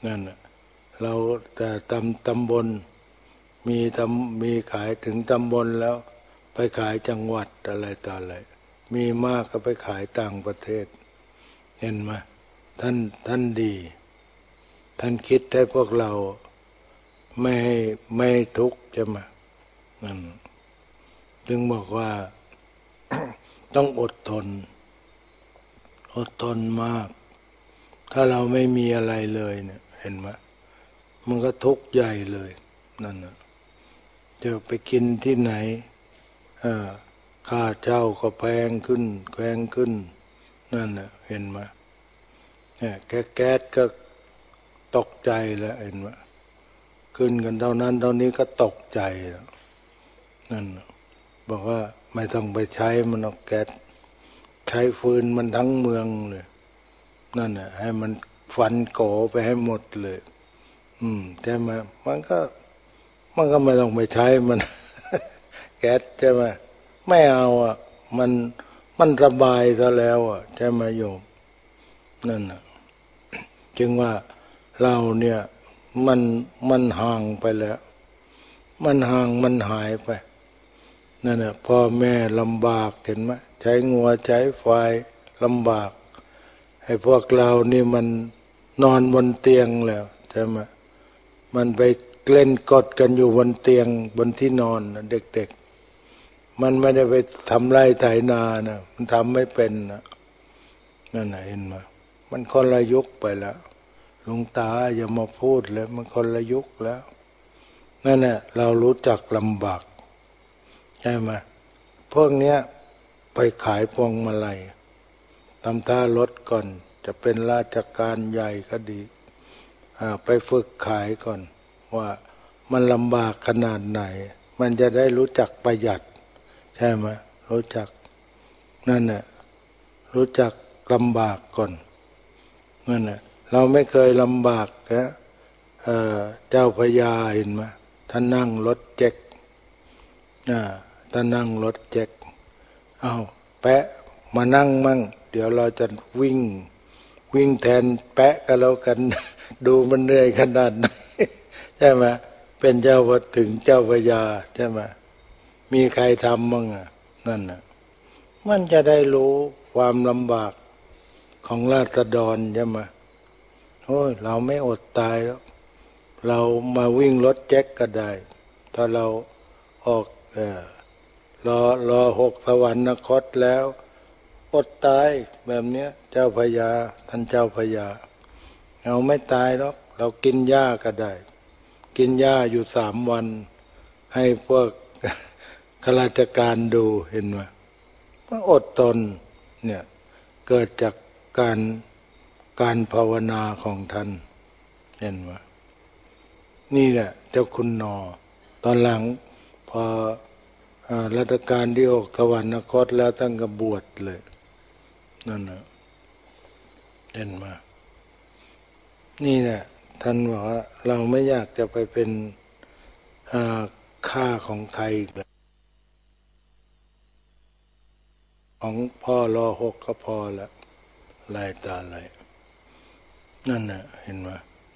นั่นน่ะเราแต่ตำตำบลมีตำมีขายถึงตำบลแล้วไปขายจังหวัดอะไรต่ออะไรมีมากก็ไปขายต่างประเทศเห็นไหมท่านท่านดีท่านคิดให้พวกเราไม่ให้ไม่ทุกข์ใช่ไหมนั่นจึงบอกว่า ต้องอดทนอดทนมากถ้าเราไม่มีอะไรเลยเนี่ยเห็นไหมมันก็ทุกข์ใหญ่เลยนั่นนะจะไปกินที่ไหนค่าเช่าก็แพงขึ้นแพงขึ้นนั่นนะเห็นไหมเนี่ยแค่แก๊สก็ตกใจแล้วเห็นไหมขึ้นกันเท่านั้นเท่านี้ก็ตกใจแล้วนั่นนะบอกว่าไม่ต้องไปใช้มันเอาแก๊สใช้ฟืนมันทั้งเมืองเลยนั่นน่ะให้มันฟันโกไปให้หมดเลยอืมใช่ไหมมันก็มันก็ไม่ต้องไปใช้มัน แก๊สใช่ไหมไม่เอาอ่ะมันมันสบายซะแล้วอ่ะใช่ไหมโยมนั่นน่ะจึงว่าเราเนี่ยมันมันห่างไปแล้วมันห่างมันหายไปนั่นน่ะพ่อแม่ลำบากเห็นไหมใช้งัวใช้ควายลำบากให้พวกเรานี่มันนอนบนเตียงแล้วใช่ไหมมันไปเล่นกดกันอยู่บนเตียงบนที่นอนนะเด็กๆมันไม่ได้ไปทำไร่ไถนานะมันทำไม่เป็นนะนั่นน่ะเห็นไหมมันคนละยุคไปแล้วหลวงตาอย่ามาพูดเลยมันคนละยุคแล้วนั่นแหละเรารู้จักลำบากใช่ไหมพวกเนี้ยไปขายพวงมาลัยทำท่ารถก่อนจะเป็นราชการใหญ่ก็ดีไปฝึกขายก่อนว่ามันลำบากขนาดไหนมันจะได้รู้จักประหยัดใช่ไหมรู้จักนั่นแหละรู้จักลำบากก่อนนั่นแหละเราไม่เคยลำบากนะเอ่อเจ้าพระยาเห็นไหมท่านนั่งรถเจ็กอ่าท่านนั่งรถเจ็กเอาแปะมานั่งมั่งเดี๋ยวเราจะวิ่งวิ่งแทนแปะกันแล้วกัน ดูมันเหนื่อยขนาดไหน ใช่ไหมเป็นเจ้าพระถึงเจ้าพระยาใช่ไหมมีใครทำมั่งอ่ะนั่นน่ะมันจะได้รู้ความลำบากของราษฎรใช่ไหมโอ้ยเราไม่อดตายแล้วเรามาวิ่งรถแจ็คก็ได้ถ้าเราออกเออรอรอหกสวรรคตแล้วอดตายแบบเนี้ยเจ้าพระยาท่านเจ้าพระยาเราไม่ตายหรอกเรากินหญ้าก็ได้กินหญ้าอยู่สามวันให้พวกข้าราชการดูเห็นไหมว่าอดทนเนี่ยเกิดจากการการภาวนาของท่านเห็นไหมนี่แหละเจ้าคุณนอตอนหลังพอรัชกาลที่หกสวรรคตแล้วท่านก็บวชเลยนั่นนะเห็นไหมนี่แหละท่านบอกว่าเราไม่อยากจะไปเป็นข้าของใครอีกแล้วของพ่อรอหกก็พอแล้วลายตาอะไรนั่นน่ะเห็นไหม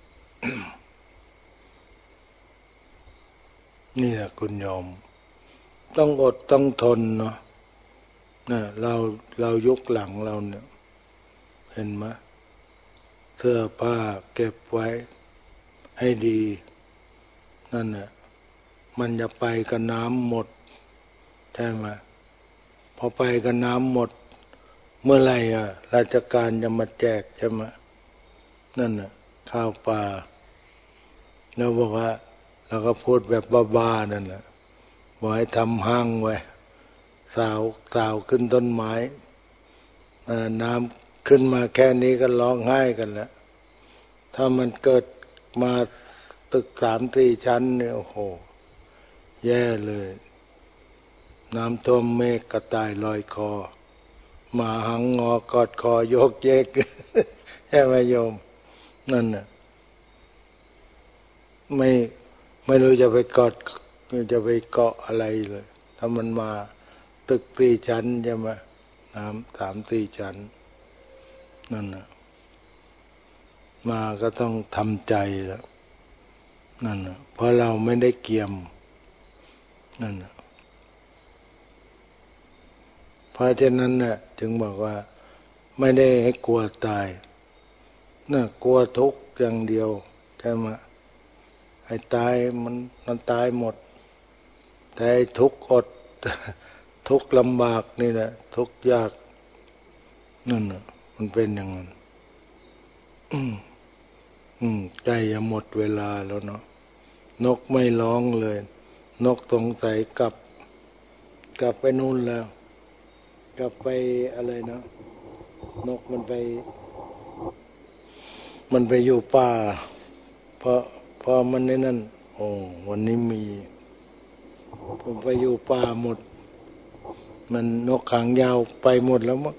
นี่แหละคุณโยมต้องอดต้องทนเนาะนะเราเรายุคหลังเราเนี่ยเห็นไหมเสื้อผ้าเก็บไว้ให้ดีนั่นน่ะมันจะไปกับน้ำหมดใช่ไหมพอไปกับน้ำหมดเมื่อไหร่อ่ะราชการจะมาแจกใช่ไหมนั่นน่ะข้าวปลาแล้วบอกว่าเราก็พูดแบบบ้าๆนั่นแหละบอกให้ทำห้างไว้สาวสาวขึ้นต้นไม้น้ำขึ้นมาแค่นี้ก็ร้องไห้กันแล้วถ้ามันเกิดมาตึกสามสี่ชั้นเนี่ยโอ้โหแย่เลยน้ำท่วมเมฆกระต่ายลอยคอหมาหังงอกอดคอโยกเยก ใช่ไหมโยมนั่นน่ะไม่ไม่รู้จะไปกอดจะไปเกาะอะไรเลยถ้ามันมาตึกสี่ชั้นใช่ไหมน้ำสามสี่ชั้นนั่นน่ะมาก็ต้องทำใจแล้วนั่นนะเพราะเราไม่ได้เกี่ยมนั่นนะเพราะฉะนั้นน่ะจึงบอกว่าไม่ได้ให้กลัวตายน่ะกลัวทุกข์อย่างเดียวใช่ไหมไอ้ตายมันมันตายหมดแต่ไอ้ทุกข์อดทุกข์ลำบากนี่แหละทุกข์ยากนั่นน่ะมันเป็นอย่างนั้นอืมอืมใจจะหมดเวลาแล้วเนาะนกไม่ร้องเลยนกสงสัยกลับกลับไปนู่นแล้วกลับไปอะไรนะนกมันไปมันไปอยู่ป่าเพราะเพราะมันในนั่นโอ้วันนี้มีผมไปอยู่ป่าหมดมันนกขางยาวไปหมดแล้วมั้ง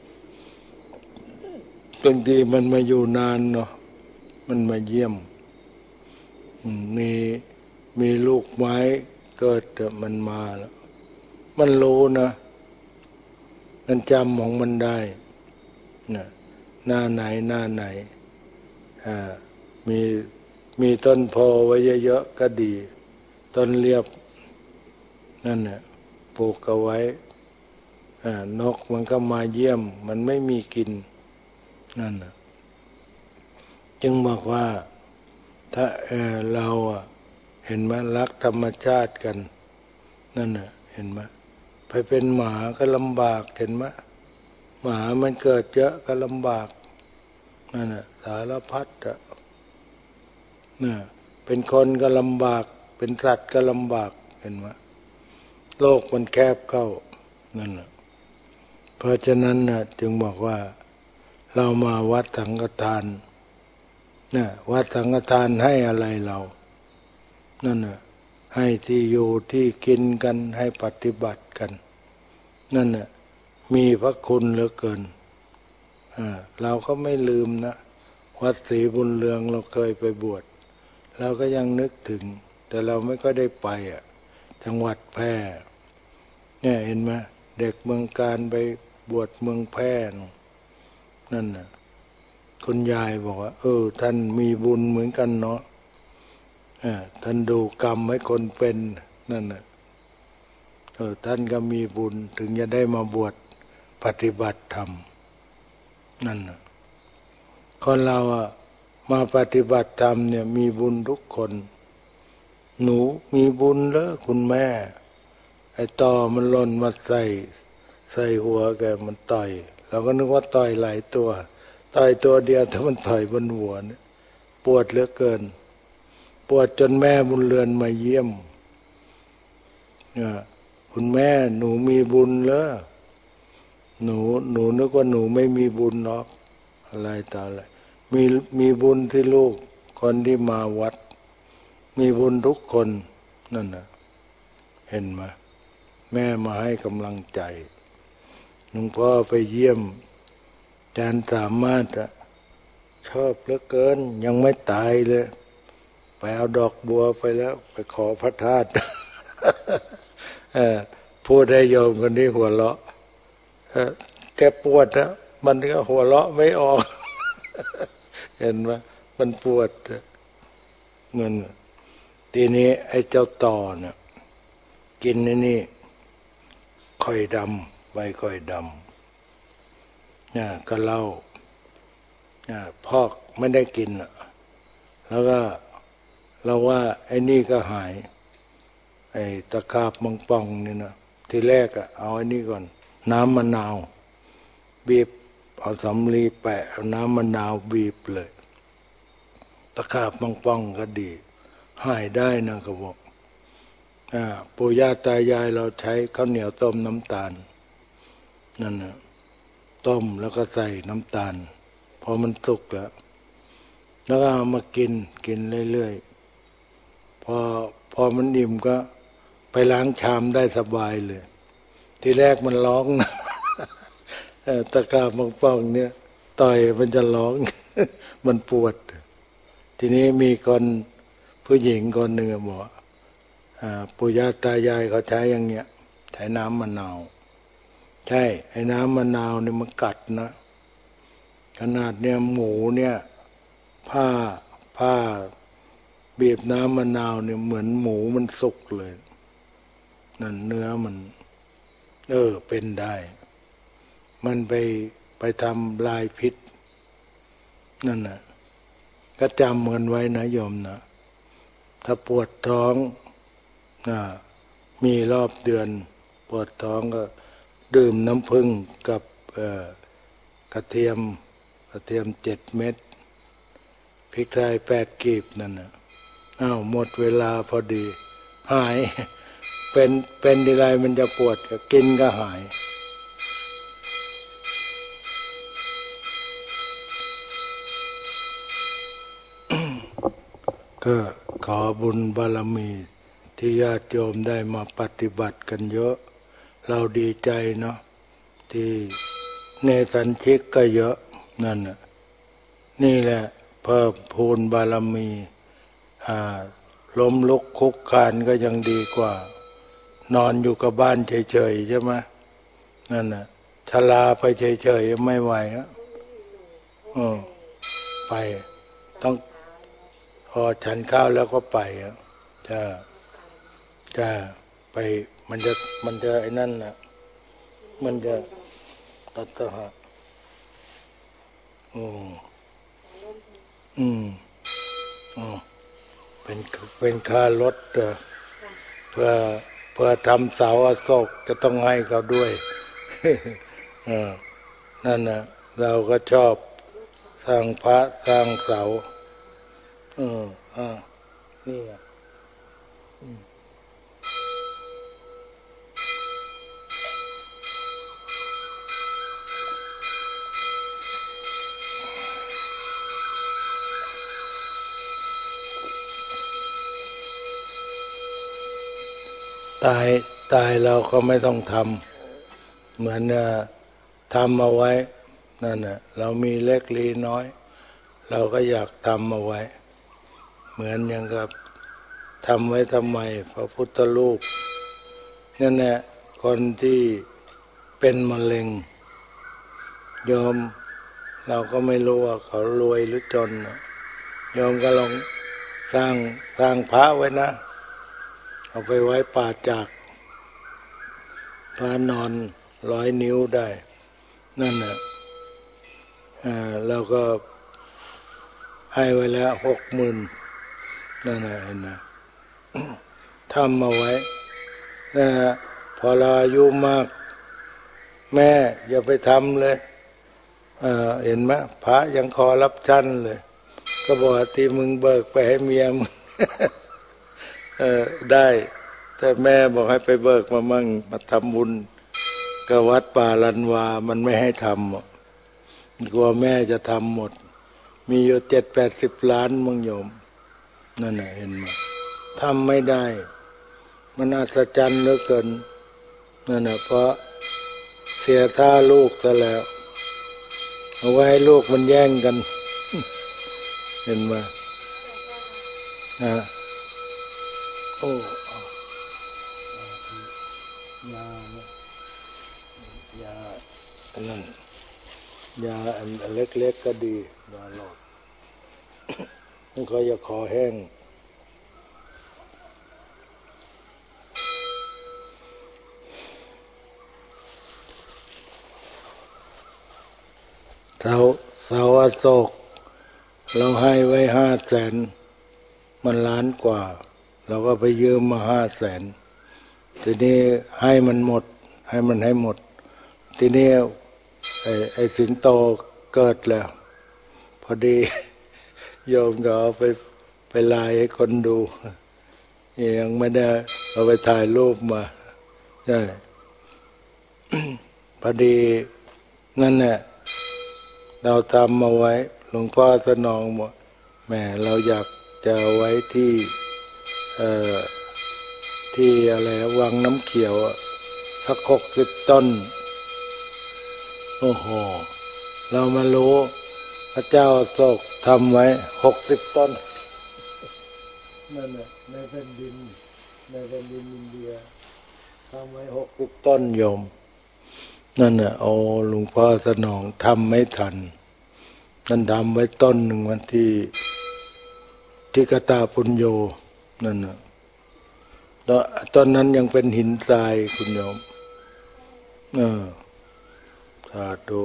บางทีมันมาอยู่นานเนาะมันมาเยี่ยมมีมีลูกไม้เกิดมันมาแล้วมันรู้นะมันจำของมันได้นะหน้าไหนหน้าไหนอ่ามีมีต้นโพไว้เยอะๆก็ดีต้นเรียบนั่นน่ะปลูกเอาไว้อ่านกมันก็มาเยี่ยมมันไม่มีกินนั่นน่ะจึงบอกว่าถ้าเออเราอ่ะเห็นไหมรักธรรมชาติกันนั่นน่ะเห็นไหมไปเป็นหมาก็ลำบากเห็นไหมหมามันเกิดเยอะก็ลำบากนั่นน่ะสารพัดอ่ะน่ะเป็นคนก็ลำบากเป็นสัตว์ก็ลำบากเห็นไหมโลกมันแคบเข้านั่นน่ะเพราะฉะนั้นน่ะจึงบอกว่าเรามาวัดสังฆทานน่ะวัดสังฆทานให้อะไรเรานั่นน่ะให้ที่อยู่ที่กินกันให้ปฏิบัติกันนั่นน่ะมีพระคุณเหลือเกินอ่าเราก็ไม่ลืมนะวัดศรีบุญเรืองเราเคยไปบวชเราก็ยังนึกถึงแต่เราไม่ค่อยได้ไปอ่ะจังหวัดแพร่เนี่ยเห็นไหมเด็กเมืองการไปบวชเมืองแพร่นั่นน่ะคุณยายบอกว่าเออท่านมีบุญเหมือนกันเนาะอ่าท่านดูกรรมให้คนเป็นนั่นน่ะเออท่านก็มีบุญถึงจะได้มาบวชปฏิบัติธรรมนั่นน่ะคนเราอ่ะมาปฏิบัติธรรมเนี่ยมีบุญทุกคนหนูมีบุญเหรอคุณแม่ไอ้ตอมันหล่นมาใส่ใส่หัวแกมันต่อยเราก็นึกว่าต่อยหลายตัวต่อยตัวเดียวแต่มันต่อยบนหัวเนี่ยปวดเหลือเกินปวดจนแม่บุญเรือนมาเยี่ยมเนี่ยคุณแม่หนูมีบุญเหรอหนูหนูนึกว่าหนูไม่มีบุญหรอกอะไรต่ออะไรมีมีบุญที่ลูกคนที่มาวัดมีบุญทุกคนนั่นน่ะเห็นไหมแม่มาให้กำลังใจหลวงพ่อไปเยี่ยมอาจารย์สามารถอะชอบเหลือเกินยังไม่ตายเลยไปเอาดอกบัวไปแล้วไปขอพระธาตุ พูดให้โยมคนนี้หัวเราะแกปวดนะมันก็หัวเราะไม่ออก เห็นไหมมันปวดเงินทีนี้ไอ้เจ้าต่อเนี่ยกินนี่นี่ค่อยดำใบค่อยดำเนี่ยก็เล่าเนี่ยพอกไม่ได้กินแล้วก็เราว่าไอ้นี่ก็หายไอ้ตะขาบมังป่องนี่นะทีแรกอะเอาไอ้นี่ก่อนน้ำมะนาวบีบเอาสำลีแปะเอาน้ำมะนาวบีบเลยตะขาบมังป่องก็ดีหายได้นะเขาบอกอ่าปู่ย่าตายายเราใช้ข้าวเหนียวต้มน้ำตาลนั่นนะต้มแล้วก็ใส่น้ำตาลพอมันสุกแล้วแล้วก็เอามากินกินเรื่อยๆพอพอมันอิ่มก็ไปล้างชามได้สบายเลยทีแรกมันร้องนะ ตะขาบมังป่องเนี่ยต่อยมันจะร้อง มันปวดทีนี้มีคนผู้หญิงคนหนึ่งบอกปู่ย่าตายายเขาใช้อย่างเงี้ยใช้น้ำมะนาวใช่ไอ้น้ำมะนาวเนี่ยมันกัดนะขนาดเนี่ยหมูเนี่ยผ้าผ้าบีบน้ำมะนาวเนี่ยเหมือนหมูมันสุกเลยนั่นเนื้อมันเออเป็นได้ มันไปไปทำลายพิษนั่นน่ะก็จำกันไว้นะโยมนะถ้าปวดท้องนะมีรอบเดือนปวดท้องก็ดื่มน้ำผึ้งกับเอ่อกระเทียมกระเทียมเจ็ดเม็ดพริกไทยแปดกีบนั่นน่ะอ้าวหมดเวลาพอดีหายเป็นเป็นทีไรมันจะปวดก็กินก็หายก็ขอบุญบารมีที่ญาติโยมได้มาปฏิบัติกันเยอะเราดีใจเนาะที่เนสัญชิกก็เยอะนั่นน่ะนี่แหละเพิ่มพูนบารมีอ่าล้มลุกคุกคานก็ยังดีกว่านอนอยู่กับบ้านเฉยๆใช่ไหมนั่นน่ะชราไปเฉยๆไม่ไหวอ่ะอือไปต้องพอฉันข้าวแล้วก็ไปอ่ะจะจะไปมันจะมันจะไอ้นั่นน่ะมันจะตัดตะหะอืมอืมอ๋อเป็นเป็นค่ารถเพื่อเพื่อทำเสาอโศกจะต้องให้เขาด้วยเออนั่นน่ะเราก็ชอบสร้างพระสร้างเสาอืมอ่านี่อ่ะอืมตายตายเราก็ไม่ต้องทำเหมือนทำเอาไว้นั่นน่ะเรามีเล็กลีน้อยเราก็อยากทำเอาไว้เหมือนอย่างกับทำไว้ทำไมพระพุทธรูปนั่นแหละคนที่เป็นมะเร็งโยมเราก็ไม่รู้ว่าเขารวยหรือจนโยมก็ลองสร้างสร้างพระไว้นะเอาไปไว้ป่าจากพระนอนร้อยนิ้วได้นั่นน่ะอ่าเราก็ให้ไว้แล้วหกหมื่นนั่นน่ะเห็นนะทำมาไว้นะพอเราอายุมากแม่อย่าไปทำเลยเอ่อเห็นไหมพระยังขอรับชั้นเลยก็บอกที่มึงเบิกไปให้เมียมึง เออได้แต่แม่บอกให้ไปเบิกมามั่งมาทำบุญกับวัดป่าลันวามันไม่ให้ทำกลัวแม่จะทำหมดมีอยู่เจ็ดแปดสิบล้านมึงโยมนั่นน่ะเห็นไหมทำไม่ได้มันอัศจรรย์เหลือเกินนั่นน่ะเพราะเสียท่าลูกซะแล้วเอาไว้ให้ลูกมันแย่งกันเห็นไหมนะโอ้ยายาอันนั้นยาอันเล็กๆก็ดียาหลอดมันก็จะคอแห้งเสาเสาอโศกเราให้ไว้ห้าแสนมันล้านกว่าเราก็ไปยืมมาห้าแสนทีนี้ให้มันหมดให้มันให้หมดทีนี้ไอ้ไอ้สิงโตเกิดแล้วพอดีโยมก็เอาไปไปไลน์ให้คนดูยังไม่ได้เอาไปถ่ายรูปมาใช่ พอดีนั่นแหละเราทำมาไว้หลวงพ่อสนองบอกแม่เราอยากจะเอาไว้ที่เอ่อที่อะไรวังน้ำเขียวสักหกสิบต้นโอ้โหเรามารู้พระเจ้าโศกทำไว้หกสิบต้นนั่นแหละในแผ่นดินในแผ่นดินอินเดียทำไว้หกสิบต้นโยมนั่นน่ะโอ้หลวงพ่อสนองทำไม่ทันนั่นทำไว้ต้นหนึ่งวันที่ที่กตาปุญโญนั่นนะตอนนั้นยังเป็นหินทรายคุณโยมเออสาธุ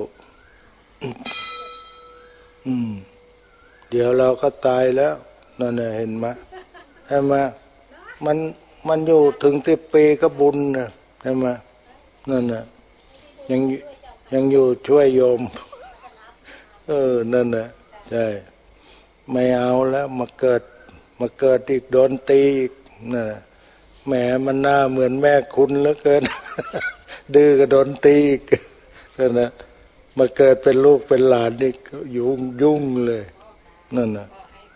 อืมเดี๋ยวเราก็ตายแล้วนั่นน่ะเห็นไหมใช่ไหมมันมันอยู่ถึงสิบปีก็บุญนะใช่ไหมนั่นน่ะยังยังอยู่ช่วยโยมเออนั่นน่ะใช่ไม่เอาแล้วมาเกิดมาเกิดอีกโดนตีอีกน่ะแหมมันหน้าเหมือนแม่คุณเหลือเกิน ดื้อก็โดนตีอีกนั่นน่ะมาเกิดเป็นลูกเป็นหลานนี่ยุ่งยุ่งเลยนั่นน่ะ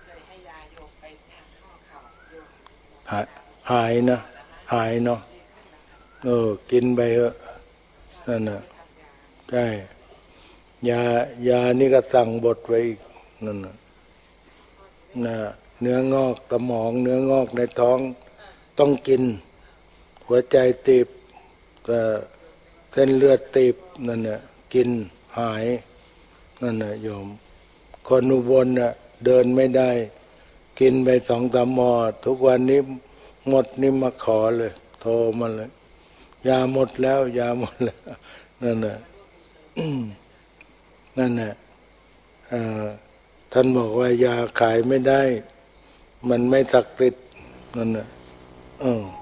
หายหายนะหายเนาะเออกินไปเถอะนั่นน่ะใช่ยายานี่ก็สั่งบทไว้อีกนั่นน่ะนะเนื้องอกสมองเนื้องอกในท้องต้องกินหัวใจตีบก็เส้นเลือดตีบนั่นน่ะกินหายนั่นน่ะโยมคนอุบลน่ะเดินไม่ได้กินไปสองสามหม้อทุกวันนี้หมดนี่มาขอเลยโทรมาเลยยาหมดแล้วยาหมดแล้วนั่นน่ะนั่นน่ะท่านบอกว่ายาขายไม่ได้มันไม่ศักดิ์สิทธิ์นั่นน่ะเออ